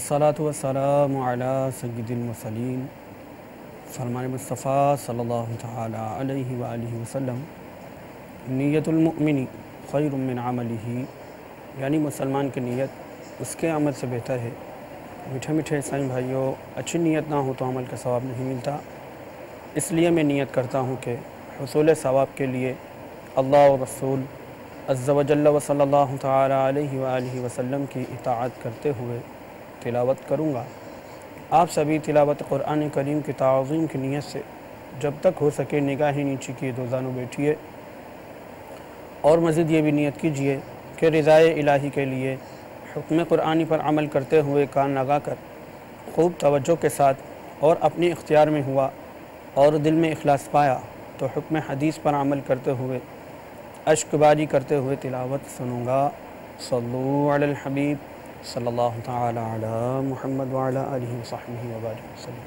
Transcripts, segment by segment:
والصلاة والسلام علی سید المرسلین فرمان مصطفیٰ صلی اللہ تعالی علیہ وآلہ وسلم نیت المؤمن خیر من عملہ، یعنی مسلمان کی نیت اس کے عمل سے بہتر ہے۔ میٹھے میٹھے عیسائی بھائیوں، اچھی نیت نہ ہو تو عمل کا ثواب نہیں ملتا، اس لیے میں نیت کرتا ہوں کہ حصول ثواب کے لیے اللہ و رسول عز و جل و صلی اللہ تعالی علیہ وآلہ وسلم کی اطاعت کرتے ہوئے تلاوت کروں گا۔ آپ سبھی تلاوت قرآن کریم کی تعظیم کی نیت سے جب تک ہو سکے نگاہیں نیچی کیے دو زانوں بیٹھیے، اور مزید یہ بھی نیت کیجئے کہ رضائے الہی کے لیے حکم قرآنی پر عمل کرتے ہوئے کان لگا کر خوب توجہ کے ساتھ اور اپنے اختیار میں ہوا اور دل میں اخلاص پایا تو حکم حدیث پر عمل کرتے ہوئے اشک باری کرتے ہوئے تلاوت سنوں گا۔ صلو علی الحبیب صلی اللہ تعالی علی محمد وعلی آلہ وصحبہ وبارک وسلم۔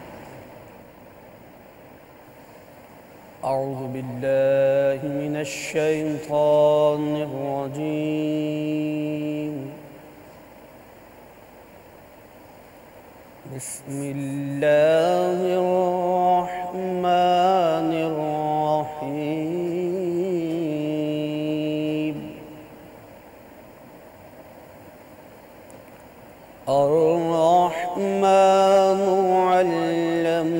اعوذ باللہ من الشیطان الرجیم۔ بسم اللہ الرحمن الرحیم۔ الرحمن علم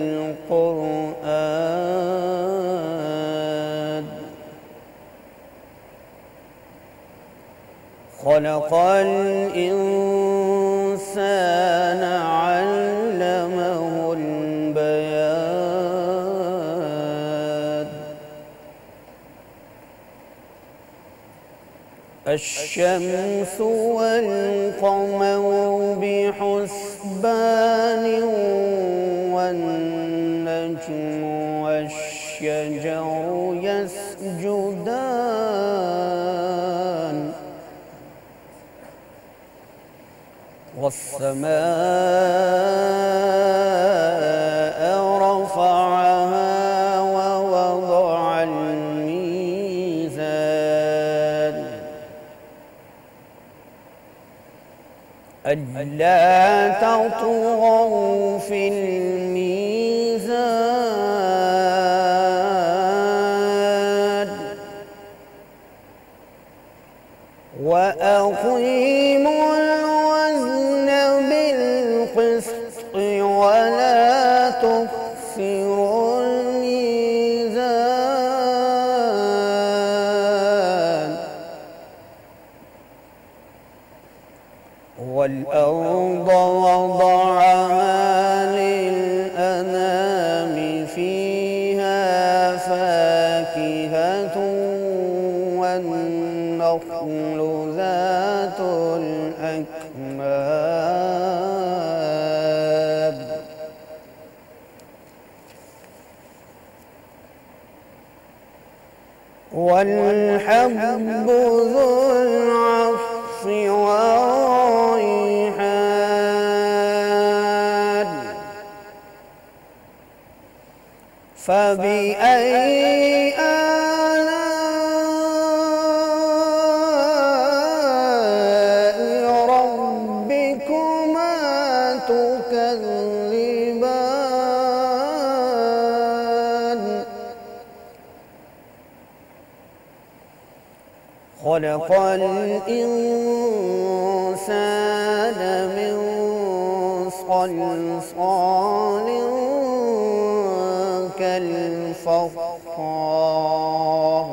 القرآن، خلق الإنسان علمه البيان، الشمس والقمر بحسبان، والنجم والشجر يسجدان، والسماء رفعها ووضع الميزان، ألا تطغوا في الميزان، وأقيموا الوزن بالقسط ولا تخسروا الميزان، والأرض وضعها للأنام، فيها فاكهة والنخل ذات الأكمام، والحب ذو العصف والريحان، فبأي آلاء ربكما تكذبان، خلق الإنسان من صلصال كالفخار،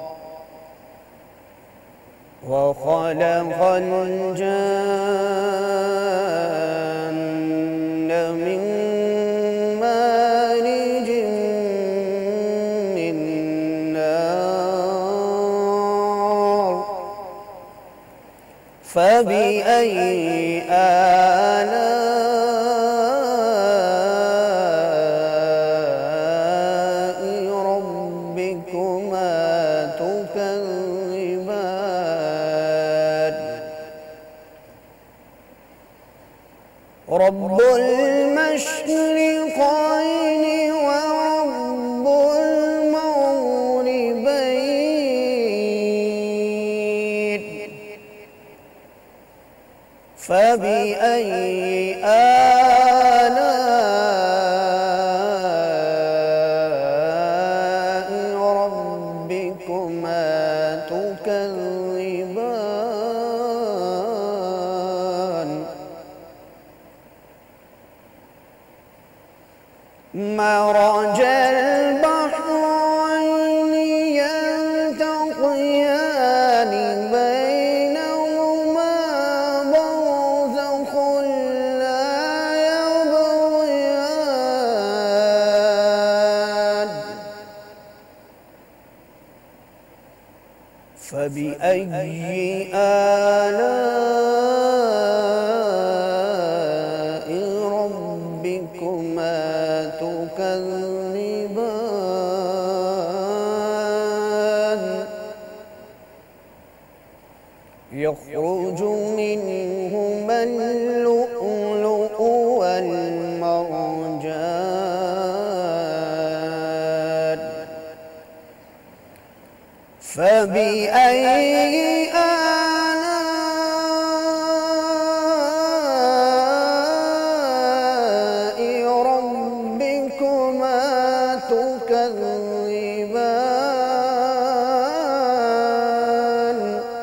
وخلق الجن من مارج من نار، فبأي آلاء ربكما تكذبان، رب المشرقين ورب المغربين، فبأي مرج البحرين يلتقيان بينهما برزخ لا يبغيان فبأي آلاء ربكما تكذبان يخرج منهما اللؤلؤ والمرجان فبأي آلاء ربكما تكذبان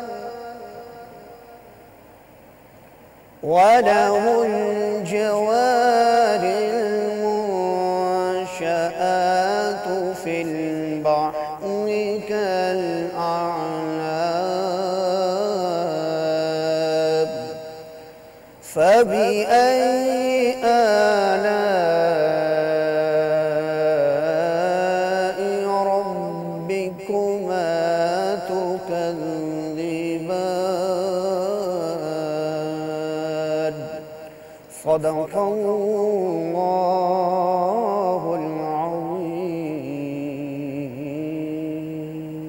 وله الجوار المنشآت في البحر كالأعلام فبأي آلاء ربكما تكذبان صدق الله العظيم.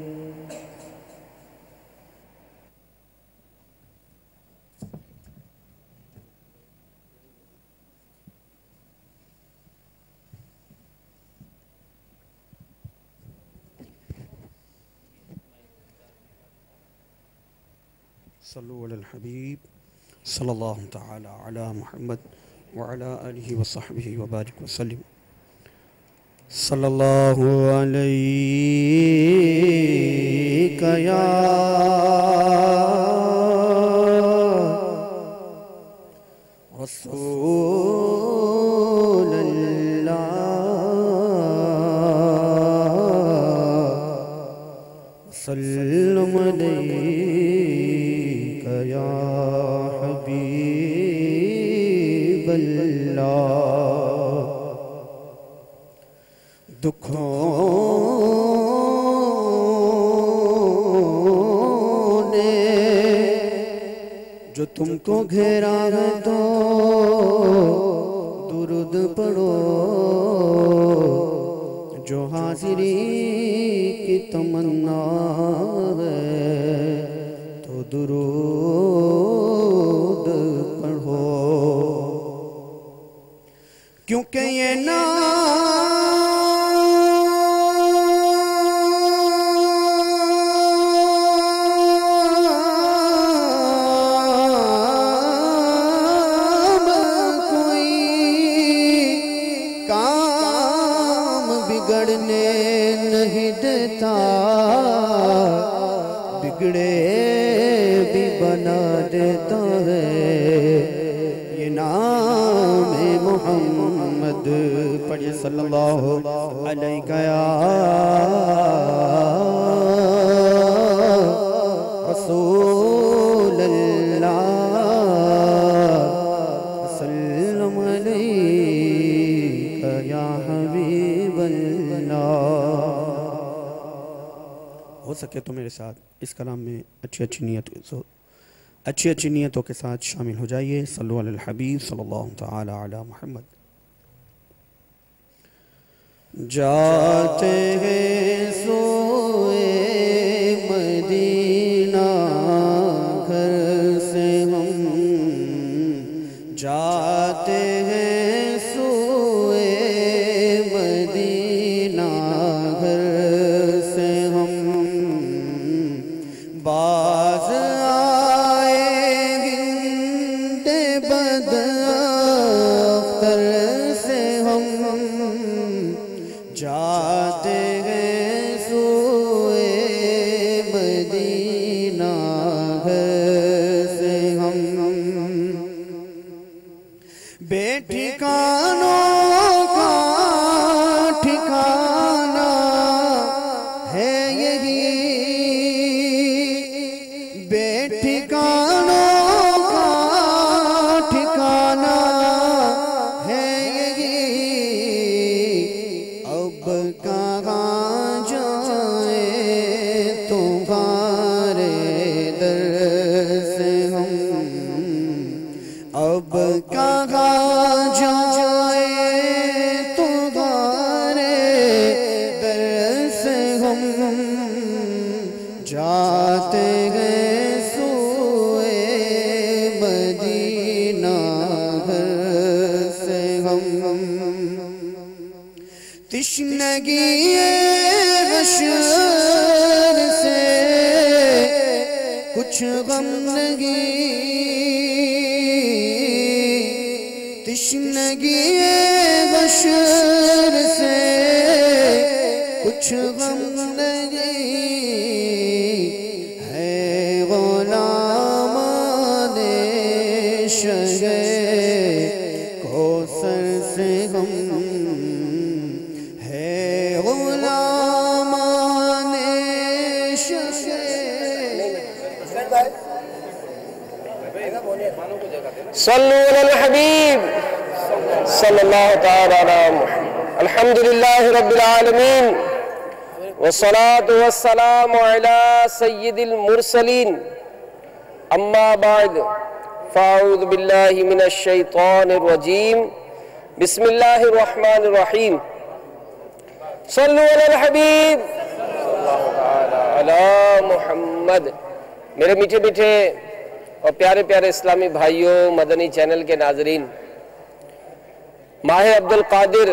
صلوا على الحبيب صلى الله تعالى على محمد وعلى آله وصحبه وبارك وسلم. صلى الله عليك يا رسول الله وسلم عليك يا حبيب اللہ. دکھوں نے جو تم کو گھیرا ہے تو درود پڑھو، جو حاضری کی تمنا ہے تو درود پڑھو، کیونکہ یہ نام کوئی کام بگڑنے نہیں دیتا، بگڑے بھی بنا دیتا ہے. یہ نام محمد پڑھیے صلی اللہ علیہ یا رسول اللہ، سلم علیہ یا حبیب اللہ. ہو سکے تو میرے ساتھ اس کلام میں اچھی نیتوں کے ساتھ شامل ہو جائیے. صلو علی الحبیب صلی اللہ تعالی علی محمد. جاتے ہیں سوئے مدینہ گھر سے ہم، جاتے ہیں سوئے مدینہ گھر سے ہم، باز جاتے ہیں سوئے مدینہ گھر سے ہم، بے ٹھکانوں کا تشنگی حشر سے کچھ غم نہیں، تشنگی حشر سے کچھ غم نہیں، ہے غلامان شہ کوثر سے غم، صلو علی الحبیب صلی اللہ تعالی علی محمد۔ الحمدللہ رب العالمین والصلاة والسلام علی سید المرسلین، اما بعد فاعوذ باللہ من الشیطان الرجیم، بسم اللہ الرحمن الرحیم۔ صلو علی الحبیب صلی اللہ تعالی علی محمد۔ میرے میٹھے میٹھے اور پیارے پیارے اسلامی بھائیوں، مدنی چینل کے ناظرین، ماہ عبد القادر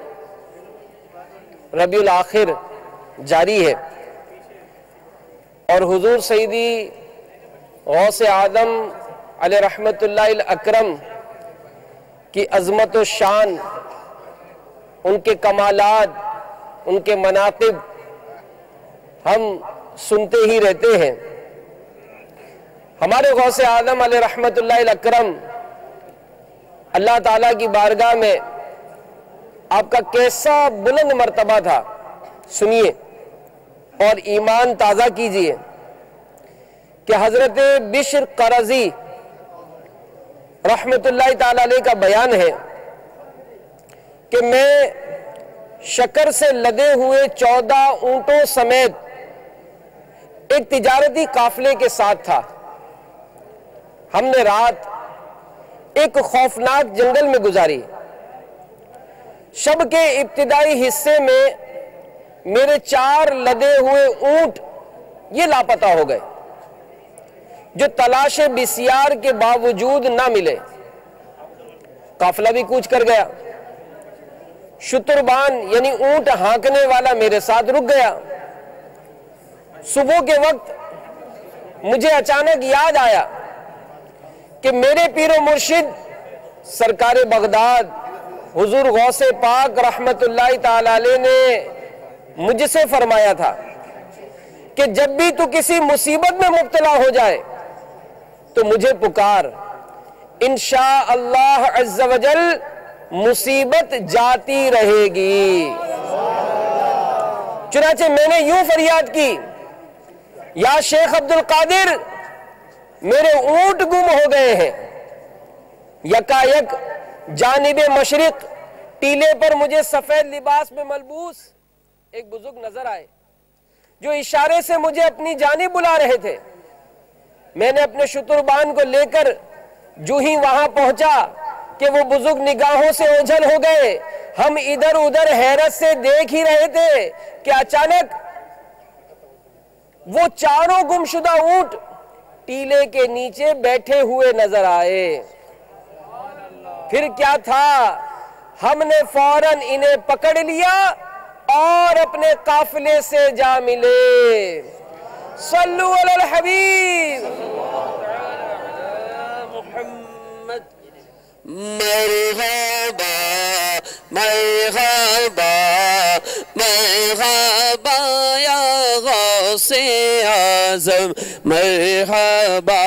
ربیع الاخر جاری ہے، اور حضور سیدی غوث اعظم علیہ رحمت اللہ الاکرم کی عظمت و شان، ان کے کمالات، ان کے مناقب ہم سنتے ہی رہتے ہیں۔ ہمارے غوث اعظم علیہ رحمت اللہ الاکرم، اللہ تعالیٰ کی بارگاہ میں آپ کا کیسا بلند مرتبہ تھا، سنیے اور ایمان تازہ کیجئے کہ حضرت بشر قرظی رحمت اللہ تعالیٰ علیہ کا بیان ہے کہ میں شکر سے لدے ہوئے 14 اونٹوں سمیت ایک تجارتی قافلے کے ساتھ تھا۔ ہم نے رات ایک خوفناک جنگل میں گزاری۔ شب کے ابتدائی حصے میں میرے 4 لدے ہوئے اونٹ یہ لاپتہ ہو گئے، جو تلاش بسیار کے باوجود نہ ملے۔ قافلہ بھی کوچ کر گیا۔ شتربان یعنی اونٹ ہانکنے والا میرے ساتھ رک گیا۔ صبح کے وقت مجھے اچانک یاد آیا کہ میرے پیر و مرشد سرکار بغداد حضور غوث پاک رحمت اللہ تعالی علیہ نے مجھ سے فرمایا تھا کہ جب بھی تو کسی مصیبت میں مبتلا ہو جائے تو مجھے پکار، انشاءاللہ عز و جل مصیبت جاتی رہے گی۔ چنانچہ میں نے یوں فریاد کی، یا شیخ عبد القادر میرے اونٹ گم ہو گئے ہیں۔ یکایک جانب مشرق ٹیلے پر مجھے سفید لباس میں ملبوس ایک بزرگ نظر آئے، جو اشارے سے مجھے اپنی جانب بلا رہے تھے۔ میں نے اپنے شتربان کو لے کر جو ہی وہاں پہنچا کہ وہ بزرگ نگاہوں سے اوجھل ہو گئے۔ ہم ادھر ادھر حیرت سے دیکھ ہی رہے تھے کہ اچانک وہ 4 گمشدہ اونٹ ٹیلے کے نیچے بیٹھے ہوئے نظر آئے۔ پھر کیا تھا، ہم نے فوراً انہیں پکڑ لیا اور اپنے قافلے سے جا ملے۔ صلو علی الحبیب محمد۔ مرحبا مرحبا مرحبا یا غوث اعظم، مرحبا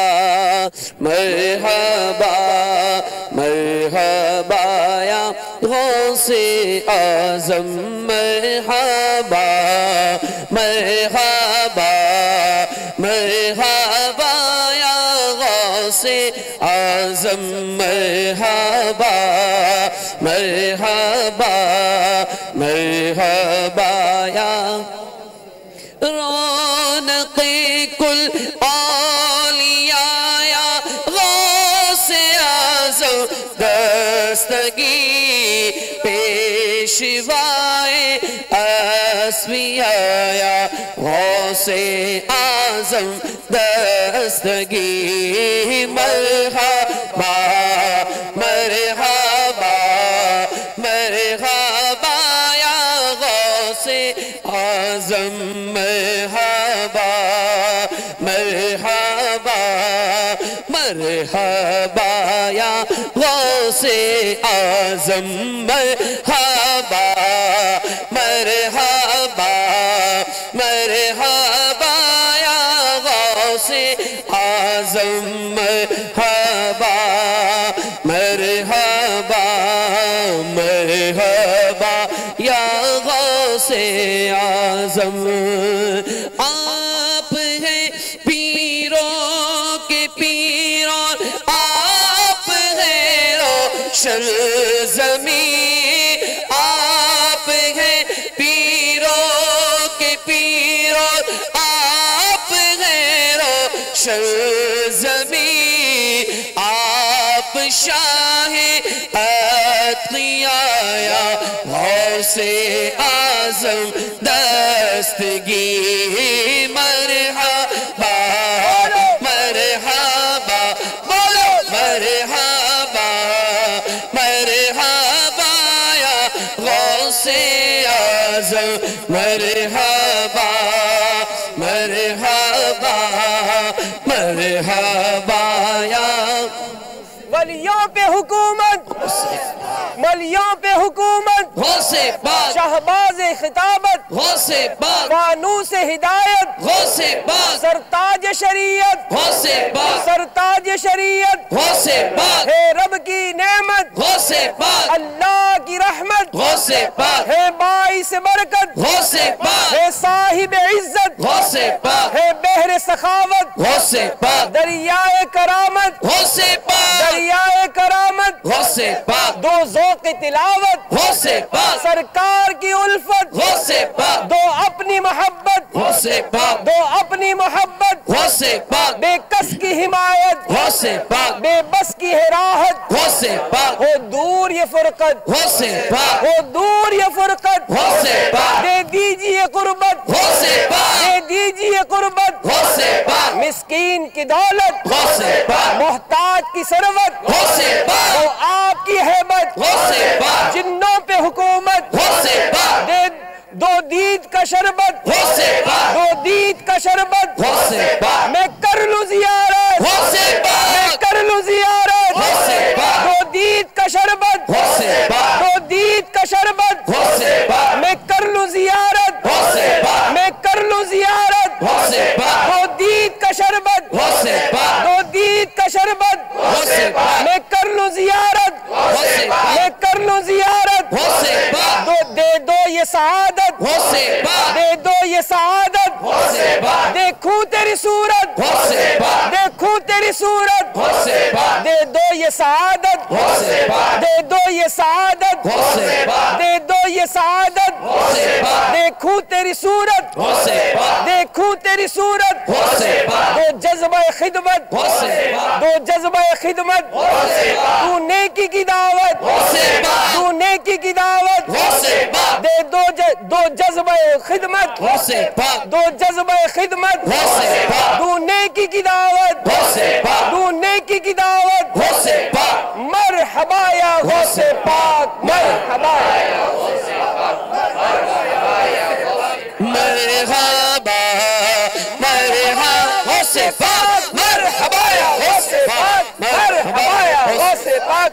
مرحبا مرحبا یا غوث اعظم، مرحبا مرحبا مرحبا یا غوث اعظم، مرحبا مرحبا مرحبا یا رونق کل اولیاء یا غوث اعظم، دستگی پیشوائے اسفیاء یا غوث اعظم، دستگی مرحبا مرحبا مرحبا یا غوثِ اعظم مرحبا مرحبا مرحبا یا غوثِ اعظم مرحبا مرحبا مرحبا یا غوثِ اعظم مرحبا مرحبا مرحبا یا غوثِ اعظم آپ ہیں پیروں کے پیر اور آپ ہیں روشن زمین آپ ہیں پیروں کے پیر اور آپ ہیں روشن زمین آپ شاہ اتقیاء یا غوثِ اعظم دستگیر مرحبا مرحبا بولو مرحبا مرحبا یا غوثِ اعظم مرحبا مرحبا مرحبا یا ولیوں پہ حکومت ولیوں پہ حکومت غوثِ پاک شہباز خطابت غوثِ پاک فانوس ہدایت غوثِ پاک سرتاج شریعت غوثِ پاک سرتاج شریعت غوثِ پاک ہے رب کی نعمت غوثِ پاک اللہ کی رحمت غوثِ پاک ہے باعث برکت غوثِ پاک ہے صاحب عزت غوثِ پاک ہے بحر سخاوت غوثِ پاک دریائے کرامت غوثِ پاک دریائے کرامت غوثِ پاک دو ذوق تلاوت غوثِ پاک سرکار کی الفت غوثِ پاک دو اپنی محبت غوثِ پاک دو اپنی محبت غوثِ پاک بے کس کی حمایت غوثِ پاک بے بس کی ہے راحت غوثِ پاک ہو دور یہ فرقت غوثِ پاک ہو دور یہ فرقت غوثِ پاک دے دیجئے قربت غوثِ پاک دے دیجئے قربت غوثِ پاک مسکین کی دولت غوثِ پاک محتاج کی ثروت غوثِ پاک وہ آپ کی ہیبت غوثِ پاک جنوں پہ حکومت غوثِ پاک دے دو دید کا شربت غوثِ پاک دو دید کا شربت غوثِ پاک میں کر لوں زیارت غوثِ میں پاک کر لوں زیارت غوثِ پاک دو دید کا شربت غوثِ پاک دو دید کا شربت غوثِ پاک میں کر لوں زیارت غوثِ پاک میں کر لوں زیارت غوثِ پاک دو دید کا شربت غوثِ پاک دو دید کا شربت غوثِ پاک میں کر لوں زیارت غوثِ پاک میں کر لوں زیارت غوثِ پاک دو دے دو یہ سعادت غوثِ پاک دے دو یہ سعادت غوثِ پاک دیکھوں تیری صورت غوثِ پاک دیکھوں تیری صورت غوثِ پاک دے دو یہ سعادت غوثِ پاک دے دو یہ سعادت غوثِ پاک دے دو یہ سعادت غوثِ پاک دیکھوں تیری صورت غوثِ پاک دیکھوں تیری صورت غوثِ پاک دو جذبہ خدمت غوثِ پاک دو جذبہ خدمت غوثِ پاک تو نیکی کی دعوت غوثِ پاک تو نیکی کی دعوت غوثِ پاک دے دو جذبہ خدمت غوثِ پاک دو جذبہ خدمت غوثِ پاک تو نیکی کی دعوت غوثِ پاک تو نیکی کی دعوت غوثِ پاک مرحبا یا غوث پاک مرحبا یا غوث مرحبا مرحبا غوثِ پاک مرحبا یا غوثِ پاک مرحبا یا غوث پاک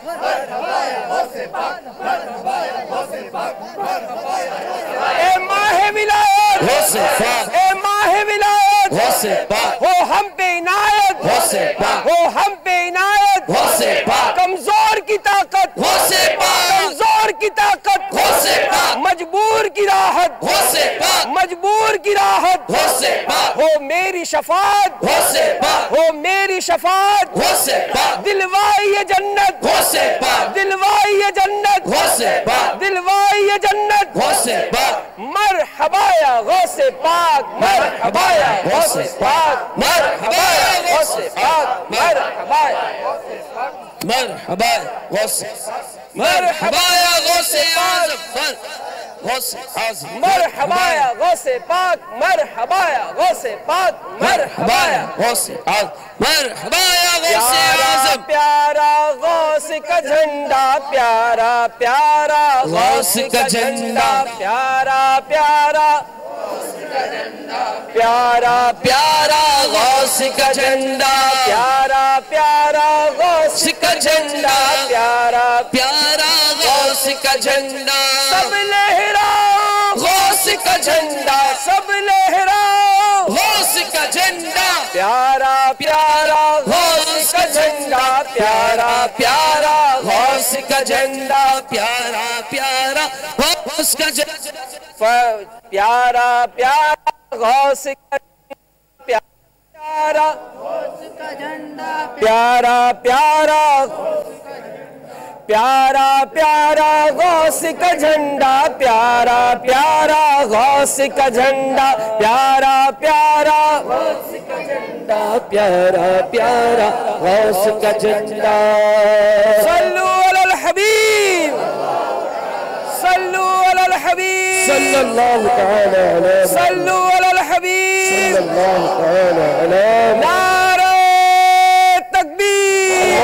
اے ماہ ولایت غوثِ پاک اے ماہ ولایت غوثِ پاک ہو ہم پہ عنایت غوثِ پاک ہو ہم پہ عنایت غوثِ پاک کمزور کی طاقت غوثِ پاک کمزور کی طاقت غوثِ پاک مجبور کی راحت غوثِ پاک مجبور کی راحت غوثِ پاک ہو میری شفاعت غوثِ پاک ہو میری شفاعت غوثِ پاک دلوائی یہ جنت غوثِ پاک دلوائی یہ جنت غوثِ پاک دلوائی یہ جنت غوثِ پاک مرحبا یا غوث پاک مرحبا یا غوث پاک مرحبا یا غوث پاک مرحبا یا مرحبا غوث مرحبا یا غوثِ اعظم غوث اعظم مرحبا یا غوث پاک مرحبا یا غوث پاک مرحبا یا غوث اعظم مرحبا یا غوث اعظم پیارا غوث کا جھنڈا پیارا پیارا غوث کا جھنڈا پیارا پیارا پیارا پیارا غوث کا جھنڈا پیارا پیارا غوث کا جھنڈا پیارا پیارا غوث کا جھنڈا سب لہراؤ غوث کا جھنڈا سب لہراؤ غوث کا جھنڈا پیارا پیارا غوث کا جھنڈا پیارا پیارا غوث کا جھنڈا پیارا پیارا غوث کا جھنڈا پیارا پیارا غوث کا پیارا پیارا پیارا پیارا پیارا غوث کا جھنڈا پیارا پیارا غوث کا جھنڈا پیارا پیارا غوث کا جھنڈا پیارا پیارا غوث کا جھنڈا صلو علی الحبیب صلو علی الحبیب صلی اللہ تعالی علیہ صلو علی الحبیب صلی اللہ تعالی علیہ نعرہ تکبیر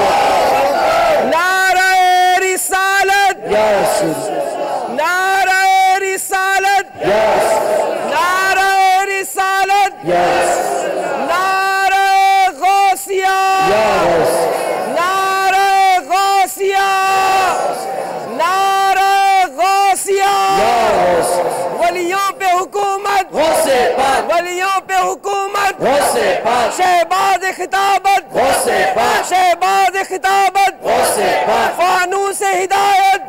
نعرہ رسالت یا رسول نعرہ رسالت نعرہ رسالت نعرہ غوثیہ نعرہ غوثیہ نعرہ غوثیہ ولیوں پہ حکومت ولیوں پہ حکومت شہباز خطابت شہباز خطابت فانوس ہدایت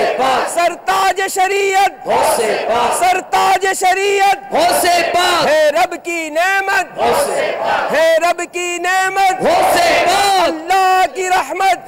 سرتاج شریعت سرتاج شریعت ہے رب کی نعمت ہے رب کی نعمت اللہ کی رحمت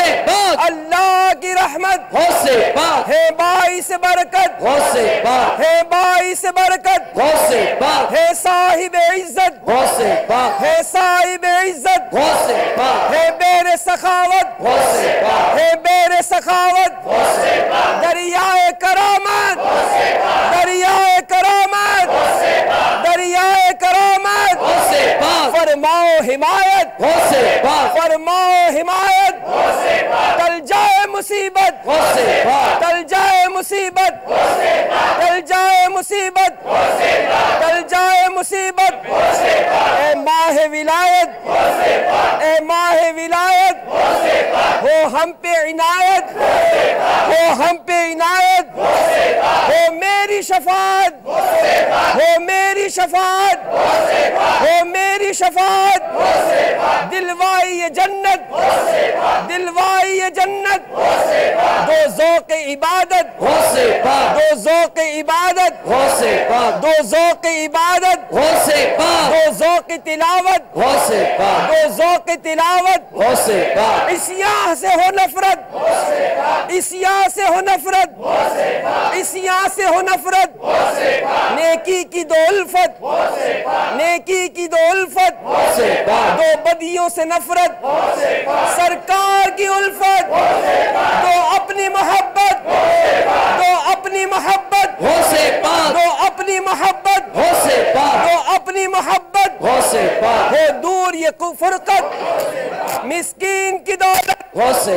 اللہ کی رحمت ہے باعث برکت ہے باعث برکت ہے صاحب عزت ہے صاحب عزت ہے بیر سخاوت ہے بیر سخاوت دریائے کرامت دریائے کرامت دریائے کرامت فرماؤ حمایت فرماؤ حمایت ٹل جائے مصیبت ٹل جائے مصیبت ٹل جائے مصیبت ٹل جائے مصیبت اے ماہ ولایت اے ماہ ولایت ہو ہم پہ عنایت ہو ہم پہ عنایت ہو میری شفاعت ہو میری شفاعت ہو میری شفاعت دلوائی جنت دلوائی جنت دو ذوق عبادت دو ذوق عبادت دو ذوق عبادت دو ذوق تلاوت دو ذوق تلاوت عصیاں سے ہو نفرت عصیاں سے ہو نفرت عصیاں سے ہو نفرت نیکی کی دو الفت نیکی کی دو الفت دو بدیوں سے نفرت سرکار کی الفت دو اپنی محبت دو اپنی محبت دو اپنی محبت دو اپنی محبت ہو دور یہ فرقت مسکین کی دولت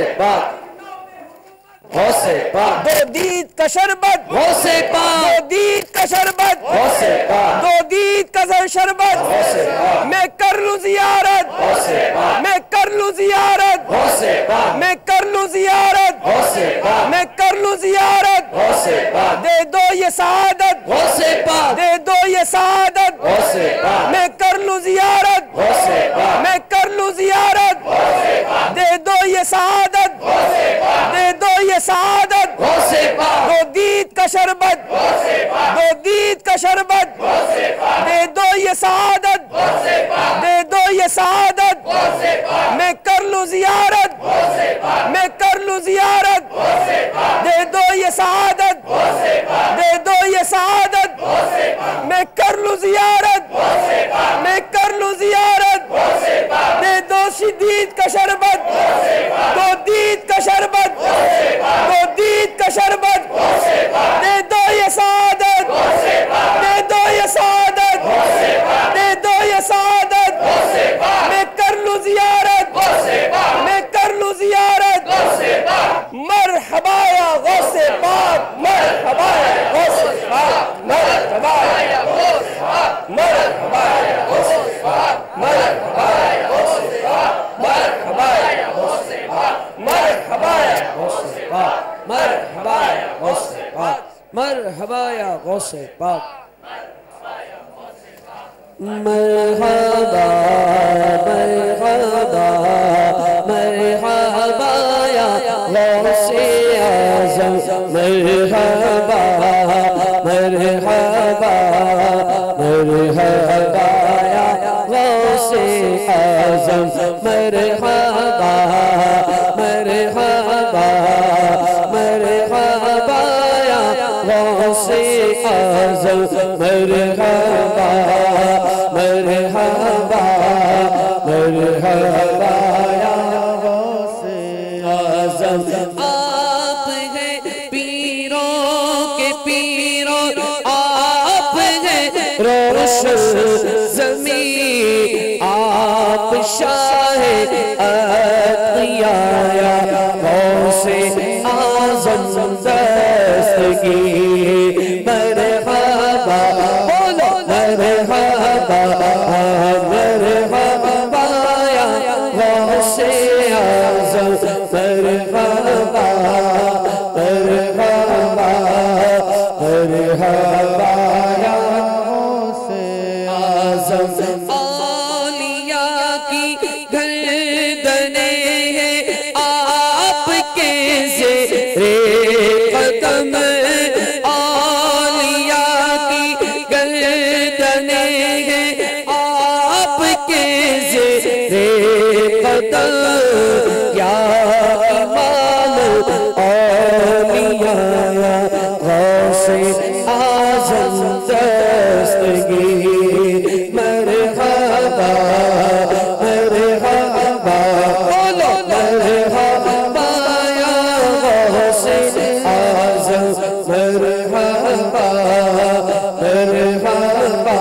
دو دید کا شربت دو دید کا شربت دو دید کا شربت میں کر لوں زیارت میں کر لوں زیارت میں کر لوں زیارت میں کر لوں زیارت دے دو یہ سعادت دے دو یہ سعادت میں کر لوں زیارت میں کر لوں زیارت دے دو یہ سعادت دے دو یہ سعادت دو دید کا شربت دو دید کا شربت دے دو یہ سعادت دے دو یہ سعادت میں کر لوں زیارت میں کر لوں زیارت دے دو یہ سعادت دے دو یہ سعادت میں کر لوں زیارت میں کر لوں زیارت دے دو شدید کا شربت دو دید کا شربت دو دید کا شربت دے دو مرحبا یا غوث پاک مرحبا مرحبا مرحبا یا غوث اعظم مرحبا مرحبا مرحبا یا غوث اعظم مرحبا مرحبا مرحبا یا غوث اعظم مرحبا مرحبا مرحبا یا غوث اعظم آپ ہیں پیروں کے پیروں آپ ہیں روشن زمین آپ شاہ اتقیاء یا غوث اعظم دستگیر مرحبا بولو مرحبا مرحبا یا غوث اعظم مرحبا مرحبا مرحبا یا غوث اعظم اولیاء کی گردنیں ہیں آپ کے زیر قدم اولیاء کی گردنیں ہیں آپ کے زیر قدم یا امام اولیاء غوث اعظم دستگیر مرحبا مرحبا بولو مرحبا یا غوث اعظم مرحبا مرحبا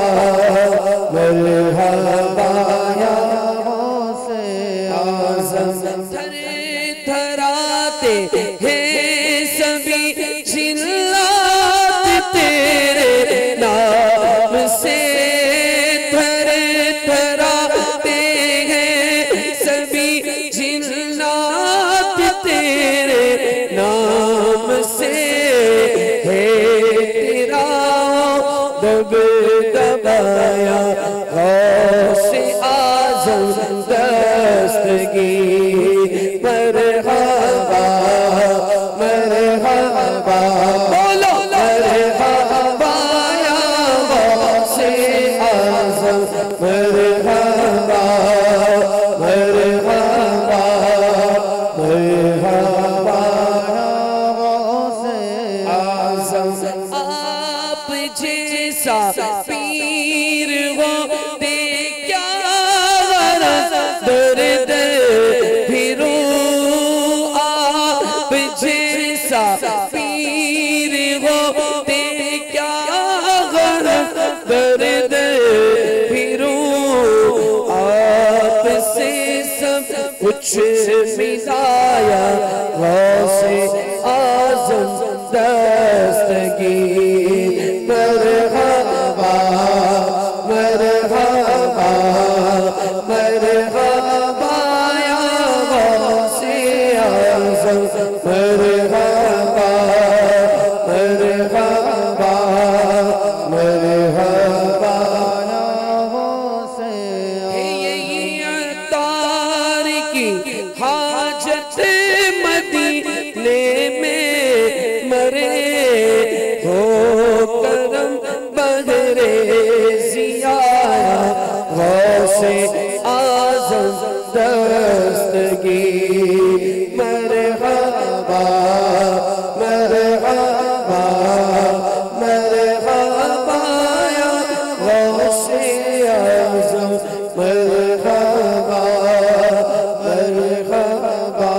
مرحبا یا غوث اعظم تھر تھراتے ہیں سبھی جلات تیرے نام سے تھر تھراتے ہیں سبھی جلات تیرے نام سے ہے تیرا دب دبایا غوث اعظم دستگیر مرحبا مرحبا بولو مرحبا یا غوث اعظم مرحبا مرحبا مرحبا یا غوث اعظم آپ جیسا پیر ہو دے کیا غرض درد پھروں آپ جیسا پیر ہو دے کیا غرض درد پھروں آپ سے سب کچھ ملایا غوث اعظم دستگیر مرحبا مرحبا مرحبا یا غوث اعظم مرحبا مرحبا مرحبا یا غوث یہی عطار کی حاجت مدینے میں مرے ہو کرم بغرے زیارہ غوث اعظم دستگیر مرحبا مرحبا مرحبا یا غوث اعظم مرحبا مرحبا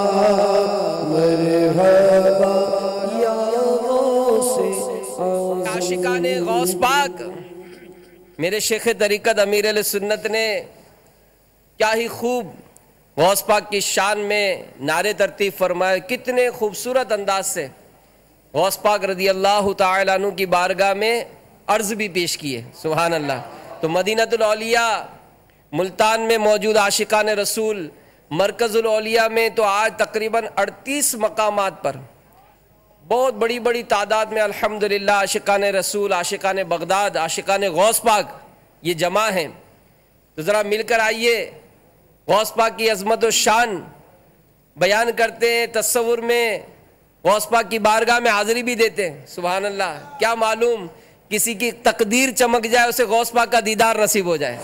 مرحبا یا غوث اعظم عاشقان غوث پاک میرے شیخ طریقت امیر علیہ سنت نے کیا ہی خوب غوث پاک کی شان میں نعرے ترتیب فرمائے، کتنے خوبصورت انداز سے غوث پاک رضی اللہ تعالیٰ عنہ کی بارگاہ میں عرض بھی پیش کیے. سبحان اللہ. تو مدینہ الاولیاء ملتان میں موجود عاشقان رسول مرکز الاولیاء میں تو آج تقریباً 38 مقامات پر بہت بڑی بڑی تعداد میں الحمدللہ عاشقان رسول، عاشقان بغداد، عاشقان غوث پاک یہ جمع ہیں. تو ذرا مل کر آئیے غوث پاک کی عظمت و شان بیان کرتے ہیں. تصور میں غوث پاک کی بارگاہ میں حاضری بھی دیتے ہیں. سبحان اللہ، کیا معلوم کسی کی تقدیر چمک جائے، اسے غوث پاک کا دیدار نصیب ہو جائے.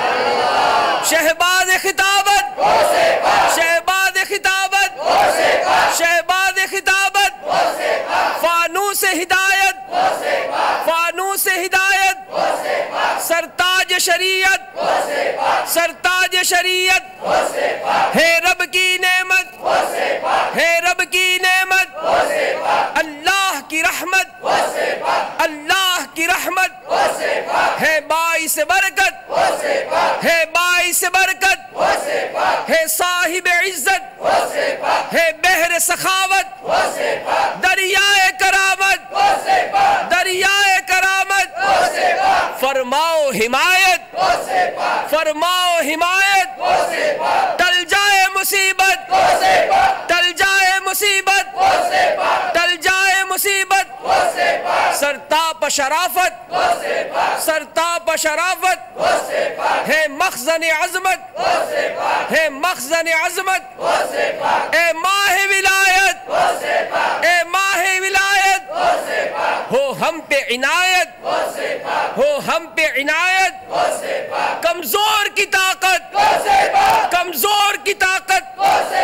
شہباز خطابت، شہباز خطابت، شہباز خطابت، فانوس ہدایت، فانوس ہدایت، سرتاج شریعت، سرتاج شریعت، ہے رب کی نعمت، ہے رب کی نعمت، اللہ کی رحمت، اللہ کی رحمت، ہے باعث برکت، ہے باعث برکت، ہے صاحب عزت، ہے بحر سخاوت، دریائے کرامت، دریائے کرامت. فرماؤ حمایت، فرماؤ حمایت، ٹل جائے مصیبت، ٹل جائے مصیبت، ٹل جائے مصیبت. سرتاپ شرافت، سرتاپ شرافت، ہے مخزن عظمت، ہے مخزن عظمت. اے ماہ ولایت، اے ماہ ولایت، ہو ہم پہ عنایت، ہو ہم پہ عنایت. کمزور کی طاقت، کمزور کی طاقت،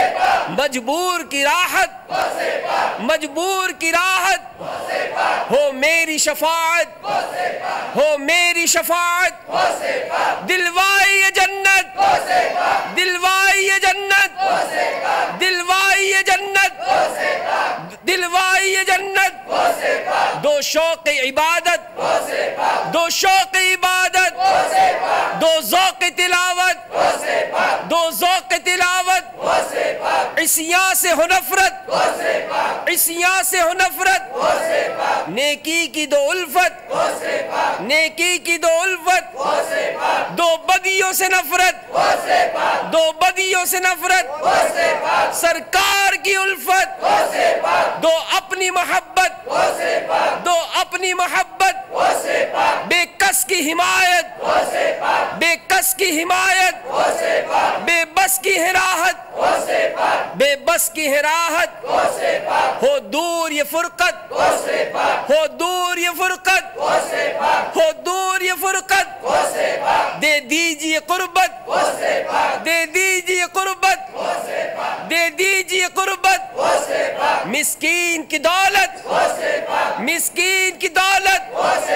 مجبور کی راحت، مجبور کی راحت. ہو میری شفاعت، ہو میری شفاعت. دلوائی جنت، دلوائی جنت، دلوائی جنت، دلوائی جنت. دو شوق عبادت، دو شوق عبادت، دو ذوق تلاوت، دو ذوق تلاوت. عصیاں سے ہو نفرت، عصیاں سے ہو نفرت. نیکی کی دو الفت، نیکی کی دو الفت. دو بدیوں سے نفرت، دو بدیوں سے نفرت. سرکار کی الفت، دو اپنی محبت، دو اپنی محبت. بے کس کی حمایت، بے کس کی حمایت، بے بس کی ہراہت، بے بس کی ہراہت. ہو دور یہ فرقت، ہو دور یہ فرقت، ہو دور یہ فرقت. دے دیجئے قربت، دے دیجئے قربت، دے دیجئے قربت. مسکین کی دولت، مسکین کی دولت،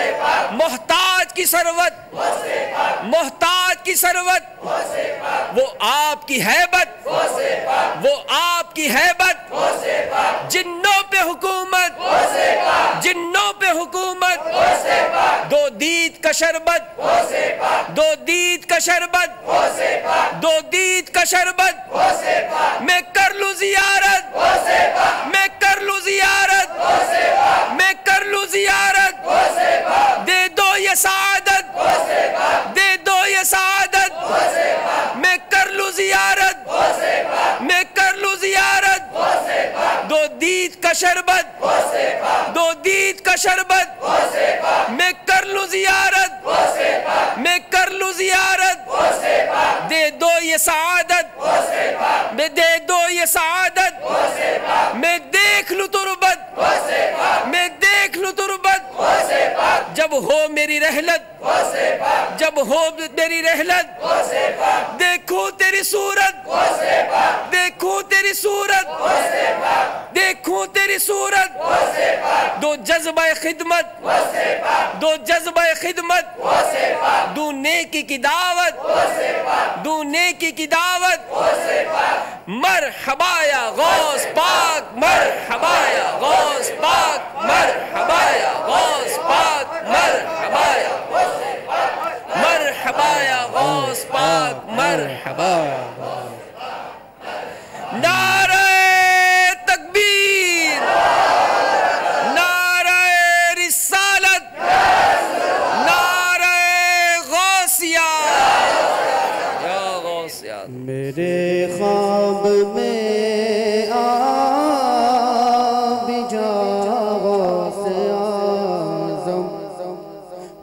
محتاج کی ثروت، محتاج کی ثروت. وہ آپ کی ہیبت، وہ آپ کی ہیبت. جنوں پہ حکومت، جنوں پہ حکومت. دو دید کا شربت، دو دید کا شربت، دو دید کا شربت. میں کر لوں زیارت، میں کر لوں زیارت، میں کر لوں زیارت. دے دو یہ سعادت، دے دو یہ سعادت. میں کر لوں زیارت، میں کر لوں زیارت. دو دید کا شربت، دو دید کا شربت. میں کر لوں زیارت، میں کر لوں زیارت. دے دو یہ سعادت، میں دے دو یہ سعادت. میں دیکھ لوں تربت، میں دیکھ لوں تربت. جب ہو میری رحلت، جب ہو میری رحلت. دیکھوں تیری صورت، دیکھوں تیری صورت، دیکھوں تیری صورت. دو جذبہ خدمت، دو جذبہ خدمت. دو نیکی کی دعوت، دو نیکی کی دعوت. مرحبا یا غوث پاک، مرحبا یا غوث پاک، مرحبا یا غوث پاک، مرحبا یا مرحبا یا غوث پاک، مرحبا. نعرہ تکبیر، نعرہ رسالت، نعرہ غوثیہ. یا غوثیہ. میرے خواب میں آ بھی جا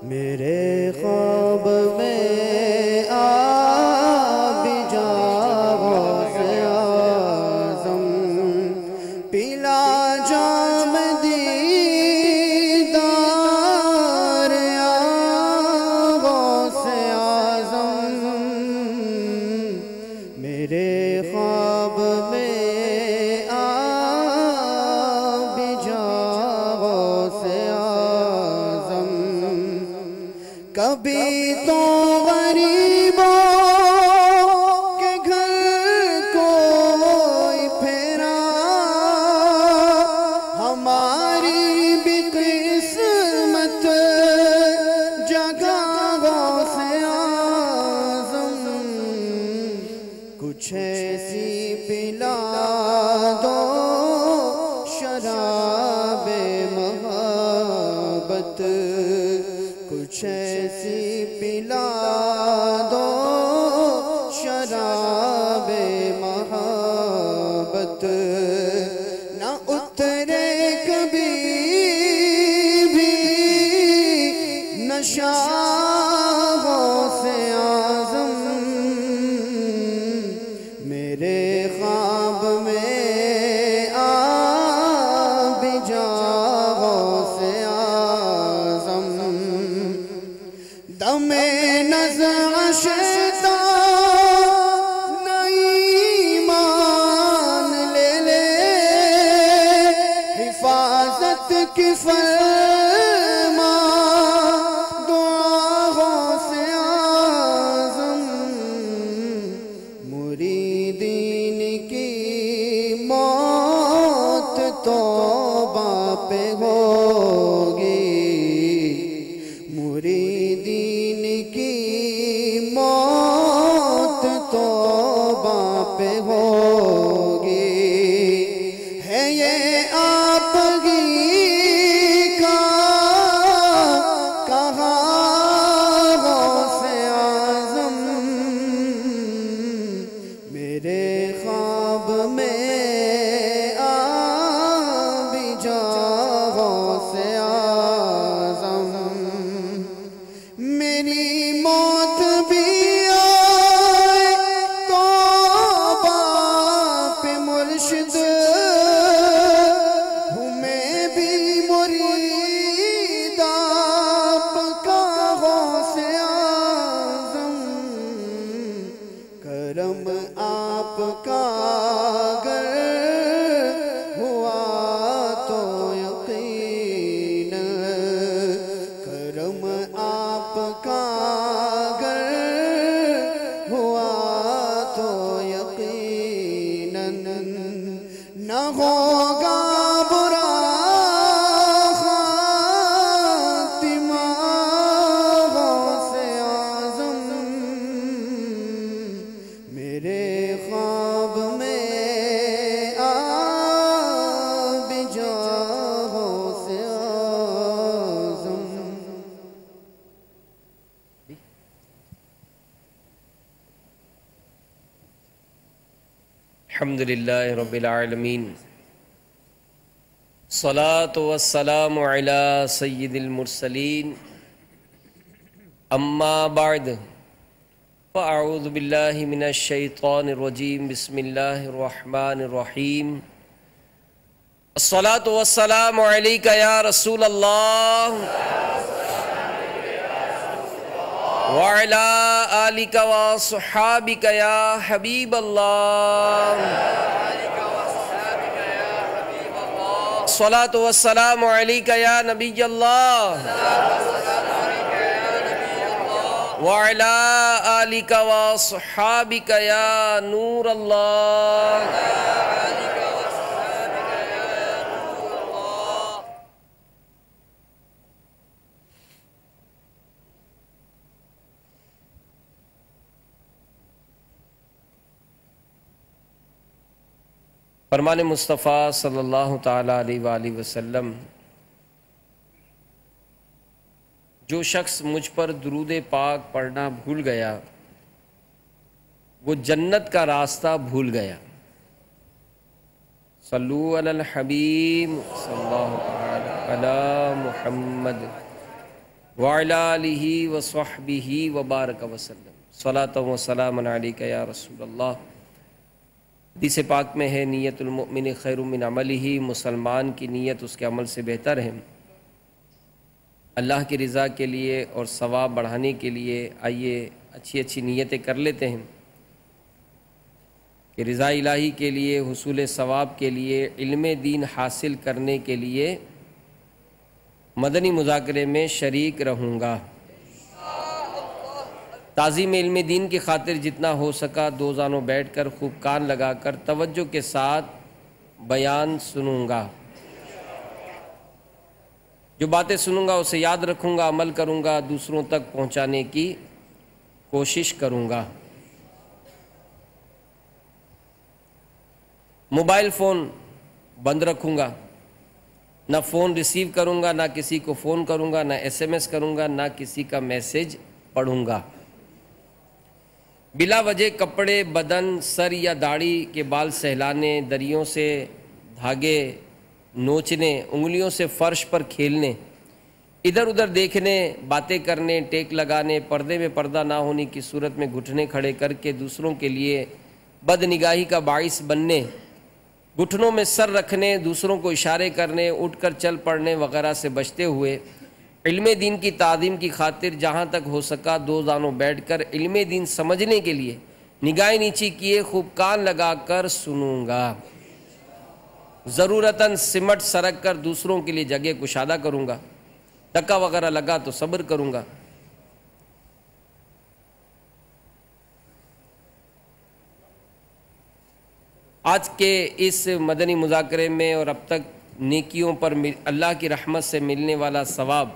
میرے خواب میں آ بھی جا غوث اعظم پلا جام دیدار یا غوث اعظم میرے خواب میں آ بھی جا غوث اعظم کبھی تو غریبوں کے گھر کوئی پھیرا ہماری بھی قسمت جگا غوث اعظم کچھ ایسی پلا دو شراب محبت کچھ ایسی پلا دو شراب محبت نہ اترے کبھی بھی نشہ غوث اعظم میرے خواب میں آ بھی جا غوث اعظم دم نزع شیطان ایمان لے لے حفاظت کی فرما دعا غوث اعظم مریدین کی موت توبہ پہ ہوگی مریدین کی موت توبہ پہ ہوگی ہے یہ آپ ہی کا کہا غوث اعظم میرے خواب میں آ بھی جا غوث اعظم میری موت بھی آئے توبہ پہ مرشد ہوں میں بھی مرید آپ کا غوث اعظم کرم آپ کا گر ہوا تو یقیناً کرم آپ کا گر ہوا تو یقیناً نہ ہوگا برا خاتمہ غوث اعظم میرے خواب میں آ بھی جا غوث اعظم الحمدللہ رب العالمین الصلاة والسلام علی سید المرسلین اما بعد فاعوذ باللہ من الشیطان الرجیم بسم اللہ الرحمن الرحیم الصلاة والسلام علیک یا رسول اللہ وعلى آلك وصحابك يا حبيب الله الصلاة والسلام عليك يا نبي الله وعلى آلك وصحابك يا نور الله فرمان مصطفیٰ صلی اللہ تعالیٰ علیہ وآلہ وسلم جو شخص مجھ پر درود پاک پڑھنا بھول گیا وہ جنت کا راستہ بھول گیا۔ صلو علی الحبیب صلی اللہ علی محمد وعلی آلہ وصحبہ وبارک وسلم صلاۃ و سلام علیک یا رسول اللہ۔ حدیث پاک میں ہے نیت المؤمن خیر من عملہ، مسلمان کی نیت اس کے عمل سے بہتر ہے۔ اللہ کی رضا کے لیے اور ثواب بڑھانے کے لیے آئیے اچھی اچھی نیتیں کر لیتے ہیں کہ رضا الہی کے لیے، حصول ثواب کے لیے، علم دین حاصل کرنے کے لیے مدنی مذاکرے میں شریک رہوں گا۔ تعظیم علم دین کی خاطر جتنا ہو سکا دو زانوں بیٹھ کر خوب کان لگا کر توجہ کے ساتھ بیان سنوں گا۔ جو باتیں سنوں گا اسے یاد رکھوں گا، عمل کروں گا، دوسروں تک پہنچانے کی کوشش کروں گا۔ موبائل فون بند رکھوں گا، نہ فون ریسیو کروں گا، نہ کسی کو فون کروں گا، نہ ایس ایم ایس کروں گا، نہ کسی کا میسج پڑھوں گا۔ بلا وجہ کپڑے، بدن، سر یا داڑھی کے بال سہلانے، دریوں سے دھاگے نوچنے، انگلیوں سے فرش پر کھیلنے، ادھر ادھر دیکھنے، باتیں کرنے، ٹیک لگانے، پردے میں پردہ نہ ہونے کی صورت میں گھٹنے کھڑے کر کے دوسروں کے لیے بد نگاہی کا باعث بننے، گھٹنوں میں سر رکھنے، دوسروں کو اشارے کرنے، اٹھ کر چل پڑنے وغیرہ سے بچتے ہوئے علم دین کی تعظیم کی خاطر جہاں تک ہو سکا دو زانوں بیٹھ کر علم دین سمجھنے کے لیے نگاہیں نیچی کیے خوب کان لگا کر سنوں گا۔ ضرورتاً سمٹ سرک کر دوسروں کے لیے جگہ کشادہ کروں گا۔ دھکا وغیرہ لگا تو صبر کروں گا۔ آج کے اس مدنی مذاکرے میں اور اب تک نیکیوں پر اللہ کی رحمت سے ملنے والا ثواب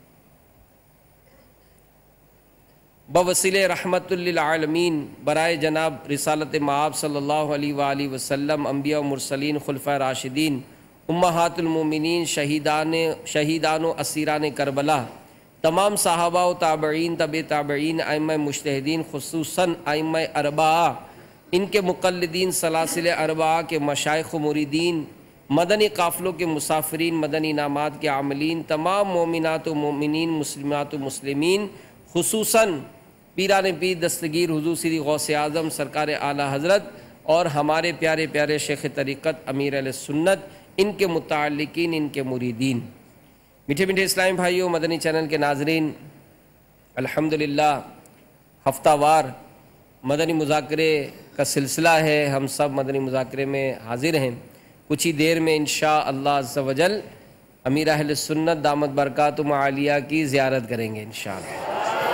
بوسیلہ رحمت للعالمین برائے جناب رسالت مآب صلی اللہ علیہ وآلہ وسلم، انبیاء و مرسلین، خلفاء راشدین، امہات المومنین، شہیدان و اسیران کربلا، تمام صحابہ و تابعین، تبع تابعین، ائمہ مجتہدین، خصوصاً ائمہ اربعہ، ان کے مقلدین، سلاسل اربعہ کے مشائخ و مریدین، مدنی قافلوں کے مسافرین، مدنی انعامات کے عاملین، تمام مومنات و مومنین، مسلمات و مسلمین، خصوصاً پیران پیر دستگیر حضور سری غوث اعظم سرکار اعلیٰ حضرت اور ہمارے پیارے پیارے شیخ طریقت امیر اہل سنت، ان کے متعلقین، ان کے مریدین۔ میٹھے میٹھے اسلامی بھائیوں، مدنی چینل کے ناظرین، الحمدللہ ہفتہ وار مدنی مذاکرے کا سلسلہ ہے۔ ہم سب مدنی مذاکرے میں حاضر ہیں۔ کچھ ہی دیر میں انشاءاللہ عز و جل امیر اہل سنت دامت برکاتہم عالیہ کی زیارت کریں گے انشاءاللہ،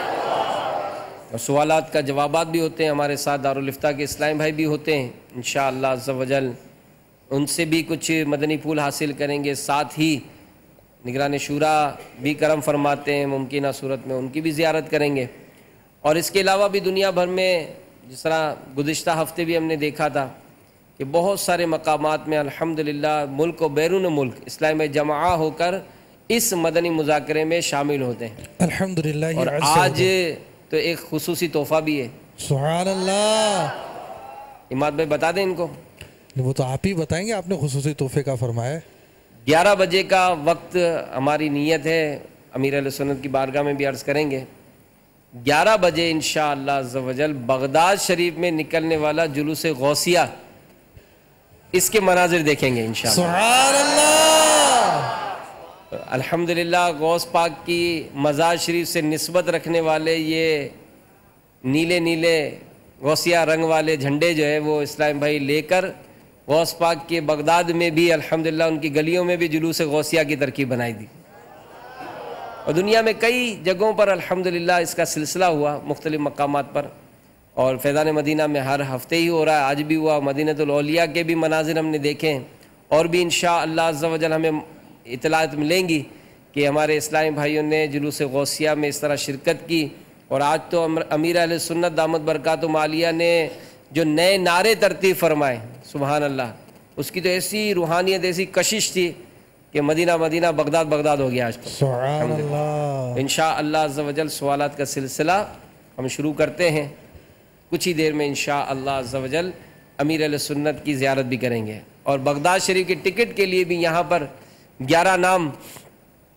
اور سوالات کا جوابات بھی ہوتے ہیں۔ ہمارے ساتھ دارالفتہ کے اسلامی بھائی بھی ہوتے ہیں انشاءاللہ عز و جل، ان سے بھی کچھ مدنی پھول حاصل کریں گے۔ ساتھ ہی نگران شورا بھی کرم فرماتے ہیں، ممکنہ صورت میں ان کی بھی زیارت کریں گے۔ اور اس کے علاوہ بھی دنیا بھر میں جس طرح گزشتہ ہفتے بھی ہم نے دیکھا تھا کہ بہت سارے مقامات میں الحمدللہ ملک و بیرون ملک اسلام جماعہ ہو کر اس مدنی مذاکرے میں شامل ہوتے ہیں الحمدللہ۔ اور آج تو ایک خصوصی تحفہ بھی ہے۔ سبحان اللہ۔ اماد بھائی بتا دیں ان کو، وہ تو آپ ہی بتائیں گے، آپ نے خصوصی تحفے کا فرمایا۔ 11 بجے کا وقت ہماری نیت ہے، امیر اہل سنت کی بارگاہ میں بھی عرض کریں گے۔ 11 بجے انشاءاللہ عز و جل بغداد شریف میں نکلنے والا جلوس غوثیہ، اس کے مناظر دیکھیں گے انشاءاللہ۔ سبحان اللہ۔ الحمدللہ غوث پاک کی مزار شریف سے نسبت رکھنے والے یہ نیلے نیلے غوثیہ رنگ والے جھنڈے جو ہے وہ اسلام بھائی لے کر غوث پاک کے بغداد میں بھی الحمدللہ ان کی گلیوں میں بھی جلوس غوثیہ کی ترکیب بنائی دی، اور دنیا میں کئی جگہوں پر الحمدللہ اس کا سلسلہ ہوا مختلف مقامات پر، اور فیضان مدینہ میں ہر ہفتے ہی ہو رہا ہے، آج بھی ہوا۔ مدینہ الاولیاء کے بھی مناظر ہم نے دیکھے ہیں، اور بھی انشاءاللہ عز و جل ہمیں اطلاعات ملیں گی کہ ہمارے اسلامی بھائیوں نے جلوس غوثیہ میں اس طرح شرکت کی۔ اور آج تو امیر اہل سنت دامت برکاتہم عالیہ نے جو نئے نعرے ترتیب فرمائے، سبحان اللہ، اس کی تو ایسی روحانیت، ایسی کشش تھی کہ مدینہ مدینہ بغداد بغداد ہو گیا آج تو۔ سبحان اللہ۔ انشاءاللہ عز و جل سوالات کا سلسلہ ہم شروع کرتے ہیں۔ کچھ ہی دیر میں انشاءاللہ عز و جل امیر اہل سنت کی زیارت بھی کریں گے، اور بغداد شریف کے ٹکٹ کے لیے بھی یہاں پر 11 نام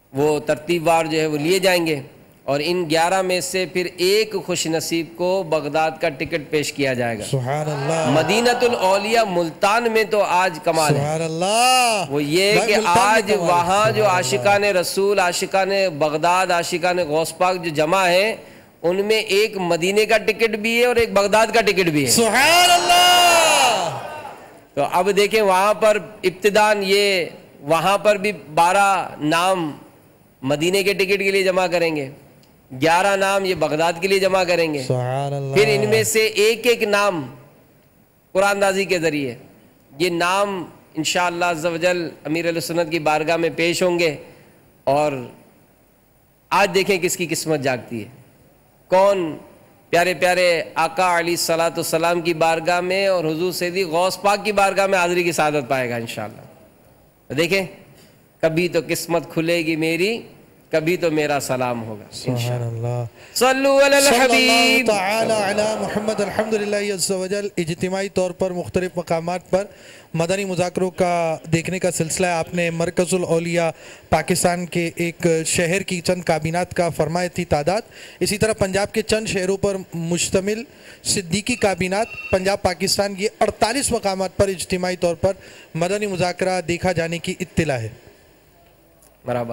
وہ ترتیب وار جو ہے وہ لیے جائیں گے، اور ان 11 میں سے پھر ایک خوش نصیب کو بغداد کا ٹکٹ پیش کیا جائے گا۔ سبحان اللہ، مدینۃ الاولیاء ملتان میں تو آج کمال ہے، سبحان اللہ، وہ یہ بھائی کہ ملتان میں آج کمال ہے۔ وہاں جو سبحان عاشقان رسول، عاشقان بغداد، عاشقان غوث پاک جو جمع ہیں، ان میں ایک مدینے کا ٹکٹ بھی ہے اور ایک بغداد کا ٹکٹ بھی ہے۔ سبحان اللہ، تو اب دیکھیں وہاں پر ابتداً یہ وہاں پر بھی 12 نام مدینے کے ٹکٹ کے لیے جمع کریں گے، 11 نام یہ بغداد کے لیے جمع کریں گے، سبحان اللہ، پھر ان میں سے ایک ایک نام قرآن اندازی کے ذریعے یہ نام انشاءاللہ عز و جل امیر اہل سنت کی بارگاہ میں پیش ہوں گے، اور آج دیکھیں کس کی قسمت جاگتی ہے، کون پیارے پیارے آقا علیہ الصلوۃ والسلام کی بارگاہ میں اور حضور سیدی غوث پاک کی بارگاہ میں حاضری کی سعادت پائے گا انشاءاللہ۔ دیکھیں کبھی تو قسمت کھلے گی میری، کبھی تو میرا سلام ہوگا سبحان اللہ، صلو علی صلی اللہ الحبیب۔ تعالی علی محمد۔ الحمدللہ عز و جل اجتماعی طور پر مختلف مقامات پر مدنی مذاکروں کا دیکھنے کا سلسلہ ہے۔ آپ نے مرکز الاولیاء پاکستان کے ایک شہر کی چند کابینات کا فرمائی تھی تعداد، اسی طرح پنجاب کے چند شہروں پر مشتمل صدیقی کابینات پنجاب پاکستان یہ 48 مقامات پر اجتماعی طور پر مدنی مذاکرہ دیکھا جانے کی اطلاع ہے۔ مرحبا۔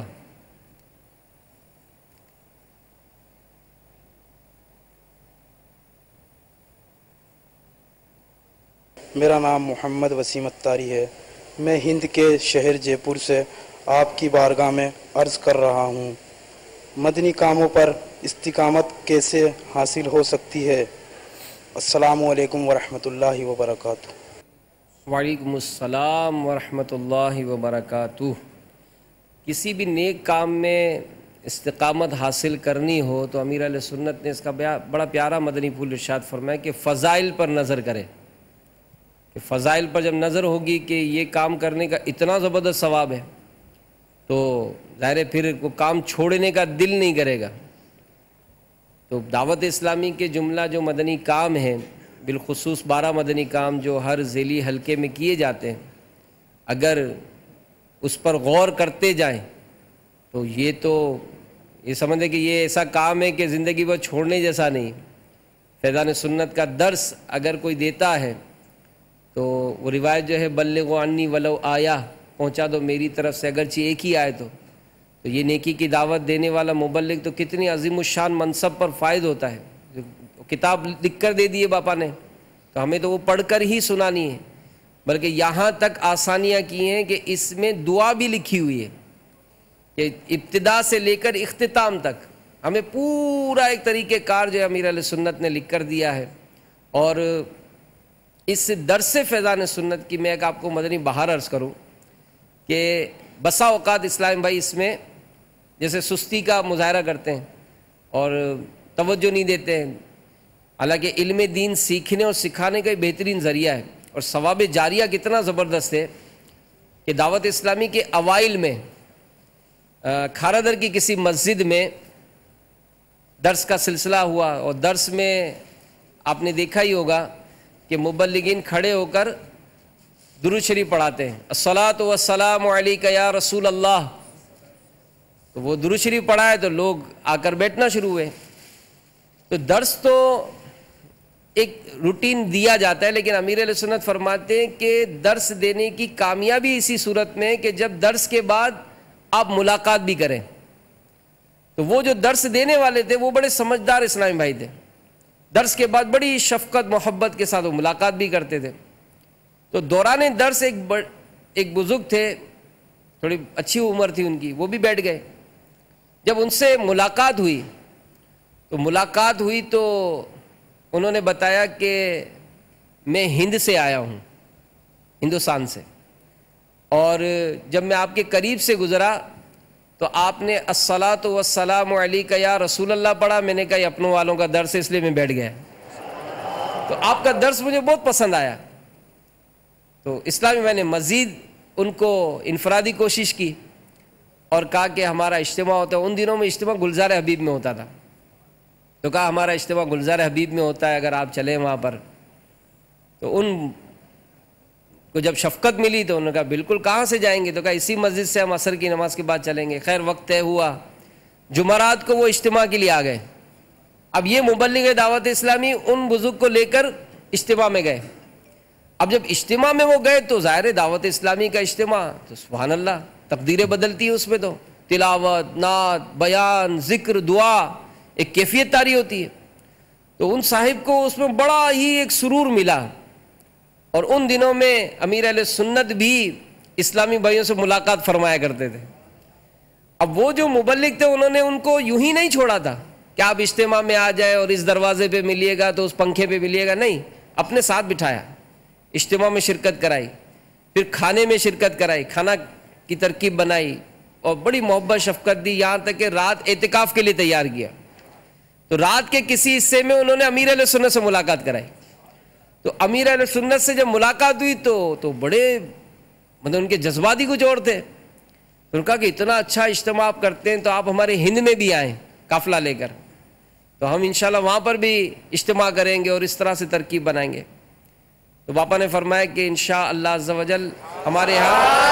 میرا نام محمد وسیم اتاری ہے، میں ہند کے شہر جے پور سے آپ کی بارگاہ میں عرض کر رہا ہوں، مدنی کاموں پر استقامت کیسے حاصل ہو سکتی ہے؟ السلام علیکم ورحمۃ اللہ وبرکاتہ۔ وعلیکم السلام ورحمۃ اللہ وبرکاتہ۔ کسی بھی نیک کام میں استقامت حاصل کرنی ہو تو امیر اہل سنت نے اس کا بڑا پیارا مدنی پھول ارشاد فرمایا کہ فضائل پر نظر کرے، کہ فضائل پر جب نظر ہوگی کہ یہ کام کرنے کا اتنا زبردست ثواب ہے تو ظاہر ہے پھر وہ کام چھوڑنے کا دل نہیں کرے گا۔ تو دعوت اسلامی کے جملہ جو مدنی کام ہیں، بالخصوص 12 مدنی کام جو ہر ذیلی حلقے میں کیے جاتے ہیں، اگر اس پر غور کرتے جائیں تو یہ سمجھیں کہ یہ ایسا کام ہے کہ زندگی بھر چھوڑنے جیسا نہیں۔ فیضان سنت کا درس اگر کوئی دیتا ہے تو وہ روایت جو ہے بلغوا عنی ولو آیا، پہنچا دو میری طرف سے اگرچہ ایک ہی آئے تو یہ نیکی کی دعوت دینے والا مبلغ تو کتنی عظیم الشان منصب پر فائد ہوتا ہے۔ کتاب لکھ کر دے دیے باپا نے تو ہمیں تو وہ پڑھ کر ہی سنانی ہے، بلکہ یہاں تک آسانیاں کی ہیں کہ اس میں دعا بھی لکھی ہوئی ہے کہ ابتدا سے لے کر اختتام تک ہمیں پورا ایک طریقہ کار جو ہے امیر اہل سنت نے لکھ کر دیا ہے۔ اور اس درس فیضان سنت کی میں ایک آپ کو مدنی بہار عرض کروں کہ بسا اوقات اسلام بھائی اس میں جیسے سستی کا مظاہرہ کرتے ہیں اور توجہ نہیں دیتے ہیں، حالانکہ علم دین سیکھنے اور سکھانے کا ایک بہترین ذریعہ ہے، اور ثواب جاریہ کتنا زبردست ہے کہ دعوت اسلامی کے اوائل میں کھارادر کی کسی مسجد میں درس کا سلسلہ ہوا، اور درس میں آپ نے دیکھا ہی ہوگا کہ مبلغین کھڑے ہو کر درود شریف پڑھاتے ہیں، الصلاۃ والسلام علیک یا رسول اللہ۔ تو وہ درود شریف پڑھائے تو لوگ آ کر بیٹھنا شروع ہوئے۔ تو درس تو ایک روٹین دیا جاتا ہے، لیکن امیر علیہ سنت فرماتے ہیں کہ درس دینے کی کامیابی اسی صورت میں کہ جب درس کے بعد آپ ملاقات بھی کریں۔ تو وہ جو درس دینے والے تھے وہ بڑے سمجھدار اسلامی بھائی تھے، درس کے بعد بڑی شفقت محبت کے ساتھ وہ ملاقات بھی کرتے تھے۔ تو دوران درس ایک بزرگ تھے، تھوڑی اچھی عمر تھی ان کی، وہ بھی بیٹھ گئے۔ جب ان سے ملاقات ہوئی تو انہوں نے بتایا کہ میں ہند سے آیا ہوں، ہندوستان سے، اور جب میں آپ کے قریب سے گزرا تو آپ نے الصلاۃ والسلام علیک یا رسول اللہ پڑھا، میں نے کہا یہ اپنوں والوں کا درس ہے اس لیے میں بیٹھ گیا۔ تو آپ کا درس مجھے بہت پسند آیا، تو اسلامی میں نے مزید ان کو انفرادی کوشش کی اور کہا کہ ہمارا اجتماع ہوتا ہے، ان دنوں میں اجتماع گلزار حبیب میں ہوتا تھا، تو کہا ہمارا اجتماع گلزار حبیب میں ہوتا ہے، اگر آپ چلیں وہاں پر۔ تو ان کو جب شفقت ملی تو انہوں نے کہا بالکل کہاں سے جائیں گے، تو کہا اسی مسجد سے ہم عصر کی نماز کے بعد چلیں گے۔ خیر وقت طے ہوا، جمعرات کو وہ اجتماع کے لیے آ گئے۔ اب یہ مبلغ دعوت اسلامی ان بزرگ کو لے کر اجتماع میں گئے۔ اب جب اجتماع میں وہ گئے تو ظاہر دعوت اسلامی کا اجتماع، تو سبحان اللہ تقدیریں بدلتی ہیں اس میں، تو تلاوت، نعت، بیان، ذکر، دعا، ایک کیفیت طاری ہوتی ہے۔ تو ان صاحب کو اس میں بڑا ہی ایک سرور ملا، اور ان دنوں میں امیر اہل سنت بھی اسلامی بھائیوں سے ملاقات فرمایا کرتے تھے۔ اب وہ جو مبلغ تھے انہوں نے ان کو یوں ہی نہیں چھوڑا تھا کہ آپ اجتماع میں آ جائے اور اس دروازے پہ ملیے گا تو اس پنکھے پہ ملیے گا، نہیں، اپنے ساتھ بٹھایا، اجتماع میں شرکت کرائی، پھر کھانے میں شرکت کرائی، کھانا کی ترکیب بنائی اور بڑی محبت شفقت دی، یہاں تک کہ رات اعتکاف کے لیے تیار کیا۔ تو رات کے کسی حصے میں انہوں نے امیر اہل سنت سے ملاقات کرائی۔ تو امیر اہل سنت سے جب ملاقات ہوئی تو بڑے مطلب ان کے جذبات ہی کچھ اور تھے۔ انہوں نے کہا کہ اتنا اچھا اجتماع آپ کرتے ہیں تو آپ ہمارے ہند میں بھی آئیں قافلہ لے کر، تو ہم انشاءاللہ وہاں پر بھی اجتماع کریں گے اور اس طرح سے ترکیب بنائیں گے۔ تو باپا نے فرمایا کہ انشاءاللہ عز و جل ہمارے ہاں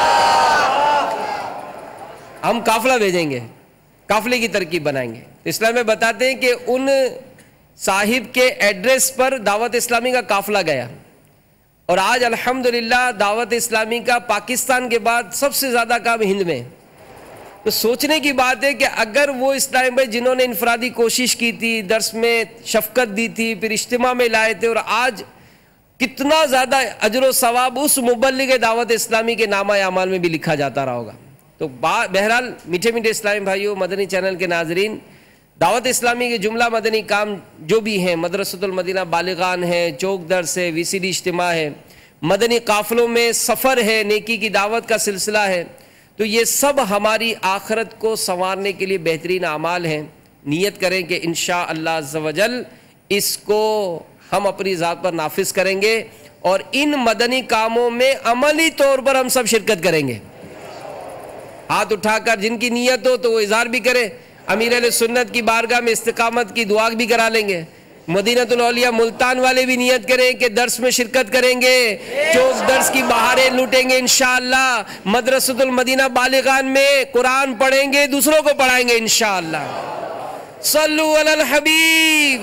ہم قافلہ بھیجیں گے، قافلے کی ترکیب بنائیں گے۔ تو اسلام میں بتاتے ہیں کہ ان صاحب کے ایڈریس پر دعوت اسلامی کا قافلہ گیا، اور آج الحمدللہ دعوت اسلامی کا پاکستان کے بعد سب سے زیادہ کام ہند میں۔ تو سوچنے کی بات ہے کہ اگر وہ اسلام بھائی جنہوں نے انفرادی کوشش کی تھی، درس میں شفقت دی تھی، پھر اجتماع میں لائے تھے، اور آج کتنا زیادہ اجر و ثواب اس مبلغ دعوت اسلامی کے نامہ اعمال میں بھی لکھا جاتا رہا ہوگا۔ تو بہرحال میٹھے میٹھے اسلامی بھائیوں، مدنی چینل کے ناظرین، دعوت اسلامی کے جملہ مدنی کام جو بھی ہیں، مدرسۃ المدینہ بالغان ہے، چوک درس ہے، وی سی ڈی اجتماع ہے، مدنی قافلوں میں سفر ہے، نیکی کی دعوت کا سلسلہ ہے، تو یہ سب ہماری آخرت کو سنوارنے کے لیے بہترین اعمال ہیں۔ نیت کریں کہ انشاءاللہ عز و جل اس کو ہم اپنی ذات پر نافذ کریں گے، اور ان مدنی کاموں میں عملی طور پر ہم سب شرکت کریں گے۔ ہاتھ اٹھا کر جن کی نیت ہو تو وہ اظہار بھی کرے، امیر اہل سنت کی بارگاہ میں استقامت کی دعا بھی کرا لیں گے۔ مدینۃ الاولیاء ملتان والے بھی نیت کریں کہ درس میں شرکت کریں گے، چوک درس کی بہاریں لوٹیں گے انشاءاللہ، مدرسۃ المدینہ بالغان میں قرآن پڑھیں گے، دوسروں کو پڑھائیں گے انشاءاللہ۔ صلو علی الحبیب۔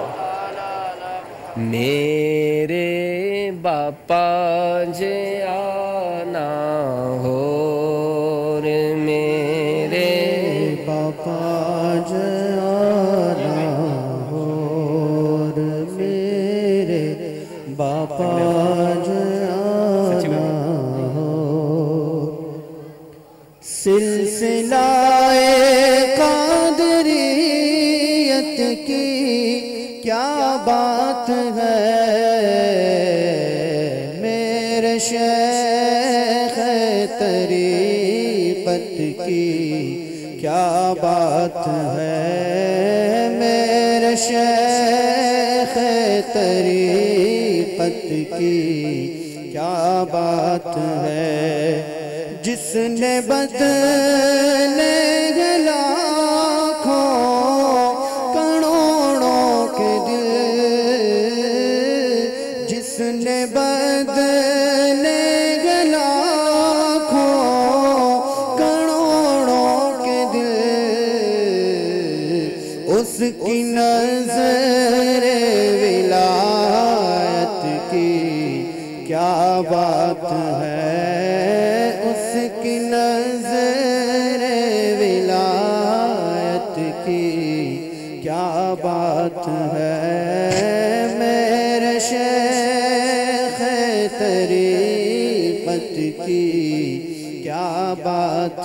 میرے باپا جے آنا ہو، میرے باپا جانا ہو، میرے باپا جانا ہو، سلسلہ قادریت کی کیا بات ہے، میرے شیخ طریقت کی کیا بات ہے، میرے شیخ طریقت کی کیا بات ہے، جس نے بدلے لاکھوں کروڑوں کے دل، جس نے بدلے لاکھوں کروڑوں کے دل، اس کی نظر ولایت کی کیا بات ہے، اس کی نظر ولایت کی کیا بات ہے، میرے شیخ طریقت کی کیا بات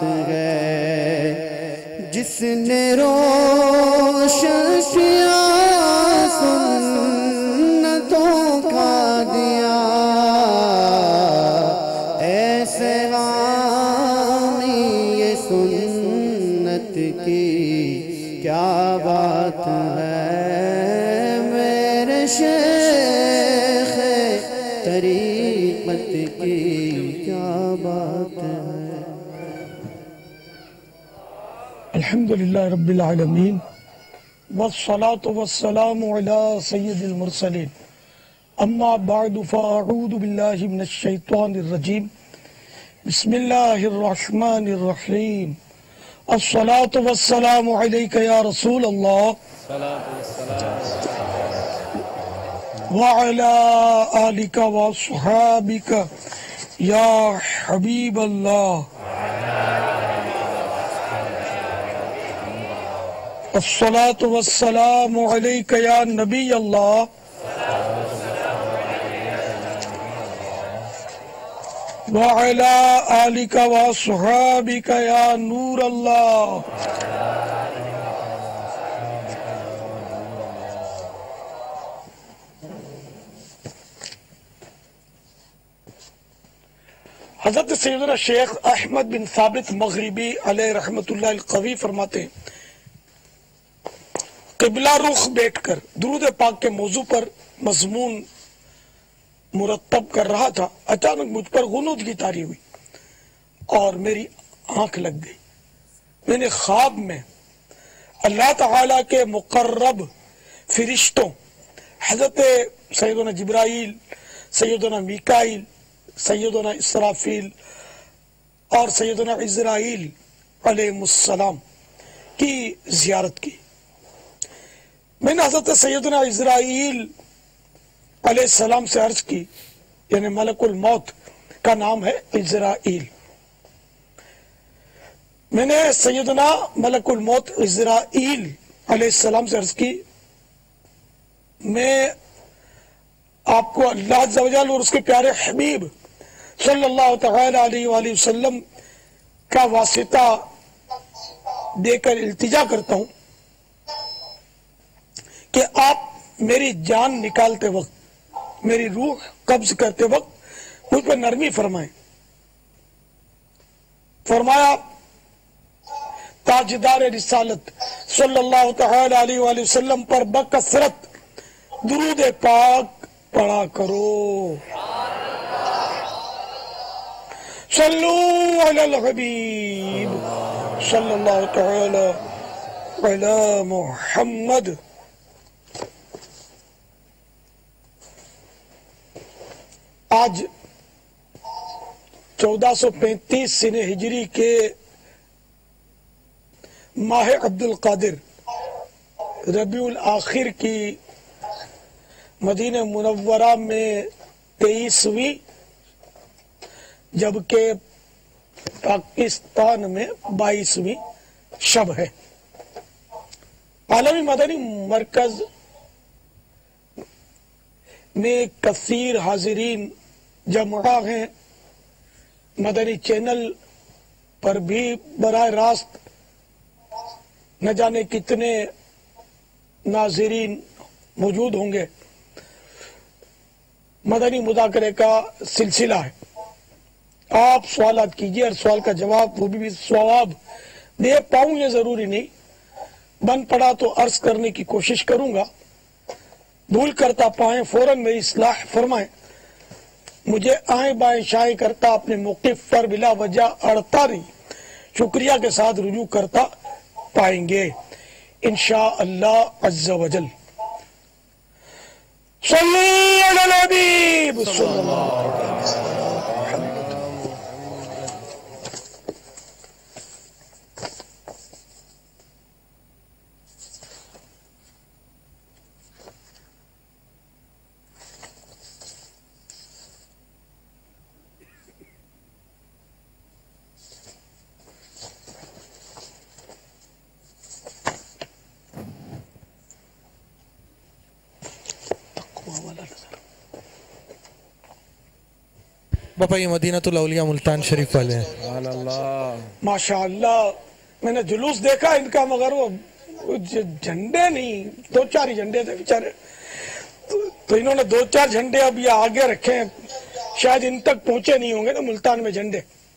ہے، جس نے روشن کیا سنتوں کا دیا، ایسے غامی یہ سنت کی کیا بات ہے، میرے شیخ طریقت کی کیا بات ہے۔ الحمدللہ رب العالمین، والصلاة والسلام علی سید المرسلین، اما بعد فاعوذ باللہ من الشیطان الرجیم بسم اللہ الرحمن الرحیم الصلاة والسلام علیک یا رسول اللہ وعلى آلك وصحابك يا حبيب الله الصلاة والسلام عليك يا نبي الله وعلى آلك وصحابك يا نور الله حضرت سیدنا شیخ احمد بن ثابت مغربی علیہ رحمت اللہ القوی فرماتے ہیں قبلہ رخ بیٹھ کر درود پاک کے موضوع پر مضمون مرتب کر رہا تھا، اچانک مجھ پر غنودگی طاری ہوئی اور میری آنکھ لگ گئی۔ میں نے خواب میں اللہ تعالیٰ کے مقرب فرشتوں حضرت سیدنا جبرائیل، سیدنا میکائیل، سیدنا اسرافیل اور سیدنا عزرائیل علیہ السلام کی زیارت کی۔ میں نے حضرت سیدنا عزرائیل علیہ السلام سے عرض کی، یعنی ملک الموت کا نام ہے عزرائیل، میں نے سیدنا ملک الموت عزرائیل علیہ السلام سے عرض کی، میں آپ کو اللہ عز و جل اور اس کے پیارے حبیب صلی اللہ تعالی علیہ وآلہ وسلم کا واسطہ دے کر التجا کرتا ہوں کہ آپ میری جان نکالتے وقت، میری روح قبض کرتے وقت مجھ پر نرمی فرمائیں۔ فرمایا تاجدار رسالت صلی اللہ تعالی علیہ وآلہ وسلم پر بکثرت درود پاک پڑھا کرو۔ صلو علی الحبیب صلی اللہ تعالی علی محمد۔ آج 1435 سنہ ہجری کے ماہ عبد القادر ربیع الآخر کی مدینہ منورہ میں 23ویں جبکہ پاکستان میں 22ویں شب ہے۔ عالمی مدنی مرکز میں کثیر حاضرین جمع ہیں، مدنی چینل پر بھی براہ راست نہ جانے کتنے ناظرین موجود ہوں گے۔ مدنی مذاکرے کا سلسلہ ہے، آپ سوالات کیجئے، اور سوال کا جواب وہ بھی ثواب دے پاؤں یہ ضروری نہیں، بن پڑا تو عرض کرنے کی کوشش کروں گا، بھول کرتا پائیں فوراً میری اصلاح فرمائیں، مجھے آئیں بائیں شائیں کرتا اپنے موقف پر بلا وجہ اڑتا نہیں، شکریہ کے ساتھ رجوع کرتا پائیں گے انشاءاللہ عز و جل۔ صلی علی الحبیب صلی اللہ علیہ وسلم۔ باپا یہ مدینہ الاولیاء ملتان شریف والے ہیں۔ ماشاءاللہ میں نے جلوس دیکھا ان کا، مگر وہ جھنڈے نہیں، 2-4 ہی جھنڈے تھے بیچارے، تو انہوں نے 2-4 جھنڈے اب یہ آگے رکھے ہیں، شاید ان تک پہنچے نہیں ہوں گے نا ملتان میں جھنڈے،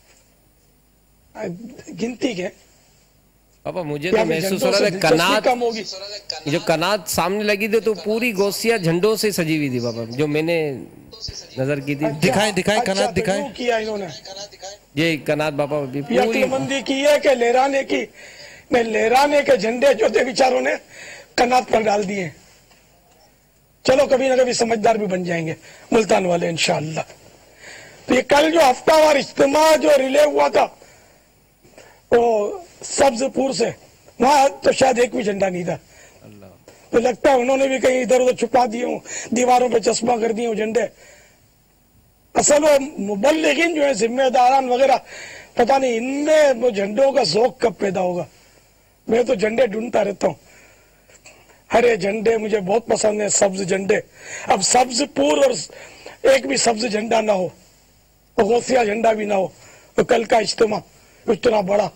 گنتی کے۔ پاپا مجھے تو محسوس ہو رہا ہے کنات جو کنات سامنے لگی تھی تو پوری گوسیاں جھنڈوں سے سجی ہوئی تھی پاپا، جو میں نے نظر کی تھی۔ دکھائیں کنات دکھائیں۔ کیا انہوں نے یہ کنات پاپا پوری مندی کی ہے کہ لہرانے کی، میں لہرانے کے جھنڈے جو تھے بیچاروں نے کنات پر ڈال دیے، चलो कभी ना कभी समझदार भी बन जाएंगे मुल्तान वाले इंशाअल्लाह। तो ये कल जो हफ्तावार इज्तिमा जो रिले हुआ था वो सब्जपुर से, वहां तो शायद एक भी झंडा नहीं था। तो लगता है उन्होंने भी कहीं इधर उधर छुपा दिए हो, दीवारों पे चश्मा कर दिए हो झंडे। असल वो मुबल्लिगीन जो है जिम्मेदारान वगैरह, पता नहीं इनमें वो झंडों का ज़ौक़ कब पैदा होगा। मैं तो झंडे ढूंढता रहता हूँ, हरे झंडे मुझे बहुत पसंद है, सब्ज झंडे। अब सब्जपुर और एक भी सब्ज झंडा ना हो, तो गौसिया झंडा भी ना हो, तो कल का इज्तिमा इतना बड़ा,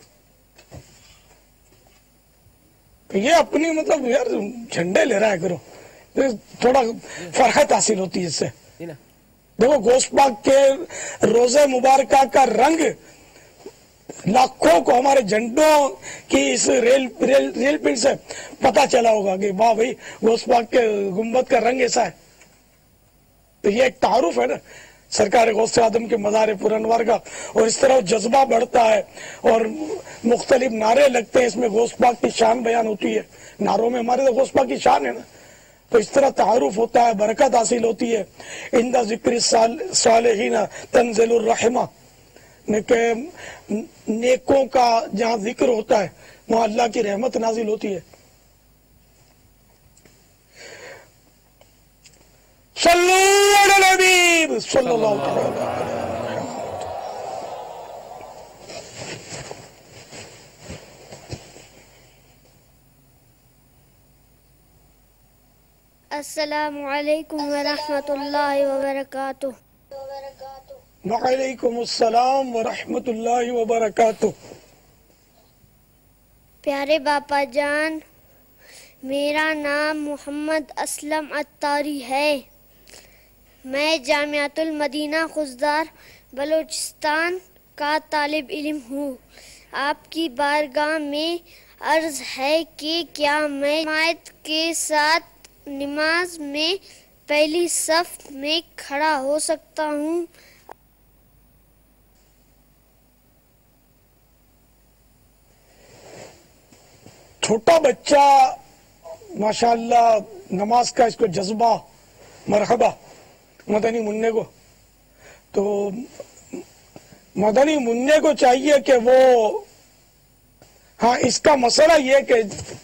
तो ये अपनी मतलब यार झंडे ले रहा है करो, तो थोड़ा फरहत हासिल होती है इससे। देखो गोश्त पाक के रोजे मुबारक का रंग लाखों को हमारे झंडों की इस रेल पिंड से पता चला होगा कि वाह भाई गोश्त पाक के गुंबद का रंग ऐसा है। तो ये एक तारुफ है ना सरकार गौसे आदम के मज़ार पुरअनवार का, और इस तरह जज्बा बढ़ता है और मुख्तलिफ नारे लगते हैं, इसमें गौस पाक की शान बयान होती है। नारों में हमारे तो गौस पाक की शान है ना, तो इस तरह तारुफ होता है, बरकत हासिल होती है। इंदा ज़िक्र सालिहीन तंज़िलुर रहमा, नेकों का जहाँ जिक्र होता है वहाँ अल्लाह की रहमत नाजिल होती है। सल्लल्लाहु अलैहि वसल्लम। अस्सलामु अलैकुम व रहमतुल्लाहि व बरकातुहू। वालेकुम अस्सलाम व रहमतुल्लाहि व बरकातुहू। प्यारे बापा जान, मेरा नाम मोहम्मद असलम अत्तारी है। मैं जामियातुल मदीना खुजदार बलूचिस्तान का तालिब इल्म हूँ। आपकी बारगाह में अर्ज है कि क्या मैं जमात के साथ नमाज में पहली सफ में खड़ा हो सकता हूँ? छोटा बच्चा माशाअल्लाह नमाज का इसको जज्बा, मरहबा मदनी मुन्ने को, तो मदनी मुन्ने को चाहिए कि वो, हाँ इसका मसला ये कि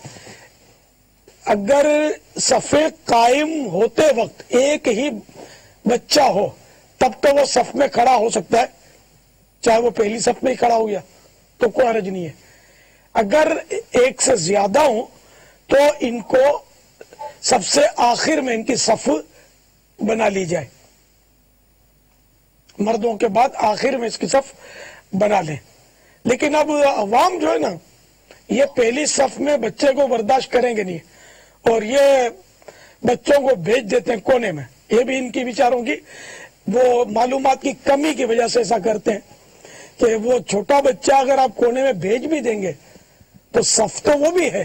अगर सफ़े कायम होते वक्त एक ही बच्चा हो तब तो वो सफ में खड़ा हो सकता है, चाहे वो पहली सफ में ही खड़ा हो गया तो कोई हर्ज नहीं है। अगर एक से ज्यादा हो तो इनको सबसे आखिर में इनकी सफ बना ली जाए, मर्दों के बाद आखिर में इसकी सफ बना लें। लेकिन अब अवाम जो है ना, ये पहली सफ में बच्चे को बर्दाश्त करेंगे नहीं और ये बच्चों को भेज देते हैं कोने में। ये भी इनकी विचारों की वो मालूमात की कमी की वजह से ऐसा करते हैं कि वो छोटा बच्चा अगर आप कोने में भेज भी देंगे तो सफ तो वो भी है,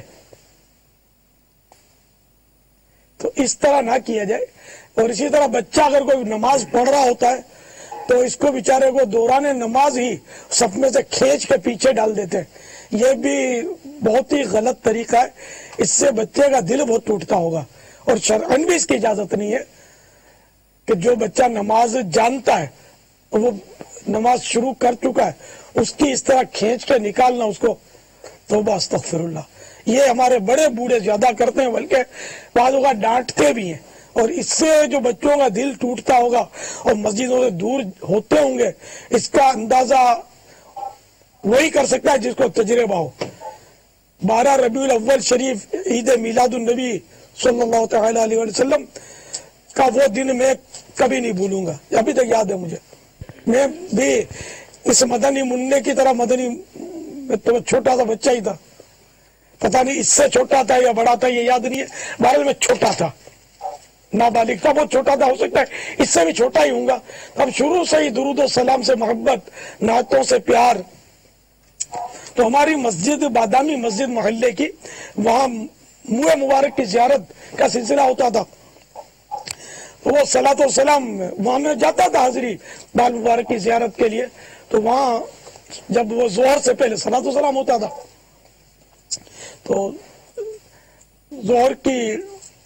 तो इस तरह ना किया जाए। और इसी तरह बच्चा अगर कोई नमाज पढ़ रहा होता है तो इसको बेचारे को दौरान नमाज ही सफ में से खींच के पीछे डाल देते हैं। ये भी बहुत ही गलत तरीका है, इससे बच्चे का दिल बहुत टूटता होगा और शरअन भी इसकी इजाजत नहीं है कि जो बच्चा नमाज जानता है, वो नमाज शुरू कर चुका है, उसकी इस तरह खींच के निकालना उसको, तौबा अस्तगफिरुल्लाह। ये हमारे बड़े बूढ़े ज्यादा करते हैं, बल्कि बाज़ों का डांटते भी हैं, और इससे जो बच्चों का दिल टूटता होगा और मस्जिदों से दूर होते होंगे, इसका अंदाजा वही कर सकता है जिसको तजर्बा हो। 12 रबीउल अव्वल शरीफ ईद मिलादुन नबी सल्लल्लाहु तआला अलैहि वसल्लम का वो दिन मैं कभी नहीं भूलूंगा, अभी तक याद है मुझे। मैं भी इस मदनी मुन्ने की तरह तो छोटा सा बच्चा ही था, पता नहीं इससे छोटा था या बड़ा था ये याद नहीं है, बहरहाल मैं छोटा था, नाबालिग था, बहुत छोटा था, हो सकता है इससे भी छोटा ही होऊंगा। तब शुरू से ही दुरूद और सलाम से मोहब्बत, नातों से प्यार। तो हमारी मस्जिद बादामी मस्जिद मोहल्ले की, वहाँ मुए मुबारक की ज़ियारत का सिलसिला होता था, वो सलात और सलाम वहाँ में जाता था हाजिरी बाल मुबारक की ज़ियारत के लिए। तो वहाँ जब वो जोहर से पहले सलात और सलाम होता था तो जोहर की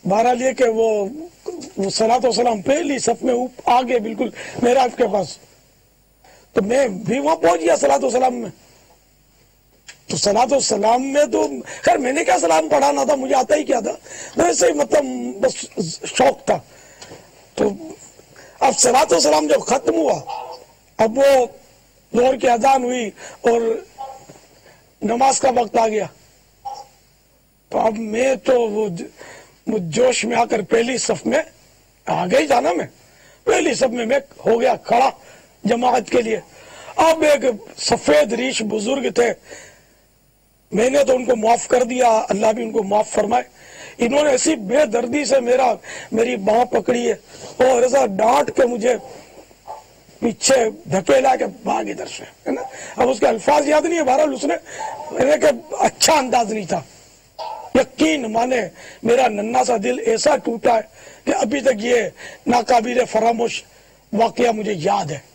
बहरहाल ये कि वो सलात व सलाम पहली सफ में आगे बिल्कुल मेहराब के पास, तो मैं भी वहां पहुंच गया सलात व सलाम में। तो सलात व सलाम में तो खैर मैंने क्या सलाम पढ़ाना था, मुझे आता ही क्या था, वैसे ही मतलब बस शौक था। तो अब सलात व सलाम जब खत्म हुआ, अब वो जोहर की अजान हुई और नमाज का वक्त आ गया, तो अब मैं तो वो जोश में आकर पहली सफ में आ गई जाना, मैं पहली सफ में मैं हो गया खड़ा जमात के लिए। अब एक सफेद रीश बुजुर्ग थे, मैंने तो उनको माफ कर दिया, अल्लाह भी उनको माफ फरमाए। इन्होंने ऐसी बेदर्दी से मेरी बाह पकड़ी है और ऐसा डांट के मुझे पीछे धकेला के भाग इधर से, है ना। अब उसके अल्फाज याद नहीं है, बहरहाल उसने अच्छा अंदाज नहीं था। यकीन माने मेरा नन्हा सा दिल ऐसा टूटा है कि अभी तक ये नाकाबिले फरामोश वाकया मुझे याद है।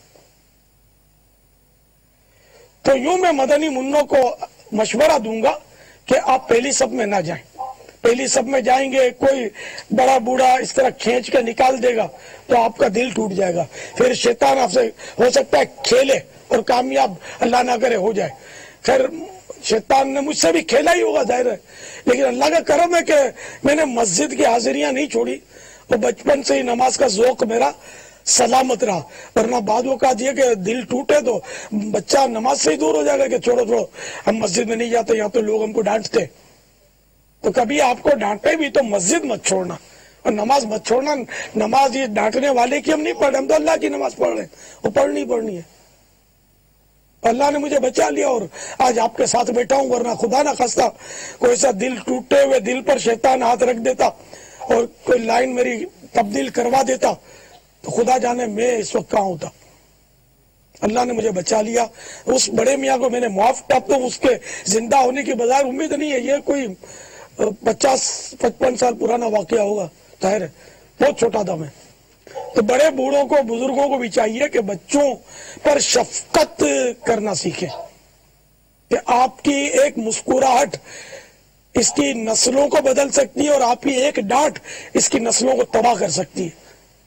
तो यूं मैं मदनी मुन्नों को मशवरा दूंगा कि आप पहली सफ में ना जाएं। पहली सफ में जाएंगे, कोई बड़ा बूढ़ा इस तरह खींच के निकाल देगा तो आपका दिल टूट जाएगा, फिर शैतान आपसे हो सकता है खेले और कामयाब अल्लाह ना करे हो जाए। खैर शैतान ने मुझसे भी खेला ही होगा जाहिर है, लेकिन अल्लाह का करम है कि मैंने मस्जिद की हाजिरियां नहीं छोड़ी और बचपन से ही नमाज का ज़ौक़ मेरा सलामत रहा। वरना बाद वो कहा कि दिल टूटे तो बच्चा नमाज से ही दूर हो जाएगा कि छोड़ो हम मस्जिद में नहीं जाते, यहाँ तो लोग हमको डांटते। तो कभी आपको डांटे भी तो मस्जिद मत छोड़ना और नमाज मत छोड़ना। नमाज ये डांटने वाले की हम नहीं पढ़ रहे, हम तो अल्लाह की नमाज पढ़ रहे हैं, वो पढ़नी है। अल्लाह ने मुझे बचा लिया और आज आपके साथ बैठा हूं, वरना खुदा ना खास्ता कोई ऐसा दिल टूटे हुए दिल पर शैतान हाथ रख देता और कोई लाइन मेरी तब्दील करवा देता तो खुदा जाने मैं इस वक्त कहाँ होता। अल्लाह ने मुझे बचा लिया। उस बड़े मियाँ को मैंने माफ किया, तो उसके जिंदा होने की बजाय उम्मीद नहीं है। ये कोई 50-55 साल पुराना वाकया होगा, जाहिर है बहुत छोटा था मैं। तो बड़े बूढ़ों को बुजुर्गों को भी चाहिए कि बच्चों पर शफकत करना सीखें कि आपकी एक मुस्कुराहट इसकी नस्लों को बदल सकती है और आपकी एक डांट इसकी नस्लों को तबाह कर सकती है।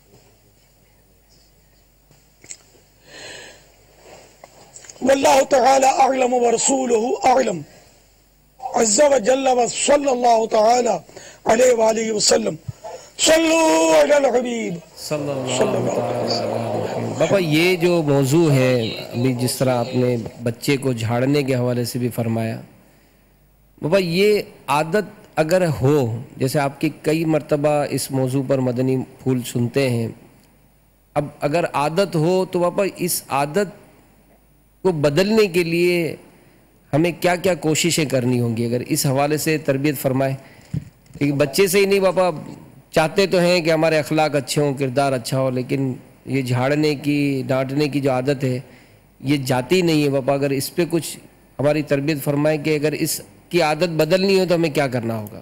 वल्लाहु तआला अअलम व रसूलुहु अअलम अज़्ज़ा व जल्ला व सल्लल्लाहु तआला अलैहि व आलिहि वसल्लम सल्लू अलल हबीब सल्लल्लाहु तआला। बाबा ये जो मौजू है अभी जिस तरह आपने बच्चे को झाड़ने के हवाले से भी फरमाया, बाबा ये आदत अगर हो, जैसे आपकी कई मर्तबा इस मौजू पर मदनी फूल सुनते हैं, अब अगर आदत हो तो बाबा इस आदत को बदलने के लिए हमें क्या क्या कोशिशें करनी होंगी, अगर इस हवाले से तरबियत फरमाए। क्योंकि बच्चे से ही नहीं बाबा, चाहते तो हैं कि हमारे अखलाक अच्छे हों, किरदार अच्छा हो, लेकिन ये झाड़ने की डांटने की जो आदत है ये जाती नहीं है बाबा। अगर इस पे कुछ हमारी तरबियत फरमाए कि अगर इसकी आदत बदलनी हो तो हमें क्या करना होगा।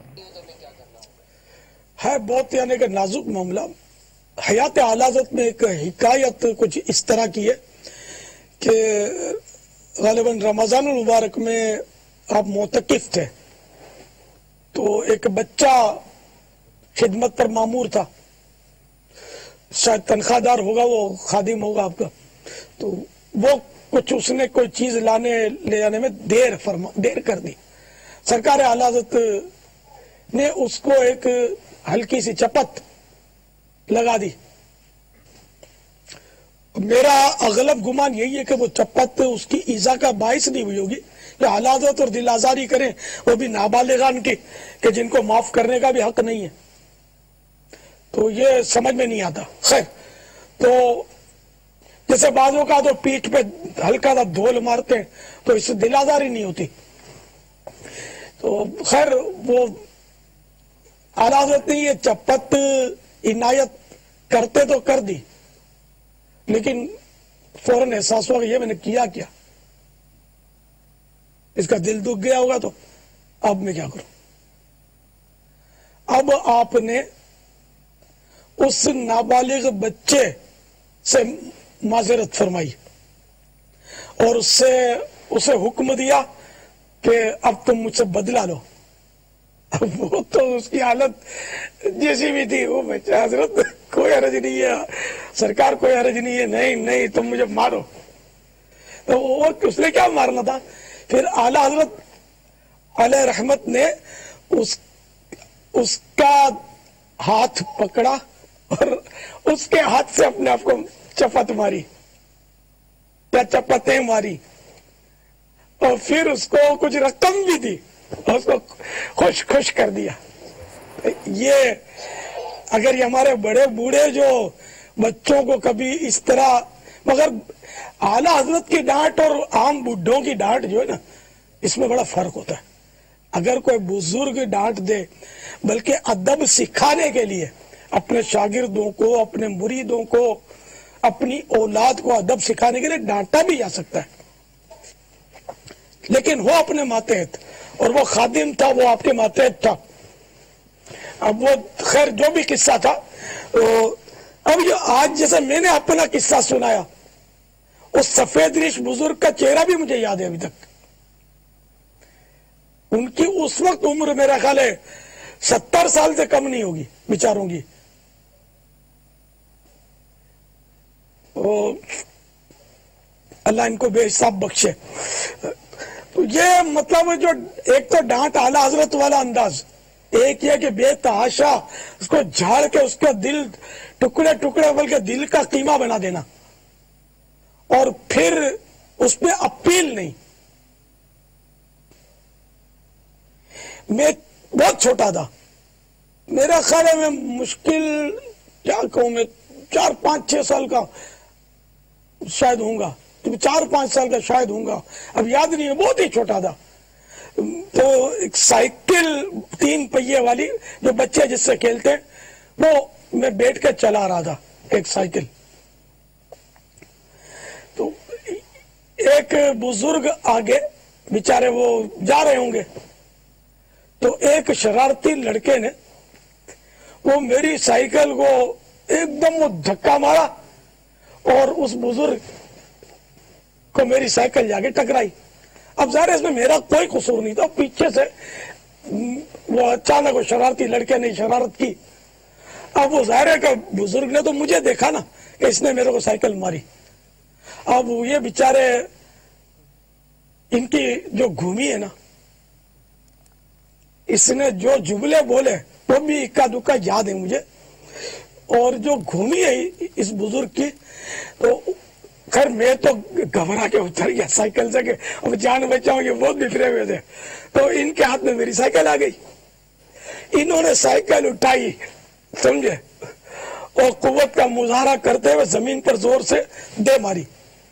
है बहुत यानी कि नाजुक मामला। हयात आलाज़त में एक हिकायत कुछ इस तरह की है कि गालिबन रमज़ान मुबारक में आप मोतकिफ थे, तो एक बच्चा खिदमत पर मामूर था, शायद तनख्वाहदार होगा, वो खादिम होगा आपका, तो वो कुछ उसने कोई चीज ले जाने में देर कर दी। सरकार आलाज़त ने उसको एक हल्की सी चपत लगा दी। मेरा अगलब गुमान यही है कि वो चपत उसकी ईजा का बाइस नहीं हुई होगी कि आलाज़त और दिल आज़ारी करें, वो भी नाबालिगान की, कि जिनको माफ करने का भी हक नहीं है। तो ये समझ में नहीं आता। खैर, तो जैसे बाजों का तो पीठ पे हल्का सा धोल मारते हैं तो इससे दिल आज़ारी नहीं होती। तो खैर वो आलाज़त ने ये चपत इनायत करते तो कर दी, लेकिन फौरन एहसास हुआ कि ये मैंने किया क्या, इसका दिल दुख गया होगा, तो अब मैं क्या करूं। अब आपने उस नाबालिग बच्चे से माजरत फरमाई और उसे हुक्म दिया कि अब तुम मुझसे बदला लो, وہ تو اس کی حالت جیسی بھی تھی وہ بچہ حضرت کوئی حرج نہیں ہے سرکار کوئی حرج نہیں ہے نہیں نہیں تم مجھے مارو تو وہ اس نے کیا مارنا تھا پھر اعلی حضرت علیہ رحمت نے اس کا ہاتھ پکڑا اور اس کے ہاتھ سے اپنے آپ کو چپت ماری یا چپتیں ماری اور پھر اس کو کچھ رقم بھی دی اور اس کو خوش کر دیا یہ اگر یہ ہمارے بڑے بوڑھے جو بچوں کو کبھی اس طرح مگر اعلیٰ حضرت کی ڈانٹ اور عام بڈھوں کی ڈانٹ جو ہے نا اس میں بڑا فرق ہوتا ہے اگر کوئی بزرگ ڈانٹ دے بلکہ ادب سکھانے کے لیے اپنے شاگردوں کو اپنے مریدوں کو اپنی اولاد کو ادب سکھانے کے لیے ڈانٹا بھی جا سکتا ہے لیکن وہ اپنے ماتحت اور وہ خادم تھا وہ آپ کے ماتحت تھا اب وہ خیر جو بھی قصہ تھا اب یہ آج جیسا میں نے اپنا قصہ سنایا اس سفید ریش بزرگ کا چہرہ بھی مجھے یاد ہے ابھی تک ان کی اس وقت عمر میرا خیال ہے 70 سال سے کم نہیں ہوگی بیچاروں کی اللہ ان کو بے حساب بخشے تو یہ مطلب جو ایک تو ڈانٹ اعلیٰ حضرت والا انداز ایک یہ کہ بے تحاشا اس کو جھاڑ کے اس کا دل ٹکڑے ٹکڑے بلکہ دل کا قیمہ بنا دینا اور پھر اس پہ اپیل نہیں میں بہت چھوٹا تھا میرا خیال ہے میں مشکل کیا کہوں میں 4 5 6 سال کا شاید ہوں گا 4 5 سال کا شاید ہوں گا اب یاد نہیں ہے بہت ہی چھوٹا تھا تو ایک سائیکل 3 پہیے والی جو بچے جس سے کھیلتے وہ میں بیٹھ کے چلا رہا تھا ایک سائیکل تو ایک بزرگ آگے بیچارے وہ جا رہے ہوں گے تو ایک شرارتی لڑکے نے وہ میری سائیکل کو ایک دم وہ دھکا مارا اور اس بزرگ کو میری سائیکل جا کے ٹکرائی اب ظاہر ہے اس میں میرا کوئی قصور نہیں تھا پیچھے سے وہ اچانک وہ شرارتی لڑکے نے شرارت کی اب وہ ظاہر ہے کہ بزرگ نے تو مجھے دیکھا نا کہ اس نے میرے کو سائیکل ماری اب یہ بیچارے ان کی جو گھومی ہے نا اس نے جو جملے بولے وہ بھی اکا دکا یاد ہے مجھے اور جو گھومی ہے اس بزرگ کی تو خیر میں تو گھبرا کے اتر گیا سائیکل سے کہ جان بچاؤں یہ بہت بکھرے ہوئے تھے تو ان کے ہاتھ میں میری سائیکل آ گئی انہوں نے سائیکل اٹھائی سمجھے اور قوت کا مظاہرہ کرتے ہوئے زمین پر زور سے دے ماری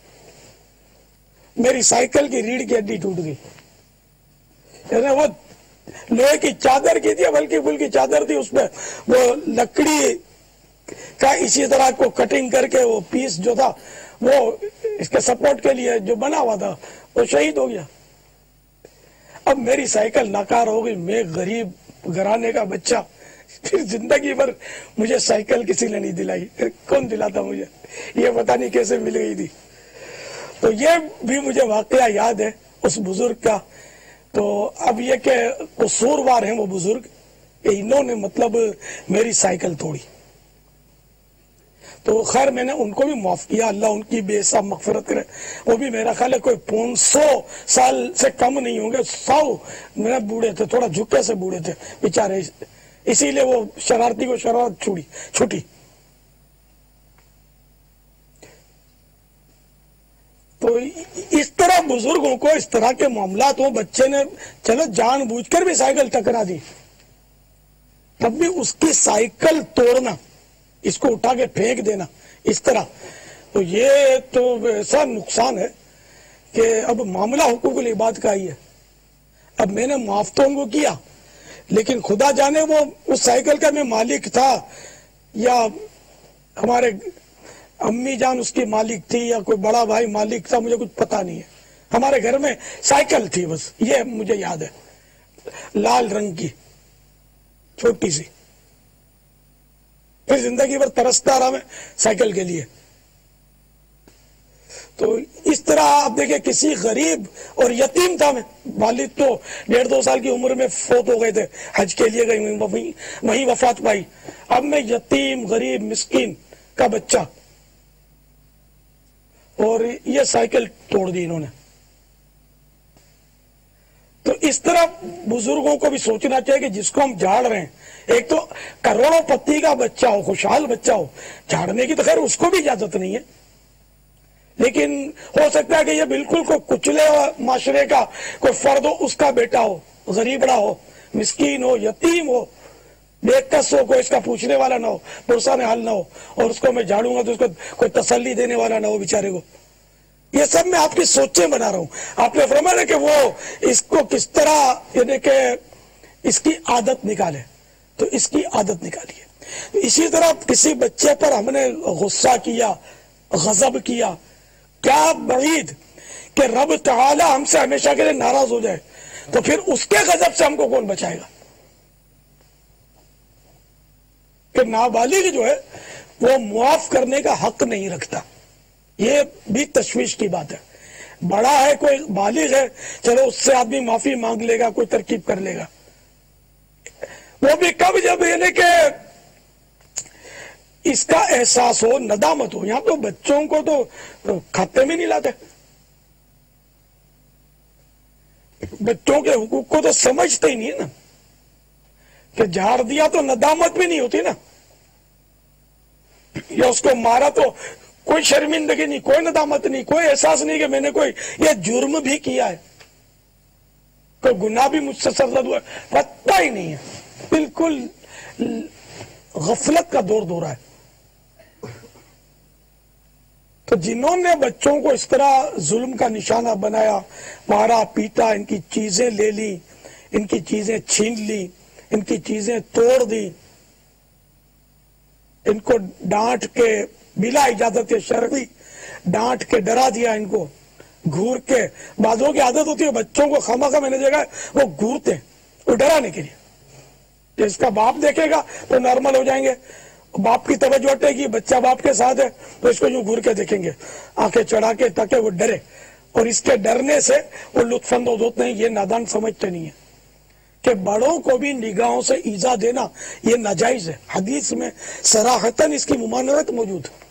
میری سائیکل کی ریڑھ کی ہڈی ٹوٹ گئی یعنی وہ لوہے کی چادر کی تھی بلکہ پھلکی چادر تھی اس میں وہ لکڑی کا اسی طرح کو کٹنگ کر کے وہ پیس جو تھا وہ اس کے سپورٹ کے لیے جو بنا ہوا تھا وہ شہید ہو گیا اب میری سائیکل ناکار ہو گئی میں غریب گھرانے کا بچہ پھر زندگی بھر مجھے سائیکل کسی نے نہیں دلائی کون دلاتا مجھے یہ پتہ نہیں کیسے مل گئی تھی تو یہ بھی مجھے واقعہ یاد ہے اس بزرگ کا تو اب یہ کہ قصوروار ہیں وہ بزرگ کہ انہوں نے مطلب میری سائیکل توڑی تو خیر میں نے ان کو بھی معاف کیا اللہ ان کی بے حساب مغفرت کرے وہ بھی میرا خیال ہے کوئی 500 سال سے کم نہیں ہوں گے 100 میں بوڑھے تھے تھوڑا جھکے سے بوڑھے تھے بیچارے اسی لیے وہ شرارتی کو شرارت چھوٹی تو اس طرح بزرگوں کو اس طرح کے معاملات ہوں بچے نے چلو جان بوجھ کر بھی سائیکل ٹکرا دی تب بھی اس کی سائیکل توڑنا اس کو اٹھا کے پھینک دینا اس طرح تو یہ تو ایسا نقصان ہے کہ اب معاملہ حقوق العباد کا ہی ہے اب میں نے معاف تو ان کو کیا لیکن خدا جانے وہ اس سائیکل کا میں مالک تھا یا ہمارے امی جان اس کی مالک تھی یا کوئی بڑا بھائی مالک تھا مجھے کچھ پتا نہیں ہے ہمارے گھر میں سائیکل تھی بس یہ مجھے یاد ہے لال رنگ کی چھوٹی سی پھر زندگی بھر ترستا رہا میں سائیکل کے لیے تو اس طرح آپ دیکھیں کسی غریب اور یتیم تھا، میں والد تو 1.5-2 سال کی عمر میں فوت ہو گئے تھے، حج کے لیے گئی وہیں وفات پائی، اب میں یتیم غریب مسکین کا بچہ، اور یہ سائیکل توڑ دی انہوں نے۔ تو اس طرح بزرگوں کو بھی سوچنا چاہیے کہ جس کو ہم جھاڑ رہے ہیں، ایک تو کروڑوں پتی کا بچہ ہو، خوشحال بچہ ہو، جھاڑنے کی تو خیر اس کو بھی اجازت نہیں ہے، لیکن ہو سکتا ہے کہ یہ بالکل کوئی کچلے معاشرے کا کوئی فرد ہو، اس کا بیٹا ہو، غریبڑا ہو، مسکین ہو، یتیم ہو، بے کس ہو، کوئی اس کا پوچھنے والا نہ ہو، پرسان حال نہ ہو، اور اس کو میں جھاڑوں گا تو اس کو کوئی تسلی دینے والا نہ ہو بیچارے کو۔ یہ سب میں آپ کی سوچیں بنا رہا ہوں۔ آپ نے فرمایا کہ وہ اس کو کس طرح یعنی کہ اس کی عادت نکالے، تو اس کی عادت نکالیے۔ اسی طرح کسی بچے پر ہم نے غصہ کیا، غضب کیا، کیا بعید کہ رب تعالی ہم سے ہمیشہ کے لیے ناراض ہو جائے، تو پھر اس کے غضب سے ہم کو کون بچائے گا؟ کہ نابالغ جو ہے وہ معاف کرنے کا حق نہیں رکھتا، یہ بھی تشویش کی بات ہے۔ بڑا ہے، کوئی بالغ ہے، چلو اس سے آدمی معافی مانگ لے گا، کوئی ترکیب کر لے گا، وہ بھی کب جب یعنی کہ اس کا احساس ہو، ندامت ہو۔ یہاں تو بچوں کو تو کھاتے میں نہیں لاتے، بچوں کے حقوق کو تو سمجھتے ہی نہیں ہے نا، کہ جھاڑ دیا تو ندامت بھی نہیں ہوتی نا، یا اس کو مارا تو کوئی شرمندگی نہیں، کوئی ندامت نہیں، کوئی احساس نہیں کہ میں نے کوئی یہ جرم بھی کیا ہے، کوئی گناہ بھی مجھ سے سرزد ہوا ہے، پتہ ہی نہیں ہے، بالکل غفلت کا دور دورہ ہے۔ تو جنہوں نے بچوں کو اس طرح ظلم کا نشانہ بنایا، مارا پیٹا، ان کی چیزیں لے لی، ان کی چیزیں چھین لی، ان کی چیزیں توڑ دی، ان کو ڈانٹ کے بلا اجازت شرعی ڈانٹ کے ڈرا دیا، ان کو گھور کے، بعضوں کی عادت ہوتی ہے بچوں کو خامخواہ میں نے دیکھا ہے وہ گھورتے ہیں، وہ ڈرانے کے لیے کہ اس کا باپ دیکھے گا تو نارمل ہو جائیں گے، باپ کی توجہ ہٹے گی، بچہ باپ کے ساتھ ہے تو اس کو یوں گھور کے دیکھیں گے آنکھیں چڑھا کے، تاکہ وہ ڈرے، اور اس کے ڈرنے سے وہ لطف اندوز ہوتے ہیں۔ یہ نادان سمجھتے نہیں ہیں کہ بڑوں کو بھی نگاہوں سے ایذا دینا یہ ناجائز ہے، حدیث میں صراحتاً اس کی ممانعت موجود ہے۔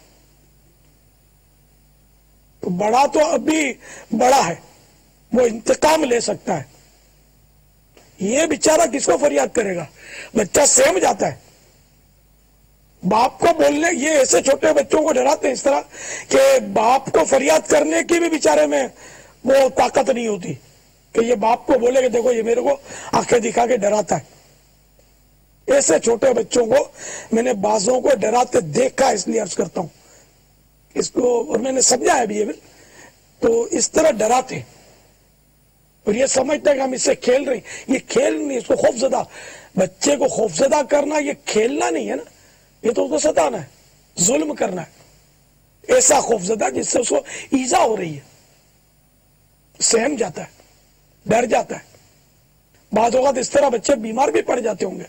تو بڑا تو ابھی بڑا ہے، وہ انتقام لے سکتا ہے، یہ بیچارہ کس کو فریاد کرے گا؟ بچہ سہم جاتا ہے باپ کو بولنے، یہ ایسے چھوٹے بچوں کو ڈراتے ہیں اس طرح کہ باپ کو فریاد کرنے کی بھی بیچارے میں وہ طاقت نہیں ہوتی کہ یہ باپ کو بولے کہ دیکھو یہ میرے کو آنکھیں دکھا کے ڈراتا ہے۔ ایسے چھوٹے بچوں کو میں نے بعضوں کو ڈراتے دیکھا، اس لیے عرض کرتا ہوں اس کو، اور میں نے سمجھا ہے بھی، تو اس طرح ڈراتے اور یہ سمجھتا ہے کہ ہم اس سے کھیل رہے ہیں، یہ کھیل نہیں، اس کو خوفزدہ، بچے کو خوفزدہ کرنا یہ کھیلنا نہیں ہے نا، یہ تو اس کو ستانا ہے، ظلم کرنا ہے، ایسا خوفزدہ جس سے اس کو ایذا ہو رہی ہے، سہم جاتا ہے، ڈر جاتا ہے۔ بعض اوقات اس طرح بچے بیمار بھی پڑ جاتے ہوں گے،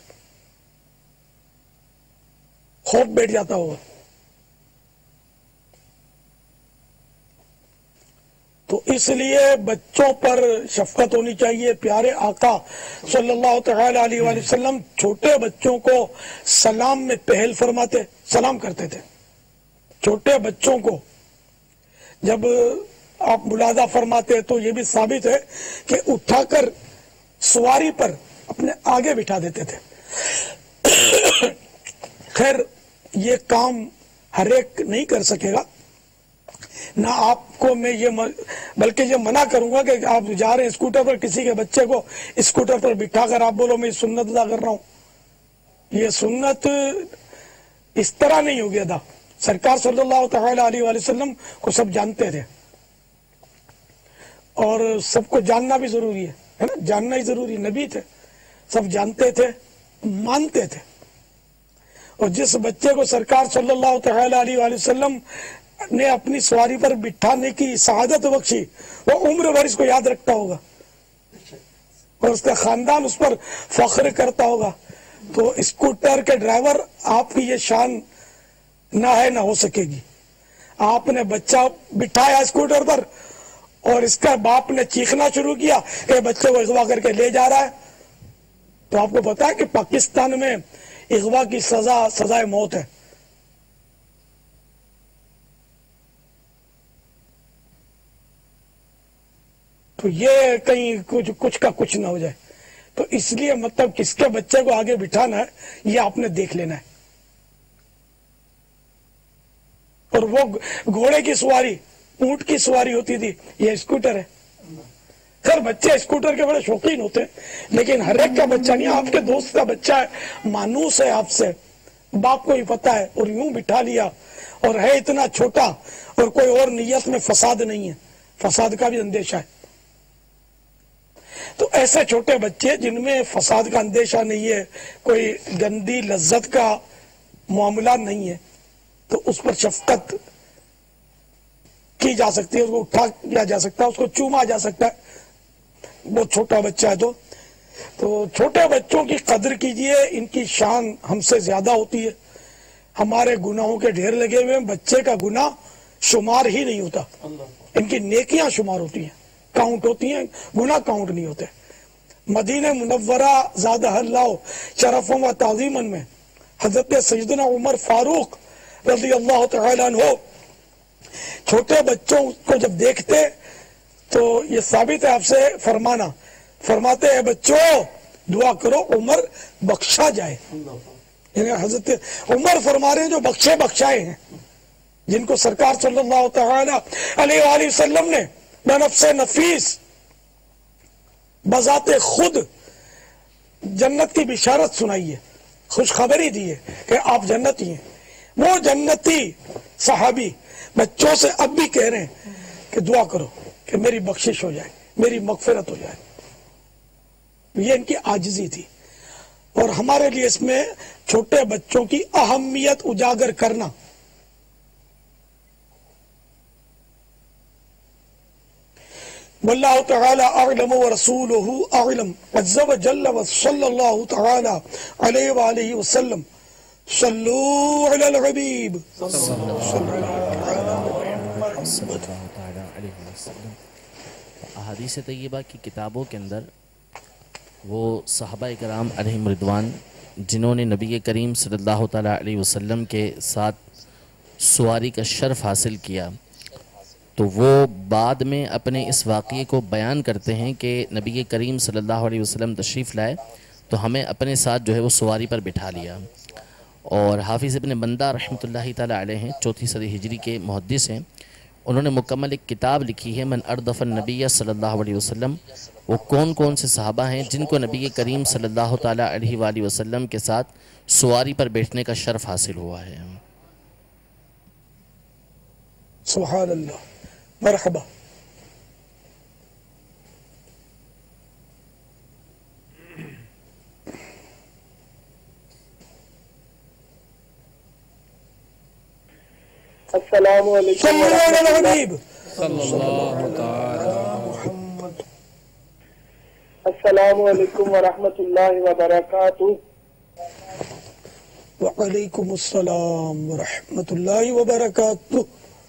خوف بیٹھ جاتا ہوگا۔ تو اس لیے بچوں پر شفقت ہونی چاہیے۔ پیارے آقا صلی اللہ تعالی علیہ وآلہ وسلم چھوٹے بچوں کو سلام میں پہل فرماتے، سلام کرتے تھے چھوٹے بچوں کو۔ جب آپ ملاحظہ فرماتے تو یہ بھی ثابت ہے کہ اٹھا کر سواری پر اپنے آگے بٹھا دیتے تھے۔ خیر یہ کام ہر ایک نہیں کر سکے گا، نہ آپ کو میں یہ بلکہ یہ منع کروں گا کہ آپ جا رہے ہیں اسکوٹر پر، کسی کے بچے کو اسکوٹر پر بٹھا کر آپ بولو میں سنت ادا کر رہا ہوں، یہ سنت اس طرح نہیں ہوگی ادا۔ سرکار صلی اللہ تعالی علیہ وآلہ وسلم کو سب جانتے تھے، اور سب کو جاننا بھی ضروری ہے نا، جاننا ہی ضروری، نبی تھے، سب جانتے تھے، مانتے تھے۔ اور جس بچے کو سرکار صلی اللہ تعالی علیہ وآلہ وسلم نے اپنی سواری پر بٹھانے کی سعادت بخشی، وہ عمر بھر اس کو یاد رکھتا ہوگا اور اس کا خاندان اس پر فخر کرتا ہوگا۔ تو اسکوٹر کے ڈرائیور آپ کی یہ شان نہ ہے، نہ ہو سکے گی۔ آپ نے بچہ بٹھایا اسکوٹر پر اور اس کا باپ نے چیخنا شروع کیا کہ بچے کو اغوا کر کے لے جا رہا ہے. تو آپ کو پتا ہے کہ پاکستان میں اغوا کی سزائے موت ہے. تو یہ کہیں کچھ کا کچھ نہ ہو جائے. تو اس لیے مطلب کس کے بچے کو آگے بٹھانا ہے یہ آپ نے دیکھ لینا ہے. اور وہ گھوڑے کی سواری، اونٹ کی سواری ہوتی تھی، یہ اسکوٹر ہے. خیر بچے اسکوٹر کے بڑے شوقین ہوتے ہیں لیکن ہر ایک کا بچہ نہیں. آپ کے دوست کا بچہ ہے، مانوس ہے آپ سے، باپ کو ہی پتا ہے، اور یوں بٹھا لیا اور ہے اتنا چھوٹا اور کوئی اور نیت میں فساد نہیں ہے، فساد کا بھی اندیشہ ہے. تو ایسے چھوٹے بچے جن میں فساد کا اندیشہ نہیں ہے، کوئی گندی لذت کا معاملہ نہیں ہے، تو اس پر شفقت کی جا سکتی ہے، اس کو اٹھا کیا جا سکتا ہے، اس کو چوما جا سکتا ہے. بہت چھوٹا بچہ ہے تو چھوٹے بچوں کی قدر کیجئے. ان کی شان ہم سے زیادہ ہوتی ہے. ہمارے گناہوں کے ڈھیر لگے ہوئے ہیں، بچے کا گناہ شمار ہی نہیں ہوتا. ان کی نیکیاں شمار ہوتی ہیں، کاؤنٹ ہوتی ہیں، گناہ کاؤنٹ نہیں ہوتے. مدینہ منورہ زادہ اللہ شرفوں و تعظیمن میں حضرت سیدنا عمر فاروق رضی اللہ تعالیٰ عنہ چھوٹے بچوں کو جب دیکھتے تو یہ ثابت ہے آپ سے فرماتے ہیں بچوں دعا کرو عمر بخشا جائے. یعنی حضرت عمر فرما رہے ہیں جو بخشائے ہیں، جن کو سرکار صلی اللہ تعالی علیہ وآلہ وسلم نے بنفس نفیس بذات خود جنت کی بشارت سنائی ہے، خوشخبری دی ہے کہ آپ جنتی ہیں. وہ جنتی صحابی بچوں سے اب بھی کہہ رہے ہیں کہ دعا کرو کہ میری بخشش ہو جائے، میری مغفرت ہو جائے. یہ ان کی عاجزی تھی. اور ہمارے لیے اس میں چھوٹے بچوں کی اہمیت اجاگر کرنا. واللہ تعالی اعلم ورسولہ اعلم عز وجل وصلی اللہ تعالی علیہ وآلہ وسلم. صلو علی الحبیب احادیث طیبہ کی کتابوں کے اندر وہ صحابہ کرام علیہم رضوان جنہوں نے نبی کریم صلی اللہ تعالیٰ علیہ وسلم کے ساتھ سواری کا شرف حاصل کیا، تو وہ بعد میں اپنے اس واقعے کو بیان کرتے ہیں کہ نبی کریم صلی اللہ علیہ وسلم تشریف لائے تو ہمیں اپنے ساتھ جو ہے وہ سواری پر بٹھا لیا. اور حافظ ابن بندہ رحمۃ اللہ تعالیٰ علیہ ہیں، 4 صدی ہجری کے محدث ہیں. انہوں نے مکمل ایک کتاب لکھی ہے من اردف النبی صلی اللہ علیہ وسلم. وہ کون کون سے صحابہ ہیں جن کو نبی کریم صلی اللہ تعالیٰ علیہ وآلہ وسلم کے ساتھ سواری پر بیٹھنے کا شرف حاصل ہوا ہے. سبحان اللہ. مرحبا. السلام علیکم السلام علیکم ورحمۃ اللہ وبرکاتہ. وعلیکم السلام ورحمۃ اللہ وبرکاتہ.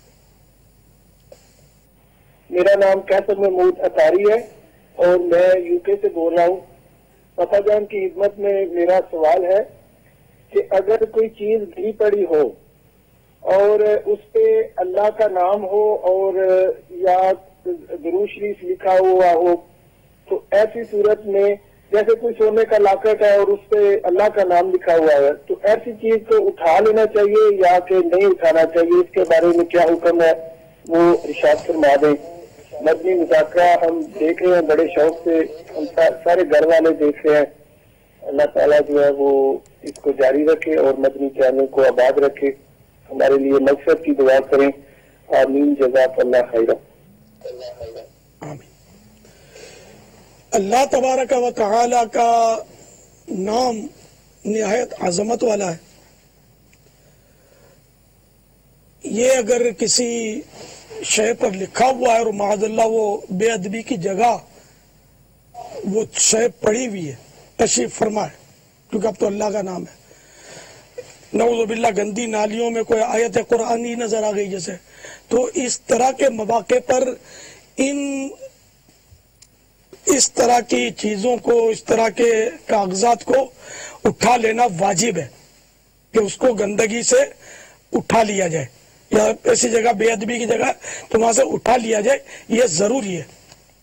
میرا نام کیسر محمود اطاری ہے اور میں یو کے سے بول رہا ہوں. پاپا جان کی خدمت میں میرا سوال ہے کہ اگر کوئی چیز گری پڑی ہو اور اس پہ اللہ کا نام ہو اور یا درود شریف لکھا ہوا ہو تو ایسی صورت میں جیسے کوئی سونے کا لاکٹ ہے اور اس پہ اللہ کا نام لکھا ہوا ہے تو ایسی چیز کو اٹھا لینا چاہیے یا کہ نہیں اٹھانا چاہیے، اس کے بارے میں کیا حکم ہے وہ ارشاد فرما دیں. مدنی مذاکرہ ہم دیکھ رہے ہیں بڑے شوق سے، ہم سارے گھر والے دیکھ رہے ہیں. اللہ تعالیٰ جو ہے وہ اس کو جاری رکھے اور مدنی چینل کو آباد رکھے. ہمارے لیے مقصد کی دعا کریں. آمین. جزاک اللہ خیر. آمین. اللہ تبارک و تعالی کا نام نہایت عظمت والا ہے. یہ اگر کسی شے پر لکھا ہوا ہے اور معاذ اللہ وہ بے ادبی کی جگہ وہ شے پڑی ہوئی ہے، تشریف فرمائے، کیونکہ اب تو اللہ کا نام ہے. नऊज़ुबिल्लाह गंदी नालियों में कोई आयत कुरानी नजर आ गई जैसे, तो इस तरह के मौके पर इस तरह की चीजों को, इस तरह के कागजात को उठा लेना वाजिब है कि उसको गंदगी से उठा लिया जाए, या ऐसी जगह बेअदबी की जगह तो वहां से उठा लिया जाए, ये जरूरी है।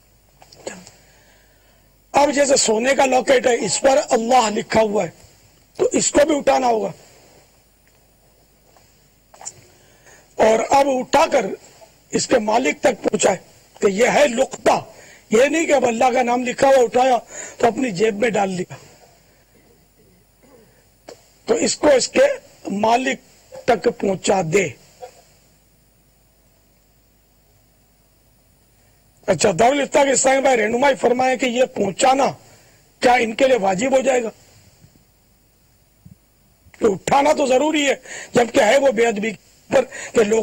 अब जैसे सोने का लॉकेट है, इस पर अल्लाह लिखा हुआ है, तो इसको भी उठाना होगा, और अब उठाकर इसके मालिक तक पहुंचाए कि यह है लुक्ता। ये नहीं कि अब अल्लाह का नाम लिखा हुआ उठाया तो अपनी जेब में डाल लिया, तो इसको इसके मालिक तक पहुंचा दे। अच्छा, दारुल इफ्ता के इस्लामी भाई रहनुमाई फरमाए कि ये पहुंचाना क्या इनके लिए वाजिब हो जाएगा? तो उठाना तो जरूरी है, जबकि है वो बेअदबी पर के लोग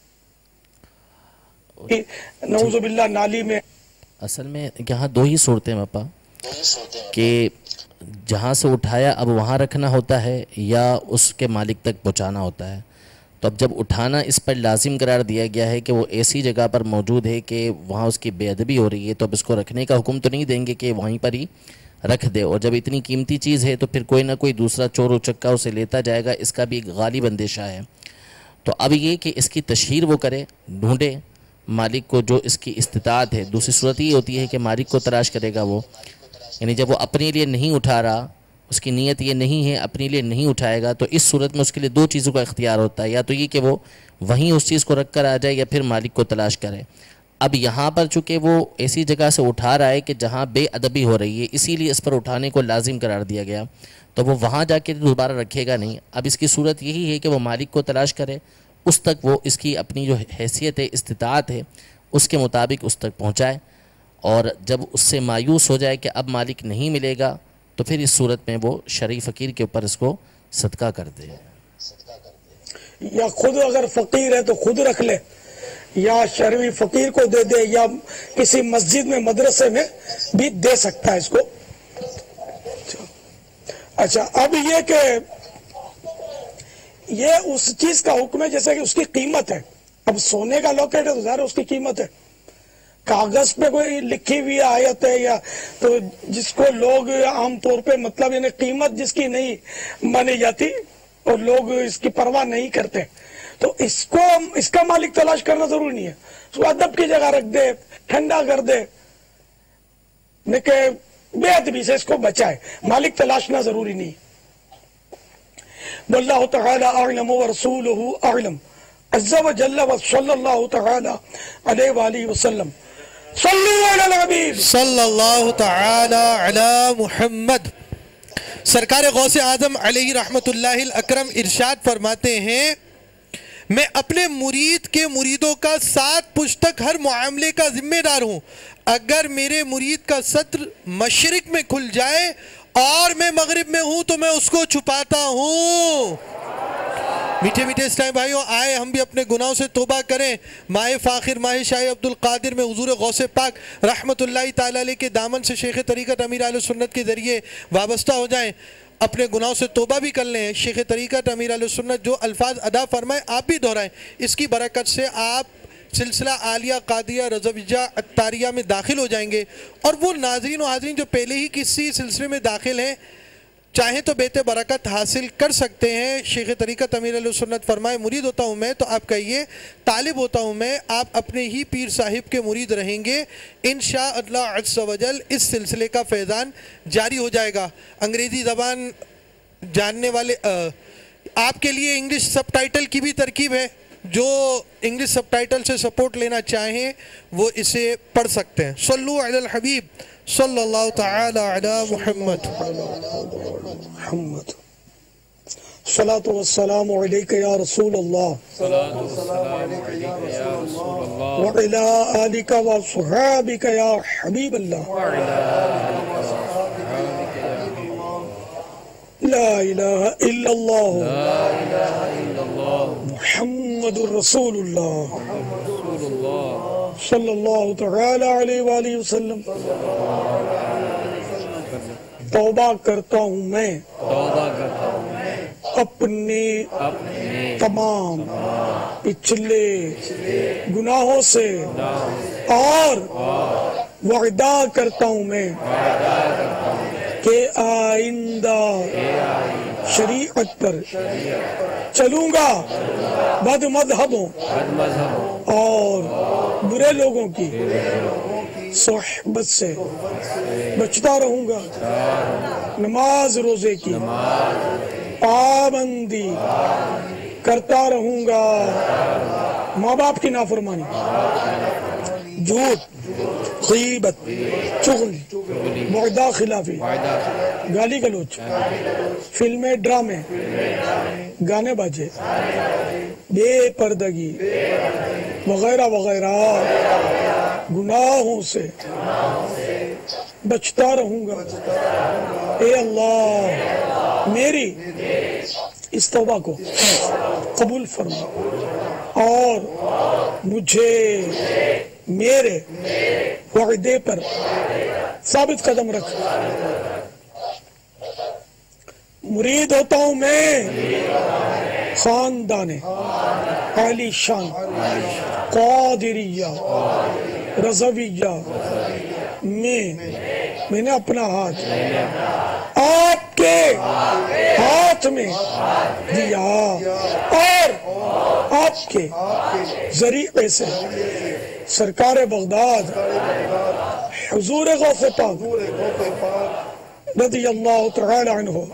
नऊज़ुबिल्लाह नाली में। असल में यहाँ दो ही सूरतें हैं पापा, कि जहाँ से उठाया अब वहाँ रखना होता है या उसके मालिक तक पहुँचाना होता है। तो अब जब उठाना इस पर लाजिम करार दिया गया है कि वो ऐसी जगह पर मौजूद है कि वहाँ उसकी बेअदबी हो रही है, तो अब इसको रखने का हुक्म तो नहीं देंगे कि वहीं पर ही रख दे। और जब इतनी कीमती चीज़ है तो फिर कोई ना कोई दूसरा चोर उचक्का उसे लेता जाएगा, इसका भी एक गालिब अंदेशा है। तो अब ये कि इसकी तशहीर वो करे, ढूंढे मालिक को जो इसकी इस्तिताअत है। दूसरी सूरत ये होती है कि मालिक को तलाश करेगा वो, यानी जब वो अपने लिए नहीं उठा रहा, उसकी नीयत ये नहीं है, अपने लिए नहीं उठाएगा, तो इस सूरत में उसके लिए दो चीज़ों का इख्तियार होता है, या तो ये कि वो वहीं उस चीज़ को रख कर आ जाए या फिर मालिक को तलाश करे। अब यहाँ पर चूँकि वो ऐसी जगह से उठा रहा है कि जहाँ बेअदबी हो रही है, इसीलिए इस पर उठाने को लाजिम करार दिया गया, तो वो वहाँ जाके दोबारा रखेगा नहीं। अब इसकी सूरत यही है कि वो मालिक को तलाश करे, उस तक वो इसकी अपनी जो हैसियत है, इस्तिताअत है, उसके मुताबिक उस तक पहुँचाए, और जब उससे मायूस हो जाए कि अब मालिक नहीं मिलेगा, तो फिर इस सूरत में वो शरई फ़कीर के ऊपर इसको सदका कर दे। या खुद अगर फ़कीर है तो खुद रख ले, या शरई फ़कीर को दे दे, या किसी मस्जिद में मदरसे में भी दे सकता है इसको। अच्छा, अब ये कि ये उस चीज का हुक्म है जैसे कि उसकी कीमत है। अब सोने का लॉकेट है तो ज़ाहिर उसकी कीमत है, कागज पे कोई लिखी हुई आयत है, या तो जिसको लोग आमतौर पे मतलब यानी कीमत जिसकी नहीं मानी जाती और लोग इसकी परवाह नहीं करते, तो इसको इसका मालिक तलाश करना जरूरी नहीं है। उसको अदब की जगह रख दे, ठंडा कर दे, बेअदबी से इसको बचाए, मालिक तलाशना जरूरी नहीं। वल्लाहु तआला अअलम व रसूलुहु अअलम अज़्ज़ा व जल्ला व सल्लल्लाहु तआला अलैहि व आलिहि वसल्लम। सल्लल्लाहु तआला अला मुहम्मद। सरकार गौसे आज़म अलैहि रहमतुल्लाहिल अकरम इरशाद फरमाते हैं, मैं अपने मुरीद के मुरीदों का 7 पुश्तक हर मामले का जिम्मेदार हूँ। अगर मेरे मुरीद का सत्र मशरिक में खुल जाए और मैं मगरिब में हूँ तो मैं उसको छुपाता हूँ। मीठे मीठे इस्लामी भाइयों, आए हम भी अपने गुनाहों से तौबा करें, माह फ़ाखिर माह शाह अब्दुल कादिर में हुजूर गौसे पाक रहमतुल्लाहि ताला अलैह के दामन से शेख तरीक़त अमीर अहले सुन्नत के ज़रिए वाबस्ता हो जाएं, अपने गुनाहों से तौबा भी कर लें। शेख तरीक़त अमीर अहले सुन्नत जो अल्फाज अदा फरमाएं आप भी दोहराएं, इसकी बरकत से आप सिलसिला आलिया कादिया रज़विया अत्तारिया में दाखिल हो जाएंगे। और वो नाज़रीन व हाज़रीन जो पहले ही किसी सिलसिले में दाखिल हैं, चाहें तो बेहतर बरकत हासिल कर सकते हैं। शेख तरीक़त अमीर अहले सुन्नत फरमाए, मुरीद होता हूँ मैं, तो आप कहिए तालिब होता हूँ मैं। आप अपने ही पीर साहिब के मुरीद रहेंगे, इंशाअल्लाह अज़्ज़ व जल इस सिलसिले का फैज़ान जारी हो जाएगा। अंग्रेज़ी ज़बान जानने वाले आपके लिए इंग्लिश सबटाइटल की भी तरकीब है, जो इंग्लिश सबटाइटल से सपोर्ट लेना चाहें वो इसे पढ़ सकते हैं। सल्लु अलल हबीब सल्लल्लाहु तआला अला मुहम्मद। सलातु वस्सलामु अलैका या रसूल अल्लाह व अला आलिका व अस्हाबिका या हबीब अल्लाह। ला इलाहा इल्लल्लाह मुहम्मदुर रसूलुल्लाह सल्लल्लाहु तआला अलैहि व आलिहि वसल्लम। तौबा करता हूँ मैं अपने तमाम पिछले गुनाहों से और वादा करता हूँ मैं कि आइंदा शरीयत पर चलूंगा, बद मजहबों और बुरे लोगों की सोहबत से बचता रहूंगा, नमाज रोजे की पाबंदी करता रहूंगा, माँ बाप की नाफरमानी, झूठ, गीबत, चुगली, मुअदा खिलाफी, गाली गलौज, फिल्में, ड्रामे, गाने बाजे, बेपर्दगी वगैरह वगैरह गुनाहों से बचता रहूंगा। ए अल्लाह मेरी इस तौबा को कबूल फरमा और मुझे मेरे वादे पर साबित कदम रख। मुरीद होता हूँ मैं खानदाने आली शान कादिरिया रज़विया में मैंने अपना हाथ आपके हाथ में दिया और आपके जरिए से सरकार बगदाद हुजूर गौसे पाक रज़ी अल्लाह तआला अन्हु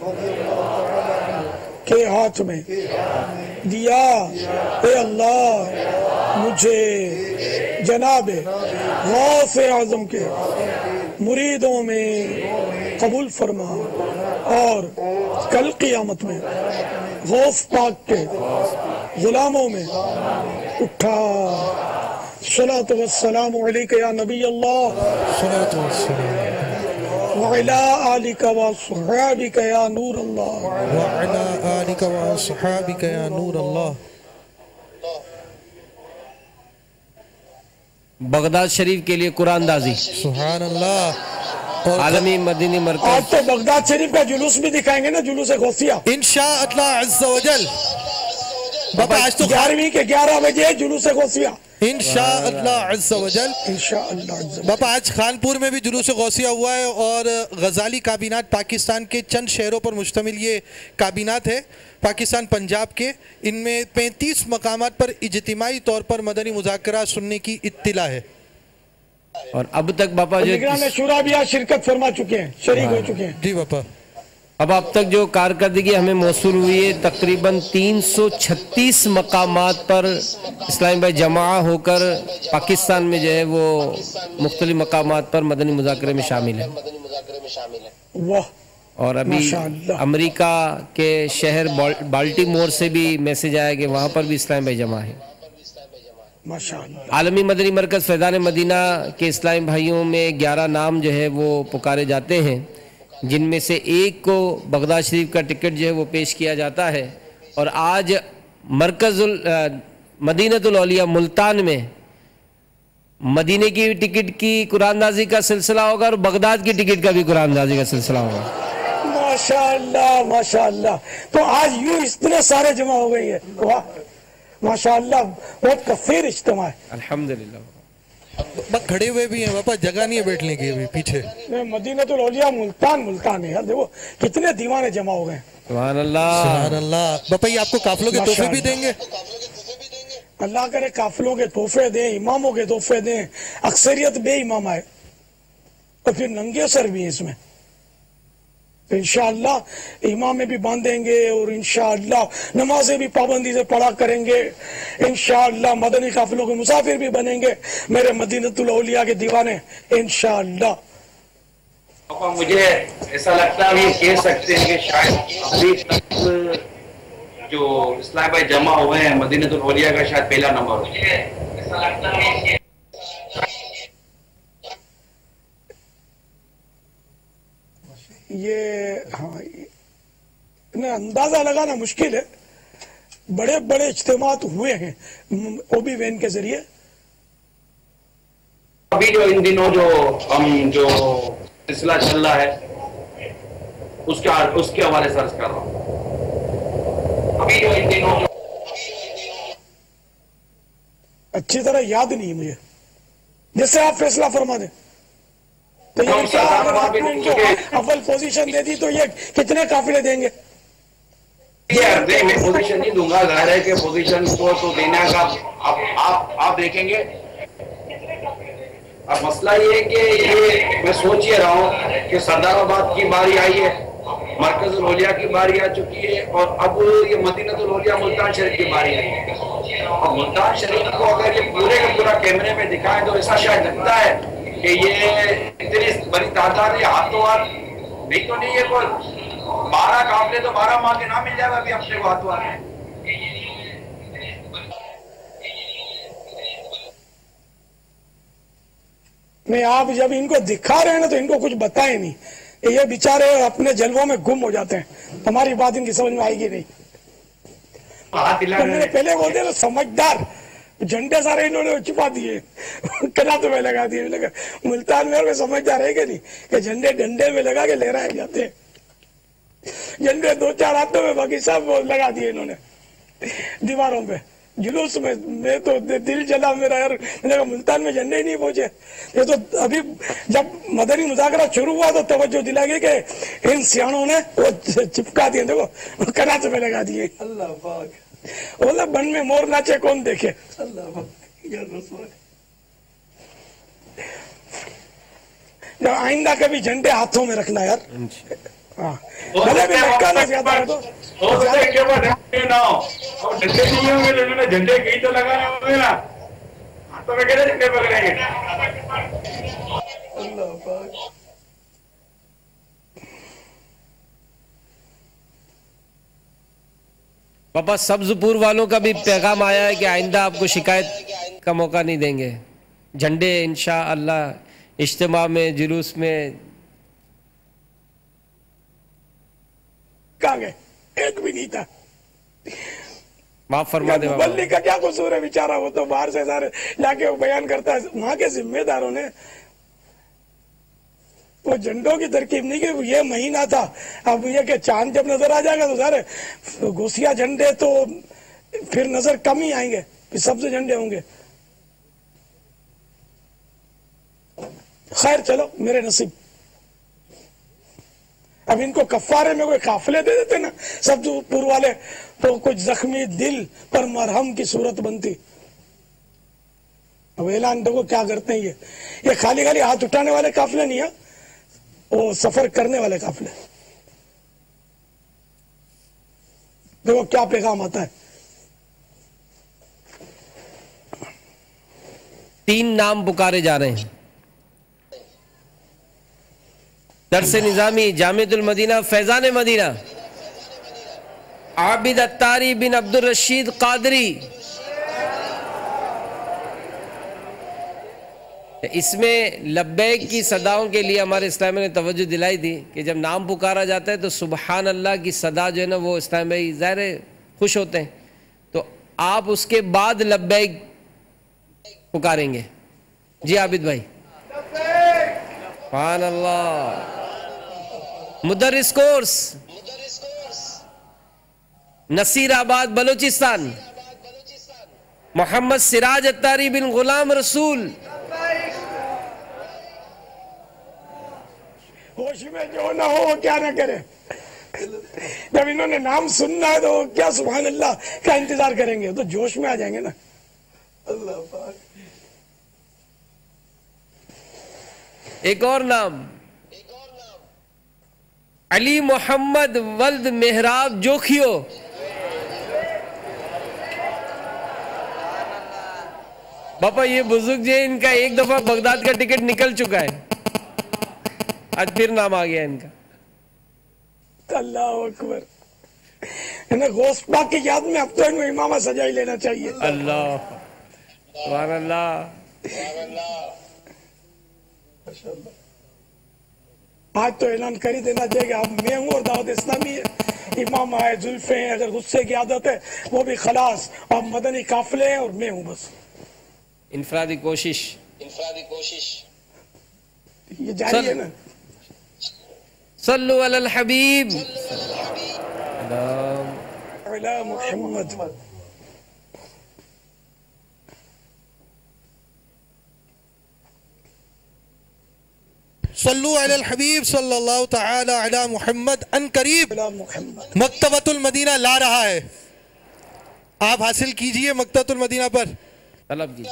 के हाथ में दिया। ए अल्लाह मुझे जनाबे गौसे आज़म के मुरीदों में कबूल फरमा और कल क़ियामत में गौस पाक के गुलामों में उठा। सलातो वस्सलामु अलैका या नबी अल्लाह व अला आलिका व अस्हाबिका या नूर अल्लाह व अला आलिका व अस्हाबिका या नूर अल्लाह। बगदाद शरीफ के लिए कुरान दाजी सुभान अल्लाह। और आलमी मदीनी मरकज आज तो बगदाद शरीफ का जुलूस भी दिखाएंगे ना, जुलूस गौसिया इंशाअल्लाह अज़्ज़ा वजल। बाबा आज तो 11वीं के 11 बजे जुलूस गौसिया इंशाअल्लाह अज़्ज़ा वजल। इंशाअल्लाह बाबा आज खानपुर में भी जुलूस गौसिया हुआ है और गजाली काबीनात पाकिस्तान के चंद शहरों पर मुश्तमिल ये काबीनात है पाकिस्तान पंजाब के। इनमें 35 मकामात पर इज्तिमाई तौर पर मदनी मुज़ाकरा सुनने की इत्तिला है और अब तक बापा जो निगरान शुरा भी आज शिरकत फरमा चुके हैं, शरीक हो चुके हैं। जी बापा। अब तक जो कारकर्दगी हमें मौसूल हुई है तकरीबन 336 मकामात पर इस्लामी भाई जमा होकर पाकिस्तान में जो है वो मुख्तलिफ मकामात पर मदनी मुज़ाकरे में शामिल है। वाह। और अभी अमेरिका के शहर बाल्टीमोर से भी मैसेज आया कि वहाँ पर भी इस्लामी भाई जमा है। माशाअल्लाह। आलमी मदनी मरकज़ फैज़ान मदीना के इस्लामी भाइयों में 11 नाम जो है वो पुकारे जाते हैं, जिनमें से एक को बगदाद शरीफ का टिकट जो है वो पेश किया जाता है। और आज मदीनतुल औलिया मुल्तान में मदीने की टिकट की कुरानदाजी का सिलसिला होगा और बगदाद की टिकट का भी कुरानदाजी का सिलसिला होगा। माशाअल्लाह माशाअल्लाह। तो आज यूं इतने सारे जमा हो गई है। वाह माशाअल्लाह, बहुत कसीर इज्तिमा है। अल्हम्दुलिल्लाह। बस खड़े हुए भी हैं बापा, जगह नहीं है बैठने की अभी पीछे। मदीनतुल औलिया मुल्तान है यार, देखो कितने दीवाने जमा हो गए। सुभान अल्लाह सुभान अल्लाह। बापा ये आपको काफिलों के तोहफे भी देंगे? अल्लाह करे काफिलों के तोहफे दें, इमामों के तोहफे दें। अक्सरियत बे इमाम आए और फिर नंगे सर भी है इसमें। इंशाअल्लाह इमाम में भी बांधेंगे और इंशाअल्लाह नमाजें भी पाबंदी से पढ़ा करेंगे। इंशाअल्लाह मदनी काफिलों के मुसाफिर भी बनेंगे मेरे मदीनतुल औलिया के दीवाने इंशाअल्लाह। मुझे ऐसा लगता है ये कह सकते हैं कि शायद अभी तक जो इस्लाम भाई जमा हुए हैं मदीनतुल औलिया का शायद पहला नंबर। मुझे ऐसा लगता है ये हाँ अंदाजा लगाना मुश्किल है। बड़े बड़े इज्तिमात हुए हैं ओबी वैन के जरिए। अभी जो इन दिनों जो हम जो सिलसिला चल रहा है उसके हवाले से अर्ज कर रहा हूँ। अभी जो इन दिनों अच्छी तरह याद नहीं मुझे, जैसे आप फैसला फरमा दें। तो ये हम क्या सरदार अगर बाबा भी आपने नहीं उनको चुके। अव्वल पोजीशन दे दी तो ये कितने काफिले देंगे? ये मैं पोजीशन नहीं दूंगा, जाहिर है कि पोजीशन को तो देने का आप देखेंगे। अब मसला ये है कि ये मैं सोच ये रहा हूँ कि सरदाराबाद की बारी आई है, मरकजुल औलिया की बारी आ चुकी है, और अब ये मदीनतुल औलिया मुल्तान शरीफ की बारी आई है। और मुल्तान शरीफ को अगर ये पूरे का पूरा कैमरे में दिखाएं तो ऐसा शायद लगता है कि ये इतनी बड़ी तादाद है, हाथों हाथ नहीं तो नहीं है, कोई 12 काफले तो 12 माह के नाम मिल जाएगा अभी अपने को हाथों हाथ। नहीं, आप जब इनको दिखा रहे हैं ना तो इनको कुछ बताए नहीं, ये बेचारे अपने जलवों में गुम हो जाते हैं, हमारी बात इनकी समझ में आएगी नहीं। तो मैंने पहले बोलते ना समझदार, झंडे सारे इन्होंने छुपा दिए, कनातों में लगा दिए। लगा मुल्तान में समझदार है कि नहीं कि झंडे डंडे में लगा के लहराए जाते हैं, झंडे 2-4 हाथों में, बाकी सब लगा दिए इन्होंने दीवारों पे, जुलूस में। मैं तो दिल जला मेरा यार, मैंने कहा मुल्तान में झंडे ही नहीं पहुंचे। ये तो अभी जब मदनी मुज़ाकरा शुरू हुआ तो तवज्जो दिला गई कि इन सियाणों ने वो चिपका दिए, देखो कनातों में लगा दिए। अल्लाह पाक, बोला बन में मोर नाचे कौन देखे। अल्लाह पाक, जब आइंदा कभी झंडे हाथों में रखना यार। हाँ, भले भी मक्का ना ज्यादा है तो झंडे नहीं होंगे तो इन्होंने झंडे कहीं तो लगाने होंगे ना, हाथों में कैसे झंडे पकड़ेंगे। अल्लाह पाक, पापा सब्जपुर वालों का भी पैगाम आया है कि आइंदा आपको शिकायत का मौका नहीं देंगे। झंडे इंशाअल्लाह इज्तिमा में, जुलूस में कहाँ गए? एक भी नहीं था। माफ फरमा दे बाबा। मुबल्ली का क्या कसूर है बेचारा, वो तो बाहर से सारे लाके वो बयान करता है। वहां के जिम्मेदारों ने वो झंडों की तरकीब नहीं की, ये महीना था। अब ये कि चांद जब नजर आ जाएगा तो सारे घुसिया झंडे तो फिर नजर कम ही आएंगे, फिर सबसे झंडे होंगे। खैर चलो, मेरे नसीब। अब इनको कफ्फारे में कोई काफिले दे देते ना सब्जपुर वाले, तो कुछ जख्मी दिल पर मरहम की सूरत बनती। अब ऐलान देखो क्या करते हैं ये खाली खाली हाथ उठाने वाले काफिले नहीं है, वो सफर करने वाले काफिले। देखो क्या पैगाम आता है। 3 नाम पुकारे जा रहे हैं। दरस निजामी जामिअतुल मदीना फैजान मदीना, आबिद अत्तारी बिन अब्दुल रशीद कादरी। इसमें लब्बैक की सदाओं के लिए हमारे इस्लाम ने तवज्जो दिलाई थी कि जब नाम पुकारा जाता है तो सुबहान अल्लाह की सदा जो है ना वो इस्लाम भाई ज़ाहिर है खुश होते हैं, तो आप उसके बाद लब्बैक पुकारेंगे। जी आबिद भाई। सुबहान अल्लाह। मुदर्रिस कोर्स, नसीराबाद बलूचिस्तान, मोहम्मद सिराज अत्तारी बिन गुलाम रसूल। होश में जो ना हो वो क्या ना करे। जब इन्होंने नाम सुनना है तो क्या सुभान अल्लाह का इंतजार करेंगे, तो जोश में आ जाएंगे ना। अल्लाह पाक। एक और नाम, अली मोहम्मद वल्द मेहराब जोखियो। बापा ये बुजुर्ग जी, इनका एक दफा बगदाद का टिकट निकल चुका है, आज फिर नाम आ गया इनका। अल्लाह अकबर। इन्हें गौस पाक की याद में अब तो इनको इमामा सजा ही लेना चाहिए। अल्लाह सुभान अल्लाह। आज तो ऐलान कर ही देना चाहिए अब मैं हूँ और दावत इस्लामी है, इमाम आए, जुल्फे हैं, अगर गुस्से की आदत है वो भी खलास, और मदनी काफिले हैं और मैं हूँ बस। इनफरादी कोशिश ये जारी है ना। सल्लु अलल हबीब। अला मुहम्मद। सल्लु अलल हबीब सल्लल्लाहु तआला अला मुहम्मद। अन करीब मकतबतुल मदीना ला रहा है, आप हासिल कीजिए मकतबतुल मदीना पर तलब कीजिए।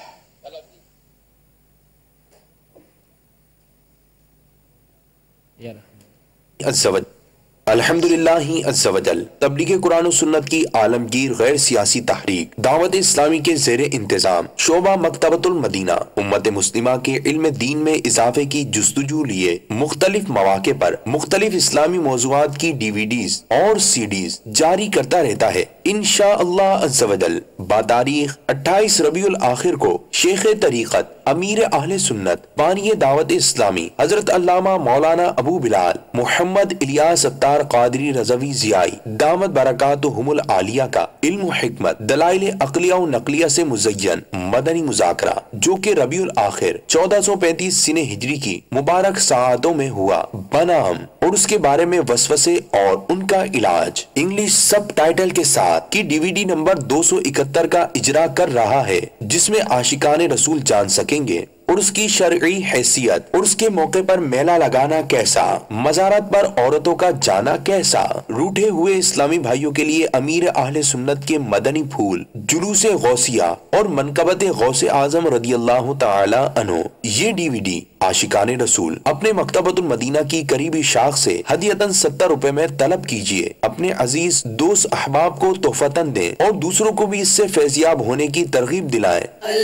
अल्हम्दुलिल्लाहि अज़्ज़ा वजल तबलीग कुरान और सुन्नत की आलमगीर गैर सियासी तहरीक दावत इस्लामी के ज़ेर इंतज़ाम शोबा मकतबतुल मदीना उम्मत मुस्लिमा के इल्म दीन में इजाफे की जुस्तजू लिए मुख्तलिफ मौके पर मुख्तलिफ इस्लामी मौज़ूआत की DVDs और CDs जारी करता रहता है। इंशाअल्लाह अज़्ज़ा वजल बातारीख 28 रबीउल आखिर को शेख तरीक़त अमीर अहले सुन्नत बानी दावत इस्लामी हजरत अल्लामा मौलाना अबू बिलाल मोहम्मद इलियास अत्तार कादरी रज़वी ज़ियाई दामत बरकातुहुमुल आलिया का इल्म हिकमत दलाइल अक़लिया व नक़लिया से मुज़य्यन मदनी मुज़ाकरा जो कि रबीउल आखिर 1435 सिने हिजरी की मुबारक साअतों में हुआ बना हम और उसके बारे में वसवसे और उनका इलाज इंग्लिश सब टाइटल के साथ की DVD नंबर 271 का इजरा कर रहा है, जिसमें आशिकाने रसूल जान सकेंगे और उसकी शरई हैसियत और उसके मौके पर मेला लगाना कैसा, मज़ारत पर औरतों का जाना कैसा, रूठे हुए इस्लामी भाइयों के लिए अमीर अहले सुन्नत के मदनी फूल जुलूस गौसिया और मनकबत गौसे आजम रदियल्लाहु ताला अन्हु। ये DVD आशिकाने रसूल अपने मकतबतुल मदीना की करीबी शाख से हदियतन 70 रुपए में तलब कीजिए, अपने अजीज दोस्त अहबाब को तोहफतन दें और दूसरों को भी इससे फैजियाब होने की तरगीब दिलाएं।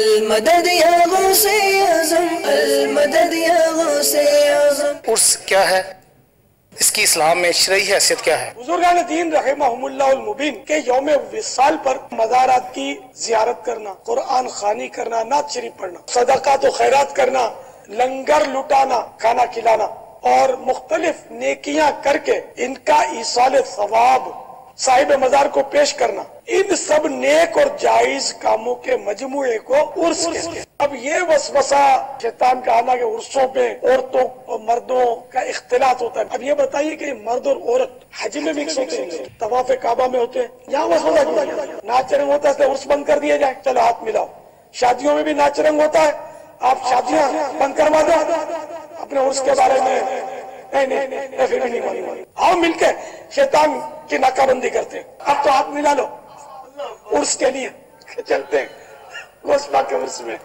उर्स क्या है, इसकी इस्लाम में शरई हैसियत क्या है? बुजुर्गान दीन रहमहुमुल्लाहुल मुबीन के यौम विसाल पर मज़ारात की जियारत करना, कुरान खानी करना, नात शरीफ पढ़ना, सदक़ात व खैरात करना, लंगर लुटाना, खाना खिलाना और मुख्तलिफ नेकियां करके इनका ईसाल सवाब साहिब मज़ार को पेश करना, इन सब नेक और जायज कामों के मजमूए को उर्स कहते हैं। अब ये वसवसा शैतान का आना के उर्सों पे औरतों और मर्दों का इख्तिलात होता है। अब ये बताइए कि मर्द और औरत हज में मिक्स होते हैं, तवाफ़े काबा में होते हैं, यहाँ वसवसा क्यों होता है? नाच रंग होता है, उर्स बंद कर दिया जाए, चलो हाथ मिलाओ। शादियों में भी नाच रंग होता है, आप शादियां बंद करवा दो, अपने उर्स के बारे में नहीं, फिर भी नहीं मालूम। आओ मिलके शैतान की नाकाबंदी करते हैं। अब तो हाथ मिला लो उर्स के लिए, चलते हैं गोस्पा के उर्स में।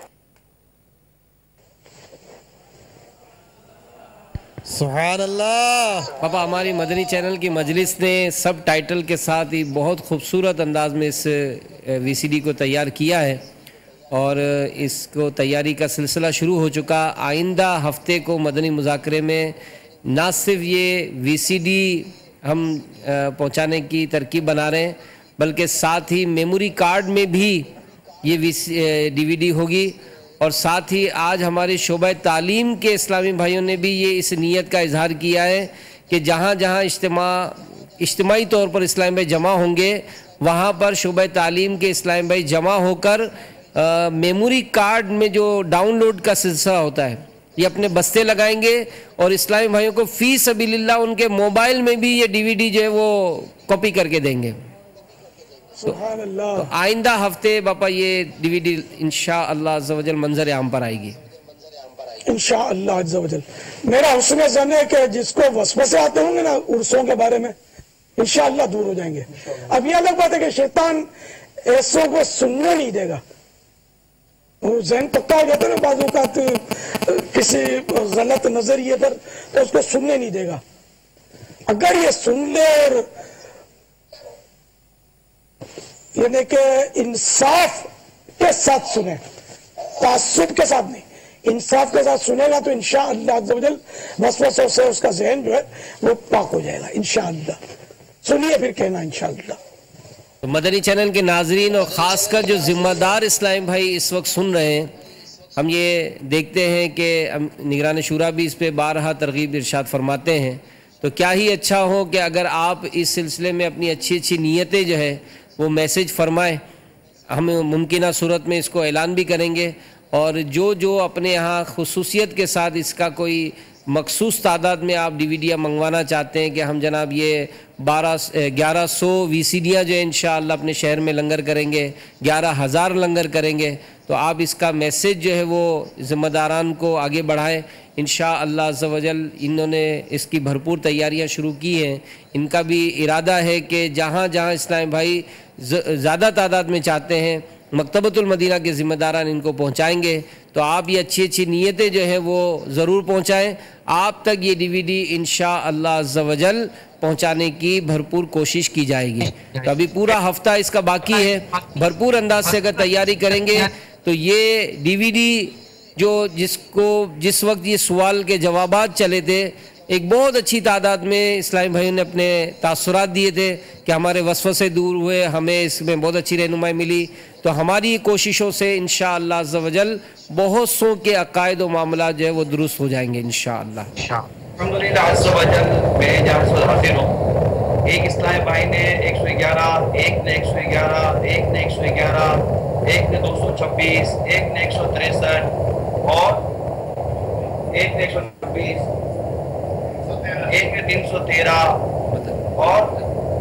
सुभान अल्लाह। पापा, हमारी मदनी चैनल की मजलिस ने सब टाइटल के साथ ही बहुत खूबसूरत अंदाज में इस VCD को तैयार किया है और इसको तैयारी का सिलसिला शुरू हो चुका। आइंदा हफ्ते को मदनी मुज़ाकरे में ना सिर्फ ये VCD हम पहुंचाने की तरकीब बना रहे हैं, बल्कि साथ ही मेमोरी कार्ड में भी ये DVD होगी और साथ ही आज हमारे शोबा तालीम के इस्लामी भाइयों ने भी ये इस नीयत का इजहार किया है कि जहाँ जहाँ इज्तिमाई तौर पर इस्लामी भाई जमा होंगे वहाँ पर शोबा तालीम के इस्लामी भाई जमा होकर मेमोरी कार्ड में जो डाउनलोड का सिलसिला होता है ये अपने बस्ते लगाएंगे और इस्लामी भाइयों को फी सबीलिल्लाह उनके मोबाइल में भी ये DVD जो है वो कॉपी करके देंगे। तो आइंदा हफ्ते बापा ये DVD इंशाअल्लाह अज़्ज़ा वजल मंजर आम पर आएगी इंशाअल्लाह अज़्ज़ा वजल। मेरा हुस्न ज़न है कि जिसको वसवसे आते होंगे ना उर्सों के बारे में, इंशाअल्लाह दूर हो जाएंगे। अब ये अलग बात है कि शैतान ऐसों को सुनने नहीं देगा, वो ज़हन पक्का हो जाता है ना बाज़ औक़ात किसी गलत नजरिए पर, तो उसको सुनने नहीं देगा। अगर ये सुन ले और यानी कि इंसाफ के साथ सुने, तासुब के साथ नहीं, इंसाफ के साथ सुनेगा तो इंशाअल्लाह अज़्ज़ा वजल वसवसों से उसका ज़हन जो है वो पाक हो जाएगा इंशाअल्लाह। सुनिए फिर कहना इंशाअल्लाह। तो मदनी चैनल के नाजरीन और ख़ासकर जो ज़िम्मेदार इस्लामी भाई इस वक्त सुन रहे हैं, हम ये देखते हैं कि निगरान शुरा भी इस पर बारहा तरगीब इरशाद फरमाते हैं। तो क्या ही अच्छा हो कि अगर आप इस सिलसिले में अपनी अच्छी अच्छी नीयतें जो है वो मैसेज फरमाएं, हम मुमकिन सूरत में इसको ऐलान भी करेंगे और जो जो अपने यहाँ खुसूसियत के साथ इसका कोई مخصوص تعداد میں آپ ڈیویڈیاں منگوانا چاہتے ہیں کہ ہم جناب یہ 1100 ویسیڈیاں جو انشاءاللہ اپنے شہر میں لنگر کریں گے، 11,000 لنگر کریں گے، تو آپ اس کا میسیج جو ہے وہ ذمہ داران کو آگے بڑھائیں انشاءاللہ عز و جل۔ انہوں نے اس کی بھرپور تیاریاں شروع کی ہیں۔ ان کا بھی ارادہ ہے کہ جہاں جہاں اسلام بھائی زیادہ تعداد میں چاہتے ہیں مکتبۃ المدینہ کے ذمہ داران ان کو پہنچائیں گے، تو آپ یہ اچھی اچھی نیتیں جو ہیں وہ ضرور پہنچائیں۔ آپ تک یہ ڈی وی ڈی انشاءاللہ عز و جل پہنچانے کی بھرپور کوشش کی جائے گی۔ تو ابھی پورا ہفتہ اس کا باقی ہے، بھرپور انداز سے اگر تیاری کریں گے تو یہ ڈی وی ڈی جو جس وقت یہ سوال کے جوابات چلے تھے، ایک بہت اچھی تعداد میں اسلامی بھائیوں نے اپنے تاثرات دیے تھے کہ ہمارے وسوسے دور ہوئے، ہمیں اس میں بہت اچھی رہنمائی ملی۔ تو ہماری کوششوں سے انشاءاللہ عز و جل بہت سو کے عقائد و معاملات جو ہے وہ درست ہو جائیں گے انشاءاللہ۔ الحمدللہ عز و جل میں اجازت سے حاضر ہوں۔ ایک اسلامی بھائی نے 111، ایک نے 111، ایک نے 111، ایک نے 226، ایک نے 163 اور ایک نے 126، ایک نے 313 اور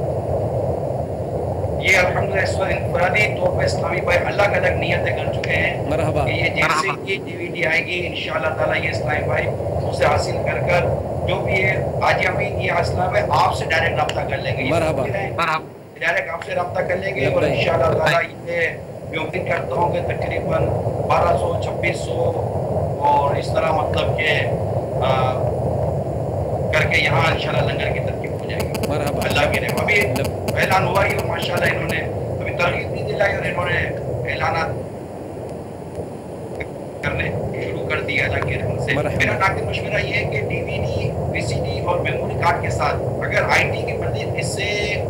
یہ الحمدللہ اس وقت انفرادی طور پر اسلامی بھائی الگ الگ نیتیں کر چکے ہیں کہ یہ جیسے یہ ڈی وی ڈی آئے گی انشاءاللہ تعالیٰ یہ اسلامی بھائی اسے حاصل کر جو بھی ہے آج ہم یہ اسلامی بھائی آپ سے ڈائریکٹ رابطہ کر لیں گے، ڈائریکٹ آپ سے رابطہ کر لیں گے اور انشاءاللہ تعالیٰ یہ میں امید کرتا ہوں کہ تقریباً 1200 2600 اور اس طرح مطلب کہ کر کے یہاں انشاءاللہ لنگر کی ترکیب ہو جائے گی اللہ کے رحم۔ ابھی اعلان ہوا ہی اور ماشاءاللہ انہوں نے ابھی ترغیب نہیں دلائی اور انہوں نے اعلانات کرنے شروع کر دیا اللہ کے رحم سے۔ میرا ڈاکٹر مشورہ یہ ہے کہ D V D, V C D اور میموری کارڈ کے ساتھ اگر آئی ٹی کے بندے اس سے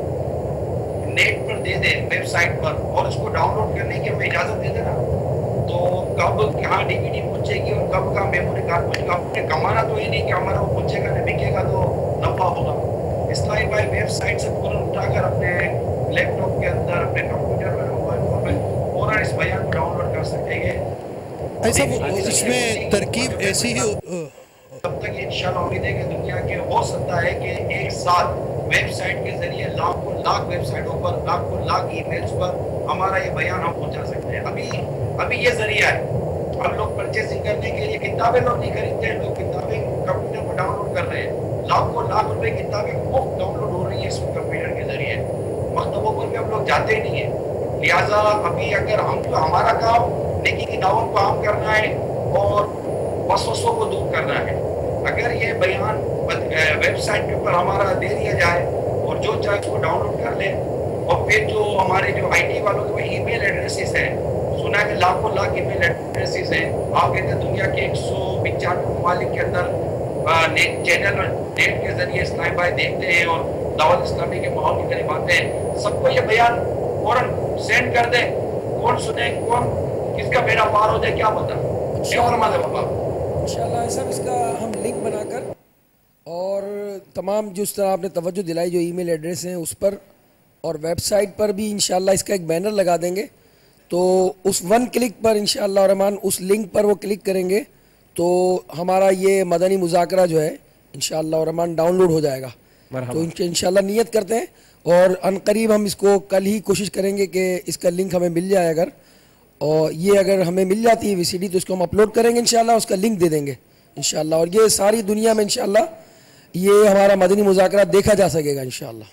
نیٹ پر دے دیں ویب سائٹ پر اور اس کو ڈاؤن لوڈ کرنے کی ہمیں اجازت دے دینا تو کب کہاں ڈی وی ڈی پہنچے گی اور کب کا میموری کارڈ پہنچے گا۔ اپنے کمانا تو یہ نہیں کہ ہمارا وہ پہنچے گا نہ بکے گا تو نفع ہوگا۔ اسلامی بھائی ویب سائٹ سے فوراً اٹھا کر اپنے لیپ ٹاپ کے اندر، اپنے کمپیوٹر پر، موبائل فون میں فوراً اس بیان کو ڈاؤن لوڈ کر سکتے ہیں۔ ایسا اس میں ترکیب ایسی ہی تب تک انشاءاللہ امید ہے کہ دنیا کے ہو سکتا ہے کہ ایک ساتھ ویب سائٹ کے ذریعے لاکھوں لاکھ ویب سائٹوں پر، لاکھوں لاکھ ای میلز پر ہمارا یہ بیان ہم پہنچا سکتے ہیں۔ ابھی یہ ذریعہ ہے۔ ہم لوگ پرچیزنگ کرنے کے لیے کتابیں لوگ نہیں خریدتے ہیں، لوگ کتابیں کمپیوٹر پر ڈاؤن لوڈ کر رہے ہیں۔ لاکھوں لاکھ روپے کتابیں مفت ڈاؤن لوڈ ہو رہی ہیں اس کمپیوٹر کے ذریعے۔ مکتبوں پر بھی ہم لوگ جاتے ہی نہیں ہیں، لہٰذا ابھی اگر ہمارا کام نیکی کی دعوت کو عام کرنا ہے اور وسوسوں کو دور کرنا ہے، اگر یہ بیان ویب سائٹ کے اوپر ہمارا دے دیا جائے اور جو چاہے اس کو ڈاؤن لوڈ کر لیں اور پھر جو ہمارے جو آئی ٹی والوں کے ای میل ایڈریسز ہیں، سنا ہے کہ لاکھوں لاکھ ای میل ایڈریسز ہیں، آپ کہتے ہیں دنیا کے 195 ممالک کے اندر چینل اور نیٹ کے ذریعے اسلامی بھائی دیکھتے ہیں اور دعوت اسلامی کے ماحول کی طرف آتے ہیں، سب کو یہ بیان فوراً سینڈ کر دیں۔ کون سنے، کون کس کا بیڑا پار ہو جائے کیا پتا۔ انشاءاللہ ایسا اس کا ہم لنک بنا کر اور تمام جس طرح آپ نے توجہ دلائی جو ای میل ایڈریس ہیں اس پر اور ویب سائٹ پر بھی انشاءاللہ اس کا ایک بینر لگا دیں گے، تو اس ون کلک پر انشاءاللہ الرحمن اس لنک پر وہ کلک کریں گے تو ہمارا یہ مدنی مذاکرہ جو ہے انشاءاللہ الرحمن ڈاؤن لوڈ ہو جائے گا۔ تو انشاءاللہ نیت کرتے ہیں اور ان قریب ہم اس کو کل ہی کوشش کریں گے کہ اس کا لنک ہمیں مل جائے، اور یہ اگر ہمیں مل جاتی ہے وی سی ڈی تو اس کو ہم اپلوڈ کریں گے انشاءاللہ، اس کا لنک دے دیں گے انشاءاللہ، اور یہ ساری دنیا میں انشاءاللہ یہ ہمارا مدنی مذاکرہ دیکھا جا سکے گا انشاءاللہ۔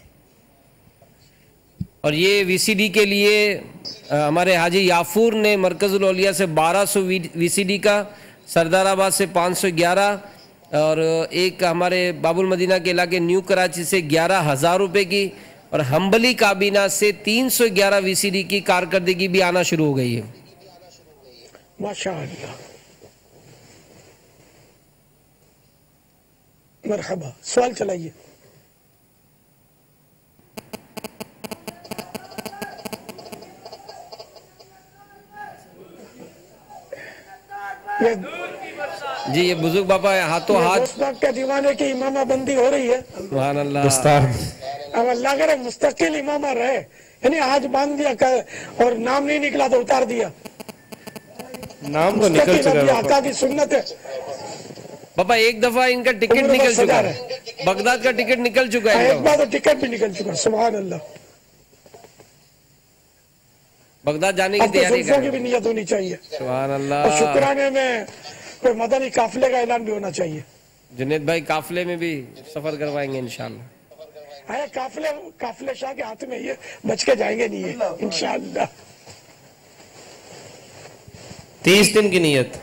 اور یہ وی سی ڈی کے لیے ہمارے حاجی یافور نے مرکز الاولیاء سے 1200 وی سی ڈی کا، سردار آباد سے 511 اور ایک ہمارے باب المدینہ کے علاقے نیو کراچی سے 11,000 روپے کی اور ہمبلی کابینہ سے 311 وی سی ڈی کی کارکردگی بھی آنا شروع ہو گئی ہے۔ ماشاءاللہ، مرحبا، سوال چلائیے۔ جی یہ بزرگ باپا ہاتھوں ہاتھ کے دیوانے کی امامہ بندی ہو رہی ہے، سبحان اللہ، اب اللہ کرے مستقل امامہ رہے، یعنی آج باندھ دیا اور نام نہیں نکلا تو اتار دیا، نام تو نکل چکا ہے، آقا کی سنت ہے۔ पापा एक दफा इनका टिकट निकल चुका है, बगदाद का टिकट निकल चुका है, एक बार तो टिकट भी निकल चुका है। सुभान अल्लाह। बगदाद जाने की अब तो तैयारी जुल्फों कर की रहे भी नियत होनी चाहिए सुभान और अल्लाह। शुक्राने में कोई मदनी काफिले का ऐलान भी होना चाहिए। जुनेद भाई काफिले में भी सफर करवाएंगे इंशाल्लाह। अरे काफिले शाह के हाथ में ये बच के जाएंगे नहीं है इंशाअल्लाह। 30 दिन की नियत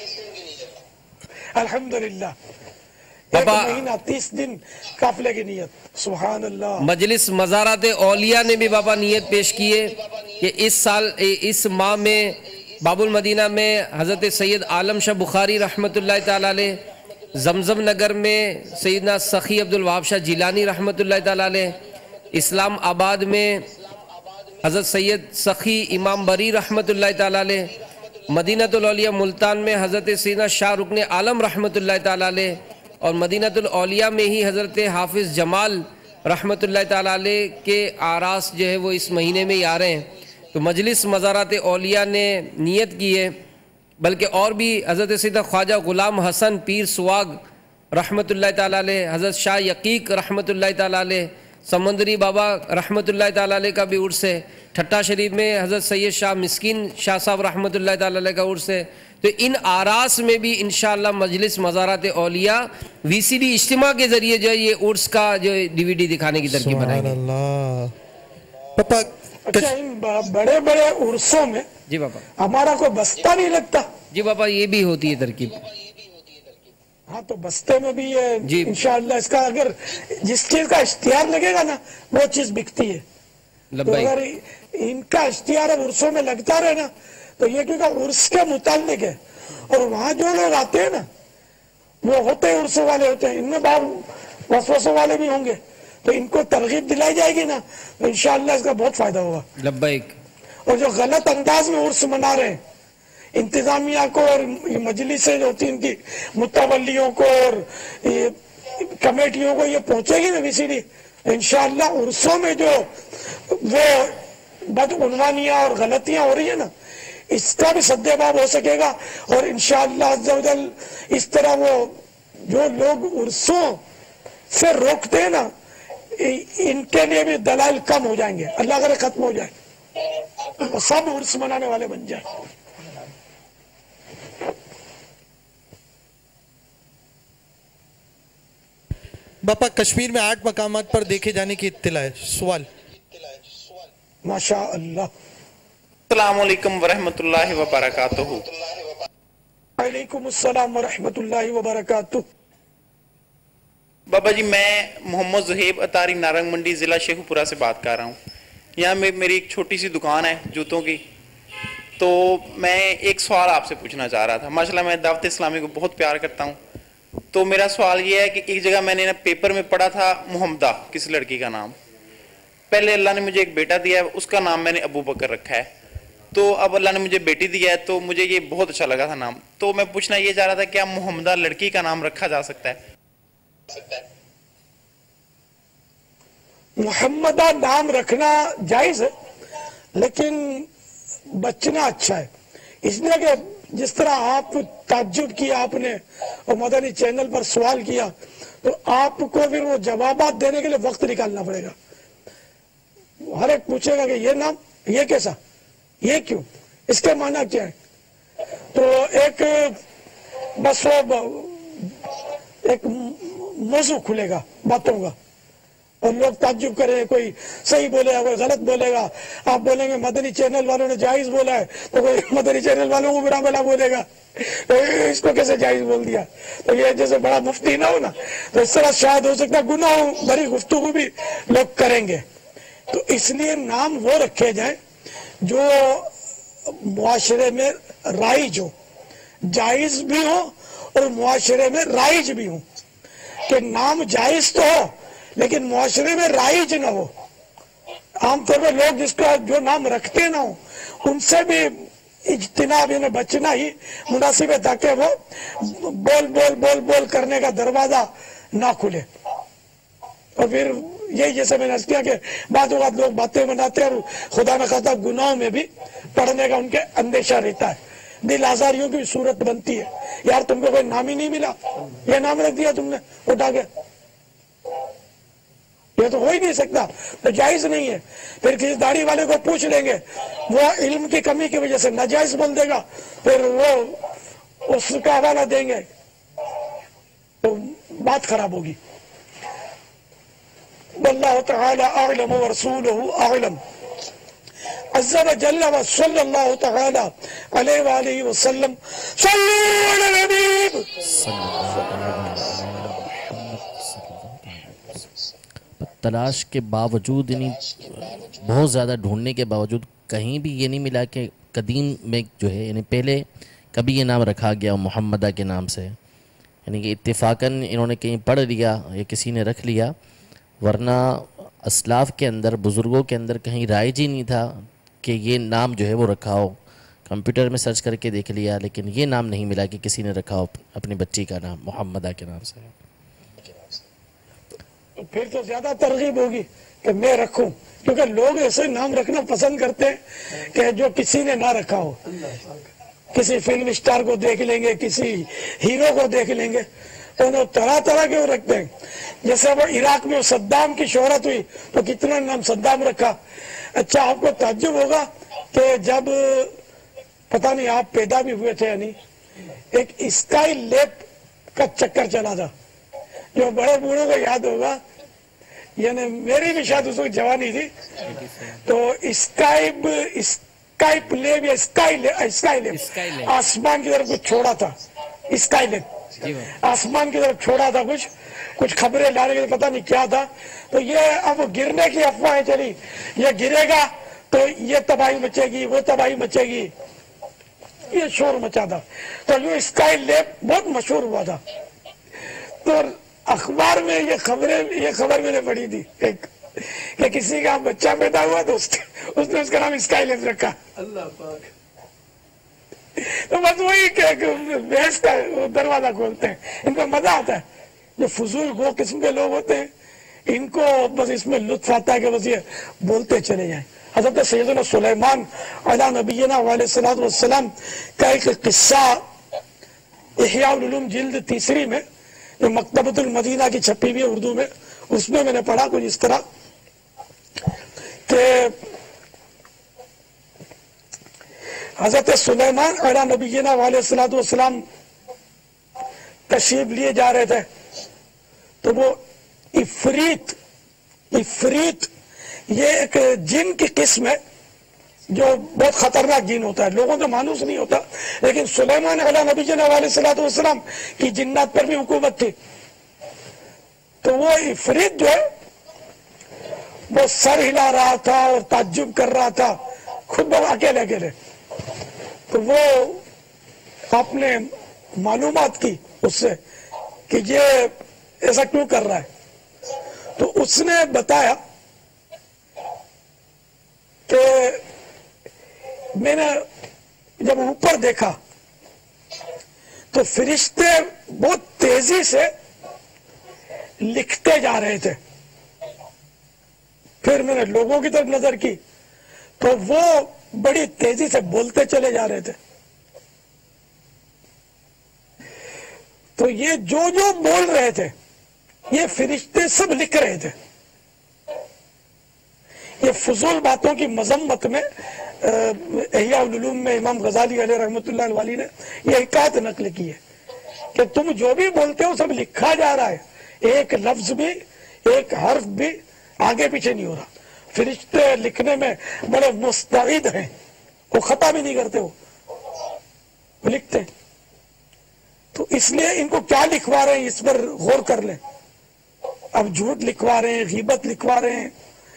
अल्हम्दुलिल्लाह। पापा 1 महीना 30 दिन काफिले की नियत। सुभान अल्लाह। मजलिस मज़ारात औलिया ने भी बाबा नियत पेश की है कि इस माह में बाबुल मदीना में हज़रत सैयद आलम शाह बुखारी रहमतुल्लाह ताला अलैह, जमजम नगर में सैयदना सखी अब्दुल वहाब शाह जिलानी रहमतुल्लाह ताला अलैह, इस्लाम आबाद में हज़रत सैयद सखी इमाम बरी रहमतुल्लाह ताला अलैह, मदीनतुल औलिया मुल्तान में हज़रत सैयदना शाह रुकन आलम रहमतुल्लाह ताला अलैह और मदीनतुल औलिया में ही हज़रत हाफिज़ जमाल रहमतुल्लाह ताला अलैह के आरास जो है वो इस महीने में ही आ रहे हैं। तो मजलिस मज़ारात औलिया ने नियत की है, बल्कि और भी हज़रत सैयदना ख्वाजा ग़ुलाम हसन पीर सुवाग रहमतुल्लाह ताला अलैह, हज़रत शाह यकीक रहमतुल्लाह ताला अलैह, समंदरी बाबा रहमतुल्लाह ताला अलैह का भी उर्स है। ठट्टा शरीफ में हज़रत सैयद शाह मिस्किन शाह साहब रहमतुल्लाह ताला अलैह का उर्स है। तो इन आरास में भी इंशाअल्लाह मजलिस मज़ारात औलिया VCD इज्तिमा के ज़रिए जो है ये उर्स का जो DVD दिखाने की तरकीब बनाएंगे। पापा अच्छा, इन बड़े बड़े उर्सों में जी पापा हमारा कोई बस्ता नहीं लगता? जी पापा ये भी होती है तरकीब। हाँ, तो बस्ते में भी ये इंशाअल्लाह इसका अगर जिस चीज का इश्तिहार लगेगा ना वो चीज बिकती है। तो अगर इनका इश्तिहार अब उर्सों में लगता रहे ना तो ये क्योंकि उर्स के मुताल्लिक है और वहाँ जो लोग आते हैं ना वो होते हैं उर्स वाले होते हैं, इनमें बाप वसवसों वाले भी होंगे। तो इनको तरगीब दिलाई जाएगी ना तो इंशाअल्लाह इसका बहुत फायदा होगा। लब्बैक। और जो गलत अंदाज में उर्स मना रहे हैं इंतजामिया को और मजलिसें जो होती हैं इनकी मुतवल्लियों को और ये कमेटियों को ये पहुंचेगी ना VCD, इंशाअल्लाह उर्सों में जो वो बदउनवानियां और गलतियां हो रही है ना इसका भी सद्देबाब हो सकेगा। और इंशाअल्लाह अज़्ज़ा व जल इस तरह वो जो लोग उर्सों से रोकते हैं ना इनके लिए भी दलाइल कम हो जाएंगे, अल्लाह करे खत्म हो जाए और सब उर्स मनाने वाले बन जाए। बापा कश्मीर में 8 मकामात पर देखे जाने की इत्तिला है। सवाल। माशा अल्लाह। अस्सलामु अलैकुम वरहमतुल्लाहि वबरकातुहू। वालेकुम अस्सलाम वरहमतुल्लाहि वबरकातुहू। बाबा जी मैं मोहम्मद ज़ुहैब अतारी नारंग मंडी ज़िला शेखुपुरा से बात कर रहा हूँ। यहाँ मेरी एक छोटी सी दुकान है जूतों की। तो मैं एक सवाल आपसे पूछना चाह रहा था। माशाल्लाह मैं दावत इस्लामी को बहुत प्यार करता हूँ। तो मेरा सवाल ये है कि एक जगह मैंने ना पेपर में पढ़ा था मुहम्मदा किसी लड़की का नाम। पहले अल्लाह ने मुझे एक बेटा दिया है, उसका नाम मैंने अबू बकर रखा है। तो अब अल्लाह ने मुझे बेटी दिया है तो मुझे ये बहुत अच्छा लगा था नाम। तो मैं पूछना ये चाह रहा था क्या मुहम्मदा लड़की का नाम रखा जा सकता है? मुहम्मदा नाम रखना जायज है लेकिन बचना अच्छा है, इसलिए कि जिस तरह आप ताज्जुब किया आपने और मदनी चैनल पर सवाल किया तो आपको फिर वो जवाबात देने के लिए वक्त निकालना पड़ेगा। हर एक पूछेगा कि ये नाम, ये कैसा, ये क्यों, इसके माना क्या है। तो एक बस वो एक मौजू खुलेगा बातों का और लोग ताज्जुब करें, कोई सही बोलेगा कोई गलत बोलेगा। आप बोलेंगे मदनी चैनल वालों ने जायज बोला है तो कोई मदनी चैनल वालों को बुरा भला बोलेगा, तो इसको कैसे जायज बोल दिया। तो ये जैसे बड़ा मुफ्ती ना हो ना तो इस तरह शायद हो सकता है गुनाह भरी गुफ्तगू भी लोग करेंगे। तो इसलिए नाम वो रखे जाए जो मुआशरे में राइज हो, जायज भी हो और मुआशरे में राइज भी हो। कि नाम जायज तो हो लेकिन मुआशरे में राइज ना हो। आमतौर पर लोग जिसका जो नाम रखते ना हो उनसे भी इज्तिनाब यानी बचना ही मुनासिब है ताकि वो बोल बोल बोल बोल करने का दरवाजा ना खुले। और फिर यही जैसे मैंने अर्ज किया कि बाद लोग बातें बनाते हैं और खुदा न खास्ता गुनाहों में भी पढ़ने का उनके अंदेशा रहता है। दिल आजारियों की सूरत बनती है। यार तुमको कोई नाम ही नहीं मिला, ये नाम रख दिया तुमने उठा के, ये तो हो ही नहीं सकता, तो जायज नहीं है। फिर किसी दाढ़ी वाले को पूछ लेंगे, वो इल्म की कमी की वजह से नाजायज बोल देगा, फिर वो उसका हवाला देंगे तो बात खराब होगी। वल्लाहु तआला अअलम व रसूलुहु अअलम। अज़्ज़ा व जल्ल व सल्लल्लाहु तआला अलैहि व आलिहि व सल्लम। सल्लू अला नबी। तलाश के बावजूद, यानी बहुत ज़्यादा ढूंढने के बावजूद कहीं भी ये नहीं मिला कि कदीम में जो है, यानी पहले कभी ये नाम रखा गया मुहम्मदा के नाम से, यानी कि इत्तेफाकन इन्होंने कहीं पढ़ लिया या किसी ने रख लिया, वरना असलाफ़ के अंदर, बुज़ुर्गों के अंदर कहीं राइज ही नहीं था कि ये नाम जो है वो रखा हो। कंप्यूटर में सर्च करके देख लिया, लेकिन ये नाम नहीं मिला कि किसी ने रखा हो अपनी बच्ची का नाम मुहम्मदा के नाम से। फिर तो ज्यादा तरगीब होगी कि मैं रखूं, क्योंकि लोग ऐसे नाम रखना पसंद करते हैं कि जो किसी ने ना रखा हो। किसी फिल्म स्टार को देख लेंगे, किसी हीरो को देख लेंगे, तो तरह तरह के वो रखते हैं। जैसे वो इराक में सद्दाम की शोहरत हुई तो कितना नाम सद्दाम रखा। अच्छा, आपको ताज्जुब होगा कि जब पता नहीं आप पैदा भी हुए थे या नहीं, एक स्काई लैब का चक्कर चला था, जो बड़े बूढ़ों को याद होगा, यानी मेरी भी शायद उस वक्त जवानी थी, तो स्काइप लैब या स्काई लैब आसमान की तरफ कुछ छोड़ा था। स्काई लैब आसमान की तरफ छोड़ा था, कुछ खबरें लाने के लिए, पता नहीं क्या था। तो ये अब गिरने की अफवाहें चली, ये गिरेगा तो ये तबाही मचेगी, वो तबाही मचेगी, ये शोर मचा था। तो ये स्काई लैब बहुत मशहूर हुआ था। तो अखबार में ये खबर मैंने पढ़ी थी एक, कि किसी का बच्चा पैदा हुआ तो उसने उसका नाम स्काई लैब रखा। अल्लाह पाक। तो बस वही बहस का दरवाजा खोलते हैं, इनको मजा आता है। जो फजूल गो किस्म के लोग होते हैं, इनको बस इसमें लुत्फ आता है कि बस ये बोलते चले जाएं। हज़रत सैयदना सुलेमान अला नबीना अलैहिस्सलातु वस्सलाम का एक किस्सा इह्या उल उलूम जिल्द 3 में, जो मकतबतुल मदीना की छपी हुई है उर्दू में, उसमें मैंने पढ़ा कुछ इस तरह कि हज़रत सुलेमान अला नबीना अलैहिस्सलातु वस्सलाम तशरीफ लिए जा रहे थे, तो वो इफरीत ये एक जिन की किस्म है जो बहुत खतरनाक जिन होता है, लोगों को मानूस नहीं होता, लेकिन सुलेमान अला नबीना अलैहिस्सलातु वस्सलाम की जिन्नात पर भी हुकूमत थी। तो वो इफरीत जो है वो सर हिला रहा था और ताज्जुब कर रहा था, खुद बहुत अकेले। तो वो आपने मालूमात की उससे कि ये ऐसा क्यों कर रहा है, तो उसने बताया कि मैंने जब ऊपर देखा तो फरिश्ते बहुत तेजी से लिखते जा रहे थे। फिर मैंने लोगों की तरफ नजर की तो वो बड़ी तेजी से बोलते चले जा रहे थे। तो ये जो बोल रहे थे, ये फरिश्ते सब लिख रहे थे। ये फजूल बातों की मजम्मत में इह्या उल उलूम में इमाम गजाली अलैहि रहमतुल्लाह अलैहि ने ये हिकायत नकल की है कि तुम जो भी बोलते हो सब लिखा जा रहा है, एक लफ्ज भी, एक हर्फ भी आगे पीछे नहीं हो रहा। फरिश्ते लिखने में बड़े मुस्तईद हैं, वो खता भी नहीं करते, वो लिखते। तो इसलिए इनको क्या लिखवा रहे हैं इस पर गौर कर लें। अब झूठ लिखवा रहे हैं, गीबत लिखवा रहे हैं,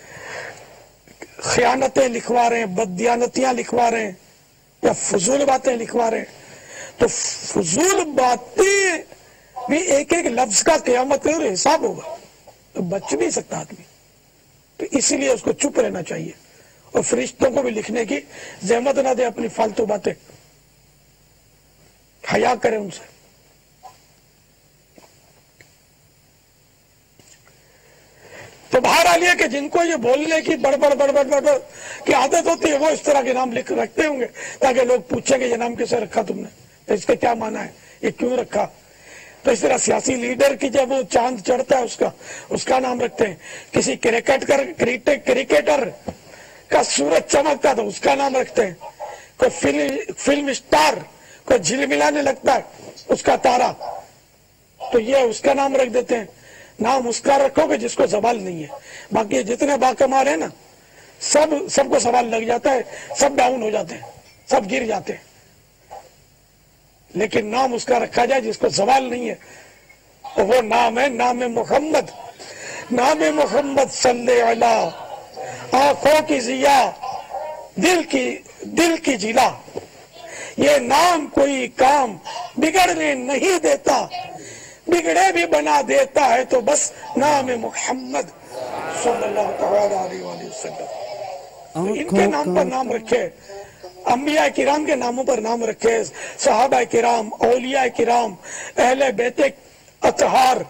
खयानतें लिखवा रहे हैं, बददियानतियां लिखवा रहे हैं, या फजूल बातें लिखवा रहे हैं। तो फजूल बातें भी एक एक लफ्ज का क़यामत में हिसाब होगा, तो बच नहीं सकता आदमी। तो इसीलिए उसको चुप रहना चाहिए और फरिश्तों को भी लिखने की जहमत ना दे, अपनी फालतू बातें, हया करें उनसे। तो बहरहाल ये कि जिनको ये बोलने की बड़बड़ की आदत होती है वो इस तरह के नाम लिख रखते होंगे ताकि लोग पूछेंगे ये नाम कैसे रखा तुमने, तो इसका क्या माना है, ये क्यों रखा। तो इस तरह सियासी लीडर की जब वो चांद चढ़ता है उसका नाम रखते हैं, किसी क्रिकेटर का सूरज चमकता तो उसका नाम रखते हैं, कोई फिल्म स्टार को झिलमिलाने लगता है उसका तारा, तो ये उसका नाम रख देते हैं। नाम उसका रखोगे जिसको सवाल नहीं है। बाकी जितने बाकमाल है ना सबको सवाल लग जाता है, सब डाउन हो जाते हैं, सब गिर जाते हैं। लेकिन नाम उसका रखा जाए जिसको सवाल नहीं है, और वो नाम है नाम मोहम्मद। नाम मोहम्मद सल्ले अला, आंखों की जिया दिल की जिला। ये नाम कोई काम बिगड़ने नहीं देता, बिगड़े भी बना देता है, तो बस नाम मोहम्मद सल्लल्लाहु अलैहि वसल्लम। इनके नाम पर नाम रखे, अंबिया किराम के नामों पर नाम रखे, सहाबा किराम, औलिया किराम, अहले बैते अतहार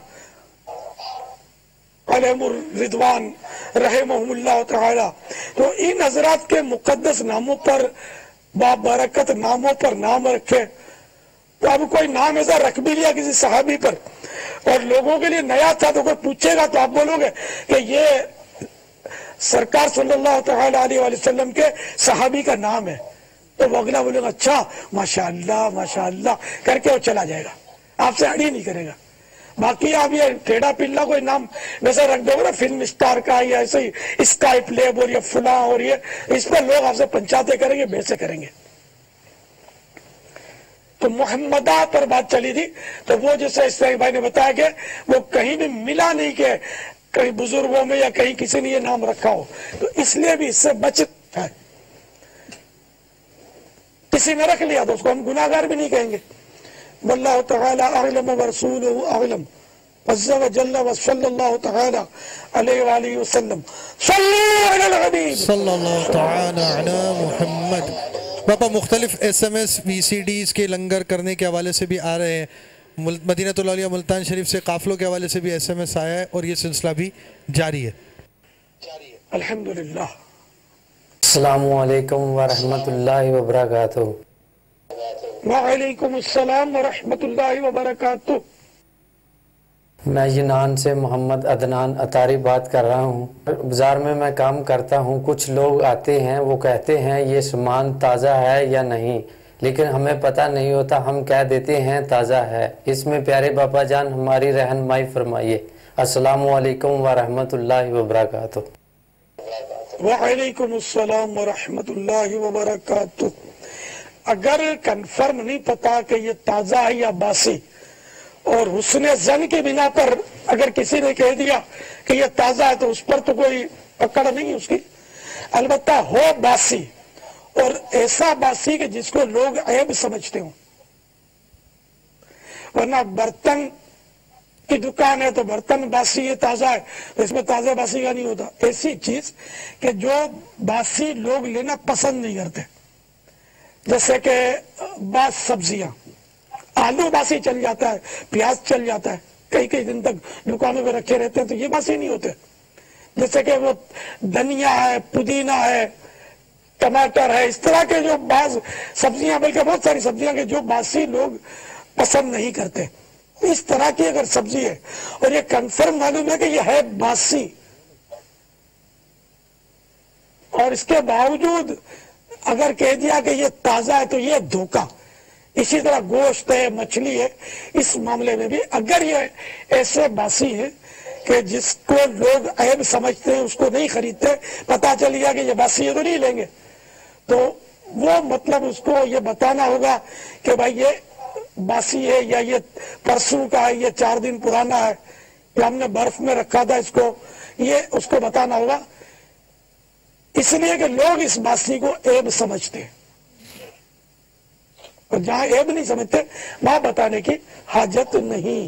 अलैहिमुर रिदवान रहमहुमुल्लाह तआला। तो इन हजरात के मुकद्दस नामों पर, बाबरकत नामों पर नाम रखे। तो अब कोई नाम ऐसा रख भी लिया किसी सहाबी पर और लोगों के लिए नया था, तो कोई पूछेगा तो आप बोलोगे कि ये सरकार सल्लल्लाहु अलैहि वसल्लम के सहाबी का नाम है, तो वो अगला बोलेगा अच्छा माशाअल्लाह करके वो चला जाएगा, आपसे अड़ी नहीं करेगा। बाकी आप ये टेढ़ा पिल्ला कोई नाम वैसे रख दोगे ना, फिल्म स्टार का या ऐसे ही स्काई प्लेब और ये फुला और ये, इस पर लोग आपसे पंचायतें करेंगे, बेसे करेंगे। तो मोहम्मदा पर बात चली थी, तो वो जैसे इस्लामी भाई ने बताया कि वो कहीं भी मिला नहीं कि कहीं बुजुर्गों में या कहीं किसी ने ये नाम रखा हो, तो इसलिए भी इससे बचत है। किसी ने रख लिया तो उसको हम गुनाहगार भी नहीं कहेंगे। वल्लाहु तआला अअलम व रसूलुहु अअलम अज़्ज़ा व जल्ला व सल्लल्लाहु तआला अलैहि वसल्लम सल्लल्लाहु तआला अला मुहम्मद। बाबा मुख्तलिफ SMS VCDs के लंगर करने के हवाले से भी आ रहे हैं, मदीनतुल औलिया मुल्तान शरीफ से काफिलों के हवाले से भी SMS आया है और ये सिलसिला भी जारी है। अल्हम्दुलिल्लाह। अस्सलामु अलैकुम व रहमतुल्लाहि व बरकातुहू। वालेकुम अस्सलाम व रहमतुल्लाहि व बरकातुहू। मैं यूनान से मोहम्मद अदनान अतारी बात कर रहा हूँ। बाज़ार में मैं काम करता हूँ, कुछ लोग आते हैं वो कहते हैं ये सामान ताज़ा है या नहीं, लेकिन हमें पता नहीं होता, हम कह देते हैं ताज़ा है। इसमें प्यारे बाबा जान हमारी रहनुमाई फरमाइए। अस्सलामु अलैकुम व रहमतुल्लाहि व बरकातुहू। वालेकुम अस्सलाम व रहमतुल्लाहि व बरकातुहू। अगर कंफर्म नहीं पता कि ये ताज़ा है या बासी, और हुस्ने ज़न की बिना पर अगर किसी ने कह दिया कि ये ताज़ा है, तो उस पर तो कोई पकड़ नहीं उसकी। अलबत्ता हो बासी, और ऐसा बासी कि जिसको लोग ऐब समझते हो। वरना बर्तन की दुकान है तो बर्तन बासी है, ताज़ा है, तो इसमें ताज़ा बासी का नहीं होता। ऐसी चीज कि जो बासी लोग लेना पसंद नहीं करते, जैसे कि बास सब्जियां, आलू बासी चल जाता है, प्याज चल जाता है, कई कई दिन तक दुकानों में रखे रहते हैं, तो ये बासी नहीं होते। जैसे कि वो धनिया है, पुदीना है, टमाटर है, इस तरह के जो बाज सब्जियां, बल्कि बहुत सारी सब्जियां के जो बासी लोग पसंद नहीं करते, इस तरह की अगर सब्जी है और ये कंफर्म मालूम है कि ये है बासी, और इसके बावजूद अगर कह दिया कि ये ताजा है, तो ये धोखा। इसी तरह गोश्त है, मछली है, इस मामले में भी अगर ये ऐसे बासी है कि जिसको लोग ऐब समझते हैं, उसको नहीं खरीदते, पता चल गया कि ये बासी है तो नहीं लेंगे, तो वो मतलब उसको ये बताना होगा कि भाई ये बासी है, या ये परसों का है, ये 4 दिन पुराना है, या हमने बर्फ में रखा था इसको, ये उसको बताना होगा। इसलिए कि लोग इस बासी को ऐब समझते हैं, और जहां ऐब नहीं समझते वहां बताने की हाजत नहीं।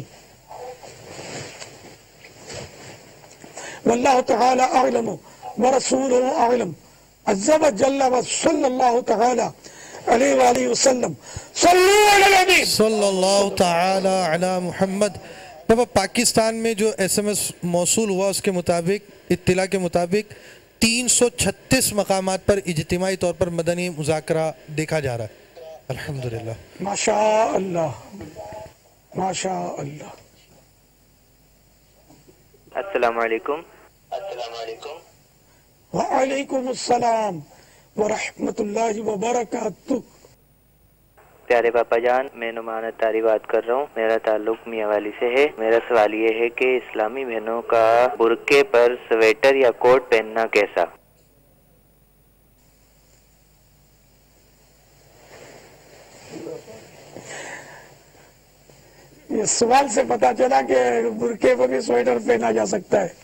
वल्लाहु तआला अअलम व रसूलुहु अअलम अज़्ज़ा व जल्ला व सल्लल्लाहु तआला अलैहि वसल्लम। सल्लल्लाहु तआला अला मुहम्मद। बाबा पाकिस्तान में जो SMS मौसूल हुआ उसके मुताबिक, इत्तिला के मुताबिक 336 मकामात पर इज्तिमाई तौर पर मदनी मुज़ाकरा देखा जा रहा है। अल्हम्दुलिल्लाह, माशा अल्लाह, माशा अल्लाह। अस्सलाम वालेकुम। वालेकुम अस्सलाम व रहमतुल्लाहि व बरकातुहू। प्यारे पापा जान, मैं नुमान अत्तारी बात कर रहा हूँ। मेरा ताल्लुक मियाँ वाली से है। मेरा सवाल ये है कि इस्लामी बहनों का बुरके पर स्वेटर या कोट पहनना कैसा? ये सवाल से पता चला कि बुरके पर भी स्वेटर पहना जा सकता है।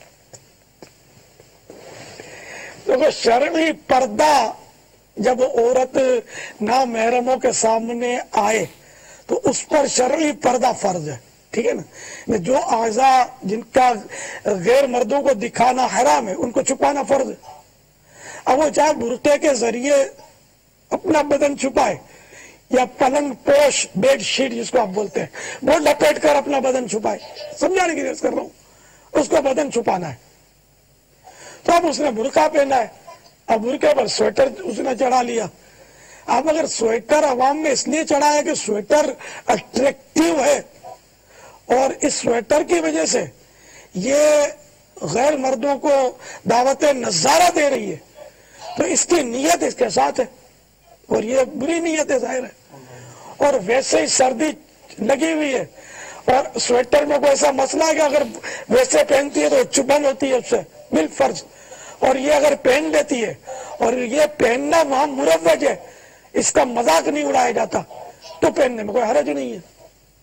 तो शर्मी पर्दा जब औरत नामहरमों के सामने आए तो उस पर शर्ई पर्दा फर्ज है, ठीक है ना। जो आज़ा जिनका गैर मर्दों को दिखाना हराम है उनको छुपाना फर्ज है। अब वो चाहे बुरके के जरिए अपना बदन छुपाए या पलंग पोश बेड शीट जिसको आप बोलते हैं वो लपेट कर अपना बदन छुपाए, समझाने की कोशिश कर रहा हूं, उसको बदन छुपाना है। तो अब उसने बुरका पहना है, अब बुरके पर स्वेटर उसने चढ़ा लिया। अब अगर स्वेटर अवाम में इसलिए चढ़ा है कि स्वेटर अट्रैक्टिव है और इस स्वेटर की वजह से ये गैर मर्दों को दावत नजारा दे रही है, तो इसकी नीयत इसके साथ है और ये बुरी नीयत है, जाहिर है। और वैसे ही सर्दी लगी हुई है और स्वेटर में कोई ऐसा मसला है कि अगर वैसे पहनती है तो चुभन होती है उससे बिल फर्ज, और ये अगर पहन लेती है और ये पहनना वहां मुरव्वज है, इसका मजाक नहीं उड़ाया जाता, तो पहनने में कोई हर्ज नहीं है।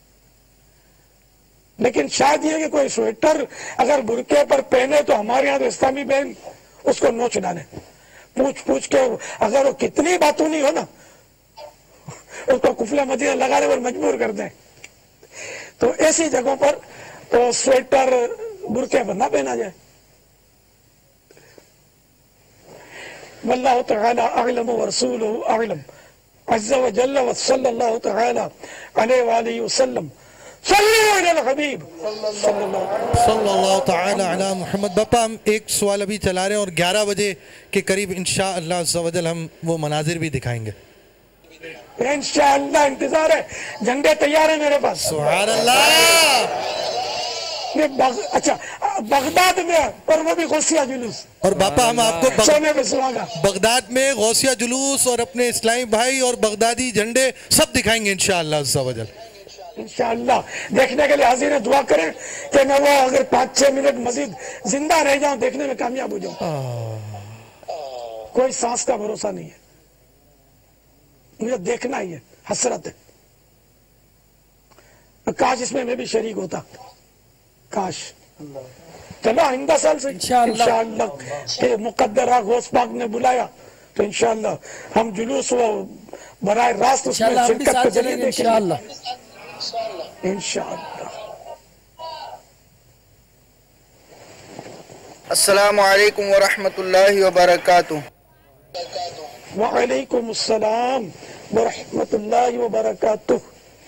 लेकिन शायद ये कि कोई स्वेटर अगर बुरके पर पहने तो हमारे यहाँ तो इस्लामी बहन उसको नोच डाले, पूछ पूछ के, अगर वो कितनी बातों नहीं हो ना उसको कुफला मदीना लगाने पर मजबूर कर दें। तो ऐसी जगहों पर तो स्वेटर बुरके पर ना पहना जाए। वल्लाहु तआला अअलम व रसूलुहु अअलम अज़्ज़ा व जल्ल व सल्लल्लाहु तआला अलैहि व आलिहि वसल्लम सल्लल्लाहु अलल हबीब सल्लल्लाहु तआला अला मुहम्मद। बापा हम एक सवाल अभी चला रहे हैं और 11 बजे के करीब इंशाअल्लाह अज़्ज़ा व जल हम वो मनाजिर भी दिखाएंगे। इंशाअल्लाह इंतजार है, झंडे तैयार है मेरे पास। सुभान अल्लाह। अच्छा बगदाद में, और वो भी गौसिया जुलूस। और बापा हम आपको सोने पे सुहागा बगदाद में गौसिया जुलूस और अपने इस्लामी भाई और बगदादी झंडे सब दिखाएंगे इंशाअल्लाह अज़्ज़ा व जल। इंशाअल्लाह देखने के लिए हाजिर है, दुआ करें कि मैं वो अगर 5-6 मिनट मजीद जिंदा रह जाऊं, देखने में कामयाब हो जाऊं। कोई सांस का भरोसा नहीं है, मुझे देखना ही है, हसरत है। काश इसमें मैं भी शरीक होता, काश। चलो आइंदा साल से इंशाअल्लाह मुकद्दर गौस पाक ने बुलाया तो इंशाअल्लाह हम जुलूस वो बराह रास्त उसमें शिरकत कर चलेंगे इंशाअल्लाह इंशाअल्लाह। अस्सलामु अलैकुम व रहमतुल्लाहि व बरकातुहू। वालेकुम अस्सलाम व रहमतुल्लाहि व बरकातुहू।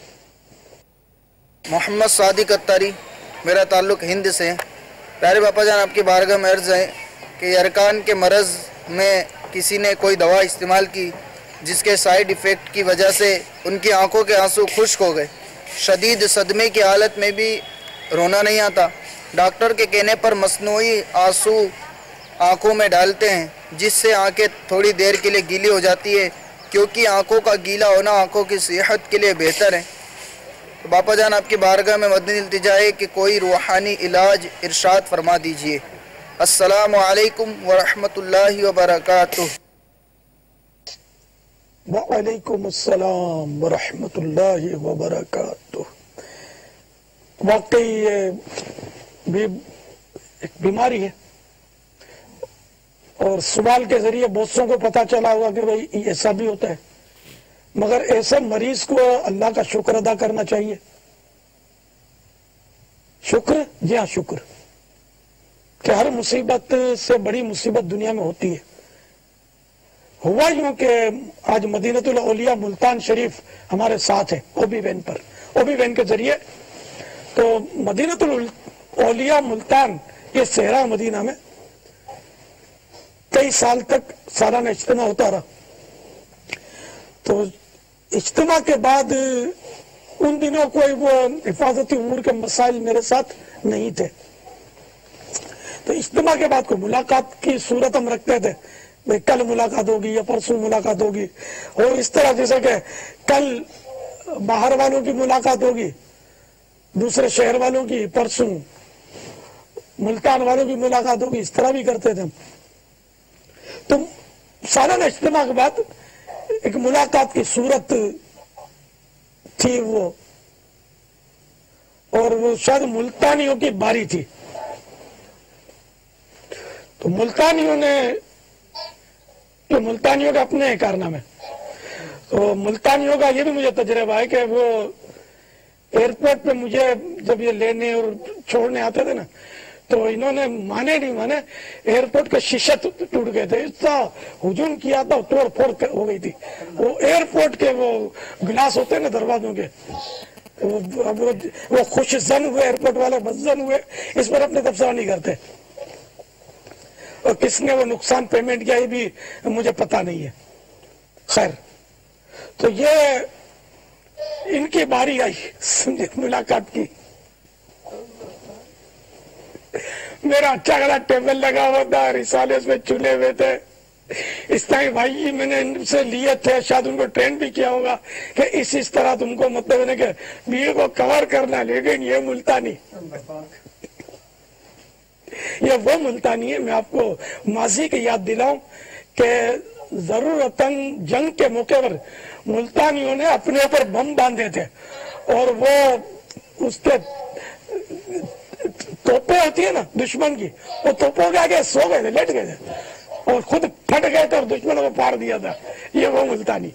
मोहम्मद सादिक अत्तारी, मेरा ताल्लुक हिंद से है। प्यारे बापा जान, आपकी बारगाह में अर्ज़ है कि अरकान के मरज़ में किसी ने कोई दवा इस्तेमाल की जिसके साइड इफ़ेक्ट की वजह से उनकी आंखों के आंसू खुश्क हो गए। शदीद सदमे की हालत में भी रोना नहीं आता। डॉक्टर के कहने पर मसनूई आंसू आंखों में डालते हैं जिससे आंखें थोड़ी देर के लिए गीली हो जाती है, क्योंकि आंखों का गीला होना आंखों की सेहत के लिए बेहतर है। तो बापा जान, आपकी बारगाह में मदनी इल्तिजा है कि कोई रूहानी इलाज इरशाद फरमा दीजिए। अस्सलामु अलैकुम व रहमतुल्लाहि व बरकातुहू। वालेकुम अस्सलाम व रहमतुल्लाहि व बरकातुहू। वाकई ये भी एक बीमारी है और सवाल के जरिए बहुतों को पता चला होगा कि भाई ऐसा भी होता है, मगर ऐसे मरीज को अल्लाह का शुक्र अदा करना चाहिए। शुक्र, जी हाँ शुक्र, कि हर मुसीबत से बड़ी मुसीबत दुनिया में होती है। हुआ यूं कि आज मदीनतुल औलिया मुल्तान शरीफ हमारे साथ है ओबी वैन पर। ओबी वैन के जरिए तो मदीनतुल औलिया मुल्तान, ये सहरा मदीना में कई साल तक सालाना इज्तिमा होता रहा। तो इज्तिमा के बाद उन दिनों कोई वो हिफाजती उमूर के मसाइल मेरे साथ नहीं थे, तो इज्तिमा के बाद कोई मुलाकात की सूरत हम रखते थे, भाई कल मुलाकात होगी या परसों मुलाकात होगी, और इस तरह जैसे कि कल बाहर वालों की मुलाकात होगी, दूसरे शहर वालों की, परसों मुल्तान वालों की मुलाकात होगी, इस तरह भी करते थे हम। तो सालाना इज्तिमा के बाद एक मुलाकात की सूरत थी वो, और वो शायद मुल्तानियों की बारी थी। तो मुल्तानियों के अपने कारनामे, तो मुल्तानियों का ये भी मुझे तजर्बा है कि वो एयरपोर्ट पे मुझे जब ये लेने और छोड़ने आते थे ना, तो इन्होंने माने नहीं माने, एयरपोर्ट का शीशा टूट गए थे, इतना हुजूम किया था, तोड़ फोड़ हो गई थी। वो एयरपोर्ट के वो गिलास होते हैं ना दरवाजों के, वो खुश जन हुए, एयरपोर्ट वाले मजन हुए, इस पर अपने तबसरा नहीं करते। और किसने वो नुकसान पेमेंट किया ये भी मुझे पता नहीं है। खैर, तो ये इनकी बारी आई समझे मुलाकात की। मेरा अच्छा खासा टेबल लगा हुआ था, रिसाले उसमें चुने हुए थे, इस तरह भाई मैंने इनसे लिए थे, शायद उनको ट्रेन भी किया होगा कि इस तरह तुमको मतलब है कि बीए को कवर करना, लेकिन ये मुल्तानी, ये वो मुल्तानी है। मैं आपको माजी की याद दिलाऊं कि जरूरतन जंग के मौके पर मुल्तानियों ने अपने ऊपर बम बांधे थे, और वो उसके तोपें होती है ना दुश्मन की, वो तोपों के आगे सो गए थे, लेट गए थे, और खुद फट गए थे और दुश्मनों को पार दिया था। ये वो मुल्तानी।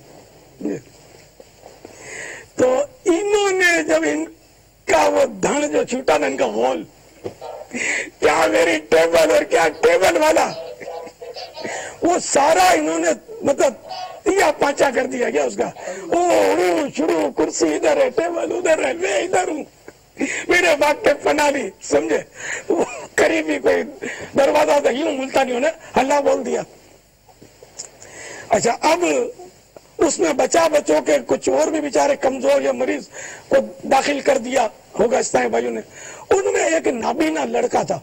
तो इन्होंने जब इनका वो धन जो छूटा ना, इनका होल, क्या मेरी टेबल और क्या टेबल वाला, वो सारा इन्होंने मतलब या पांचा कर दिया गया उसका। ओ शुरू, कुर्सी इधर है, टेबल उधर है, मैं इधर हूँ, मेरे बाप के पनाली समझे। वो करीबी कोई दरवाजा था, यूं मुल्तानियों ने हल्ला बोल दिया। अच्छा, अब उसमें बचा बचो के कुछ और भी बेचारे कमजोर या मरीज को दाखिल कर दिया होगा इस तरह भाइयों ने। उनमें एक नाबीना लड़का था,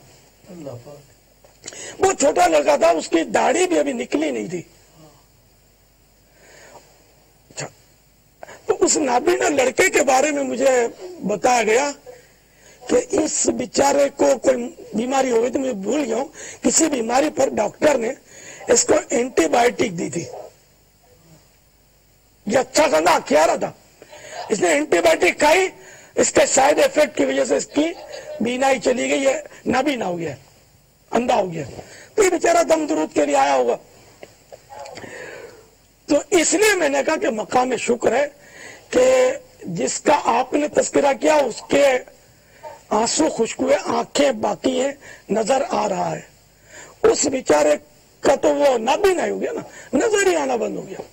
वो छोटा लड़का था, उसकी दाढ़ी भी अभी निकली नहीं थी। अच्छा, तो उस नाबीना लड़के के बारे में मुझे बताया गया कि इस बेचारे को कोई बीमारी हो गई थी, मैं भूल गया हूं, किसी बीमारी पर डॉक्टर ने इसको एंटीबायोटिक दी थी। ये अच्छा खासा अखियारा था, इसने एंटीबायोटिक खाई, इसके साइड इफेक्ट की वजह से इसकी बीनाई चली गई, ये नाबीना हो गया, अंधा हो गया। तो ये बेचारा दम दुरूद के लिए आया होगा। तो इसलिए मैंने कहा कि मकाम शुक्र है कि जिसका आपने तस्करा किया उसके आंसू खुश्क हुए, आंखें बाकी हैं, नजर आ रहा है। उस बेचारे का तो वो नाबीना हो गया ना, नजर ही आना बंद हो गया।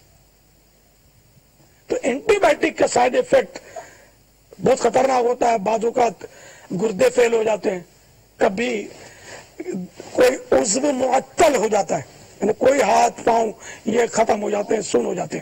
तो एंटीबायोटिक का साइड इफेक्ट बहुत खतरनाक होता है, बाजू का गुर्दे फेल हो जाते हैं, कभी कोई उज़्व मुअत्तल हो जाता है, यानी कोई हाथ पांव ये खत्म हो जाते हैं, सुन हो जाते हैं,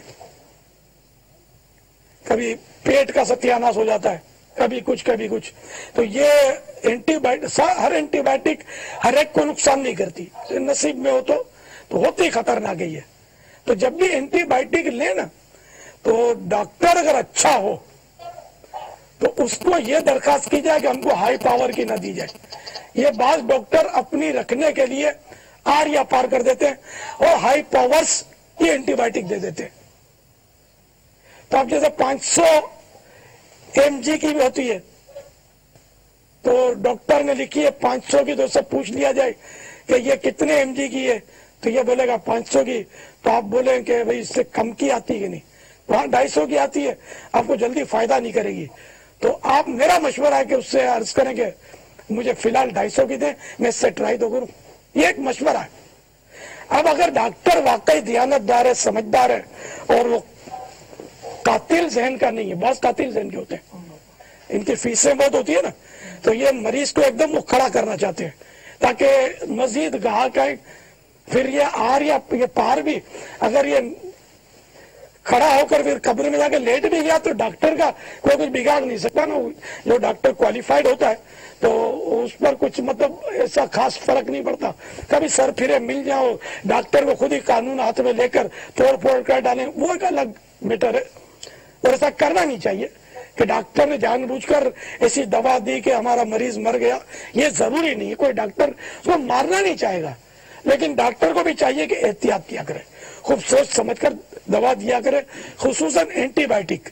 कभी पेट का सत्यानाश हो जाता है, कभी कुछ कभी कुछ। तो ये एंटीबायोटिक, हर एंटीबायोटिक हर एक को नुकसान नहीं करती, नसीब में हो तो होती ही खतरनाक ही है। तो जब भी एंटीबायोटिक लेना तो डॉक्टर अगर अच्छा हो तो उसको ये दरखास्त की जाए कि हमको हाई पावर की ना दी जाए। ये बात डॉक्टर अपनी रखने के लिए आर या पार कर देते हैं और हाई पावर्स की एंटीबायोटिक दे देते हैं। तो अब जैसे 500 mg की भी होती है, तो डॉक्टर ने लिखी है 500 की, तो उससे पूछ लिया जाए कि ये कितने mg की है, तो ये बोलेगा 500 की। तो आप बोले कि भाई इससे कम की आती है कि नहीं, वहां 250 की आती है, आपको जल्दी फायदा नहीं करेगी। तो आप, मेरा मशवरा है कि उससे अर्ज करेंगे मुझे फिलहाल 250 की दे, मैं इससे ट्राई तो करूं। ये एक मशवरा है। अब अगर डॉक्टर वाकई दियानतदार है, समझदार है और वो कातिल जहन का नहीं है, बहुत कातिल जहन के होते हैं, इनकी फीसें बहुत होती है ना, तो ये मरीज को एकदम वो खड़ा करना चाहते हैं ताकि मजीद ग्राहक आए। फिर ये आर या ये पार भी अगर ये खड़ा होकर फिर कब्र में जाके लेट भी गया तो डॉक्टर का कोई कुछ बिगाड़ नहीं सकता ना। जो डॉक्टर क्वालिफाइड होता है तो उस पर कुछ मतलब ऐसा खास फर्क नहीं पड़ता। कभी सर फिरे मिल जाओ, डॉक्टर को खुद ही कानून हाथ में लेकर तोड़ फोड़ कर डालें, वो एक अलग मैटर है। और ऐसा करना नहीं चाहिए कि डॉक्टर ने जानबूझकर ऐसी दवा दी कि हमारा मरीज मर गया। ये जरूरी नहीं है, कोई डॉक्टर उसको मारना नहीं चाहेगा, लेकिन डॉक्टर को भी चाहिए कि एहतियात किया करे, खूब सोच समझकर दवा दिया करे, खुसूसन एंटीबायोटिक।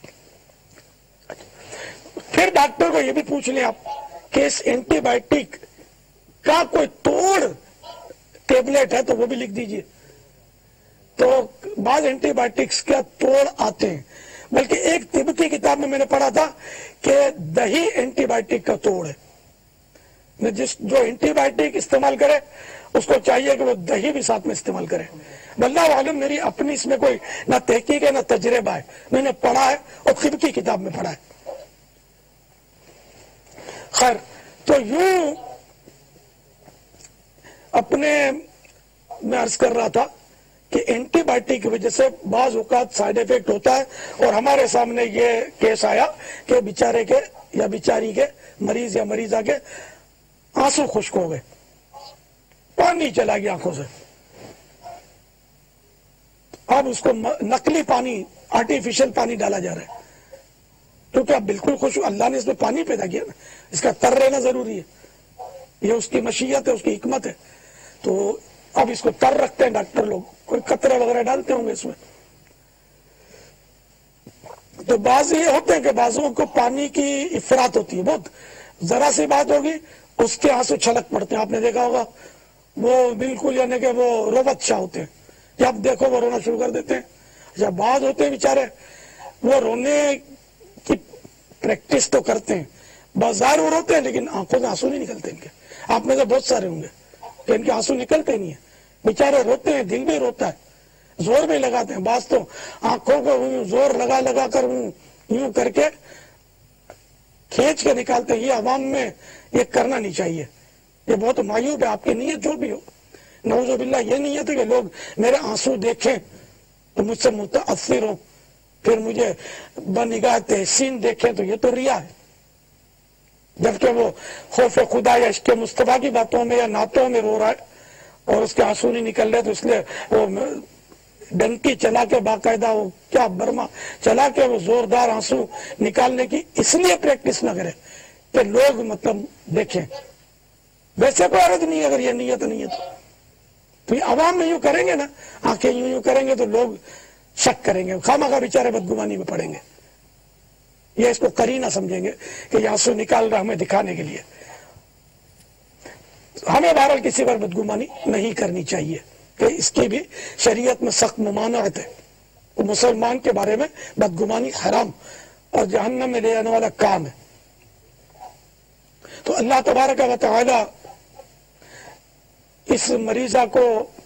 फिर डॉक्टर को ये भी पूछ लें आप कि इस एंटीबायोटिक का कोई तोड़ टेबलेट है तो वो भी लिख दीजिए। तो बाद एंटीबायोटिक्स का तोड़ आते हैं, बल्कि एक तिब्बती किताब में मैंने पढ़ा था कि दही एंटीबायोटिक का तोड़ है। जो एंटीबायोटिक इस्तेमाल करे उसको चाहिए कि वो दही भी साथ में इस्तेमाल करे। वल्लाह आलम, मेरी अपनी इसमें कोई ना तहकीक है ना तजर्बा है, मैंने पढ़ा है और तिब्बती किताब में पढ़ा है। खैर, तो यूं अपने मैं अर्ज कर रहा था कि एंटीबायोटिक की वजह से बाज औकात साइड इफेक्ट होता है। और हमारे सामने ये केस आया कि बेचारे के या बेचारी के मरीज या मरीजा के आंसू खुश्क हो गए, पानी चला गया आंखों से। अब उसको नकली पानी, आर्टिफिशियल पानी डाला जा रहा है, क्योंकि अब बिल्कुल खुश, अल्लाह ने इसमें पानी पैदा किया ना, इसका तर रहना जरूरी है, ये उसकी मशीयत है, उसकी हिकमत है। तो अब इसको तर रखते हैं डॉक्टर लोग, कोई कतरे वगैरह डालते होंगे इसमें। तो बाज ये होते हैं कि बाजों को पानी की इफरात होती है, बहुत जरा सी बात होगी उसके आंसू छलक पड़ते हैं। आपने देखा होगा, वो बिल्कुल यानी कि वो रोबत शाह होते हैं, जब देखो वो रोना शुरू कर देते हैं। जब बाज होते हैं बेचारे, वो रोने की प्रैक्टिस तो करते हैं, बाजार वो रोते हैं, लेकिन आंखों से आंसू नहीं निकलते इनके। आप में से बहुत सारे होंगे कि इनके आंसू निकलते नहीं है, बेचारे रोते हैं, दिल भी रोता है, जोर भी लगाते हैं। बाज तो आंखों को जोर लगा लगा कर यूं करके खींच के निकालते हैं। ये अवाम में ये करना नहीं चाहिए, ये बहुत मायूब है। आपकी नीयत जो भी हो, नऊजुबिल्लाह, ये नीयत है कि लोग मेरे आंसू देखें तो मुझसे मुतासिर हो, फिर मुझे बनिगाह तहसीन देखें, तो ये तो रिया है। जबकि वो खौफ खुदा या इश्क़ मुस्तफा की बातों में या नातों में रो रहा है और उसके आंसू नहीं निकल रहे, तो इसलिए वो डंकी चला के बाकायदा वो क्या बर्मा चला के वो जोरदार आंसू निकालने की इसलिए प्रैक्टिस न करे कि लोग मतलब देखें। वैसे कोई अर्थ नहीं है, अगर ये नीयत नहीं है तो ये अवाम में यूं करेंगे ना, आंखें यूं करेंगे तो लोग शक करेंगे, खामखा बेचारे बदगुमानी में पड़ेंगे। ये इसको करीना समझेंगे कि ये आंसू निकाल रहा हमें दिखाने के लिए। हमें बहरहाल किसी पर बदगुमानी नहीं करनी चाहिए कि इसकी भी शरीयत में सख्त ममानत है। तो मुसलमान के बारे में बदगुमानी हराम और जहन्नम में ले जाने वाला काम है। तो अल्लाह तबारक व तआला इस मरीजा को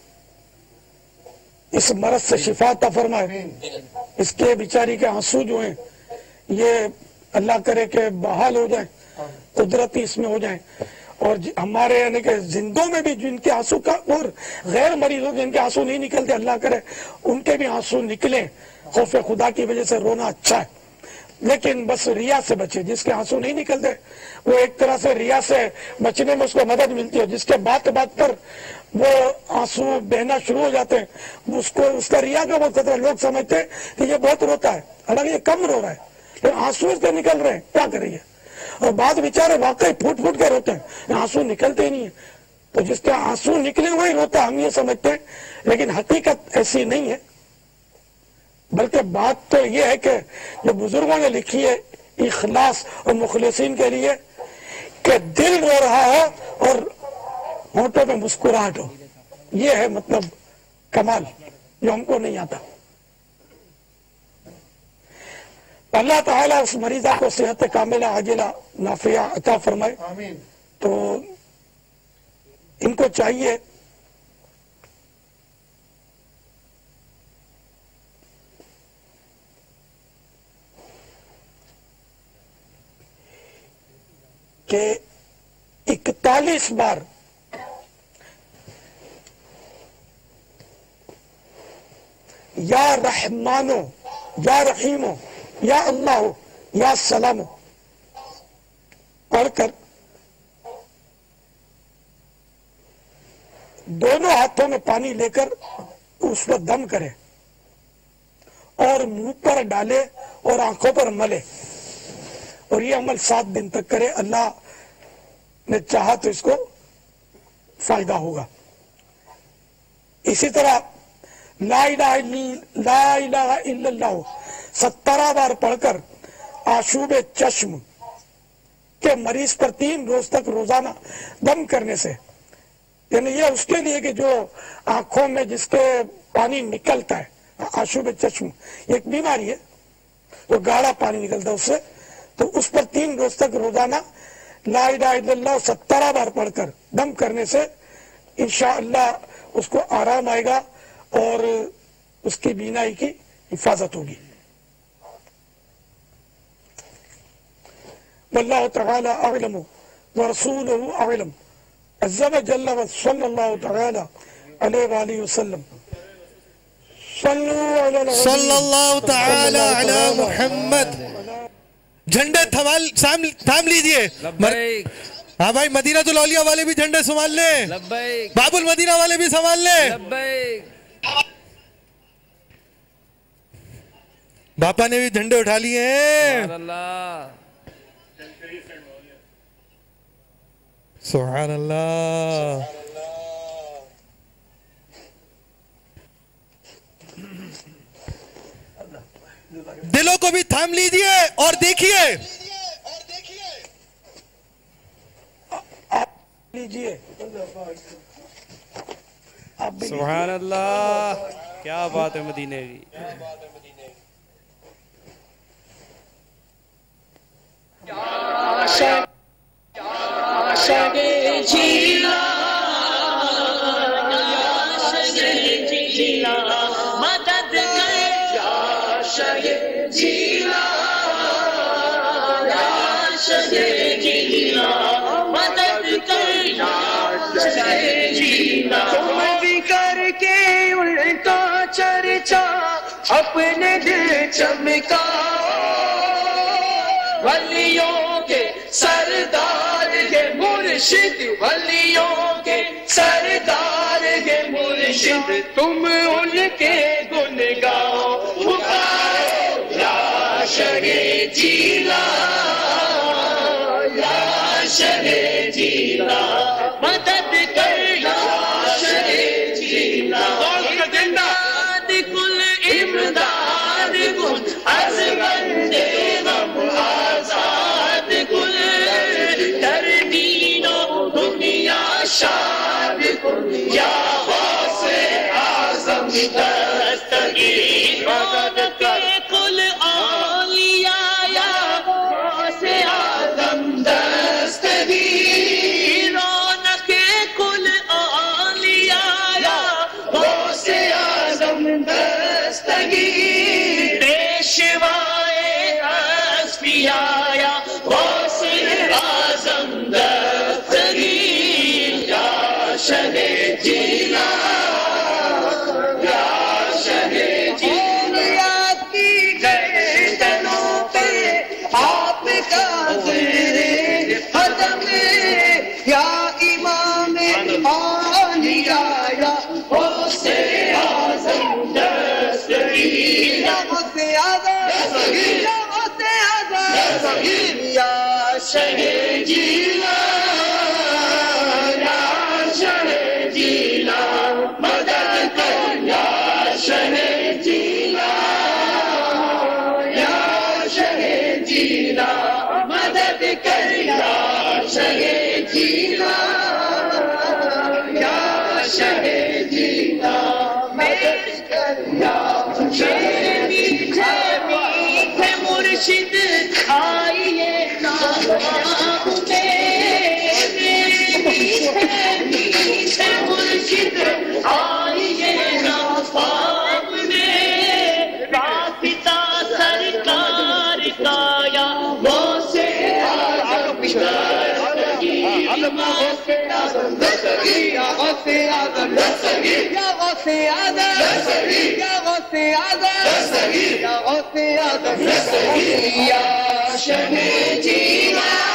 इस मरज से शिफा अता फरमाए। इसके बेचारी के आंसू जो हैं ये अल्लाह करे कि बहाल हो जाए, कुदरती इसमें हो जाए। और हमारे यानी कि जिंदों में भी जिनके आंसू का, और गैर मरीजों जिनके आंसू नहीं निकलते, अल्लाह करे उनके भी आंसू निकले। खौफ खुदा की वजह से रोना अच्छा है, लेकिन बस रिया से बचे। जिसके आंसू नहीं निकलते वो एक तरह से रिया से बचने में उसको मदद मिलती है। जिसके बात बात पर वो आंसू बहना शुरू हो जाते हैं, उसको उसका रिया का बहुत खतरा। लोग समझते हैं कि ये बहुत रोता है, हालांकि ये कम रो रहा है, लेकिन आंसू इसके निकल रहे हैं, क्या करेंगे। और बाद बेचारे वाकई फूट फूट के रोते हैं, आंसू निकलते ही नहीं है। तो जिसके आंसू निकले वही रोता, हम ये समझते हैं, लेकिन हकीकत ऐसी नहीं है। बल्कि बात तो ये है कि जो बुजुर्गों ने लिखी है इखलास और मुखलिसीन के लिए, कि दिल रो रहा हो और होंठों में मुस्कुराहट हो, ये है मतलब कमाल, जो हमको नहीं आता। अल्लाह ताला उस मरीजा को सेहत कामिला आजिला नाफिया अता फरमाए। तो इनको चाहिए کہ 41 बार या रहमानो या रहीमो या अल्लाह या सलामो पढ़कर दोनों हाथों में पानी लेकर उस पर दम करे और मुंह पर डाले और आंखों पर मले और ये अमल 7 दिन तक करे। अल्लाह ने चाहा तो इसको फायदा होगा। इसी तरह ला इलाहा इल्लल्लाह 17 बार पढ़कर आशूब चश्म के मरीज पर 3 रोज तक रोजाना दम करने से, यानी ये उसके लिए कि जो आंखों में जिसके पानी निकलता है, आशूब चश्म एक बीमारी है, वो गाढ़ा पानी निकलता है उससे, तो उस पर 3 रोज तक रोजाना ला इलाहा इल्लल्लाह 17 बार पढ़कर दम करने से इंशाअल्लाह उसको आराम आएगा और उसकी बीनाई की हिफाजत होगी। वल्लाहु तआला अअलम व रसूलुहु अअलम। अज़्ज़ा व जल्ला व सल्लल्लाहु तआला अलैहि व आलिहि वसल्लम। सल्लल्लाहु तआला अला मुहम्मद। झंडे थाम लीजिए। हाँ भाई, मदीनातुल औलिया वाले भी झंडे संभाल ले, बाबुल मदीना वाले भी संभाल ले। बापा ने भी झंडे उठा लिए हैं। सुभान अल्लाह। दिलों को भी थाम लीजिए और देखिए। लीजिए। सुभान अल्लाह, क्या बात है मदीने की। मदद कर जीला, मदद कर जीला। तुम भी करके उनका चर्चा अपने दिल चमका, वलियों के सरदार के मुर्शिद, वलियों के सरदार के मुर्शिद, तुम उनके गुण गाओ, पुकारो या शहे जीला, या शहे जीला, मदद कर या शहे जीला। कुल इमदाद कुल अज़बंदे गम आजाद कुल, दर दीनो दुनिया शाद कुल, या गौसे आज़म दस्तगीर, मदद के कुल औलिया, या गौसे आज़म दस्तगीर, रौनक कुल औलिया, या गौसे आज़म दस्तगीर, पेशवाए अस्फिया, या गौसे आज़म दस्तगीर, या शहे जीला, या शहे जीला। की गर्दनों पे आपका ज़ेरे कदम, या इमाम औलिया, या गौसे आज़म दस्तगीर, या गौसे आज़म दस्तगीर, या गौसे आज़म दस्तगीर, या शहे जीला, या शहे जीला, मदद कर या शहे जीला, या शहे जीला, मदद कर या शहे जीला, या शहे जीला, मदद कर या शहे जीला। मीठे मुर्शिद आइए नाम मेरे, मीठे मुर्शिद आइए नाम में, रास्ता सरकार का, या गौसे आज़म دستگیر یا غوث اعظم دستگیر یا غوث اعظم دستگیر یا غوث اعظم دستگیر یا غوث اعظم دستگیر یا شہ جیلان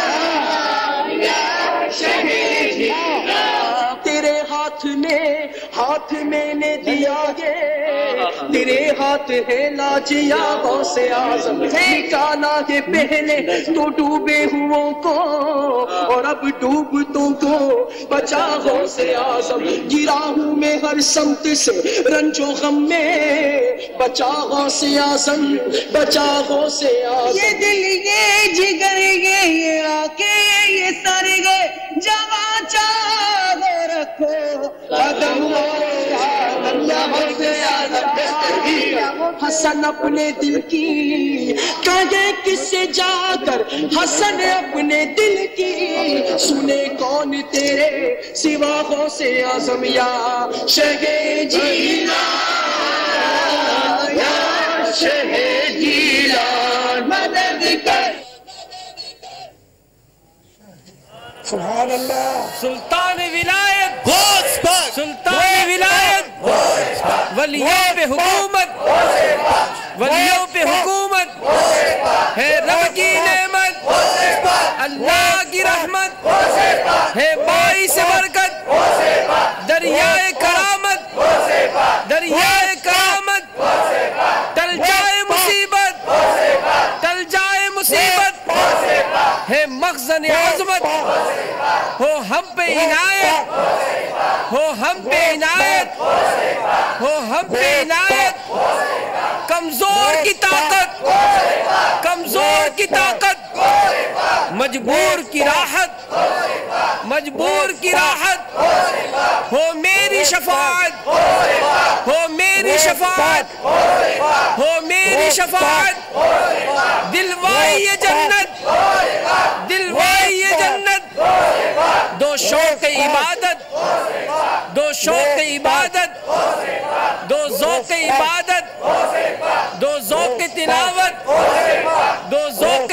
یا شہ جیلان تیرے ہاتھ میں نے دیا یہ تیرے ہاتھ ہے لاج یا غوث اعظم نکالا ہے پہلے تو ڈوبے ہوں کو اور اب ڈوبتوں کو بچا غوث اعظم گرا ہوں میں ہر سمت سے رنج و غم میں بچا غوث اعظم بچا غوث اعظم یہ دل یہ جگر یہ آنکھیں یہ سر گئے جوان چاہو رکھو قدم حسن اپنے دل کی کہے کس سے جا کر حسن اپنے دل کی سنے کون تیرے سوا غوث اعظم یا شہ جیلان یا شہ جیلان مدد کر سبحان اللہ سلطان ولایت سلطان ولایت ولیوں پہ حکومت ولیوں پہ حکومت ہے رب کی نعمت اللہ کی رحمت ہے باعث برکت دریائے کرامت دریائے کرامت ٹل جائے مصیبت ٹل جائے مصیبت ہے مخزن عظمت ہو ہم پہ عنایت ہو ہم پہ عنایت ہو ہم پہ عنایت کمزور کی طاقت کمزور کی طاقت مجبور کی راحت مجبور کی راحت ہو میری شفاعت ہو میری شفاعت ہو میری شفاعت دلوائی یہ جنت دلوائی یہ جنت دو شوق عبادت دو شوق عبادت دو ذوق عبادت دو ذوق تلاوت دو ذوق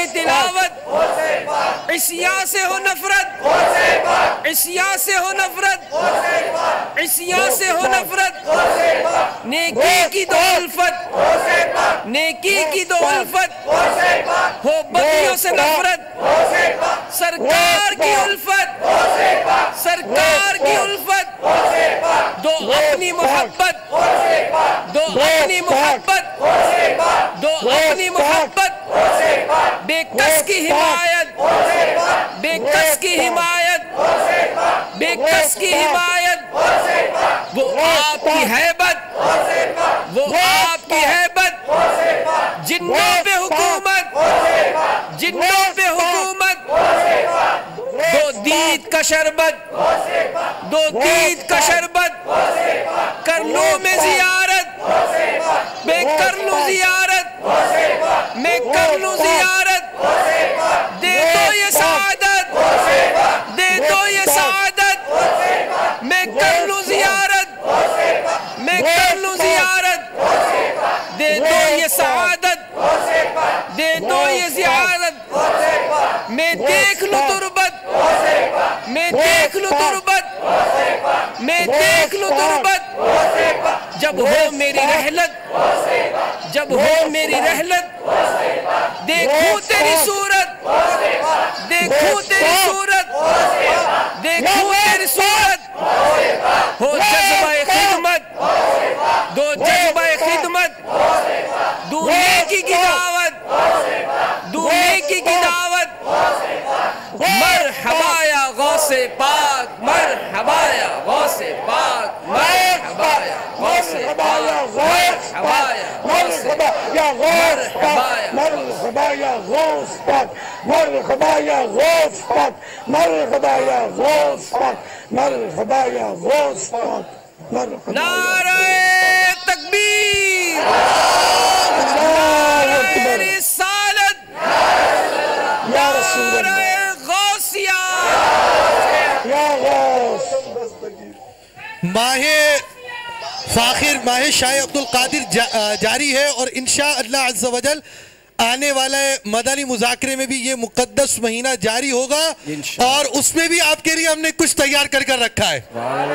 تلاوت عصیاں سے ہو نفرت عصیاں سے ہو نفرت عصیاں سے ہو نفرت نیکی کی دو الفت نیکی کی دو الفت ہو بدیوں سے نفرت سرکار کی الفت سرکار کی الفت دو اپنی محبت دو اپنی محبت دو اپنی محبت بے کس کی حمایت بے کس کی حمایت بے کس کی حمایت وہ آپ کی حیبت وہ آپ کی حیبت جنوں پہ حکومت جنوں پہ حکومت دو دید کا شربت دو دید کا شربت کر لوں میں زیارت میں کر لوں زیارت میں کر لوں زیارت دے دو یہ سعادت دے دو یہ سعادت میں کر لوں زیارت میں کر لوں زیارت دے دو یہ سعادت دے دو یہ زیارت میں دیکھ لوں تربت میں دیکھ لوں تربت میں دیکھ لوں تربت جب ہو میری رحلت جب ہو میری رحلت دیکھوں تیری صورت دیکھوں تیری صورت دیکھوں تیری صورت ہو جذبہ خدمت دو جذبہ خدمت دو نیکی کی دعوت دو نیکی کی دعوت مرحبا یا غوث پاک مرحبا یا غوث پاک مرحبا یا غوث پاک مرحبا یا غوث پاک مرحبا یا غوث پاک مرحبا یا غوث پاک مرحبا یا غوث پاک مرحبا یا غوث پاک نعرہ تکبیر نعرہ رسالت نعرہ غوثیہ یا غوث ماہ فاخر ماہ شاہ عبد القادر جاری ہے اور انشاءاللہ عز و جل آنے والے مدنی مذاکرے میں بھی یہ مقدس مہینہ جاری ہوگا اور اس میں بھی آپ کے لیے ہم نے کچھ تیار کر رکھا ہے.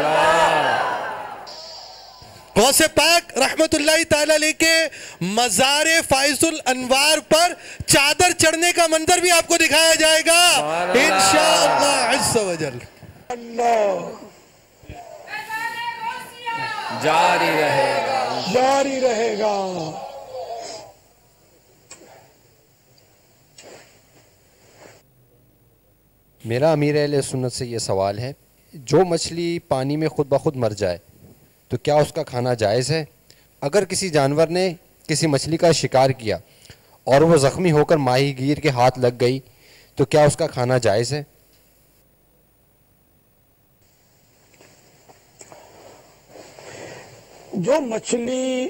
غوث پاک رحمت اللہ تعالیٰ علیہ کے مزار فائز الانوار پر چادر چڑھنے کا منظر بھی آپ کو دکھایا جائے گا انشاءاللہ عز و جل. جاری رہے گا، جاری رہے گا. میرا امیر اہل سنت سے یہ سوال ہے، جو مچھلی پانی میں خود بخود مر جائے تو کیا اس کا کھانا جائز ہے؟ اگر کسی جانور نے کسی مچھلی کا شکار کیا اور وہ زخمی ہو کر ماہی گیر کے ہاتھ لگ گئی تو کیا اس کا کھانا جائز ہے؟ جو مچھلی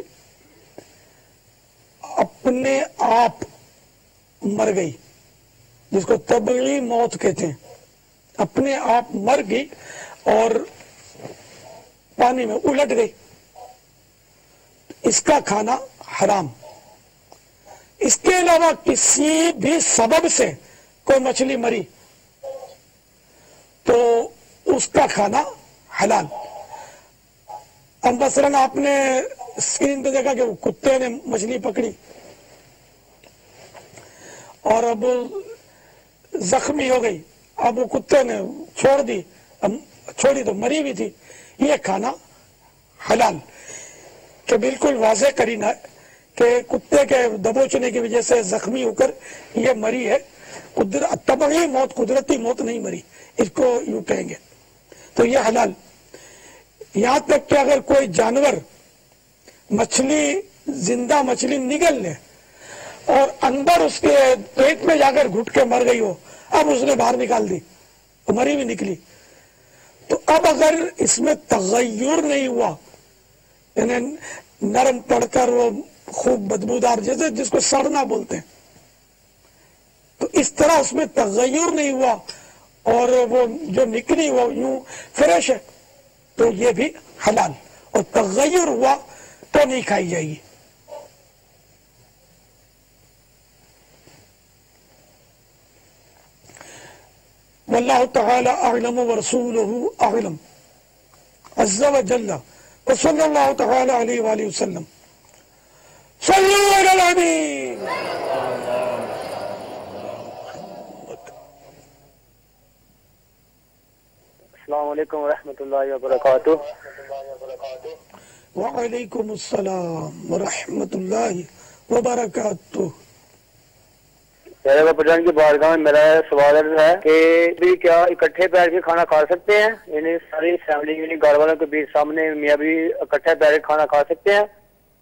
اپنے آپ مر گئی، جس کو طبعی موت کہتے ہیں، اپنے آپ مر گئی اور پانی میں الٹ گئی، اس کا کھانا حرام. اس کے علاوہ کسی بھی سبب سے کوئی مچھلی مری تو اس کا کھانا حلال. اب مثلاً آپ نے اسکرین پہ دیکھا کہ وہ کتے نے مچھلی پکڑی اور اب زخمی ہو گئی، اب وہ کتے نے چھوڑی تو مری بھی تھی، یہ کھانا حلال. کہ بالکل واضح کرینہ ہے کہ کتے کے دبوچنے کی وجہ سے زخمی ہو کر یہ مری ہے، طبعی موت، قدرتی موت نہیں مری، اس کو یوں کہیں گے، تو یہ حلال. یہاں تک کہ اگر کوئی جانور مچھلی، زندہ مچھلی نگل لے اور اندر اس کے پیٹ میں جا کر گھٹ کے مر گئی ہو، اب اس نے باہر نکال دی تو مری بھی نکلی، تو اب اگر اس میں تغیر نہیں ہوا، یعنی نرم پڑ کر وہ خوب بدبودار، جیسے جس کو سڑنا بولتے ہیں، تو اس طرح اس میں تغیر نہیں ہوا اور وہ جو نکلی وہ یوں فریش ہے، تو یہ بھی حلال. اور تغیر ہوا تو نہیں کھائی جائے گی. واللہ تعالی اعلم ورسولہ اعلم عز و جل وصلی اللہ تعالی علیہ وآلہ وسلم. صلو علی النبی. السلام علیکم ورحمۃ اللہ وبرکاتہ. وعلیکم السلام ورحمۃ اللہ وبرکاتہ. میرے باپا جان کی بارگاہ میں میرا سوال ہے کہ بھی کیا اکٹھے بیٹھ کے کھانا کھا سکتے ہیں؟ یعنی ساری فیملی، یعنی گھر والوں کے بیچ سامنے میاں بھی اکٹھے بیٹھ کے کھانا کھا سکتے ہیں؟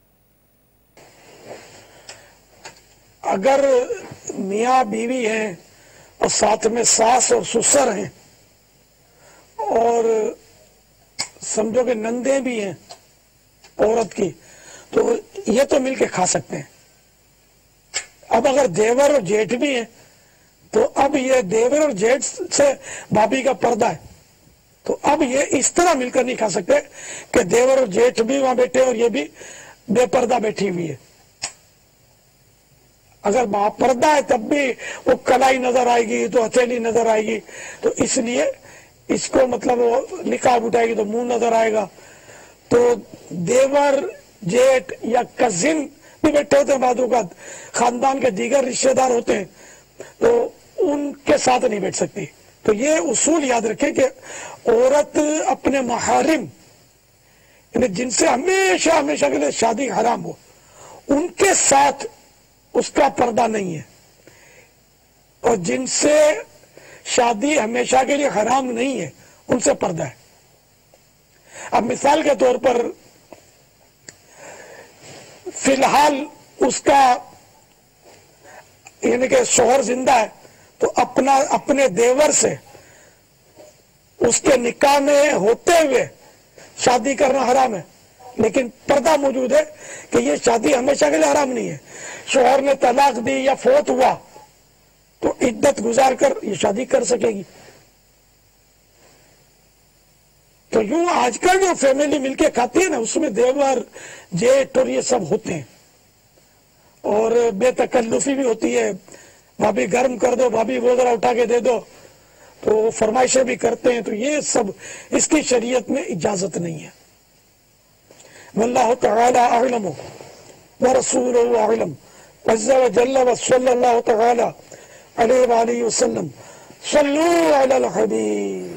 اگر میاں بیوی ہیں اور ساتھ میں ساس اور سسر ہیں اور سمجھو کہ نندے بھی ہیں عورت کی، تو یہ تو مل کے کھا سکتے ہیں. اب اگر دیور اور جیٹھ بھی ہیں تو اب یہ دیور اور جیٹھ سے بھابھی کا پردہ ہے، تو اب یہ اس طرح مل کر نہیں کھا سکتے کہ دیور اور جیٹھ بھی وہاں بیٹھے اور یہ بھی بے پردہ بیٹھی ہوئی ہے. اگر وہاں پردہ ہے تب بھی وہ کلائی نظر آئے گی تو ہتھیلی نظر آئے گی، تو اس لیے اس کو مطلب وہ نقاب اٹھائے گی تو منہ نظر آئے گا. تو دیور، جیٹ یا کزن بھی بیٹھے ہوتے ہیں، بعض اوقات خاندان کے دیگر رشتہ دار ہوتے ہیں، تو ان کے ساتھ نہیں بیٹھ سکتی. تو یہ اصول یاد رکھیں کہ عورت اپنے محارم، یعنی جن سے ہمیشہ ہمیشہ کے لیے شادی حرام ہو، ان کے ساتھ اس کا پردہ نہیں ہے، اور جن سے شادی ہمیشہ کے لیے حرام نہیں ہے ان سے پردہ ہے. اب مثال کے طور پر فی الحال اس کا یعنی کہ شوہر زندہ ہے تو اپنے دیور سے اس کے نکاح میں ہوتے ہوئے شادی کرنا حرام ہے، لیکن پردہ موجود ہے کہ یہ شادی ہمیشہ کے لیے حرام نہیں ہے. شوہر نے طلاق دی یا فوت ہوا تو عدت گزار کر یہ شادی کر سکے گی. تو یوں آج کل جو فیملی مل کے کھاتی ہے نا، اس میں دیور، جیٹ اور یہ سب ہوتے ہیں. और बेतकल्लुफी भी होती है, भाभी गर्म कर दो, भाभी वो जरा उठा के दे दो, तो फरमाइशें भी करते हैं, तो ये सब इसकी शरीयत में इजाजत नहीं है। वल्लाहु तआला अअलम व रसूलुहु अअलम अज़्ज़ा व जल्ल व सल्लल्लाहु तआला अलैहि व आलिहि वसल्लम सल्लू अलल हबीब।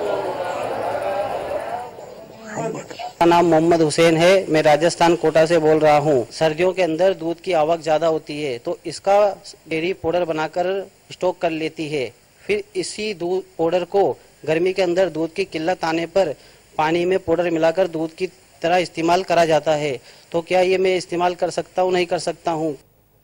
मेरा नाम मोहम्मद हुसैन है, मैं राजस्थान कोटा से बोल रहा हूँ। सर्दियों के अंदर दूध की आवक ज़्यादा होती है तो इसका डेयरी पाउडर बनाकर स्टॉक कर लेती है, फिर इसी दूध पाउडर को गर्मी के अंदर दूध की किल्लत आने पर पानी में पाउडर मिलाकर दूध की तरह इस्तेमाल करा जाता है। तो क्या ये मैं इस्तेमाल कर सकता हूँ, नहीं कर सकता हूँ?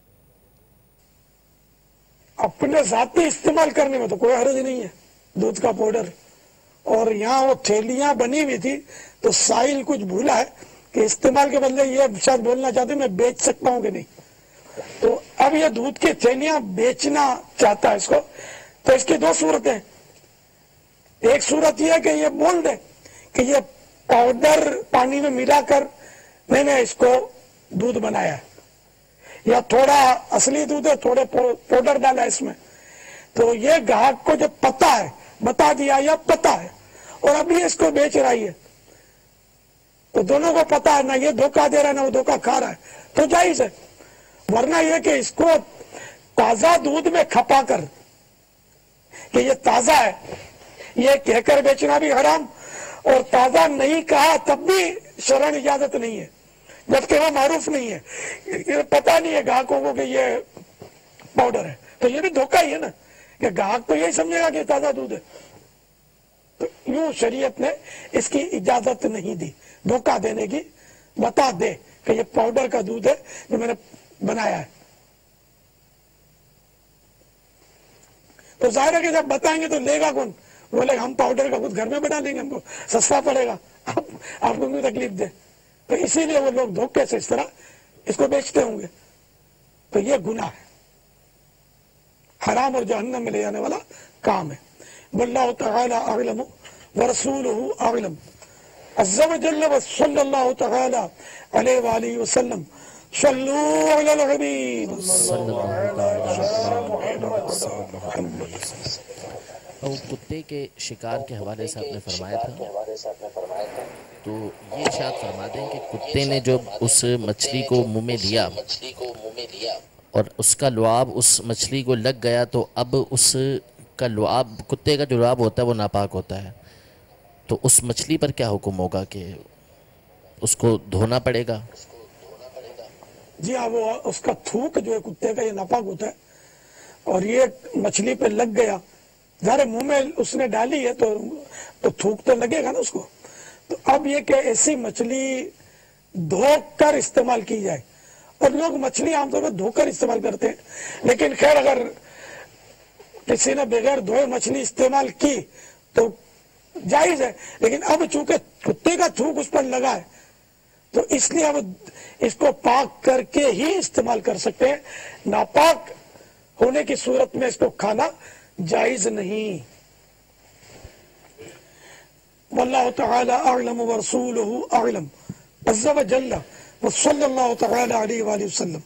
अपने ज़ाती इस्तेमाल करने में तो कोई हर्ज नहीं है दूध का पाउडर। और यहाँ वो थैलियां बनी हुई थी तो साहिल कुछ भूला है कि इस्तेमाल के बदले ये शायद बोलना चाहते मैं बेच सकता हूँ कि नहीं। तो अब ये दूध की थैलियां बेचना चाहता है इसको, तो इसकी दो सूरतें। एक सूरत ये है कि ये बोल दे कि ये पाउडर पानी में मिलाकर मैंने इसको दूध बनाया है, या थोड़ा असली दूध है थोड़े पाउडर डाला इसमें। तो ये ग्राहक को जब पता है, बता दिया या पता है, और अभी इसको बेच रही है, तो दोनों को पता है ना ये धोखा दे रहा है ना वो धोखा खा रहा है, तो जायज है। वरना यह कि इसको ताजा दूध में खपा कर कि ये ताजा है ये कहकर बेचना भी हराम, और ताजा नहीं कहा तब भी शरन इजाजत नहीं है, जबकि वो मारूफ नहीं है, ये पता नहीं है ग्राहकों को कि ये पाउडर है, तो ये भी धोखा ही है ना कि ग्राहक तो यही समझेगा कि ताजा दूध है। तो यूं शरीयत ने इसकी इजाजत नहीं दी धोखा देने की। बता दे कि ये पाउडर का दूध है जो मैंने बनाया है, तो जाहिर है कि जब बताएंगे तो लेगा कौन? बोलेगा हम पाउडर का दूध घर में बना लेंगे, हमको सस्ता पड़ेगा, आपको क्यों तकलीफ दे। तो इसीलिए वो लोग धोखे से इस तरह इसको बेचते होंगे। तो ये गुनाह है, हराम और जहन्नम में ले जाने वाला काम है। वल्लाहु तआला अअलम व रसूलुहु अअलम अज़्ज़ा व जल्ल व सल्लल्लाहु तआला अलैहि व आलिहि वसल्लम सल्लू अलल हबीब। तो कुत्ते के शिकार के हवाले से आपने फरमाया था, तो ये शायद फरमा दें कि कुत्ते ने जो उस मछली को मुंह में लिया और उसका लुआब उस मछली को लग गया, तो अब उसका लुआब, कुत्ते का जो लुआब होता है वो नापाक होता है, तो उस मछली पर क्या हुक्म होगा कि उसको धोना पड़ेगा? जी हाँ, वो उसका थूक जो है कुत्ते का ये नापाक होता है, और ये मछली पे लग गया, ज़ाहिर मुंह में उसने डाली है तो थूक तो लगेगा ना उसको। तो अब ये कि ऐसी मछली धोकर इस्तेमाल की जाए, और लोग मछली आमतौर पर धोकर इस्तेमाल करते हैं, लेकिन खैर अगर किसी ने बगैर धोए मछली इस्तेमाल की तो जायज है। लेकिन अब चूंकि कुत्ते का थूक उस पर लगा है तो इसलिए अब इसको पाक करके ही इस्तेमाल कर सकते हैं, नापाक होने की सूरत में इसको खाना जायज नहीं। वल्लाहु तआला अअलम व रसूलुहु अअलम अज़्ज़ा व जल्ल व सल्लल्लाहु तआला अलैहि व आलिहि वसल्लम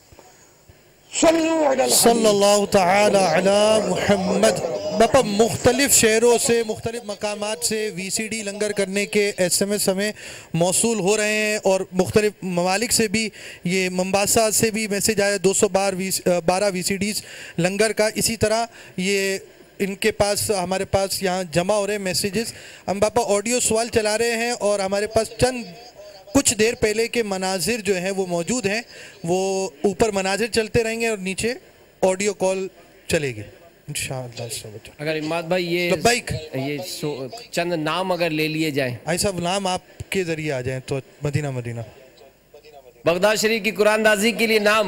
सल्लल्लाहु तआला अला मुहम्मद। बापा मुख्तलिफ शहरों से, मुख्तलिफ मकामात से VCD लंगर करने के SMS हमें मौसूल हो रहे हैं, और मुख्तलिफ ममालिक से भी, ये मंबासा से भी मैसेज आया 212 VCDs लंगर का। इसी तरह ये इनके पास, हमारे पास यहाँ जमा हो रहे हैं मैसेजेस। हम बापा ऑडियो सवाल चला रहे हैं और हमारे पास चंद कुछ देर पहले के मनाजिर जो हैं वो मौजूद हैं, वो ऊपर मनाजिर चलते रहेंगे और नीचे ऑडियो कॉल चलेगी इंशाअल्लाह। अगर इमाद भाई ये चंद नाम अगर ले लिए जाएं, भाई साहब नाम आपके जरिए आ जाएं तो मदीना बगदाद शरीफ की कुरानदाजी के लिए नाम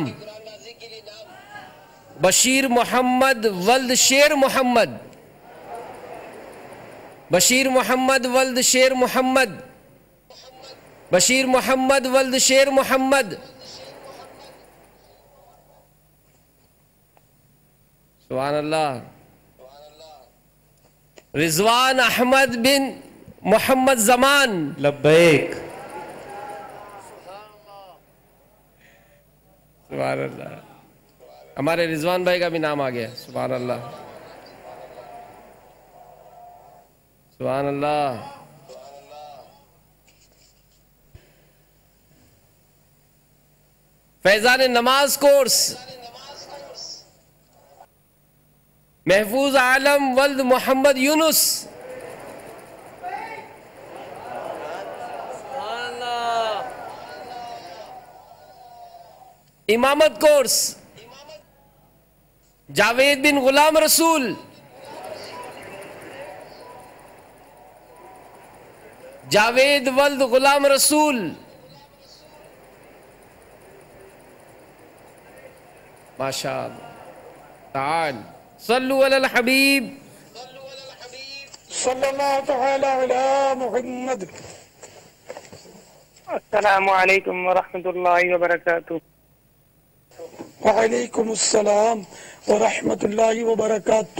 बशीर मोहम्मद वल्द शेर मोहम्मद, बशीर मोहम्मद वल्द शेर मोहम्मद, बशीर मोहम्मद वल्द शेर मोहम्मद। सुभान अल्लाह। रिजवान अहमद बिन मोहम्मद जमान, लब्बैक। सुभान अल्लाह। ہمارے رضوان بھائی کا بھی نام آ گیا. سبحان اللہ سبحان اللہ. فیضان نماز کورس محفوظ عالم ولد محمد یونس. امامت کورس جاوید بن غلام رسول. جاوید ولد غلام رسول. ماشاء اللہ. تعال صلو علی الحبیب صلی اللہ تعالی علی محمد. السلام علیکم ورحمۃ اللہ وبرکاتہ. وعلیکم السلام ورحمۃ اللہ وبرکاتہ.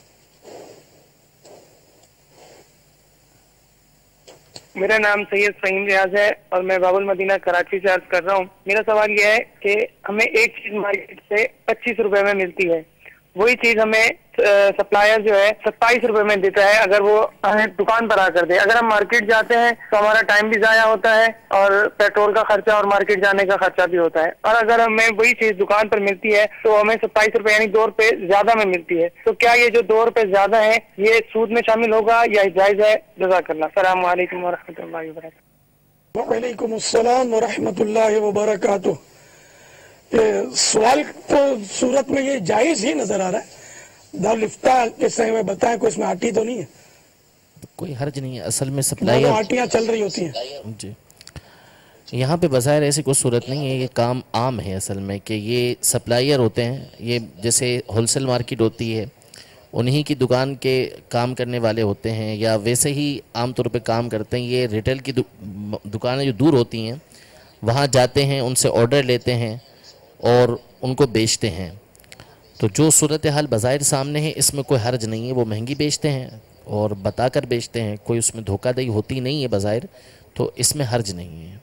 میرا نام سید فہیم ریاض ہے اور میں باب المدینہ کراچی سے عرض کر رہا ہوں. میرا سوال یہ ہے کہ ہمیں ایک چیز مارکیٹ سے 25 روپے میں ملتی ہے, وہی چیز ہمیں سپلائر جو ہے 27 روپے میں دیتا ہے اگر وہ ہمیں دکان پر آ کر دے. اگر ہم مارکیٹ جاتے ہیں تو ہمارا ٹائم بھی ضائع ہوتا ہے اور پیٹرول کا خرچہ اور مارکیٹ جانے کا خرچہ بھی ہوتا ہے. اور اگر ہمیں وہی چیز دکان پر ملتی ہے تو ہمیں 27 روپے یعنی 2 روپے زیادہ میں ملتی ہے, تو کیا یہ جو 2 روپے زیادہ ہے یہ سود میں شامل ہوگا یا جائز ہے؟ جزاک اللہ. السلام علیکم ورحمۃ اللہ وبرکاتہ. وعلیکم السلام ورحمۃ اللہ وبرکاتہ. سوال تو صورت میں یہ جائز ہی نظر آ رہا ہے. دارالفتاح کے صحیح میں بتائیں کوئی اس میں آٹی تو نہیں ہے؟ کوئی حرج نہیں ہے. اصل میں سپلائر آٹیاں چل رہی ہوتی ہیں جی. یہاں پہ بظاہر ایسی کوئی صورت نہیں ہے, یہ کام عام ہے اصل میں کہ یہ سپلائر ہوتے ہیں. یہ جیسے ہول سیل مارکیٹ ہوتی ہے انہی کی دکان کے کام کرنے والے ہوتے ہیں, یا ویسے ہی عام طور پہ کام کرتے ہیں. یہ ریٹیل کی دکانیں جو دور ہوتی ہیں وہاں جاتے ہیں, ان سے آرڈر لیتے ہیں اور ان کو بیچتے ہیں. تو جو صورتحال بظاہر سامنے ہے اس میں کوئی حرج نہیں ہے. وہ مہنگی بیچتے ہیں اور بتا کر بیچتے ہیں, کوئی اس میں دھوکہ دہی ہوتی نہیں ہے بظاہر, تو اس میں حرج نہیں ہے.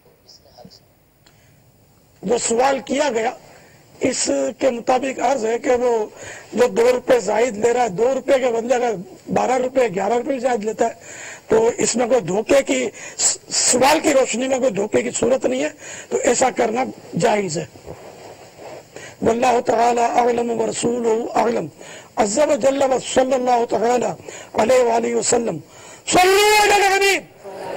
جو سوال کیا گیا اس کے مطابق عرض ہے کہ وہ جو 2 روپے زائد لے رہا ہے, 2 روپے کے بدلے اگر 12 روپے 11 روپے زائد لیتا ہے تو اس میں کوئی دھوکے کی, سوال کی روشنی میں کوئی دھوکے کی صورت نہیں ہے, تو ایسا کرنا جائز ہے. واللہ تعالی اعلم ورسولہ اعلم. عز و جل و صلی اللہ تعالی علیہ وآلہ وسلم. صلو علی الحبیب.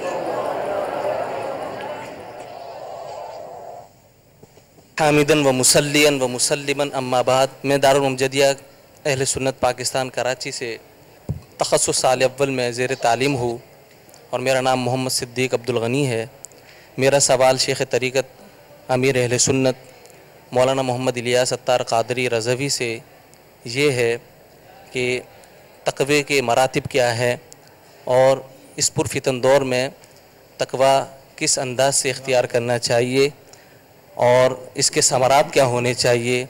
حامدن و مسلین و مسلمن. اما بعد, میں دارالمجدیہ اہل سنت پاکستان کراچی سے تخصص سال اول میں زیر تعلیم ہوں اور میرا نام محمد صدیق عبدالغنی ہے. میرا سوال شیخ طریقت امیر اہل سنت مولانا محمد الیاس اتار قادری رضوی سے یہ ہے کہ تقوی کے مراتب کیا ہے اور اس پرفتن دور میں تقوی کس انداز سے اختیار کرنا چاہیے اور اس کے ثمرات کیا ہونے چاہیے.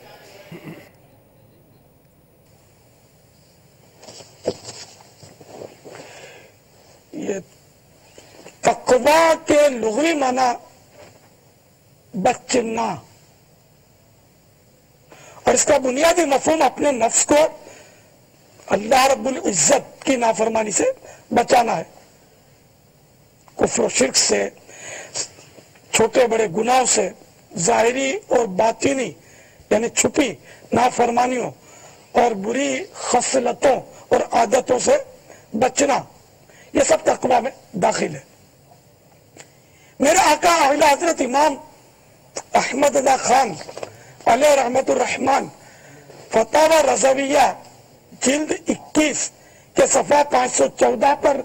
یہ تقوی کے لغوی معنی بچنا اور اس کا بنیادی مفہوم اپنے نفس کو اللہ رب العزت کی نافرمانی سے بچانا ہے. کفر و شرک سے, چھوٹے بڑے گناہوں سے, ظاہری اور باطنی یعنی چھپی نافرمانیوں اور بری خصلتوں اور عادتوں سے بچنا, یہ سب تقوی میں داخل ہے. میرے آقا اعلی حضرت امام احمد اللہ خان علیہ رحمت الرحمن فتاوی رضویہ جلد 21 کے صفحہ 514 پر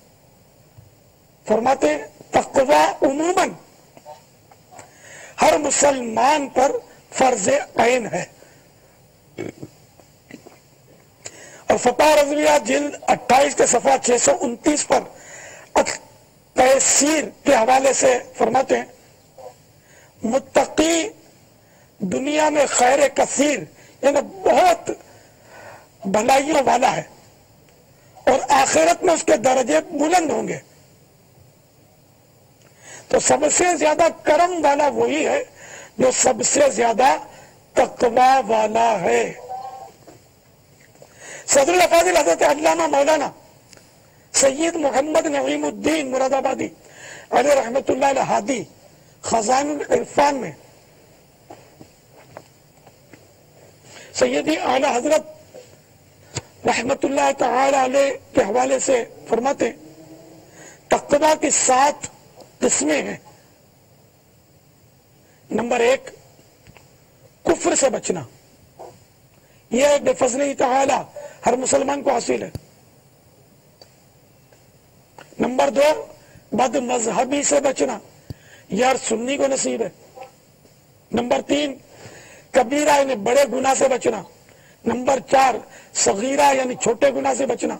فرماتے ہیں تقوی عموماً ہر مسلمان پر فرض عین ہے. اور فتاوی رضویہ جلد 28 کے صفحہ 629 پر تیسیر کے حوالے سے فرماتے ہیں متقی دنیا میں خیر کثیر یعنی بہت بھلائیوں والا ہے اور آخرت میں اس کے درجے بلند ہوں گے. تو سب سے زیادہ کرم والا وہی ہے جو سب سے زیادہ तकवा वाला है। सदरुल अफादिल हज़रत अल्लामा मौलाना सैयद मोहम्मद नईमुद्दीन मुरादाबादी अलैहि रहमतुल्लाह अलैह हादी खजानुल इरफान में सैयदी आला हजरत रहमतुल्लाह तआला अलैह के हवाले से फरमाते तक़वा की 7 किस्में हैं। नंबर 1, कुफ्र से बचना, यह बेफज़ली तआला हर मुसलमान को हासिल है। नंबर 2, बद मजहबी से बचना, यह हर सुन्नी को नसीब है। नंबर 3, कबीरा यानी बड़े गुनाह से बचना। नंबर 4, सगीरा यानी छोटे गुनाह से बचना।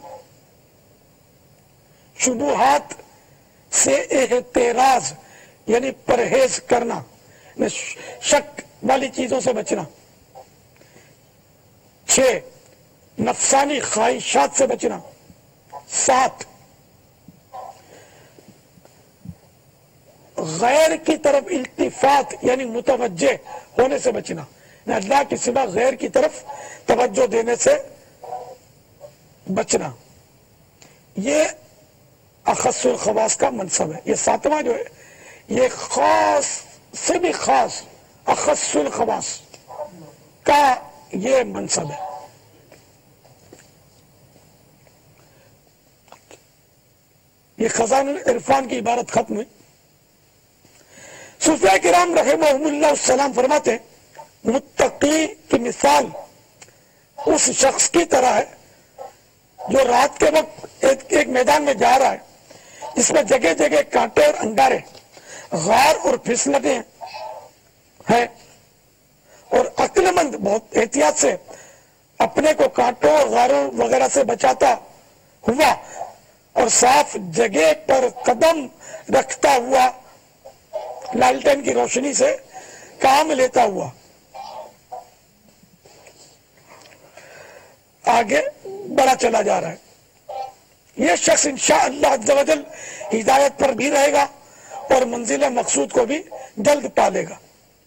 शुबुहात से एहतराज यानी परहेज करना, शक वाली चीजों से बचना। 6, नफसानी ख्वाहिशात से बचना। 7, गैर की तरफ इल्तिफात यानी मुतवज्जे होने से बचना, अल्लाह के सिवा गैर की तरफ तवज्जो देने से बचना। ये अखस्सुल खवास का मनसब है। ये 7वां जो है ये खास से भी खास अखस्सुल खवास का ये मनसब है। ये खजानुल इरफान की इबारत खत्म हुई। सूफिया किराम रहमहुमुल्लाह सलाम फरमाते हैं मुत्तकी की मिसाल उस शख्स की तरह है जो रात के वक्त एक मैदान में जा रहा है जिसमें जगह जगह कांटे और अंगारे, गार और फिसलने हैं, और अक्लमंद बहुत एहतियात से अपने को कांटों और गारों वगैरह से बचाता हुआ और साफ जगह पर कदम रखता हुआ लालटेन की रोशनी से काम लेता हुआ आगे बढ़ा चला जा रहा है। यह शख्स इंशाअल्लाह अज़्ज़ व जल हिदायत पर भी रहेगा और मंजिल मकसूद को भी जल्द पालेगा।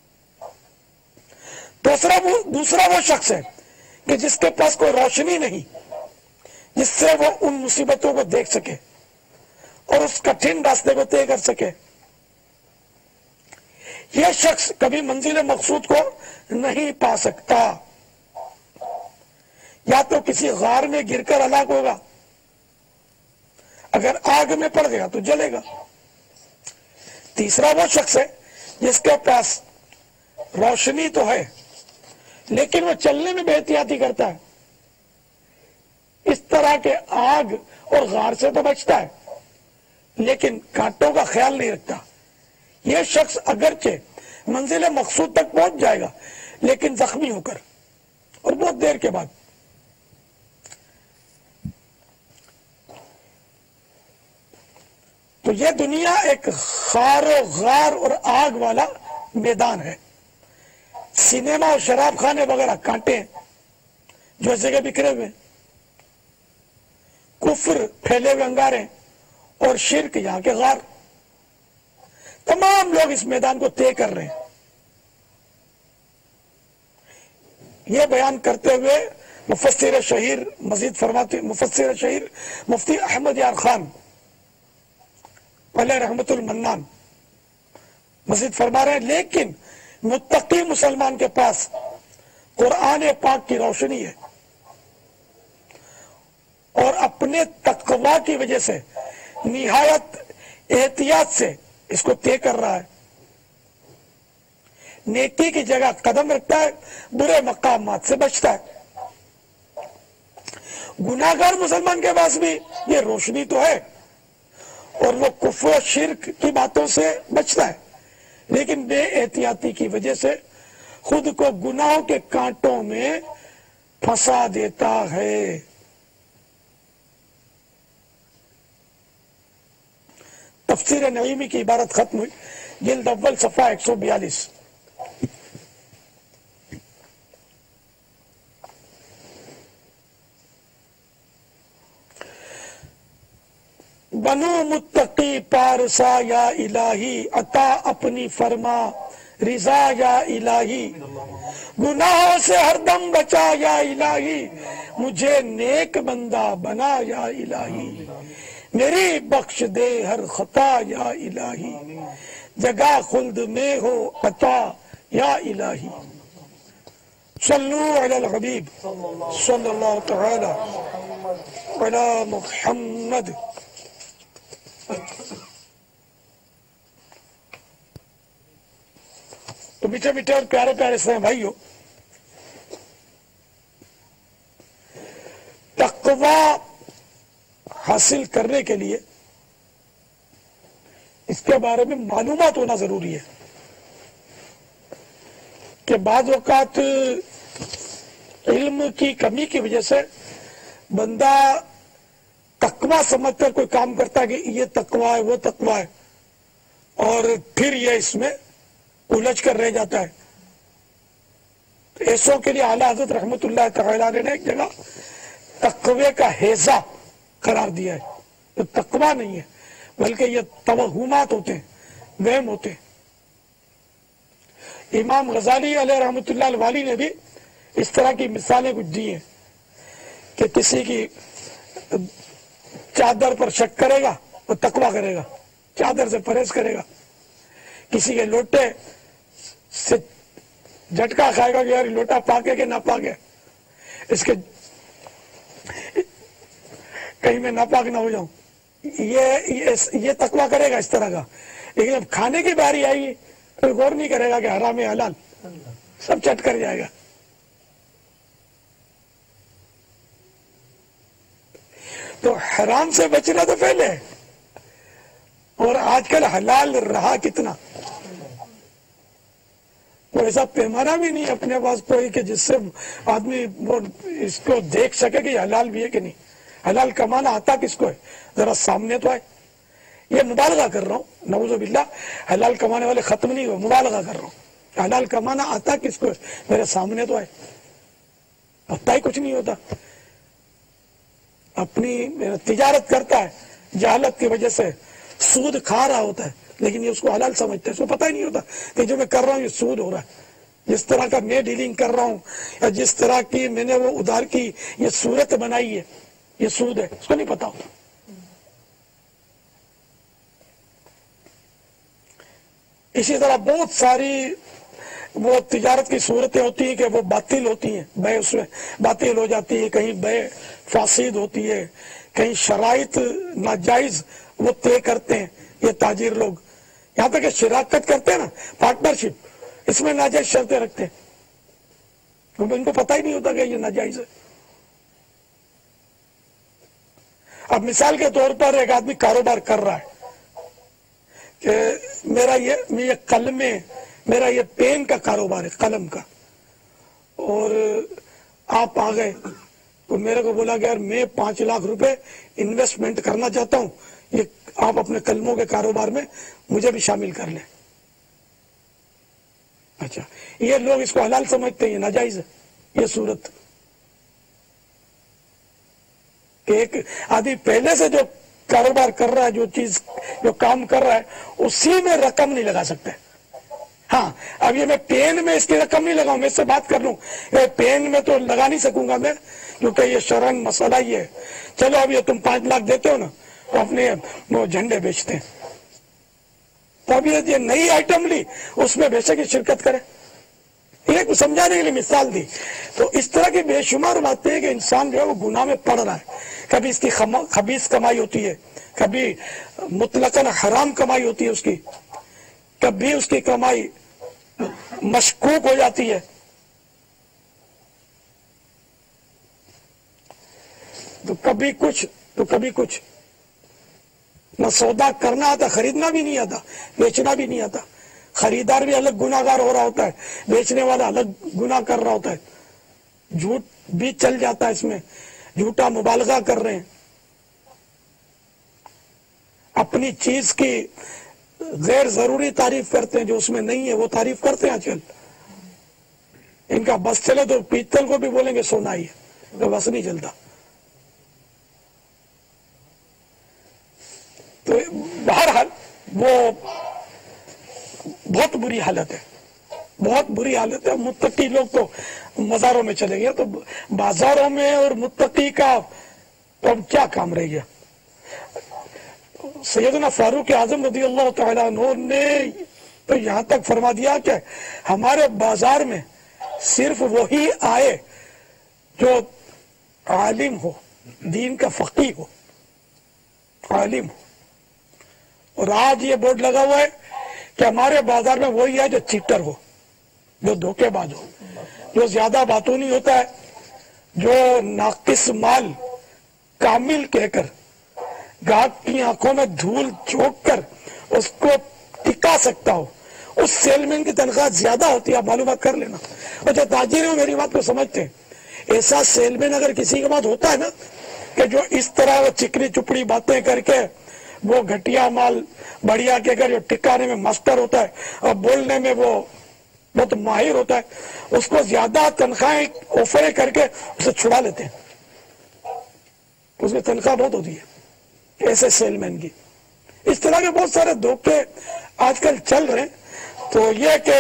दूसरा वो शख्स है कि जिसके पास कोई रोशनी नहीं जिससे वो उन मुसीबतों को देख सके और उस कठिन रास्ते को तय कर सके। यह शख्स कभी मंजिल मकसूद को नहीं पा सकता, या तो किसी गार में गिरकर हलाक होगा, अगर आग में पड़ गया तो जलेगा। तीसरा वो शख्स है जिसके पास रोशनी तो है लेकिन वो चलने में बेहतियाती करता है। इस तरह के आग और गार से तो बचता है लेकिन कांटों का ख्याल नहीं रखता। यह शख्स अगरचे मंजिल मकसूद तक पहुंच जाएगा लेकिन जख्मी होकर और बहुत देर के बाद। तो यह दुनिया एक खारो गार और आग वाला मैदान है। सिनेमा और शराब खाने वगैरह कांटे जो जगह बिखरे हुए, कुफ्र फैले हुए अंगारे और शिर्क यहां के गार, तमाम लोग इस मैदान को तय कर रहे हैं। यह बयान करते हुए मुफस्सिर शहीर मजीद फरमाते, मुफस्सिर शहीर मुफ्ती अहमद यार खान अलैह रहमतुल मन्नान मजीद फरमा रहे हैं, लेकिन मुत्तकी मुसलमान के पास कुरान पाक की रोशनी है और अपने तकवा की वजह से निहायत एहतियात से इसको तय कर रहा है। नेकी की जगह कदम रखता है, बुरे मकामात से बचता है। गुनाहगार मुसलमान के पास भी ये रोशनी तो है और वो कुफ्र शिर्क की बातों से बचता है, लेकिन बेएहतियाती की वजह से खुद को गुनाहों के कांटों में फंसा देता है। तफसीर नईमी की इबारत खत्म हुई, जिल्द अव्वल सफा 142। बनो मुत्तकी पारसा या इलाही अता अपनी फरमा रिजा या इलाही, गुनाहों से हरदम बचा या इलाही, मुझे नेक बंदा बना या इलाही, मेरी बख्श दे हर खता या इलाही, जगह खुल्द में हो अता या इलाही। सल्लू अलल हबीब सल्लल्लाहु तआला अला मुहम्मद। तो मीठे मीठे और प्यारे प्यारे से भाइयों, तक़वा हासिल करने के लिए इसके बारे में मालूमात होना जरूरी है कि बाज़ औक़ात इल्म की कमी की वजह से बंदा तक़वा समझकर कोई काम करता है कि ये तक़वा है वो तक़वा है, और फिर ये इसमें उलझ कर रह जाता है। तो ऐसों के लिए आला हज़रत रहमतुल्लाह तआला ने एक जगह तक़वे का हेज़ा करार दिया है। तो तक़वा नहीं है बल्कि ये तवहुमात होते हैं, वहम होते हैं। इमाम गज़ाली अलैहि रहमतुल्लाह अलवाली ने भी इस तरह की मिसालें कुछ दी हैं कि किसी की चादर पर शक करेगा वो तक़वा करेगा, चादर से परहेज करेगा। किसी के लोटे से झटका खाएगा कि यार लोटा पाके कि ना पाके, इसके कहीं मैं नापाक ना हो जाऊं, ये तक़वा करेगा इस तरह का। लेकिन अब खाने की बारी आएगी कोई गौर नहीं करेगा कि हराम है हलाल, सब चट कर जाएगा। तो हराम से बचना तो पहले है, और आजकल हलाल रहा कितना, कोई ऐसा पैमाना भी नहीं अपने पास कोई कि जिससे आदमी वो इसको देख सके कि हलाल भी है कि नहीं। हलाल कमाना आता किसको है, जरा सामने तो आए। ये मुबालगा कर रहा हूँ, नऊज़ु बिल्लाह, हलाल कमाने वाले खत्म नहीं हुए, मुबालगा कर रहा हूँ। हलाल कमाना आता किसको है, मेरे सामने तो आए। पता ही कुछ नहीं होता, अपनी तिजारत करता है, जहालत की वजह से सूद खा रहा होता है, लेकिन ये उसको हलाल समझते हैं, उसको पता ही नहीं होता कि जो मैं कर रहा हूँ ये सूद हो रहा है। जिस तरह का मैं डीलिंग कर रहा हूँ या जिस तरह की मैंने वो उधार की ये सूरत बनाई है, ये सूद है, उसको नहीं पता होता। इसी तरह बहुत सारी वो तिजारत की सूरतें होती हैं कि वो बातिल होती हैं, बै उसमें बातिल हो जाती है, कहीं बै फासिद होती है, कहीं शराइत नाजायज वो तय करते हैं ये ताजिर लोग। यहाँ तक शिराकत करते हैं ना, पार्टनरशिप, इसमें नाजायज शर्तें रखते हैं, क्योंकि इनको पता ही नहीं होता कि ये नाजायज है। अब मिसाल के तौर पर एक आदमी कारोबार कर रहा है कि मेरा कलमे, मेरा ये पेन का कारोबार है, कलम का, और आप आ गए तो मेरे को बोला कि यार मैं 5 लाख रुपए इन्वेस्टमेंट करना चाहता हूं, ये आप अपने कलमों के कारोबार में मुझे भी शामिल कर लें। अच्छा, ये लोग इसको हलाल समझते हैं, ये नाजायज है ये सूरत। एक आदमी पहले से जो कारोबार कर रहा है, जो काम कर रहा है, उसी में रकम नहीं लगा सकते। हाँ, अब ये मैं पेन में इसकी रकम नहीं लगाऊं, मैं इससे बात कर लूं, पेन में तो लगा नहीं सकूंगा मैं, क्योंकि ये शरन मसला ही है। चलो अब ये तुम 5 लाख देते हो ना, तो अपने वो झंडे बेचते हैं, तो अब ये नई आइटम ली, उसमें बेशक ही शिरकत करे। एक समझाने के लिए मिसाल दी। तो इस तरह की बेशुमार बातें हैं कि इंसान जो है वो गुनाह में पड़ रहा है। कभी इसकी खबीस कमाई होती है, कभी मुतलकन हराम कमाई होती है उसकी, कभी उसकी कमाई मशकूक हो जाती है। तो कभी कुछ तो कभी कुछ, न सौदा करना आता, खरीदना भी नहीं आता, बेचना भी नहीं आता। खरीदार भी अलग गुनाहगार हो रहा होता है, बेचने वाला अलग गुनाह कर रहा होता है। झूठ भी चल जाता है इसमें, झूठा मुबालगा कर रहे हैं, अपनी चीज की गैर जरूरी तारीफ करते हैं, जो उसमें नहीं है वो तारीफ करते हैं। आजकल इनका बस चले तो पीतल को भी बोलेंगे सोना ही है, तो बस नहीं चलता। तो बहरहाल वो बहुत बुरी हालत है, बहुत बुरी हालत है। मुत्तकी लोग तो मज़ारों में चले गए, तो बाजारों में और मुत्तकी का तो अब क्या काम रह गया। सैयदना फारूक आजम रज़ी अल्लाह तआला अन्हु ने तो यहाँ तक फरमा दिया कि हमारे बाजार में सिर्फ वही आए जो आलिम हो, दीन का फकीह हो, आलिम हो। और आज ये बोर्ड लगा हुआ है कि हमारे बाजार में वही है जो चीटर हो, जो धोखेबाज हो, जो ज्यादा बातों नहीं होता है, जो नाकिस माल कामिल कहकर गाहक की आंखों में धूल झोंक कर उसको टिका सकता हो, उस सेलमैन की तनख्वाह ज्यादा होती है। आप मालूमात कर लेना। और जो ताजिर हो मेरी बात को समझते हैं, ऐसा सेलमैन अगर किसी के पास होता है ना कि जो इस तरह वो चिकनी चुपड़ी बातें करके वो घटिया माल बढ़िया के कर जो टिकाने में मास्टर होता है और बोलने में वो बहुत माहिर होता है, उसको ज्यादा तनख्वाहें ऑफर करके उसे छुड़ा लेते हैं। उसकी तनख्वाह बहुत होती है ऐसे सेलमैन की। इस तरह के बहुत सारे धोखे आजकल चल रहे हैं। तो ये कि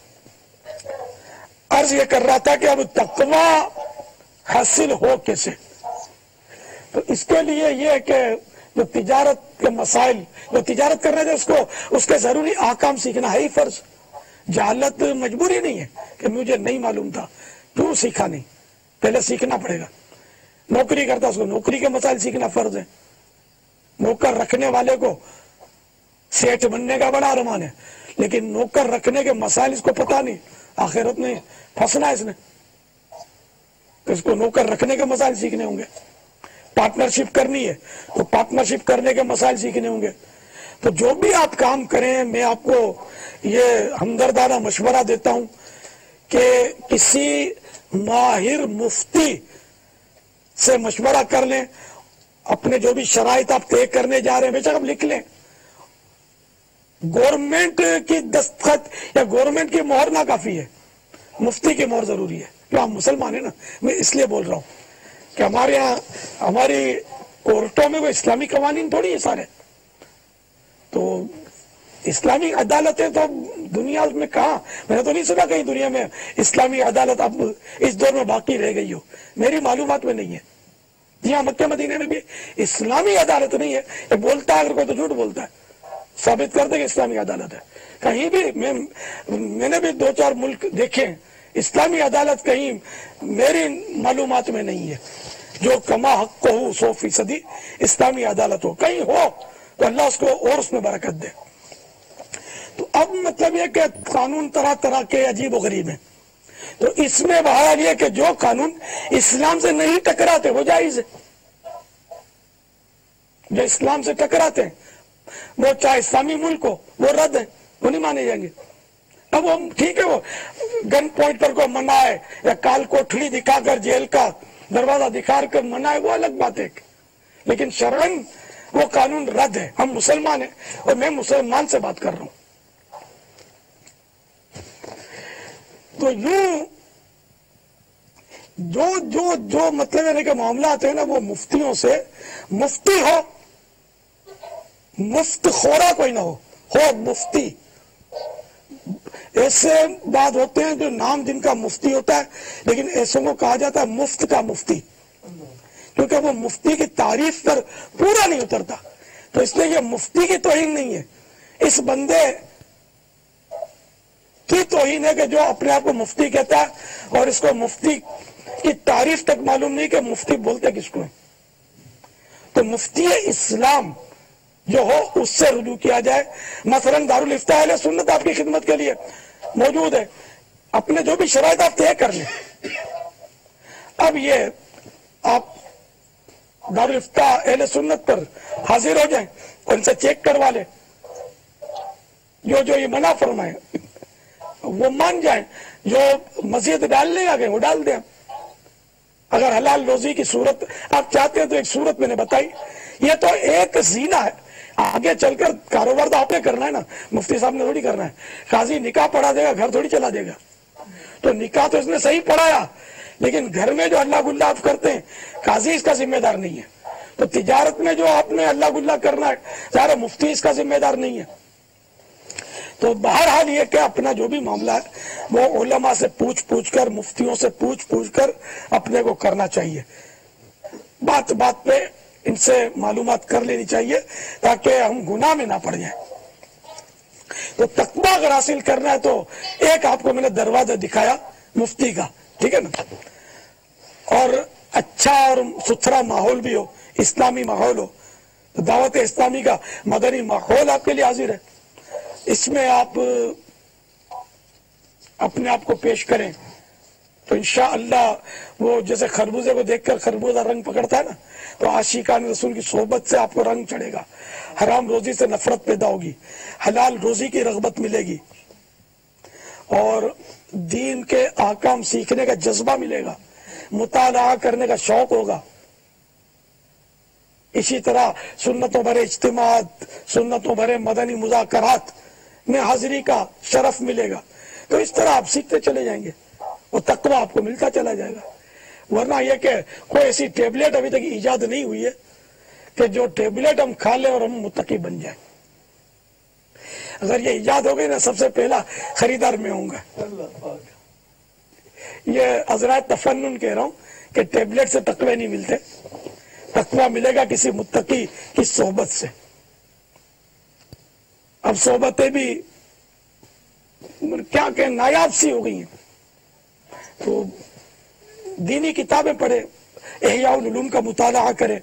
अर्ज ये कर रहा था कि अब तकवा हासिल हो कैसे, तो इसके लिए ये कि जो तिजारत के मसाइल, जो तिजारत कर रहे थे उसको उसके जरूरी आकाम सीखना है ही फर्ज। जहालत मजबूरी नहीं है कि मुझे नहीं मालूम था, क्यों सीखा नहीं, पहले सीखना पड़ेगा। नौकरी करता उसको नौकरी के मसाइल सीखना फर्ज है। नौकर रखने वाले को सेठ बनने का बड़ा अरमान है, लेकिन नौकर रखने के मसाइल इसको पता नहीं, आखिरत में फंसना है इसने, तो इसको नौकर रखने के मसाइल सीखने होंगे। पार्टनरशिप करनी है तो पार्टनरशिप करने के मसाइल सीखने होंगे। तो जो भी आप काम करें, मैं आपको ये हमदर्दाना मशवरा देता हूं कि किसी माहिर मुफ्ती से मशवरा कर लें। अपने जो भी शराइत आप तय करने जा रहे हैं बेशक आप लिख लें। गवर्नमेंट की दस्तखत या गवर्नमेंट की मोहर ना काफी है, मुफ्ती की मोहर जरूरी है। जो आप मुसलमान है ना, मैं इसलिए बोल रहा हूं कि हमारे यहाँ हमारी कोर्टों में वो इस्लामी कवानीन थोड़ी है सारे। तो इस्लामी अदालतें तो दुनिया में कहा, मैंने तो नहीं सुना कहीं दुनिया में इस्लामी अदालत अब इस दौर में बाकी रह गई हो, मेरी मालूमात में नहीं है। यहाँ मक्के मदीने में भी इस्लामी अदालत नहीं है। ये बोलता है अगर कोई तो झूठ बोलता है, साबित कर दे कि इस्लामी अदालत है। कहीं भी मैंने भी 2-4 मुल्क देखे, इस्लामी अदालत कहीं मेरी मालूमात में नहीं है जो कमा हक को हो 100% इस्लामी अदालत हो। कहीं हो तो अल्लाह उसको और उसमें बरकत दे। तो अब मतलब यह कि कानून तरह तरह के अजीब और गरीब है। तो इसमें बहरहाल ये कि जो कानून इस्लाम से नहीं टकराते वो जायज है, जो इस्लाम से टकराते हैं वो चाहे इस्लामी मुल्क हो वो रद्द है, वो नहीं माने जाएंगे। अब वो ठीक है, वो गन पॉइंट पर को मना है या काल कोठड़ी दिखाकर जेल का दरवाजा दिखा कर मना है, वो अलग बात है। लेकिन शरअन वो कानून रद्द है। हम मुसलमान हैं और मैं मुसलमान से बात कर रहा हूं। तो यूं जो जो जो मतलब है कि मामला आते हैं ना, वो मुफ्तियों से, मुफ्ती हो, मुफ्त खोरा कोई ना हो मुफ्ती। ऐसे बात होते हैं जो नाम जिनका मुफ्ती होता है, लेकिन ऐसों को कहा जाता है मुफ्त का मुफ्ती, क्योंकि वो मुफ्ती की तारीफ पर पूरा नहीं उतरता। तो इसलिए ये मुफ्ती की तौहीन नहीं है, इस बंदे की तौहीन है कि जो अपने आप को मुफ्ती कहता है और इसको मुफ्ती की तारीफ तक मालूम नहीं कि मुफ्ती बोलते किसको है। तो मुफ्ती इस्लाम जो हो उससे रुजू किया जाए। मसलन दारुल इफ्ता अहले सुन्नत आपकी खिदमत के लिए मौजूद है, अपने जो भी शराइत आप तय कर लें। अब ये आप दारुल इफ्ता अहले सुन्नत पर हाजिर हो जाएं, उनसे चेक करवा लें, जो जो ये मना फरमाए वो मान जाएं, जो मस्जिद डालने आ गए वो डाल दें। अगर हलाल रोजी की सूरत आप चाहते हैं तो एक सूरत मैंने बताई, ये तो एक जीना है, आगे चलकर कारोबार तो आपने करना है ना, मुफ्ती साहब ने थोड़ी करना है। काजी निकाह पढ़ा देगा, घर थोड़ी चला देगा। तो निकाह तो इसने सही पढ़ाया, लेकिन घर में जो अल्लाह गुल्ला आप करते हैं काजी इसका जिम्मेदार नहीं है। तो तिजारत में जो आपने अल्लाह गुल्ला करना है सारा मुफ्ती इसका जिम्मेदार नहीं है। तो बहरहाल ये कि अपना जो भी मामला है वो उलमा से पूछ कर, मुफ्तियों से पूछ कर अपने को करना चाहिए। बात बात पे इनसे मालूमात कर लेनी चाहिए ताकि हम गुनाह में ना पड़ जाए। तो तकवा अगर हासिल करना है तो एक आपको मैंने दरवाजा दिखाया मुफ्ती का, ठीक है ना, और अच्छा और सुथरा माहौल भी हो, इस्लामी माहौल हो, तो दावत इस्लामी का मदनी माहौल आपके लिए हाजिर है। इसमें आप अपने आप को पेश करें तो इंशाअल्लाह वो जैसे खरबूजे को देखकर खरबूजा रंग पकड़ता है ना, तो आशिकान रसूल की सोहबत से आपको रंग चढ़ेगा, हराम रोजी से नफरत पैदा होगी, हलाल रोजी की रगबत मिलेगी और दीन के आकाम सीखने का जज्बा मिलेगा, मुताला करने का शौक होगा। इसी तरह सुन्नतों भरे इज्तिमात, सुन्नतों भरे मदनी मुज़ाकरात में हाजिरी का शरफ मिलेगा। तो इस तरह आप सीखते चले जाएंगे और तकवा आपको मिलता चला जाएगा। वरना यह कि कोई ऐसी टेबलेट अभी तक इजाद नहीं हुई है कि जो टेबलेट हम खा लें और हम मुत्तकी बन जाए। अगर ये इजाद हो गई ना, सबसे पहला खरीदार मैं होऊंगा। ये हज़रात तफन्नुन कह रहा हूं कि टेबलेट से तकवे नहीं मिलते, तकवा मिलेगा किसी मुत्तकी की सोहबत से। अब सोहबतें भी क्या कहें नायाब सी हो गई हैं। तो दीनी किताबें पढ़े, इहयाउल उलूम का मुताला करें,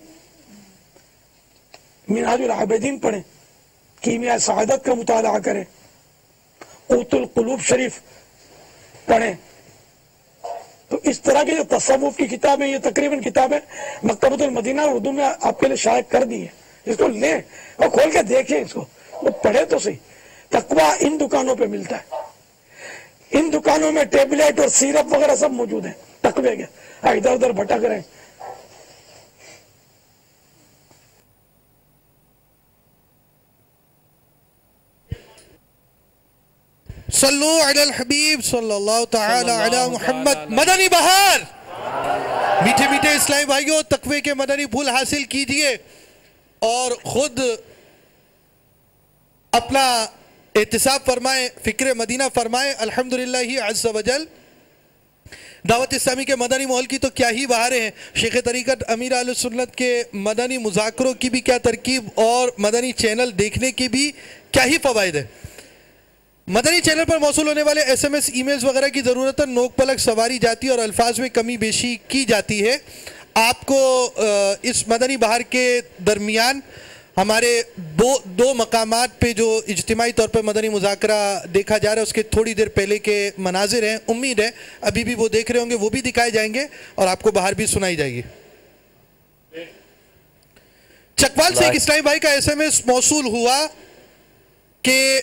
मिनहाजुल आबिदीन पढ़ें, कीमिया सआदत का मुताला करें, क़ूतुल क़ुलूब शरीफ पढ़ें। तो इस तरह की जो तसव्वुफ की किताबें, ये तकरीबन किताबें मकतबतुल मदीना उर्दू में आपके लिए शायद कर दी है। इसको लें और खोल के देखें, इसको वो पढ़े तो सही। तकवा इन दुकानों पे मिलता है, इन दुकानों में टेबलेट और सिरप वगैरह सब मौजूद है तकवे के। इधर उधर भटक रहे हैं। सल्लु अलल हबीब सल्लल्लाहु तआला अला मुहम्मद। मदनी बहार, मीठे मीठे इस्लामी भाइयों, तकवे के मदनी फूल हासिल कीजिए और खुद अपना एहतिसाब फरमाएं, फिक्र मदीना फरमाएं। अल्हम्दुलिल्लाह अज़्ज़ वजल दावत इस्लामी के मदनी माहौल की तो क्या ही बहारें हैं। शेख तरीक़त अमीर अहले सुन्नत के मदनी मुज़ाकरों की भी क्या तरकीब और मदनी चैनल देखने की भी क्या ही फ़वाइद है। मदनी चैनल पर मौसूल होने वाले SMS, ईमेल्स वगैरह की ज़रूरत नोक पलक सवारी जाती है और अल्फाज में कमी बेशी की जाती है। आपको इस मदनी बहार के दरमियान हमारे दो मकामात पे जो इज्तिमाई तौर पर मदनी मुज़ाकरा देखा जा रहा है, उसके थोड़ी देर पहले के मनाजिर हैं। उम्मीद है अभी भी वो देख रहे होंगे, वो भी दिखाए जाएंगे और आपको बाहर भी सुनाई जाएगी। चकवाल से एक इस्लामी भाई का SMS मौसूल हुआ कि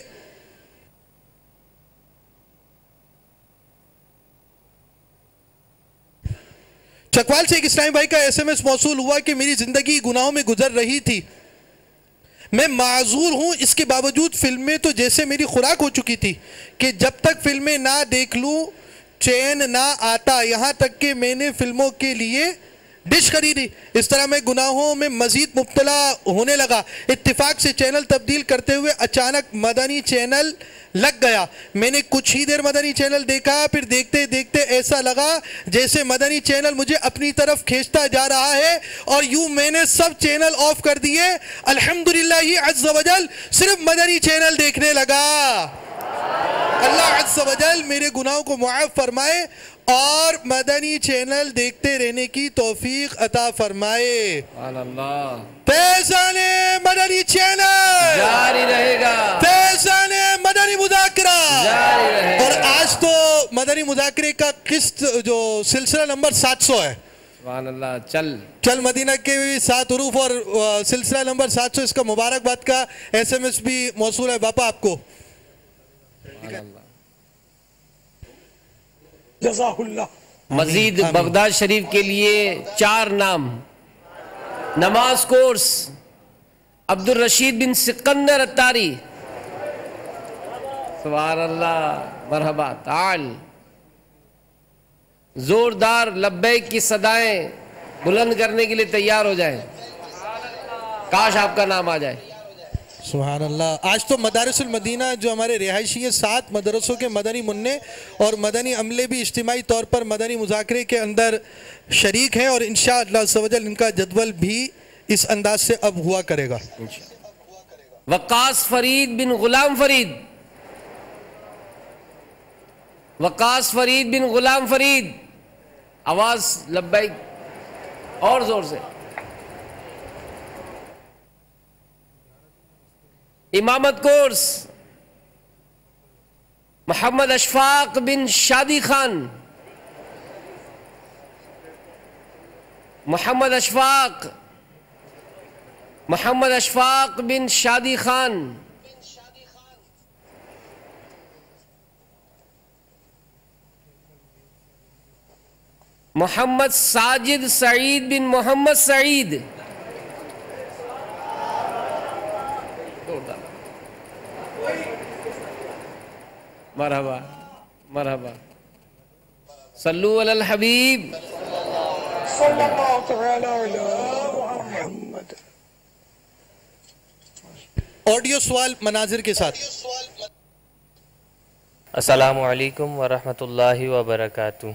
चकवाल से एक इस्लामी भाई का SMS मौसूल हुआ कि मेरी जिंदगी गुनाहों में गुजर रही थी, मैं माजूर हूं, इसके बावजूद फिल्में तो जैसे मेरी खुराक हो चुकी थी कि जब तक फिल्में ना देख लूं चैन ना आता, यहां तक कि मैंने फिल्मों के लिए डिश खरीदी। इस तरह मैं गुनाहों में मजीद मुब्तला होने लगा। इत्तिफाक से चैनल तब्दील करते हुए अचानक मदनी चैनल लग गया। मैंने कुछ ही देर मदनी चैनल देखा, फिर देखते देखते ऐसा लगा जैसे मदनी चैनल मुझे अपनी तरफ खींचता जा रहा है और यूं मैंने सब चैनल ऑफ कर दिए। अल्हम्दुलिल्लाह अज़्ज़ वजल सिर्फ मदनी चैनल देखने लगा। अल्लाह अज़्ज़ वजल मेरे गुनाहों को मुआफ़ फरमाए और मदनी चैनल देखते रहने की तौफीक अता फरमाए। फैज़ाने मदनी चैनल जारी रहेगा, फैज़ाने मदनी मुज़ाकरा जारी रहेगा। और आज तो मदनी मुज़ाकरे का किस्त जो सिलसिला नंबर 700 है। सुभान अल्लाह। चल मदीना के भी 7 हरूफ और सिलसिला नंबर 700, इसका मुबारकबाद का SMS भी मौसूल है बापा आपको। मजीद बगदाद शरीफ के लिए 4 नाम। नमाज कोर्स अब्दुल रशीद बिन सिकंदर अत्तारी। सुभान अल्लाह, मरहबा ताल। जोरदार लब्बैक की सदाएं बुलंद करने के लिए तैयार हो जाएं। काश आपका नाम आ जाए। سبحان اللہ. آج تو مدارس المدینہ جو ہمارے رہائشی ہیں 7 مدرسوں کے مدنی منع اور مدنی عملے بھی اجتماعی طور پر مدنی مذاکرے کے اندر شریک ہیں، اور انشاءاللہ عز و جل ان کا جدول بھی اس انداز سے اب ہوا کرے گا. وقاص فرید بن غلام فرید، وقاص فرید بن غلام فرید، آواز لبیک اور زور سے. امامت کورس محمد اشفاق بن شادی خان، محمد اشفاق بن شادی خان. محمد ساجد سعید بن محمد سعید، مرحبا مرحبا. صلو علی الحبیب صلی اللہ تعالی علی محمد. آڈیو سوال مناظر کے ساتھ. السلام علیکم ورحمۃ اللہ وبرکاتہ.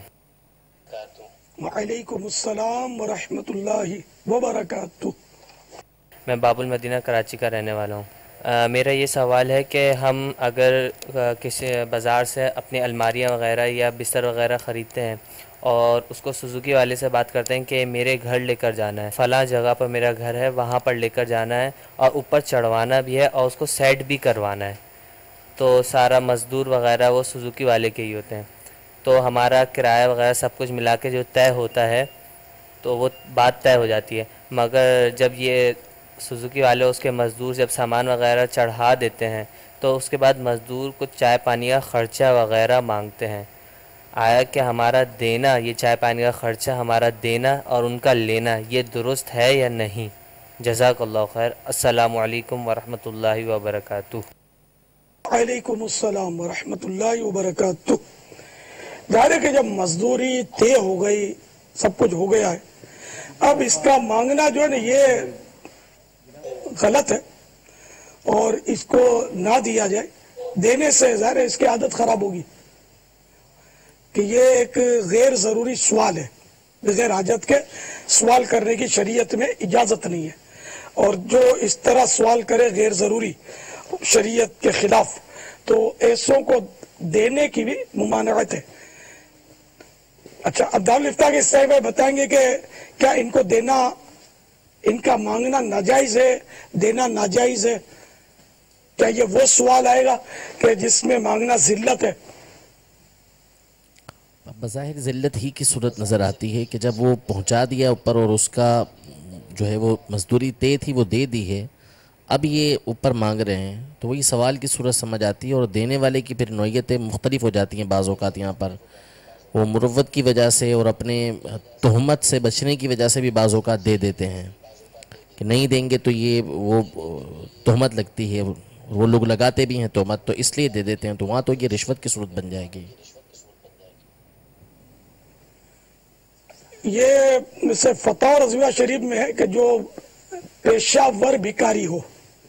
وعلیکم السلام ورحمۃ اللہ وبرکاتہ. میں باب المدینہ کراچی کا رہنے والا ہوں. میرا یہ سوال ہے کہ ہم اگر کسی بازار سے اپنی الماریاں وغیرہ یا بستر وغیرہ خریدتے ہیں اور اس کو سوزوکی والے سے بات کرتے ہیں کہ میرے گھر لے کر جانا ہے، فلاں جگہ پر میرا گھر ہے، وہاں پر لے کر جانا ہے اور اوپر چڑھوانا بھی ہے اور اس کو سیٹ بھی کروانا ہے، تو سارا مزدور وغیرہ وہ سوزوکی والے کے ہی ہوتے ہیں، تو ہمارا کرایہ وغیرہ سب کچھ ملا کے جو طے ہوتا ہے تو وہ بات طے ہو جاتی ہے. مگر جب یہ سوزوکی والے اس کے مزدور جب سامان وغیرہ چڑھا دیتے ہیں تو اس کے بعد مزدور کچھ چائے پانی کا خرچہ وغیرہ مانگتے ہیں. آیا کہ ہمارا دینا، یہ چائے پانی کا خرچہ ہمارا دینا اور ان کا لینا یہ درست ہے یا نہیں؟ جزاک اللہ خیر. السلام علیکم ورحمۃ اللہ وبرکاتہ. وعلیکم السلام ورحمۃ اللہ وبرکاتہ. ظاہر ہے کہ جب مزدوری طے ہو گئی، سب کچھ ہو گیا ہے، اب اس کا مانگنا جو ہے نا یہ غلط ہے، اور اس کو نہ دیا جائے. دینے سے ظاہر ہے اس کی عادت خراب ہوگی کہ یہ ایک غیر ضروری سوال ہے، بغیر حاجت کے سوال کرنے کی شریعت میں اجازت نہیں ہے، اور جو اس طرح سوال کرے غیر ضروری شریعت کے خلاف تو ایسوں کو دینے کی بھی ممانعت ہے. اچھا، اب دارالفتہ کے صاحب بتائیں گے کہ کیا ان کو دینا، ان کا مانگنا ناجائز ہے، دینا ناجائز ہے؟ کیا یہ وہ سوال آئے گا کہ جس میں مانگنا ذلت ہے؟ بظاہر ذلت ہی کی صورت نظر آتی ہے کہ جب وہ پہنچا دیا اوپر اور اس کا جو ہے وہ مزدوری طے تھی وہ دے دی ہے، اب یہ اوپر مانگ رہے ہیں، تو وہی سوال کی صورت سمجھ آتی ہے. اور دینے والے کی پھر نوعیتیں مختلف ہو جاتی ہیں. بعض اوقات یہاں پر وہ مروت کی وجہ سے اور اپنے تہمت سے بچنے کی وجہ سے بھی بعض اوقات دے دیتے ہیں کہ نہیں دیں گے تو یہ وہ تہمت لگتی ہے، وہ لوگ لگاتے بھی ہیں تہمت، تو اس لیے دے دیتے ہیں، تو وہاں تو یہ رشوت کی صورت بن جائے گی. یہ سے فتح رضویہ شریف میں ہے کہ جو پیشہ ور بھکاری ہو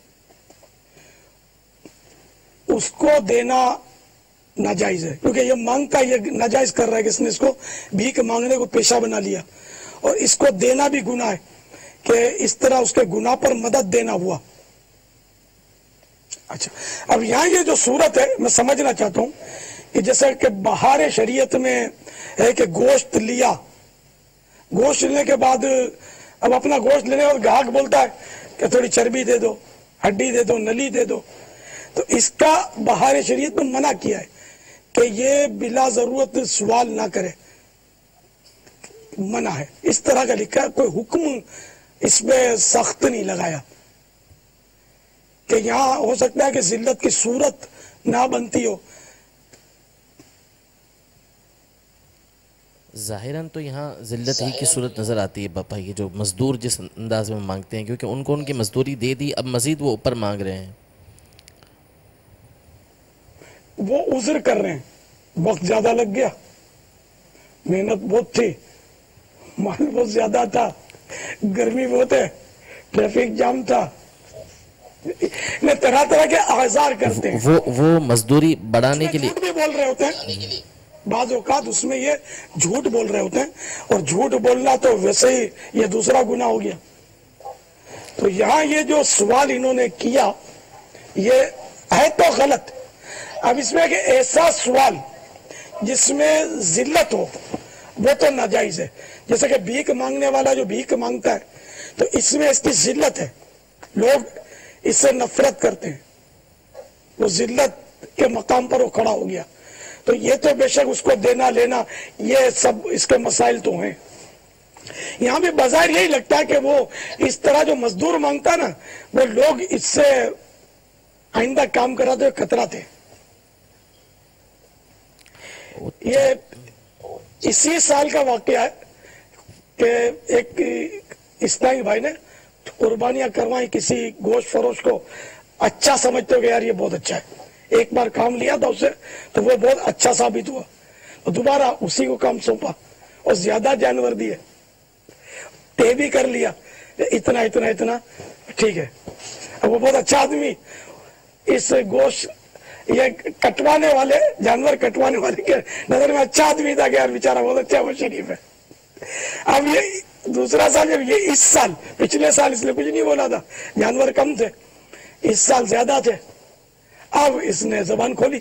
اس کو دینا ناجائز ہے، کیونکہ یہ مانگتا ہے، یہ ناجائز کر رہا ہے کہ اس نے اس کو بھیک مانگنے کو پیشہ بنا لیا، اور اس کو دینا بھی گناہ ہے کہ اس طرح اس کے گناہ پر مدد دینا ہوا. اچھا، اب یہاں یہ جو صورت ہے میں سمجھنا چاہتا ہوں کہ جیسے کہ بہار شریعت میں ہے کہ گوشت لیا، گوشت لینے کے بعد اب اپنا گوشت لینے اور گاہک بولتا ہے کہ تھوڑی چربی دے دو، ہڈی دے دو، نلی دے دو، تو اس کا بہار شریعت میں منع کیا ہے کہ یہ بلا ضرورت سوال نہ کرے، منع ہے. اس طرح کا لکھا ہے، کوئی حکم اس میں سخت نہیں لگایا کہ یہاں ہو سکتا ہے کہ ذلت کی صورت نہ بنتی ہو. ظاہراً تو یہاں ذلت ہی کی صورت نظر آتی ہے باپا، یہ جو مزدور جس انداز میں مانگتے ہیں، کیونکہ ان کو ان کی مزدوری دے دی، اب مزید وہ اوپر مانگ رہے ہیں. وہ عذر کر رہے ہیں، وقت زیادہ لگ گیا، محنت بہت تھی، مال بہت زیادہ تھا، گرمی بہت ہے، ٹریفک جام تھا، میں طرح طرح کے آزار کرتے ہیں. وہ مزدوری بڑھانے کے لیے جھوٹ بھی بول رہے ہوتے ہیں بعض اوقات، اس میں یہ جھوٹ بول رہے ہوتے ہیں، اور جھوٹ بولنا تو ویسے ہی یہ دوسرا گناہ ہو گیا. تو یہاں یہ جو سوال انہوں نے کیا یہ ہے تو غلط. اب اس میں کہ ایسا سوال جس میں ذلت ہو وہ تو ناجائز ہے. جیسے کہ بھیک مانگنے والا جو بھیک مانگتا ہے تو اس میں اس کی ذلت ہے، لوگ اس سے نفرت کرتے ہیں، وہ ذلت کے مقام پر وہ کھڑا ہو گیا. تو یہ تو بے شک اس کو دینا لینا یہ سب اس کے مسائل تو ہیں. یہاں بھی بظاہر یہی لگتا ہے کہ وہ اس طرح جو مزدور مانگتا ہے نا وہ لوگ اس سے آئندہ کام کراتے ہوئے کتراتے. یہ اسی سال کا واقعہ ہے کہ ایک اسلامی بھائی نے قربانیاں کروائیں کسی گوشت فروش کو، اچھا سمجھتے ہو کہ یار یہ بہت اچھا ہے. ایک بار کام لیا تھا اسے تو وہ بہت اچھا ثابت ہوا، تو دوبارہ اسی کو کام سونپا اور زیادہ جانور دیے، طے بھی کر لیا اتنا اتنا اتنا ٹھیک ہے. اب وہ بہت اچھا آدمی اس گوشت یہ کٹوانے والے جانور کٹوانے والے کے نظر میں اچھا آدمی تھا کہ یار بیچارہ بہت اچھا وہ شریف ہے. اب یہ دوسرا سال جب یہ اس سال پچھلے سال اس نے کچھ نہیں بولا تھا، جانور کم تھے، اس سال زیادہ تھے، اب اس نے زبان کھولی.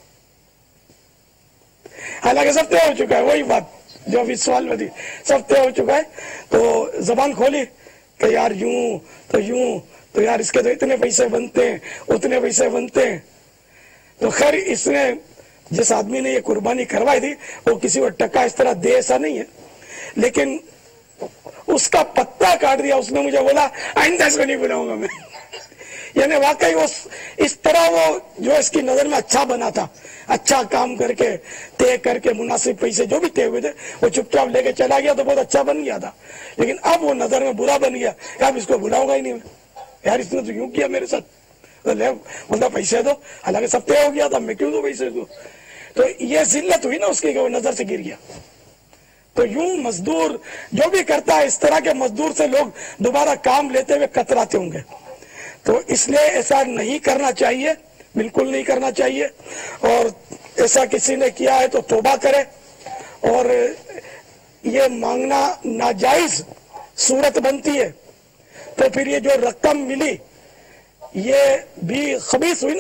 حالانکہ سب طے ہو چکا ہے، وہی بات جو ابھی سوال میں تھی، سب طے ہو چکا ہے، تو زبان کھولی کہ یار یوں تو یار اس کے تو اتنے پیسے بنتے ہیں اتنے پیسے بنتے ہیں. تو خیر اس نے جس آدمی نے یہ قربانی کروائی تھی وہ کسی کو ٹکا اس طرح دے ایسا نہیں ہے، لیکن اس کا پتہ کاٹ دیا. اس نے مجھے بولا آئندہ اس کو نہیں بلاؤں گا میں. یعنی واقعی وہ اس طرح وہ جو اس کی نظر میں اچھا بنا تھا، اچھا کام کر کے طے کر کے مناسب پیسے جو بھی طے ہوئے تھے وہ چپ چاپ لے کے چلا گیا تو بہت اچھا بن گیا تھا. لیکن اب وہ نظر میں برا بن گیا، اب اس کو بلاؤں گا ہی نہیں میں. یار اس نے تو یوں کیا میرے ساتھ، مطلب پیسے دو، حالانکہ سب طے ہو گیا تھا، میں کیوں دو پیسے دو. تو یہ ذلت ہوئی نا اس کی کہ وہ نظر سے گر گیا. تو یوں مزدور جو بھی کرتا ہے اس طرح کے مزدور سے لوگ دوبارہ کام لیتے ہوئے کتراتے ہوں گے. تو اس لیے ایسا نہیں کرنا چاہیے، بالکل نہیں کرنا چاہیے. اور ایسا کسی نے کیا ہے تو توبہ کرے، اور یہ مانگنا ناجائز صورت بنتی ہے تو پھر یہ جو رقم ملی یہ بھی خبیث ہوئی نا.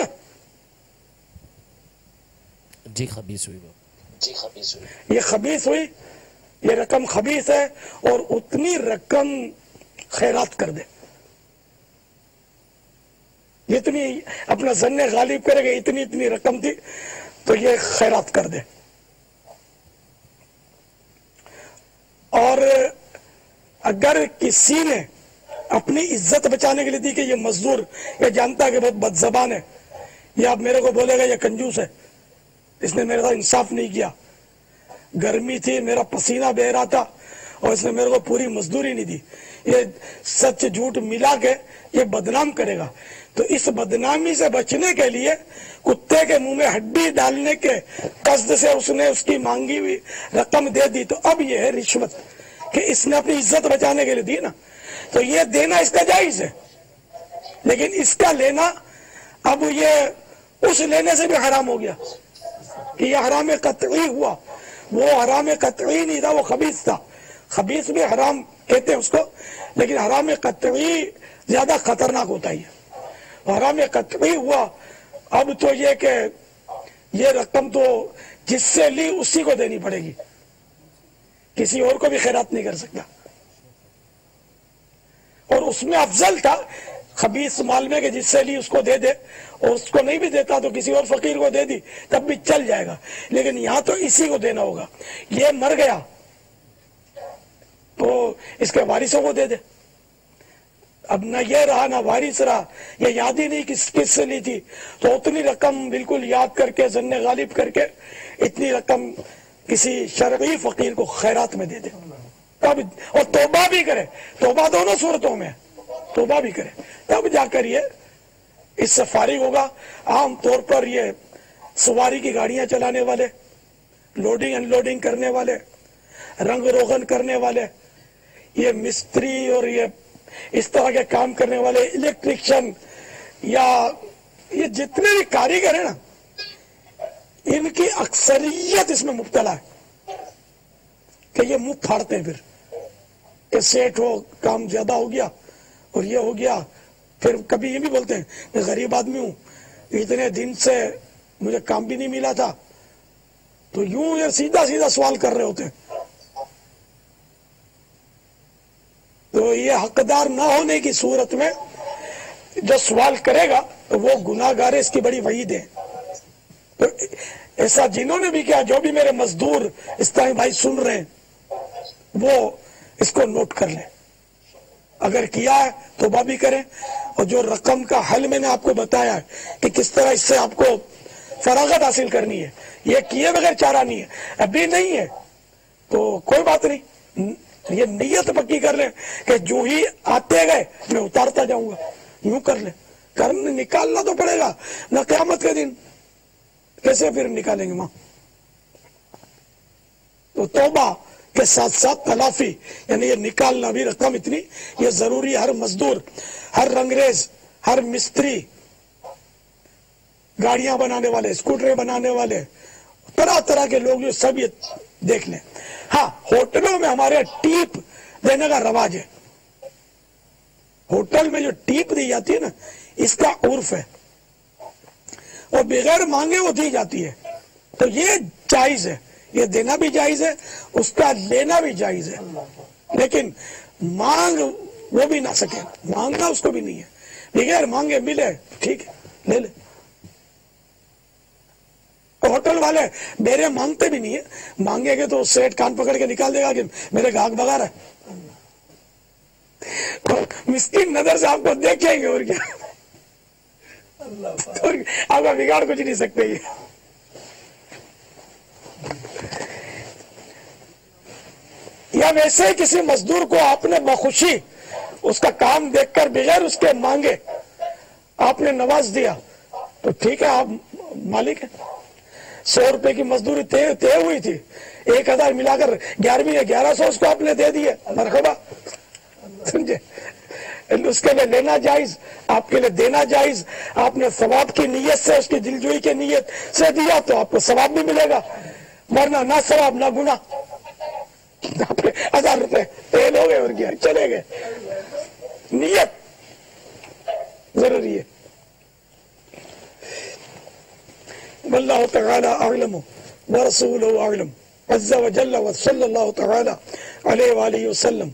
جی خبیث ہوئی، یہ خبیث ہوئی، یہ رقم خبیث ہے. اور اتنی رقم خیرات کر دے جتنی اپنا ظن غالب کرے گا، اتنی رقم تھی تو یہ خیرات کر دے. اور اگر کسی نے اپنی عزت بچانے کے لیے دی کہ یہ مزدور یہ جانتا ہے کہ بہت بد زبان ہے، یہ آپ میرے کو بولے گا یہ کنجوس ہے، اس نے میرے ساتھ انصاف نہیں کیا، گرمی تھی میرا پسینہ بہ رہا تھا اور اس نے میرے کو پوری مزدوری نہیں دی، یہ سچ جھوٹ ملا کے یہ بدنام کرے گا. تو اس بدنامی سے بچنے کے لیے کتے کے منہ میں ہڈی ڈالنے کے قصد سے اس نے اس کی مانگی ہوئی رقم دے دی. تو اب یہ ہے رشوت کہ اس نے اپنی عزت بچانے کے لیے دی نا، تو یہ دینا اس کا جائز ہے، لیکن اس کا لینا اب یہ اس لینے سے بھی حرام ہو گیا کہ یہ حرام قطعی ہوا. وہ حرام قطعی نہیں تھا، وہ خبیث تھا. خبیث بھی حرام کہتے ہیں اس کو، لیکن حرام قطعی زیادہ خطرناک ہوتا ہے. حرام قطعی ہوا اب تو یہ کہ یہ رقم تو جس سے لی اسی کو دینی پڑے گی، کسی اور کو بھی خیرات نہیں کر سکتا. اور اس میں افضل تھا خبیث مال میں کہ جس سے لی اس کو دے دے، اور اس کو نہیں بھی دیتا تو کسی اور فقیر کو دے دی تب بھی چل جائے گا. لیکن یہاں تو اسی کو دینا ہوگا. یہ مر گیا تو اس کے وارثوں کو دے دے. اب نہ یہ رہا نہ وارث رہا، یہ یاد ہی نہیں کس سے لی تھی، تو اتنی رقم بالکل یاد کر کے ظن غالب کر کے اتنی رقم کسی شرعی فقیر کو خیرات میں دے دے. تب اور توبہ بھی کرے، توبہ دونوں صورتوں میں توبہ بھی کرے تب جا کر یہ اس سے فارغ ہوگا. عام طور پر یہ سواری کی گاڑیاں چلانے والے، لوڈنگ ان لوڈنگ کرنے والے، رنگ روغن کرنے والے، یہ مستری اور یہ اس طرح کے کام کرنے والے، الیکٹریشین، या ये जितने भी कारीगर हैं ना, इनकी अक्सरियत इसमें मुब्तला है कि ये मुंह फाड़ते हैं फिर कि सेठ हो, काम ज्यादा हो गया और ये हो गया। फिर कभी ये भी बोलते हैं मैं गरीब आदमी हूं, इतने दिन से मुझे काम भी नहीं मिला था। तो यूं ये सीधा सीधा सवाल कर रहे होते हैं। तो ये हकदार ना होने की सूरत में जो सवाल करेगा तो वो गुनाहगार है, इसकी बड़ी वईद है। तो ऐसा जिन्होंने भी किया, जो भी मेरे मजदूर इस्लामी भाई सुन रहे हैं, वो इसको नोट कर लें। अगर किया है तौबा भी करें, और जो रकम का हल मैंने आपको बताया है कि किस तरह इससे आपको फरागत हासिल करनी है, ये किए बगैर चारा नहीं है। अभी नहीं है तो कोई बात नहीं, ये नीयत पक्की कर ले कि जो ही आते गए मैं उतारता जाऊंगा, यूं कर ले। करने निकालना तो पड़ेगा ना, क़यामत के दिन कैसे फिर निकालेंगे मां। तो तौबा के साथ साथ तलाफी, यानी ये निकालना भी रकम इतनी, ये जरूरी। हर मजदूर, हर रंगरेज, हर मिस्त्री, गाड़ियां बनाने वाले, स्कूटर बनाने वाले, तरह तरह के लोग, जो सब ये देख लें। हाँ, होटलों में हमारे टीप देने का रवाज है। होटल में जो टीप दी जाती है ना, इसका उर्फ है, और बगैर मांगे वो दी जाती है। तो ये जायज है, ये देना भी जायज है, उसका लेना भी जायज है। लेकिन मांग वो भी ना सके, मांगना उसको भी नहीं है। बगैर मांगे मिले, ठीक है, ले ले। होटल वाले मेरे मांगते भी नहीं है, मांगेंगे तो सेठ कान पकड़ के निकाल देगा कि मेरे गाहक भगा रहा है। मिस्किन नजर से आपको देखेंगे और क्या, आपका बिगाड़ कुछ नहीं सकते। ये या वैसे किसी मजदूर को आपने बखुशी उसका काम देखकर बगैर उसके मांगे आपने नवाज दिया, तो ठीक है, आप मालिक है। 100 रुपए की मजदूरी तय हुई थी, 1000 मिलाकर 1100 उसको आपने दे दिए, मरहबा, समझे। उसके लिए लेना जायज, आपके लिए देना जायज। आपने सवाब की नीयत से, उसकी दिलजोई की नीयत से दिया तो आपको सवाब भी मिलेगा, वरना ना सवाब ना गुना। 1000 रुपए तेल हो गए और क्या, चले गए। नीयत जरूरी है। वल्लाहु तआला अअलम व रसूलुहु अअलम अज़्ज़ा व जल्ला व सल्लल्लाहु तआला अलैहि व आलिहि वसल्लम।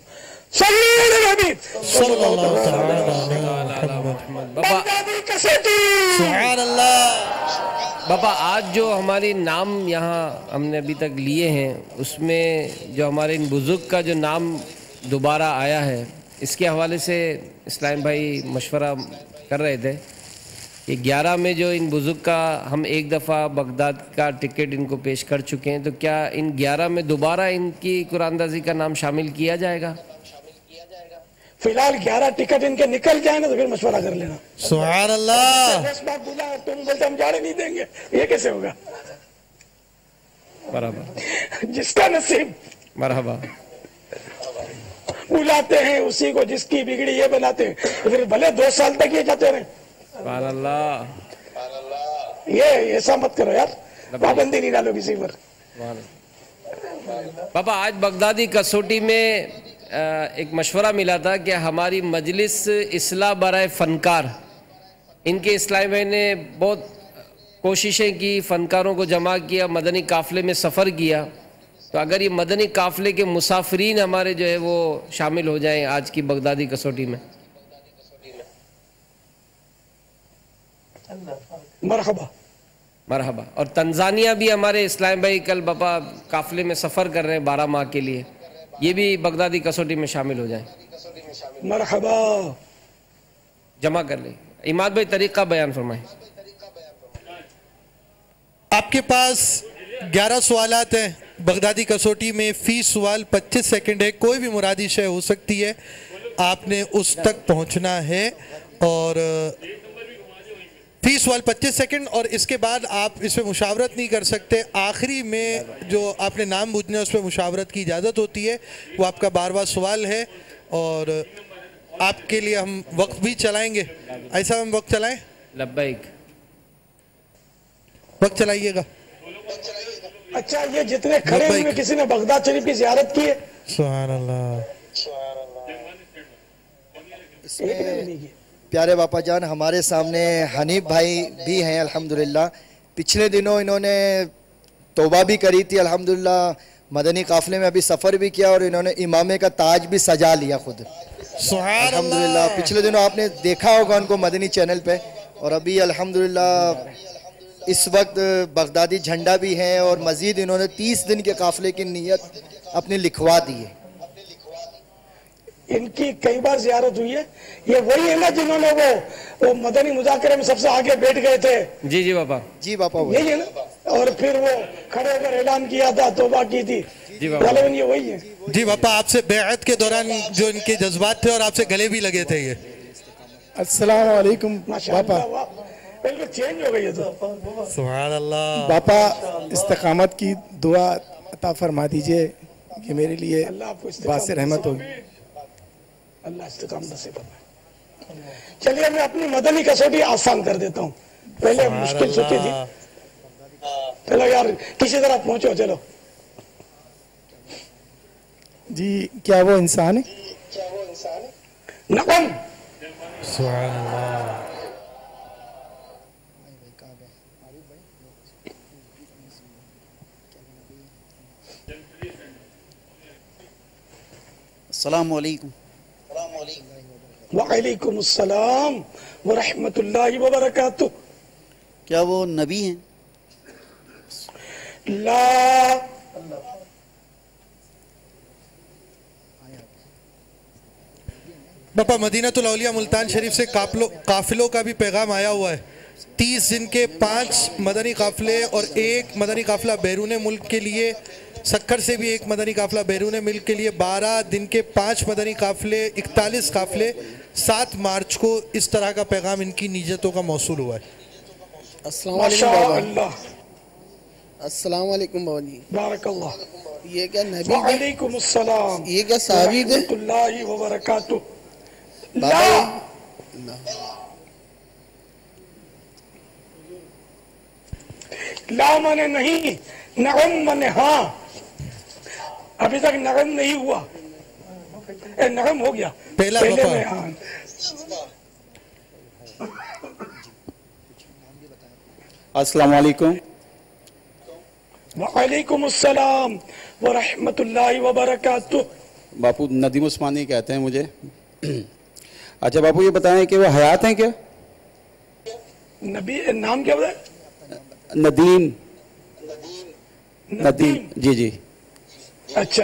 बाबा, आज जो हमारे नाम यहाँ हमने अभी तक लिए हैं, उसमें जो हमारे इन बुजुर्ग का जो नाम दोबारा आया है, इसके हवाले से इस्लाम भाई मशवरा कर रहे थे कि 11 में जो इन बुजुर्ग का हम एक दफ़ा बगदाद का टिकट इनको पेश कर चुके हैं, तो क्या इन 11 में दोबारा इनकी कुरानदाजी का नाम शामिल किया जाएगा? फिलहाल 11 टिकट इनके निकल जाए ना तो फिर मशवरा कर लेना। सुभान अल्लाह। तुम बोलते हम जाने नहीं देंगे, ये कैसे होगा? बराबर, जिसका नसीब। मरहबा। बुलाते हैं उसी को जिसकी बिगड़ी ये बनाते हैं, तो फिर भले 2 साल तक ये जाते रहे। सुभान अल्लाह। ये ऐसा मत करो यार, पाबंदी नहीं डालो किसी पर। पापा, आज बगदादी कसौटी में एक मशवरा मिला था कि हमारी मजलिस इस्लाह बराए फ़नकार, इनके इस्लामी भाई ने बहुत कोशिशें की, फ़नकारों को जमा किया, मदनी काफ़िले में सफ़र किया। तो अगर ये मदनी काफ़िले के मुसाफिरीन हमारे जो है वो शामिल हो जाएं आज की बगदादी कसौटी में। मरहबा मरहबा। और तंजानिया भी हमारे इस्लामी भाई कल बाबा काफ़िले में सफ़र कर रहे हैं 12 माह के लिए, ये भी बगदादी कसौटी में शामिल हो जाएं। मरहबा। जमा कर ले। इमाद भाई तरीक़ा बयान फरमाएं। आपके पास 11 सवालात हैं बगदादी कसौटी में। फी सवाल 25 सेकंड है, कोई भी मुरादी शय हो सकती है, आपने उस तक पहुंचना है। और फी सवाल 25 सेकंड, और इसके बाद आप इस पर मुशावरत नहीं कर सकते। आखिरी में जो आपने नाम पूछना है उस पर मुशावरत की इजाज़त होती है। वो आपका 12वां सवाल है। और آپ کے لیے ہم وقت بھی چلائیں گے. ایسا ہم وقت چلائیں؟ لبیک. وقت چلائیے گا. اچھا یہ جتنے کھڑے ہوئے کسی نے بغداد شریف کی زیارت کی ہے؟ سبحان اللہ. پیارے باپا جان ہمارے سامنے حنیف بھائی بھی ہیں الحمدللہ. پچھلے دنوں انہوں نے توبہ بھی کری تھی الحمدللہ. مدنی قافلے میں ابھی سفر بھی کیا اور انہوں نے امامے کا تاج بھی سجا لیا خود الحمدللہ. پچھلے دنوں آپ نے دیکھا ہوگا ان کو مدنی چینل پہ. اور ابھی الحمدللہ اس وقت بغدادی جھنڈا بھی ہے اور مزید انہوں نے 30 دن کے قافلے کی نیت اپنی لکھوا دی ہے. ان کی کئی بار زیارت ہوئی ہے. یہ وہی ہے نا جنہوں نے وہ مدنی مذاکرے میں سب سے آگے بیٹھ گئے تھے؟ جی جی باپا. جی باپا یہی ہے نا. اور پھر وہ کھڑے ہو کر اعلان کیا تھا توبہ کی تھی. جی باپا. غالباً یہ وہی ہے. جی باپا آپ سے بیعت کے دوران جو ان کے جذبات تھے اور آپ سے گلے بھی لگے تھے. یہ السلام علیکم باپا. بالکل چینج ہو گئی ہے تو. سبحان اللہ. باپا استقامت کی دعا عطا فرما دیجئے کہ میرے لیے باعث رحمت ہوگی. اللہ استقامت نصیب فرمائے. چلیے میں اپنی مدنی کسوٹی آسان کر دیتا ہوں. پہلے مشکل سوچی تھی. چلو یار کسی طرح پہنچو. چلو جی کیا وہ انسان ہے؟ نقم. سبحان اللہ. السلام علیکم. وعلیکم السلام ورحمۃ اللہ وبرکاتہ. کیا وہ نبی ہیں؟ لا. باپا مدینۃ الاولیاء ملتان شریف سے قافلوں کا بھی پیغام آیا ہوا ہے. 30 دن کے 5 مدنی قافلے اور 1 مدنی قافلہ بیرون ملک کے لیے. سکھر سے بھی 1 مدنی قافلہ بیرون ملک کے لیے. 12 دن کے 5 مدنی قافلے. 41 قافلے. 7 مارچ کو اس طرح کا پیغام ان کی نیتوں کا موصول ہوا ہے. السلام علیکم بابا. السلام علیکم بابا جی. بارک اللہ. یہ کیا نبی؟ وعلیکم السلام. یہ کیا صحابی تھے؟ رحمۃ اللہ وبرکاتہ. لا. لا مانے نہیں، نعم مانے ہاں. ابھی تک نعم نہیں ہوا. نعم ہو گیا پہلے میں. ہاں السلام علیکم. وعلیکم السلام ورحمۃ اللہ وبرکاتہ. باپو ندیم عثمانی کہتے ہیں مجھے. اچھا باپو یہ بتائیں کہ وہ حیات ہیں کیا؟ نبی نام کیا بتائیں؟ ندیم. ندیم جی جی. اچھا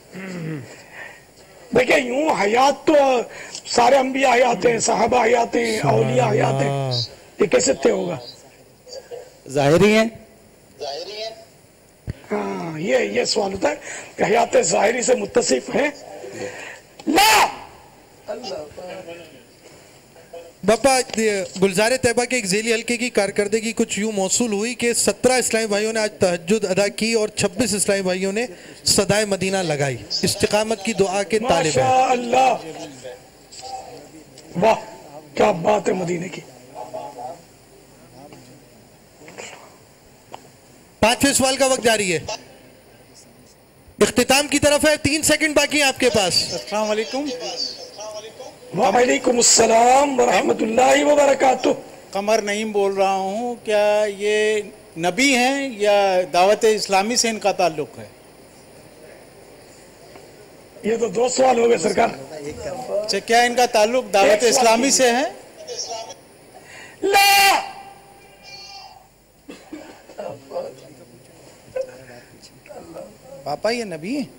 دیکھیں یوں حیات تو سارے انبیاء حیات ہیں، صحابہ حیات ہیں، اولیاء حیات ہیں. یہ کیسے طے ہوگا؟ ظاہری ہیں. ہاں یہ سوال ہوتا ہے کہ حیات ظاہری سے متصف ہیں. لا. باپا گلزار طیبہ کے ایک ذیلی حلقے کی کارکردگی کچھ یوں موصول ہوئی کہ 17 اسلامی بھائیوں نے آج تہجد ادا کی اور 26 اسلامی بھائیوں نے صدائے مدینہ لگائی. استقامت کی دعا کے طالب ہیں. ماشاء اللہ. واہ کیا بات ہے مدینے کی. 5ویں سوال کا وقت جاری ہے. اختتام کی طرف ہے. 3 سیکنڈ باقی ہیں آپ کے پاس. السلام علیکم. وعلیکم السلام ورحمۃ اللہ وبرکاتہ. قمر نعیم بول رہا ہوں. کیا یہ نبی ہیں یا دعوت اسلامی سے ان کا تعلق ہے؟ یہ تو 2 سوال ہو گئے سرکار. اچھا کیا ان کا تعلق دعوت اسلامی سے ہے؟ لا. پاپا یہ نبی ہیں؟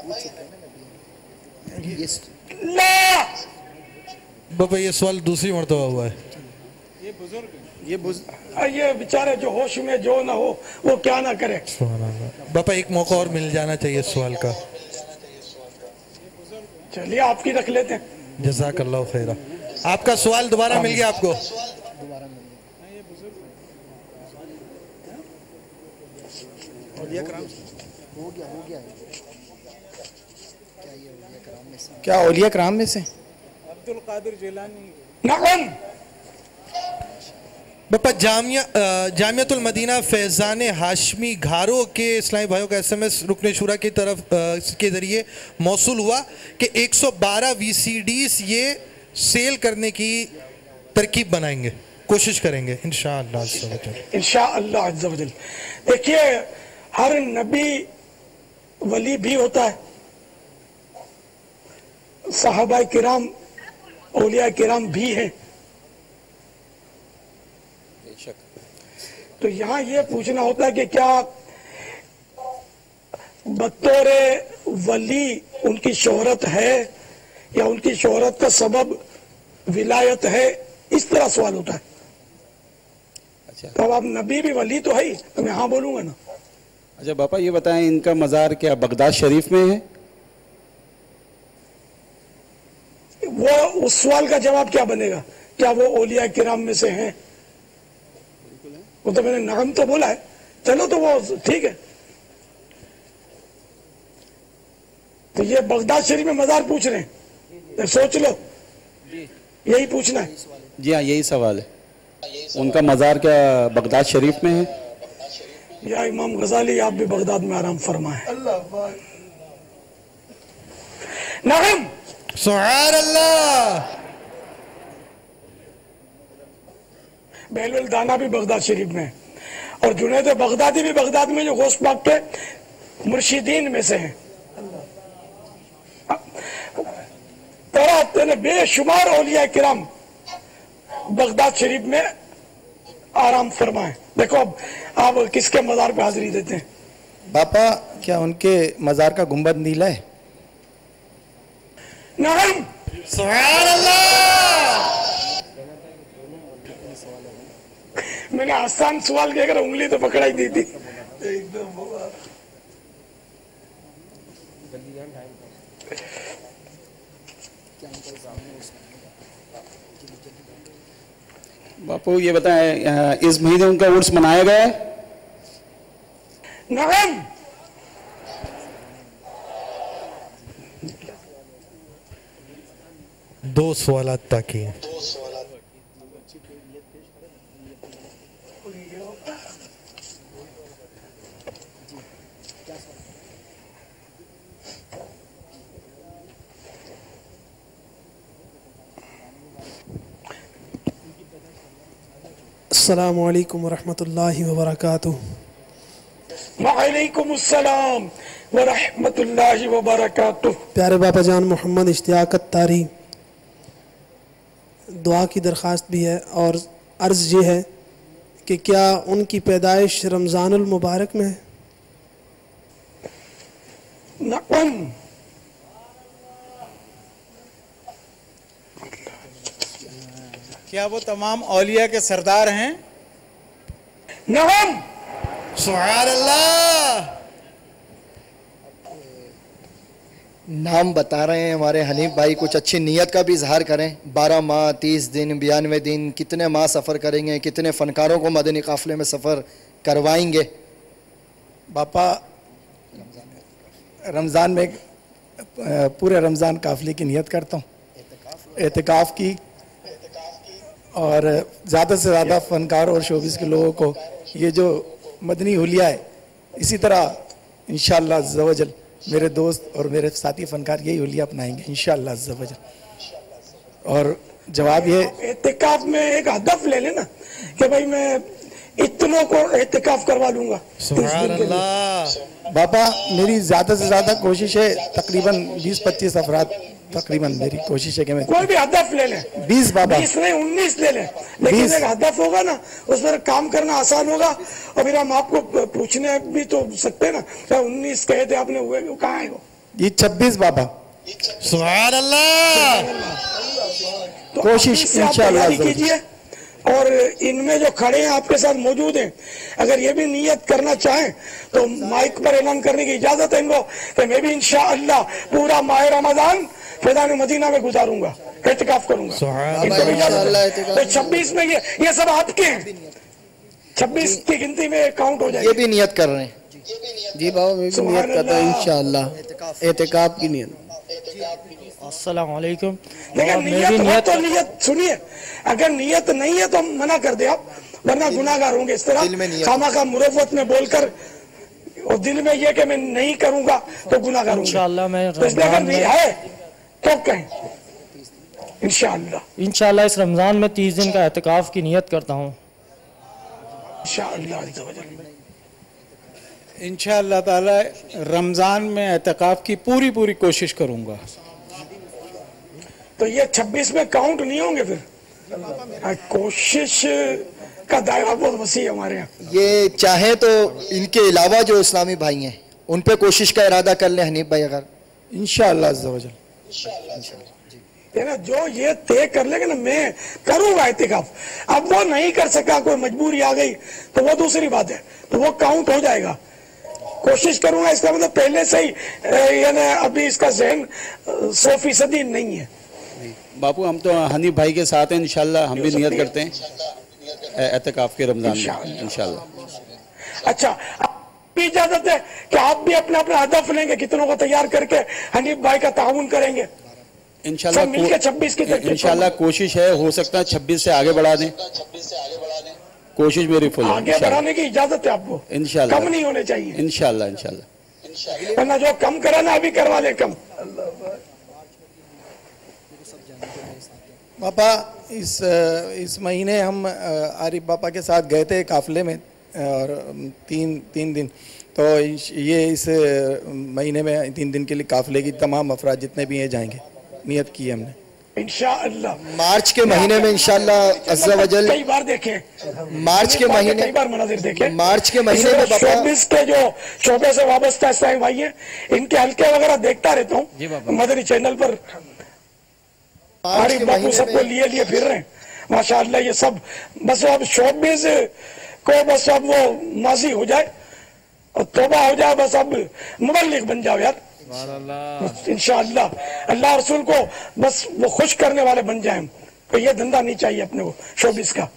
لا. باپا یہ سوال دوسری مرتبہ ہوا ہے. یہ بیچارے جو ہوش میں جو نہ ہو وہ کیا نہ کرے. باپا ایک موقع اور مل جانا چاہیے سوال کا. چلیے آپ کی رکھ لیتے ہیں. جزاک اللہ خیرہ. آپ کا سوال دوبارہ مل گیا آپ کو. کیا اولیاء کرام میں سے؟ अब्दुल कादिर जिलानी। नअम। बापा जामियातुल मदीना फैज़ान हाशमी घारो के इस्लामी भाइयों का SMS रुकने शुरा की तरफ के ज़रिए मौसूल हुआ कि 112 VCDs ये सेल करने की तरकीब बनाएंगे, कोशिश करेंगे इंशाअल्लाह अज़्ज़ा वजल। देखिए, हर नबी वली भी होता है, सहाबा किराम औलिया किराम भी हैं। तो यहाँ ये पूछना होता है कि क्या बतौर वली उनकी शोहरत है या उनकी शोहरत का सबब विलायत है, इस तरह सवाल होता है। अच्छा, तो अब नबी भी वली तो है ही, तो मैं हाँ बोलूंगा ना। अच्छा बापा ये बताएं, इनका मज़ार क्या बगदाद शरीफ में है? वो उस सवाल का जवाब क्या बनेगा, क्या वो औलिया किराम में से हैं? वो तो मैंने नाम तो बोला है, चलो तो वो ठीक है। तो ये बगदाद शरीफ में मज़ार पूछ रहे हैं, सोच लो, यही पूछना है। जी हाँ, यही सवाल है, उनका मज़ार क्या बगदाद शरीफ में है? या इमाम गजाली आप भी बगदाद में आराम फरमाए। नाम सुभान अल्लाह। बेलवल दाना भी बगदाद शरीफ में है, और जुनैद बगदादी भी बगदाद में, जो गौस पाक के मुर्शिदीन में से हैं। तरह बेशुमार औलिया किराम बगदाद शरीफ में आराम फरमाए। देखो अब आप किसके मज़ार पे हाजिरी देते हैं? बापा, क्या उनके मज़ार का गुंबद नीला है? नाम सुभान अल्लाह। मैंने आसान सवाल कहकर उंगली तो पकड़ा ही दी थी। बापू ये बताएं, इस महीने उनका उर्स मनाया गया है? नाम दो सवालात ताकि अस्सलामु अलैकुम वरहमतुल्लाहि वबरकातुहू। वालेकुम अस्सलाम वरहमतुल्लाहि वबरकातुहू। प्यारे बाबा जान मोहम्मद इश्तियाक अत्तारी, दुआ की दरख्वास्त भी है और अर्ज़ ये है कि क्या उनकी पैदाइश रमज़ानुल मुबारक में है? नअम। क्या वो तमाम औलिया के सरदार हैं? नअम। सुभान अल्लाह। नाम बता रहे हैं हमारे हनीफ भाई, कुछ अच्छी नीयत का भी इजहार करें। 12 माह 30 दिन 92 दिन कितने माह सफ़र करेंगे, कितने फ़नकारों को मदनी काफ़िले में सफ़र करवाएंगे? बापा, रमज़ान में पूरे रमज़ान काफ़िले की नियत करता हूँ, एतिकाफ़ की, और ज़्यादा से ज़्यादा फ़नकार और शोबिस के लोगों को ये जो मदनी हुलिया है, इसी तरह इंशाअल्लाह अज़्ज़ा वजल मेरे दोस्त और मेरे साथी फ़नकार यही हुलिया अपनाएंगे इंशाअल्लाह अज़्ज़ा वजल। और जवाब ये, एतिकाफ में एक हदफ ले लेना कि भाई मैं इतनों को एतिकाफ करवा लूंगा। सुभान अल्लाह। बाबा, मेरी ज़्यादा से ज़्यादा कोशिश है, तकरीबन 20-25 अफराद तकरीबन मेरी कोशिश है कि मैं कोई भी हदफ ले लें। 20 बाबा, 20 नहीं 19 ले लें, लेकिन एक हदफ होगा ना, उस पर काम करना आसान होगा। और फिर हम आपको पूछने भी तो सकते हैं ना, क्या 19 कहे थे आपने, हुए कहाँ है वो? ये 26 बाबा। सुभान अल्लाह। तो कोशिश इंशाअल्लाह कीजिए। और इनमें जो खड़े हैं आपके साथ मौजूद हैं, अगर ये भी नियत करना चाहें तो माइक पर ऐलान करने की इजाजत है इनको कि मैं भी इंशाअल्लाह पूरा माह रमजान फैज़ान मदीना में गुजारूंगा, एतिकाफ करूंगा। तो 26 में ये सब आपके हैं, 26 की गिनती में काउंट हो जाएगी। ये भी नियत कर रहे हैं? जी बाबा, मैं भी नियत करता हूँ इंशाअल्लाह एतिकाफ की नियत। अस्सलाम वालेकुम। लेकिन नियत हो तो नियत सुनिए, अगर नियत नहीं है तो मना कर दे आप, वरना गुनाहगार होंगे। इस तरह खामा मुरवत में बोलकर और दिल में ये कि मैं नहीं करूंगा तो गुनाहगार होंगे। इंशाअल्लाह मैं तो इसलिए अगर नहीं है तो कहें इंशाअल्लाह इस रमज़ान में 30 दिन का एहतिकाफ की नियत करता हूँ। इंशाअल्लाह ताला रमज़ान में एतकाफ़ की पूरी कोशिश करूंगा। तो ये 26 में काउंट नहीं होंगे फिर? कोशिश का दायरा बहुत वसी है हमारे यहाँ। ये चाहे तो इनके अलावा जो इस्लामी भाई हैं उन पे कोशिश का इरादा कर ले हनीफ भाई, अगर इंशाअल्लाह अज़्ज़ा वजल ना जो ये तय कर लेंगे ना मैं करूंगा एहतिकाफ। अब वो नहीं कर सका, कोई मजबूरी आ गई तो वो दूसरी बात है, तो वो काउंट हो जाएगा। कोशिश करूंगा इसका मतलब पहले से ही यानी अभी इसका ज़हन 100% नहीं है। बापू हम तो हनीफ भाई के साथ हैं, इंशाल्लाह हम भी नियत करते हैं एहतिकाफ के रमजान में इंशाल्लाह। अच्छा, आपकी इजाजत है कि आप भी अपना अपना हदफ लेंगे, कितनों को तैयार करके हनीफ भाई का ताउन करेंगे इंशाल्लाह। 26 की इंशाल्लाह कोशिश है, हो सकता है 26 से आगे बढ़ा दें, कोशिश मेरी फुल है। आगे बढ़ाने की इजाजत है आपको, इंशाल्लाह कम नहीं होने चाहिए इंशाल्लाह इंशाल्लाह। वरना जो कम करा ना अभी करवा दे कम। पापा इस महीने हम आरिफ पापा के साथ गए थे काफिले में और तीन दिन, तो ये इस महीने में 3 दिन के लिए काफिले की तमाम अफराद जितने भी हैं जाएंगे, नियत की है हमने इंशाअल्लाह। मार्च के महीने में इंशाअल्लाह अज़्ज़ा वजल, कई बार देखे मार्च के महीने, कई बार मनाजिर देखे, मार्च के महीने में शोबिस के जो शोबे से वाबस्ता इस्लामी भाई हैं इनके हल्के वगैरह देखता रहता हूँ मदनी चैनल पर। आरिफ बापू सबको लिए फिर रहे हैं माशाअल्लाह। ये सब बस अब शोबिस को बस अब वो माजी हो जाए और तौबा हो जाए, बस अब मुबल्लिग बन जाओ यार इंशाअल्लाह। अल्लाह रसूल को बस वो खुश करने वाले बन जाए। तो ये धंधा नहीं चाहिए अपने को शोबिस का।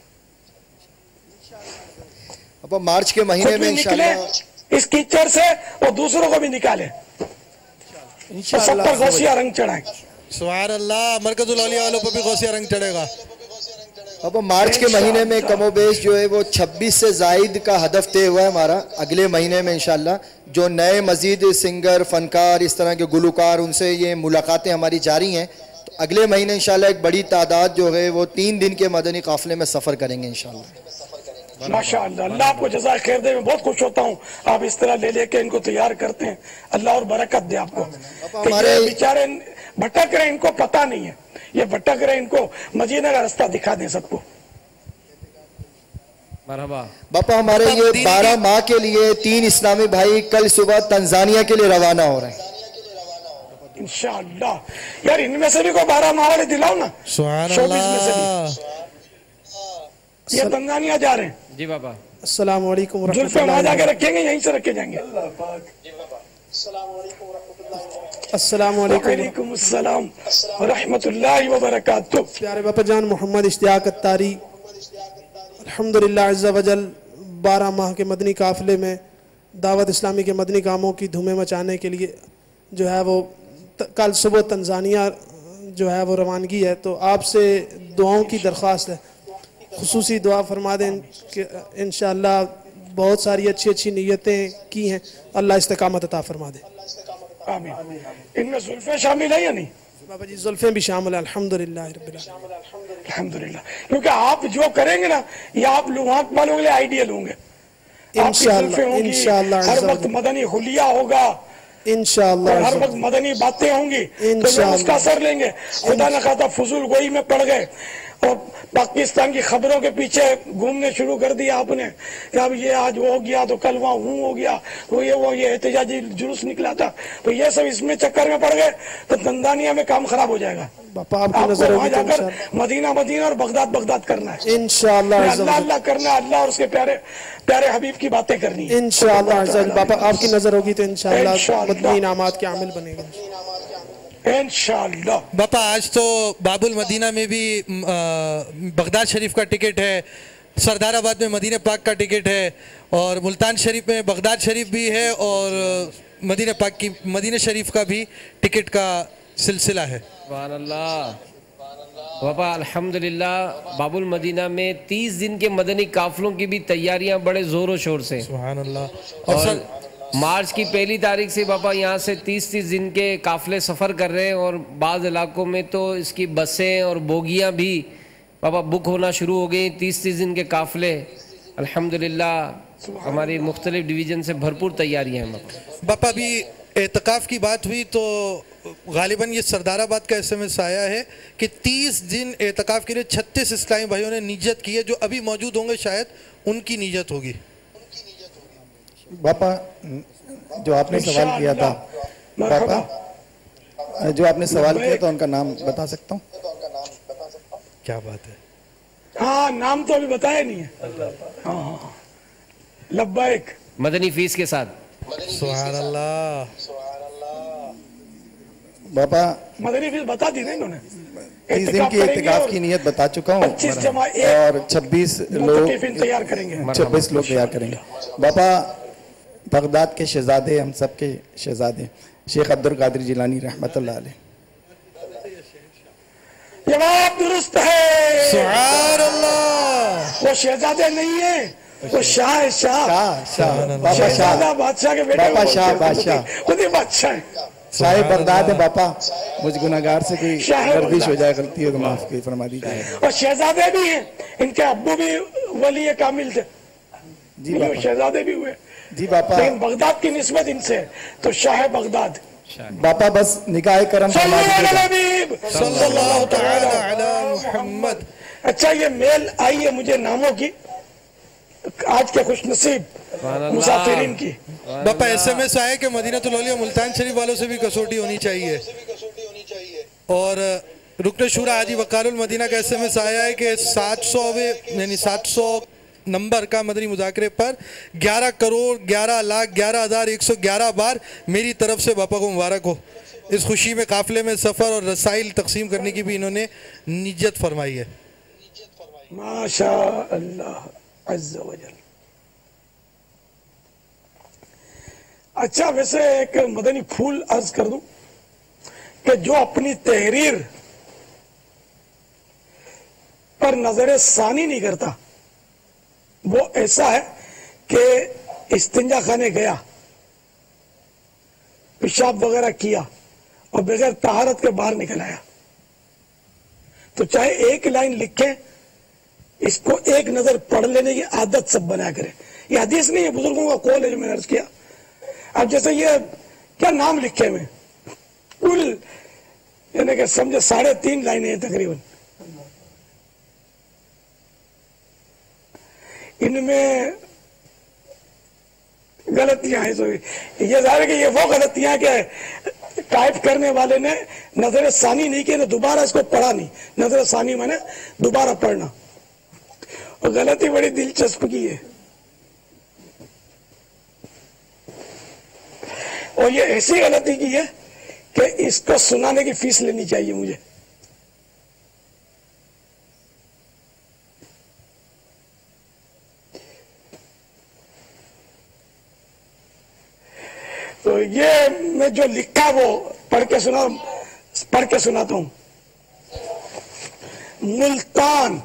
अब मार्च के महीने में इंशाअल्लाह इस कीचड़ से और दूसरों को भी निकाले, सब पर गौसिया रंग चढ़ाए। सुभान अल्लाह, मरकजुल औलिया वालों पर भी गौसिया रंग चढ़ेगा। अब मार्च के महीने में कमोबेश जो है वो 26 से जायद का हदफ तय हुआ है हमारा। अगले महीने में इंशाल्लाह जो नए मजीद सिंगर फनकार इस तरह के गुलकार उनसे ये मुलाकातें हमारी जारी हैं। तो अगले महीने इंशाल्लाह एक बड़ी तादाद जो है वो 3 दिन के मदनी काफिले में सफ़र करेंगे इंशाल्लाह। माशाअल्लाह, अल्लाह आपको जज़ाए खैर दे। मैं बहुत खुश होता हूँ आप इस तरह ले लेके इनको तैयार करते हैं। अल्लाह और बरकत दे आपको। हमारे बेचारे भटक रहे, इनको पता नहीं है, ये भटक रहे, इनको मदीना का रास्ता दिखा दें सबको। बापा हमारे ये 12 माह के लिए 3 इस्लामी भाई कल सुबह तंजानिया के लिए रवाना हो रहे हैं इंशाअल्लाह। यार इनमें से भी को 12 माह वाले दिलाओ ना, शोबिस में से भी। ये तंजानिया जा रहे हैं जी बाबा। अस्सलाम वालेकुम। जुल्फे वहां जाके रखेंगे, यहीं से रखे जाएंगे। अस्सलाम वालेकुम व रहमतुल्लाहि व बरकातुहू। प्यारे बापा जान मोहम्मद इश्तियाक अत्तारी अल्हम्दुलिल्लाह अज़्ज़ा वजल 12 माह के मदनी काफ़िले में दावत इस्लामी के मदनी कामों की धूमें मचाने के लिए जो है वो कल सुबह तंजानिया जो है वो रवानगी है। तो आपसे दुआओं की दरख्वास्त है, खुसूसी दुआ फरमा दें कि इंशाअल्लाह बहुत सारी अच्छी अच्छी नीयतें की हैं, अल्लाह इस्तिकामत अता फरमा दे। आमीन। इनमें जुल्फे शामिल है या नहीं? बाबा जी जुल्फे भी शामिल है अल्हम्दुलिल्लाह रब्बिल आलमीन। अल्हम्दुलिल्लाह, क्योंकि आप जो करेंगे ना ये आप लोगों वालों के लिए आइडियल होंगे। इंशाअल्लाह हर वक्त मदनी हुलिया होगा इंशाअल्लाह, हर वक्त मदनी बातें होंगी तो लोग उसका असर लेंगे। खुदा न खाता फजूल गोई में पड़ गए और पाकिस्तान की खबरों के पीछे घूमने शुरू कर दिया आपने कि अब ये आज वो हो गया तो कल वहाँ हो गया, तो ये एहतजाजी जुलूस निकला था, तो ये सब इसमें चक्कर में पड़ गए तो तंजानिया में काम खराब हो जाएगा। आपको नजर वहाँ जाकर मदीना मदीना और बगदाद करना है इंशाअल्लाह। अल्लाह अल्लाह करना है, अल्लाह और उसके प्यारे हबीब की बातें करनी है इंशाअल्लाह। बाबा आपकी नजर होगी तो इंशाअल्लाह मदनी इनामात के आमिल बनेंगे इंशाअल्लाह। बापा आज तो बाबुल मदीना में भी बगदाद शरीफ का टिकट है, सरदाराबाद में मदीना पाक का टिकट है और मुल्तान शरीफ में बगदाद शरीफ भी है और मदीना पाक की मदीना शरीफ का भी टिकट का सिलसिला है। सुभान अल्लाह। बाबा अल्हम्दुलिल्लाह बाबुल मदीना में 30 दिन के मदनी काफिलों की भी तैयारियां बड़े ज़ोरों शोर से। सुभान अल्लाह। और मार्च की 1 तारीख से बाबा यहाँ से 30-30 दिन के काफिले सफ़र कर रहे हैं और बाज़ इलाकों में तो इसकी बसें और बोगियाँ भी बाबा बुक होना शुरू हो गई। 30-30 दिन के काफिले अल्हम्दुलिल्लाह हमारी मुख्तलिफ डिवीज़न से भरपूर तैयारियाँ हैं। बापा अभी एतकाफ़ की बात हुई तो गालिबन ये सरदाराबाद का SMS आया है कि 30 दिन एतकाफ़ के लिए 36 इस्लामी भाइयों ने नियत की है, जो अभी मौजूद होंगे शायद उनकी नियत होगी। बापा जो आपने सवाल किया था, बापा जो आपने सवाल किया था उनका नाम बता सकता हूँ? क्या बात है? हाँ, नाम तो अभी बताया नहीं है। हाँ, लब्बैक मदनी फीस के साथ। सुभान अल्लाह। बापा मदनी फीस बता दी ना इन्होंने। 30 दिन की एहतिकाफ की नियत बता चुका हूँ और 26 लोग तैयार करेंगे। 26 लोग तैयार करेंगे। बापा बगदाद के शहजादे, हम सब के शहजादे शेख अब्दुल कादिर जिलानी रहमतुल्लाह अलैह। जवाब दुरुस्त है। सुभान अल्लाह। वो शहजादे नहीं है, वो शाह है। शाह शहजादा बादशाह के बेटे। बापा शाह बादशाह खुद ही बादशाह है। शाह बगदाद है। बापा मुझ गुनाहगार से कोई गर्दिश हो जाए, गलती हो तो माफ की फरमा दीजिए। और शहजादे भी हैं, इनके अब्बू भी वली कामिल थे जी बापा। शहजादे भी हुए जी बापा। लेकिन बगदाद की निस्बत इनसे है तो शाह बगदाद। बापा बस निकाह करम सल्लल्लाहु तआला अला मुहम्मद। अच्छा ये मेल आई है मुझे नामों की आज के खुशनसीब मुसाफिरीन की। बापा SMS आए कि मदीनातुल औलिया मुल्तान शरीफ वालों से भी कसौटी होनी चाहिए। और रुकन शूरा हाजी वकारुल मदीना का SMS आया है कि 700 नंबर का मदनी मुज़ाकरे पर 11 करोड़ 11 लाख 11,111 बार मेरी तरफ से बापा को मुबारक हो। इस खुशी में काफिले में सफ़र और रसाइल तकसीम करने की भी इन्होंने नियत फरमाई है। माशा अल्लाह अज़्ज़ा वजल। अच्छा वैसे एक मदनी फूल अर्ज कर दूं कि जो अपनी तहरीर पर नजर सानी नहीं करता वो ऐसा है कि इस्तिंजा खाने गया, पेशाब वगैरह किया और बगैर तहारत के बाहर निकल आया तो चाहे एक लाइन लिखे, इसको एक नजर पढ़ लेने की आदत सब बना करे। ये हदीस नहीं है, बुजुर्गों का कौल है जो मैंने अर्ज किया। अब जैसे ये क्या नाम लिखे में कुल यानी कि समझे 3.5 लाइनें हैं तकरीबन। इनमें गलतियां हैं। तो ये जाहिर है कि ये वो गलतियां कि टाइप करने वाले ने नजर सानी नहीं की, दोबारा इसको पढ़ा नहीं। नजर सानी माने दोबारा पढ़ना। और गलती बड़ी दिलचस्प की है और ये ऐसी गलती की है कि इसको सुनाने की फीस लेनी चाहिए मुझे। तो ये मैं जो लिखा वो पढ़ के सुनाता हूं। मुल्तान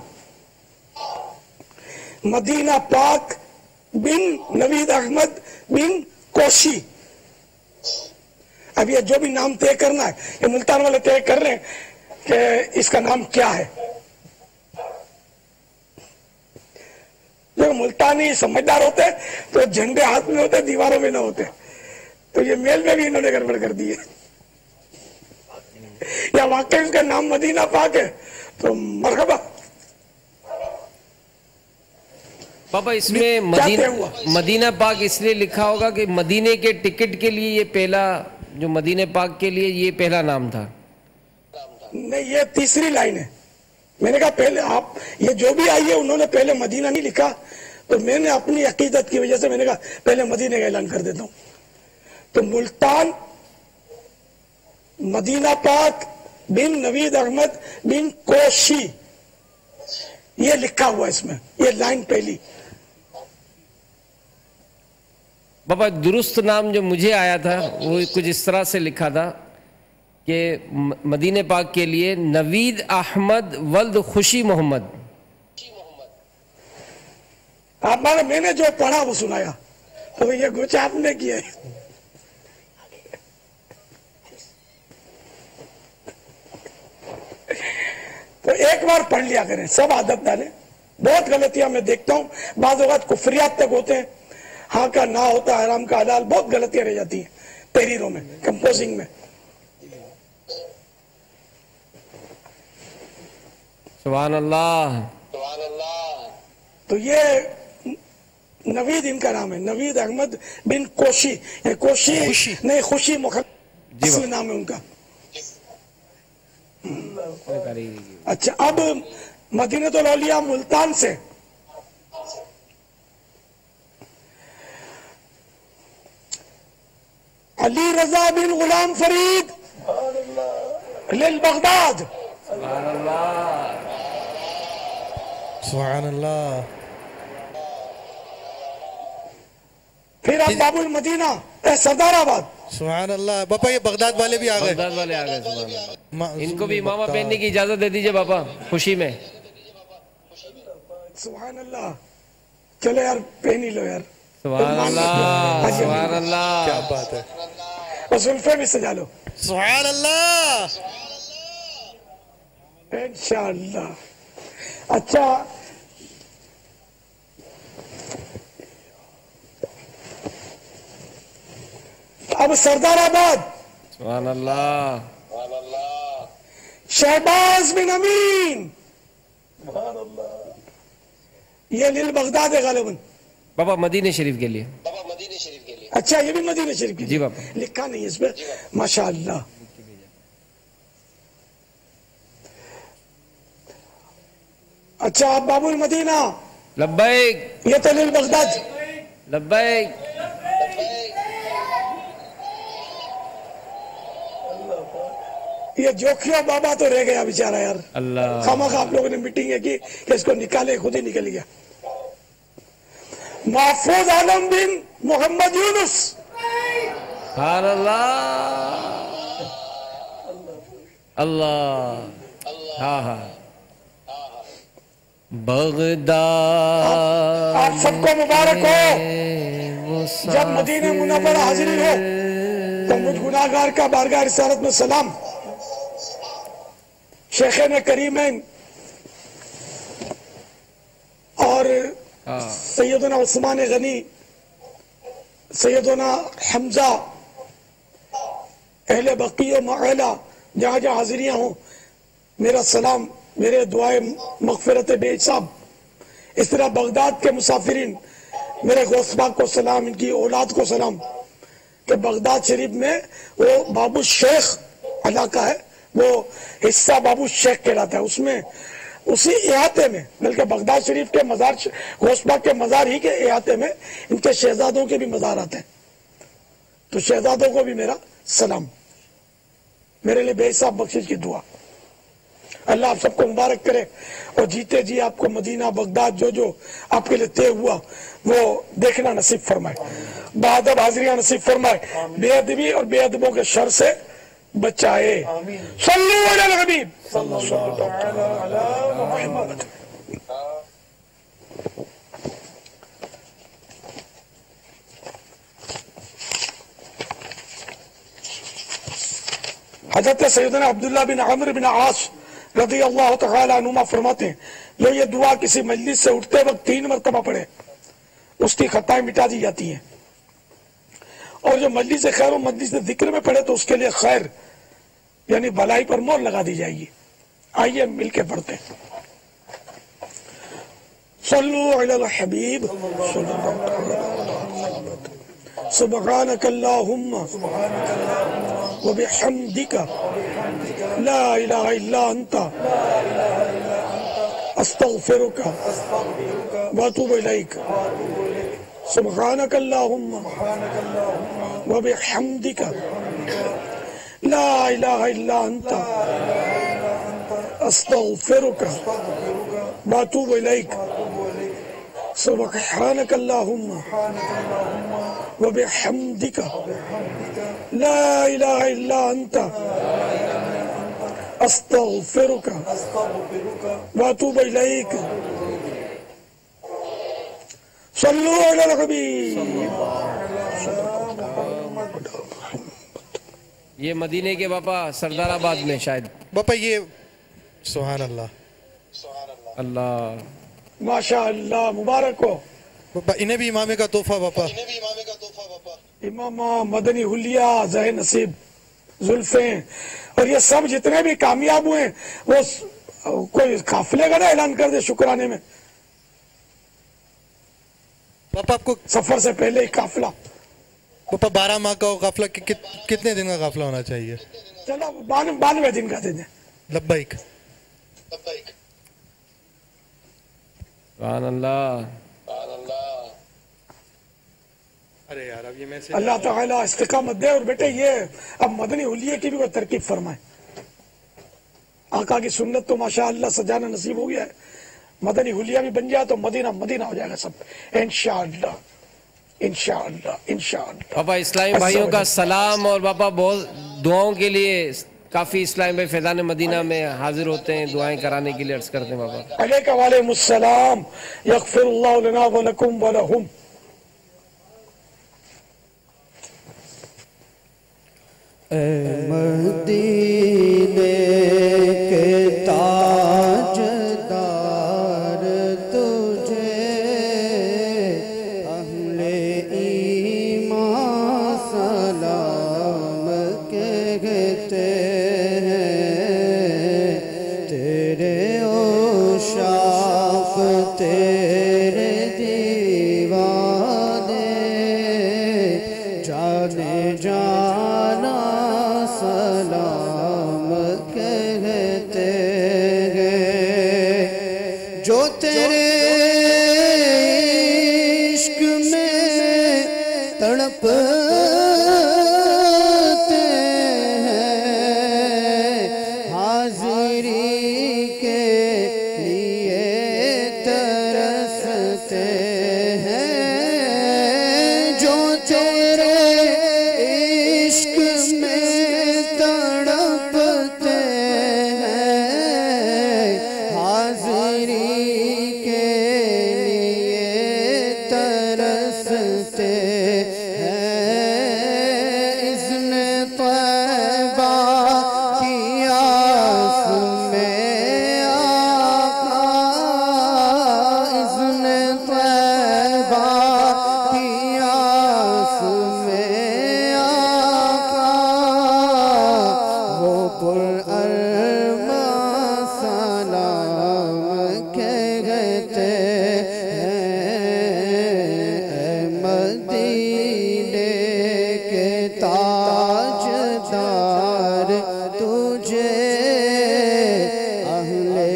मदीना पाक बिन नवीद अहमद बिन कोशी। अब ये जो भी नाम तय करना है ये मुल्तान वाले तय कर रहे हैं कि इसका नाम क्या है। जब मुल्तानी समझदार होते हैं तो झंडे हाथ में होते, दीवारों में ना होते। तो ये मेल में भी इन्होंने गड़बड़ कर दी है। या वाकई उसका नाम मदीना पाक है तो मरहबा। पापा इसमें मदीना पाक इसलिए लिखा होगा कि मदीने के टिकट के लिए ये पहला, जो मदीने पाक के लिए ये पहला नाम था। नहीं ये तीसरी लाइन है। मैंने कहा पहले आप ये जो भी आई है उन्होंने पहले मदीना नहीं लिखा तो मैंने अपनी अकीदत की वजह से मैंने कहा पहले मदीने का ऐलान कर देता हूं। तो मुल्तान मदीना पाक बिन नवीद अहमद बिन कोशी ये लिखा हुआ इसमें, ये लाइन पहली। बाबा दुरुस्त नाम जो मुझे आया था वो कुछ इस तरह से लिखा था کہ مدینہ پاک کے لیے نوید احمد ولد خوشی محمد. آپ میں نے جو پڑھا وہ سنایا تو یہ کچھ آپ نے کیا ہے. تو ایک بار پڑھ لیا کریں, سب عادت ڈالیں. بہت غلطیاں میں دیکھتا ہوں, بعض اوقات کفریات تک ہوتے ہیں, ہاں کا نہ ہوتا حرام کا حلال, بہت غلطیاں رہ جاتی ہیں تحریروں میں, کمپوزنگ میں. سبحان اللہ. تو یہ نوید ان کا نام ہے, نوید احمد بن کوشی, کوشی نہیں خوشی محمد اصل نام ہے ان کا. اچھا, اب مدینۃ الاولیاء ملتان سے علی رضا بن غلام فرید للبغداد. سبحان اللہ. پھر آپ باب المدینہ سردار آباد. سبحان اللہ. باپا یہ بغداد والے بھی آ گئے. بغداد والے آ گئے. سبحان اللہ. ان کو بھی امامہ پہننے کی اجازت دے دیجئے باپا, خوشی میں. سبحان اللہ. چلو یار پہن ہی لو یار. سبحان اللہ. سبحان اللہ. کیا بات ہے. اور زلفے بھی سجا لو. سبحان اللہ. انشاءاللہ. اچھا, اب سردار آباد. سبحان اللہ. شہباز بن امین, یہ لیل بغداد ہے غالباً. بابا مدینہ شریف کے لیے. اچھا, یہ بھی مدینہ شریف کی. جی بابا. لکھا نہیں اس پہ. ماشاءاللہ. اچھا, آپ باب المدینہ. لبیک. یہ تو لیل بغداد. لبیک. یہ جوکھیا بابا تو رہ گیا بیچارہ یار. اللہ. خامخواہ آپ لوگوں نے میٹنگ کی کہ اس کو نکالے, خود ہی نکل گیا. محفوظ عالم بن محمد یونس. سبحان اللہ. اللہ. ہاں ہاں. بغداد. آپ سب کو مبارک ہو. جب مدینہ منورہ حاضری ہو تو مجھ گناہگار کا بارگاہ رسالت میں سلام. شیخین کریمین اور سیدنا عثمان غنی, سیدنا حمزہ, اہل بقی و معیلہ, جہاں جہاں حاضریاں ہوں, میرا سلام, میرے دعائیں مغفرت بے حساب. اس طرح بغداد کے مسافرین, میرے غوث پاک کو سلام, ان کی اولاد کو سلام, کہ بغداد شریف میں وہ بابو شیخ علاقہ ہے, وہ حصہ بابو شیخ کہلاتا ہے. اس میں اسی احاطے میں, بلکہ بغداد شریف کے مزار, غوث پاک کے مزار ہی کے احاطے میں ان کے شہزادوں کے بھی مزار آتے ہیں. تو شہزادوں کو بھی میرا سلام, میرے لیے بے حساب بخشش کی دعا. اللہ آپ سب کو مبارک کرے اور جیتے جی آپ کو مدینہ بغداد جو جو آپ کے لیے طے ہوا وہ دیکھنا نصیب فرمائے, بادب حاضریاں نصیب فرمائے, بے ادبی اور بے ادبوں کے شر سے بچائے. صلو علی الحبیب صلی اللہ علی محمد. حضرت سیدنا عبداللہ بن عمرو بن عاص رضی اللہ تعالی عنہما فرماتے ہیں, جو یہ دعا کسی مجلس سے اٹھتے وقت 3 مرتبہ پڑھے اس کی خطائیں مٹا دی جاتی ہیں, اور جو مجلس خیر و مجلس ذکر میں پڑھے تو اس کے لیے خیر یعنی بھلائی پر مہر لگا دی جائے گی. آئیے مل کے پڑھتے ہیں. صلو علی الحبیب سبحانک اللہم وبحمدک لا الہ الا انت استغفرک واتوب الیک. سبحانک اللہم وبحمدک لا الہ الا انت استغفرک واتوب الیک. سبحانک اللہم وبحمدک ला इलाहा इल्ला अंता अस्तगफिरुका व अतूबु इलैक सल्लु अला हबीब। ये मदीने के बापा सरदाराबाद में शायद बापा ये सुभान अल्लाह अल्लाह माशा अल्लाह मुबारक हो बापा, इन्हें भी इमामे का तोहफा बापा। इमामा मदनी हुलिया ज़हे नसीब जुल्फे और ये सब जितने भी कामयाब हुए वो कोई काफिले का ना ऐलान कर दे शुक्राने में। पापा आपको सफर से पहले ही काफिला पापा 12 माह का काफिला कितने दिन का काफिला होना चाहिए? चलो 92 दिन का दे दें। लब्बैक सुभान अल्लाह। अरे यार अब ये मैसेज अल्लाह ताला इस्तिकामत दे। और बेटे ये अब मदनी हुलिये की भी कोई तरकीब फरमाए। आका की सुन्नत तो माशाअल्लाह सजाना नसीब हो गया है। मदनी हुलिया भी बन जाए तो मदीना मदीना हो जाएगा सब इंशाअल्लाह इंशाअल्लाह इंशाअल्लाह। पापा इस्लामी भाइयों का सलाम और पापा बहुत दुआओं के लिए काफी इस्लामी भाई फैजान मदीना में हाजिर होते हैं दुआएं कराने के लिए अर्ज करते हैं पापा। अलैका वालेकुमुस्सलाम यगफिरुल्लाहु लना व लकुम व लहुम। मदीने के ताजदार तुझे अहले ईमान सलाम कहते हैं। तेरे औशाक तेरे दीवाने जाने जाना सलाम कहते हैं। जो तेरे इश्क में तड़पते हैं हाजिरी के लिए तरसते हैं। जो तेरे इश्क में तड़पते हैं हाजिरी के लिए तरसते हैं। इज़्ने तौबा की आस में आका इज़्ने तौबा की आस में आका वो पुरअरमा सलाम कहते हैं। मदीने के ताजदार तुझे अहले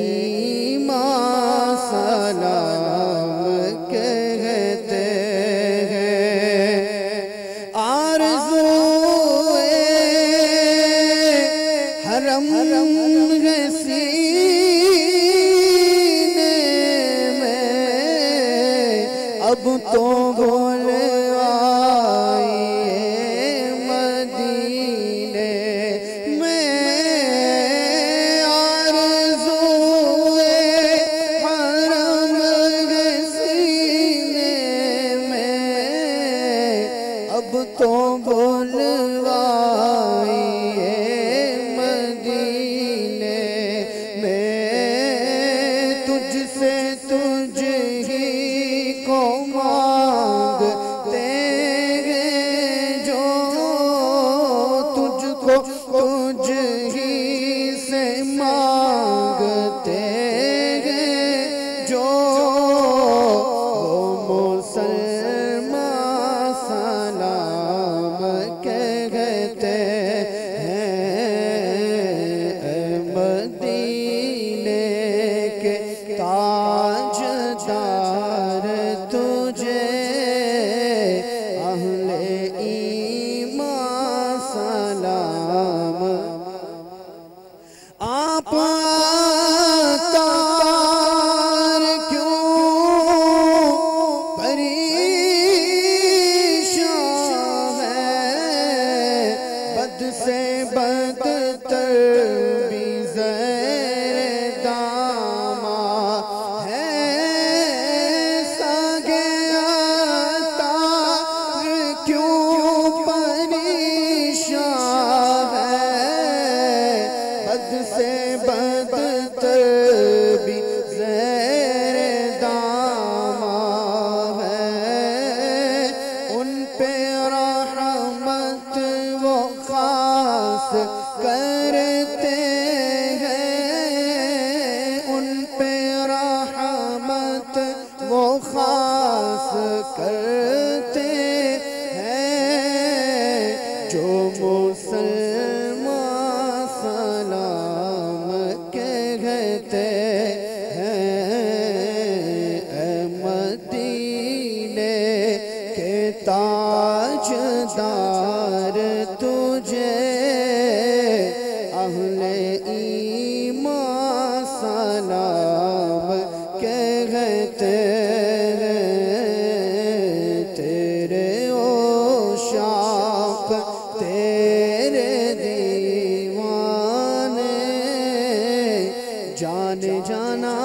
ईमान सलाम कहते हैं। आरज़ूए हरम है सीने में अब तो बोल आइए मदीने में। आरज़ूए हरम है सीने में अब तो बोलवाइए मदीने में। तुझसे तुझ ही को मांगते हैं जो तुझको तुझ ही से मांगते हैं जो वो मुसलमान सलाम कहते हैं। मदीने के ताजदार तुझे अहले ईमान सलाम بد سے بدتر بھی زیر داما ہے ساگے تار کیوں پریشان ہے بد سے بدتر بھی زیر داما ہے ان پہ رحمت وہ خاص کرتے ہیں ان پہ رحمت وہ خاص کرتے ہیں جو مسلمان سلام کہتے ہیں اے مدینے کے تاجدار تجھے اہل ایمان سلام کہتے ہیں تیرے عشاق تیرے دیوانے جان جانا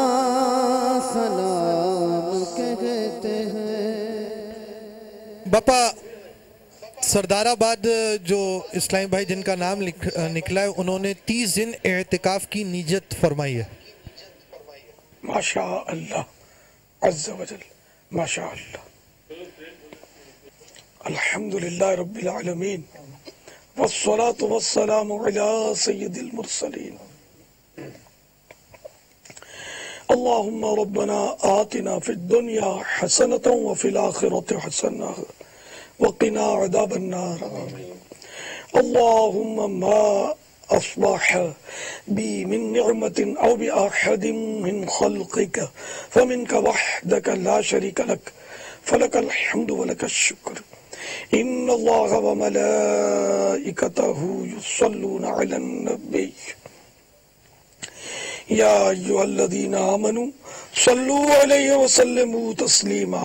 سلام کہتے ہیں. باپا سردار آباد جو اسلام بھائی جن کا نام نکلا ہے انہوں نے 30 دن اعتکاف کی نیت فرمائی ہے. ماشاء اللہ عز وجل ماشاء اللہ. الحمدللہ رب العالمین والصلاة والسلام علی سید المرسلین. اللہم ربنا آتنا فی الدنیا حسنة وفی الآخرة حسنة وقنا عذاب النار. اللہم ما أصبح بي من نعمة أو بأحد من خلقك فمنك وحدك لا شريك لك فلك الحمد ولك الشكر. إن الله وملائكته يصلون على النبي يا أيها الذين آمنوا صلوا عليه وسلموا تسليما.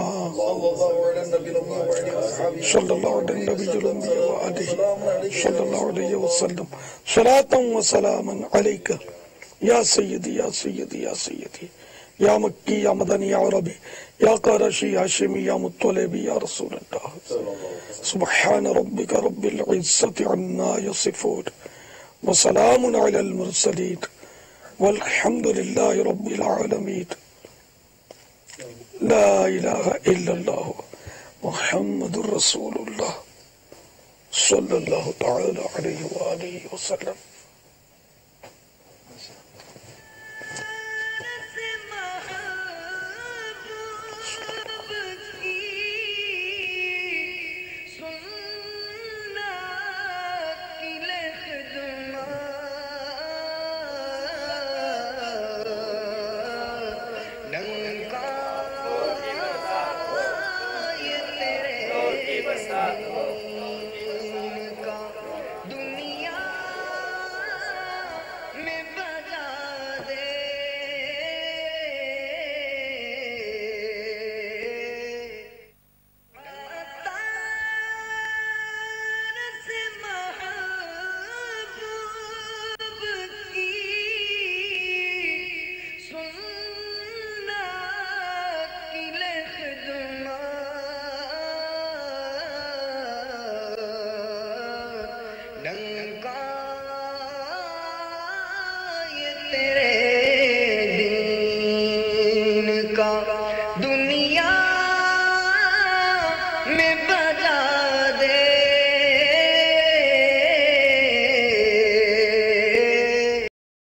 صلى الله على النبي الأمي وآله صلى الله عليه وسلم صلاة وسلاما عليك يا سيدي يا سيدي يا سيدي يا مكي يا مدني يا عربي يا قرشي يا هاشمي يا مطلبي يا رسول الله. سبحان ربك رب العزة عما يصفون وسلام على المرسلين والحمد لله رب العالمين. لا إله إلا الله محمد رسول الله صلى الله تعالى عليه وآله وسلم.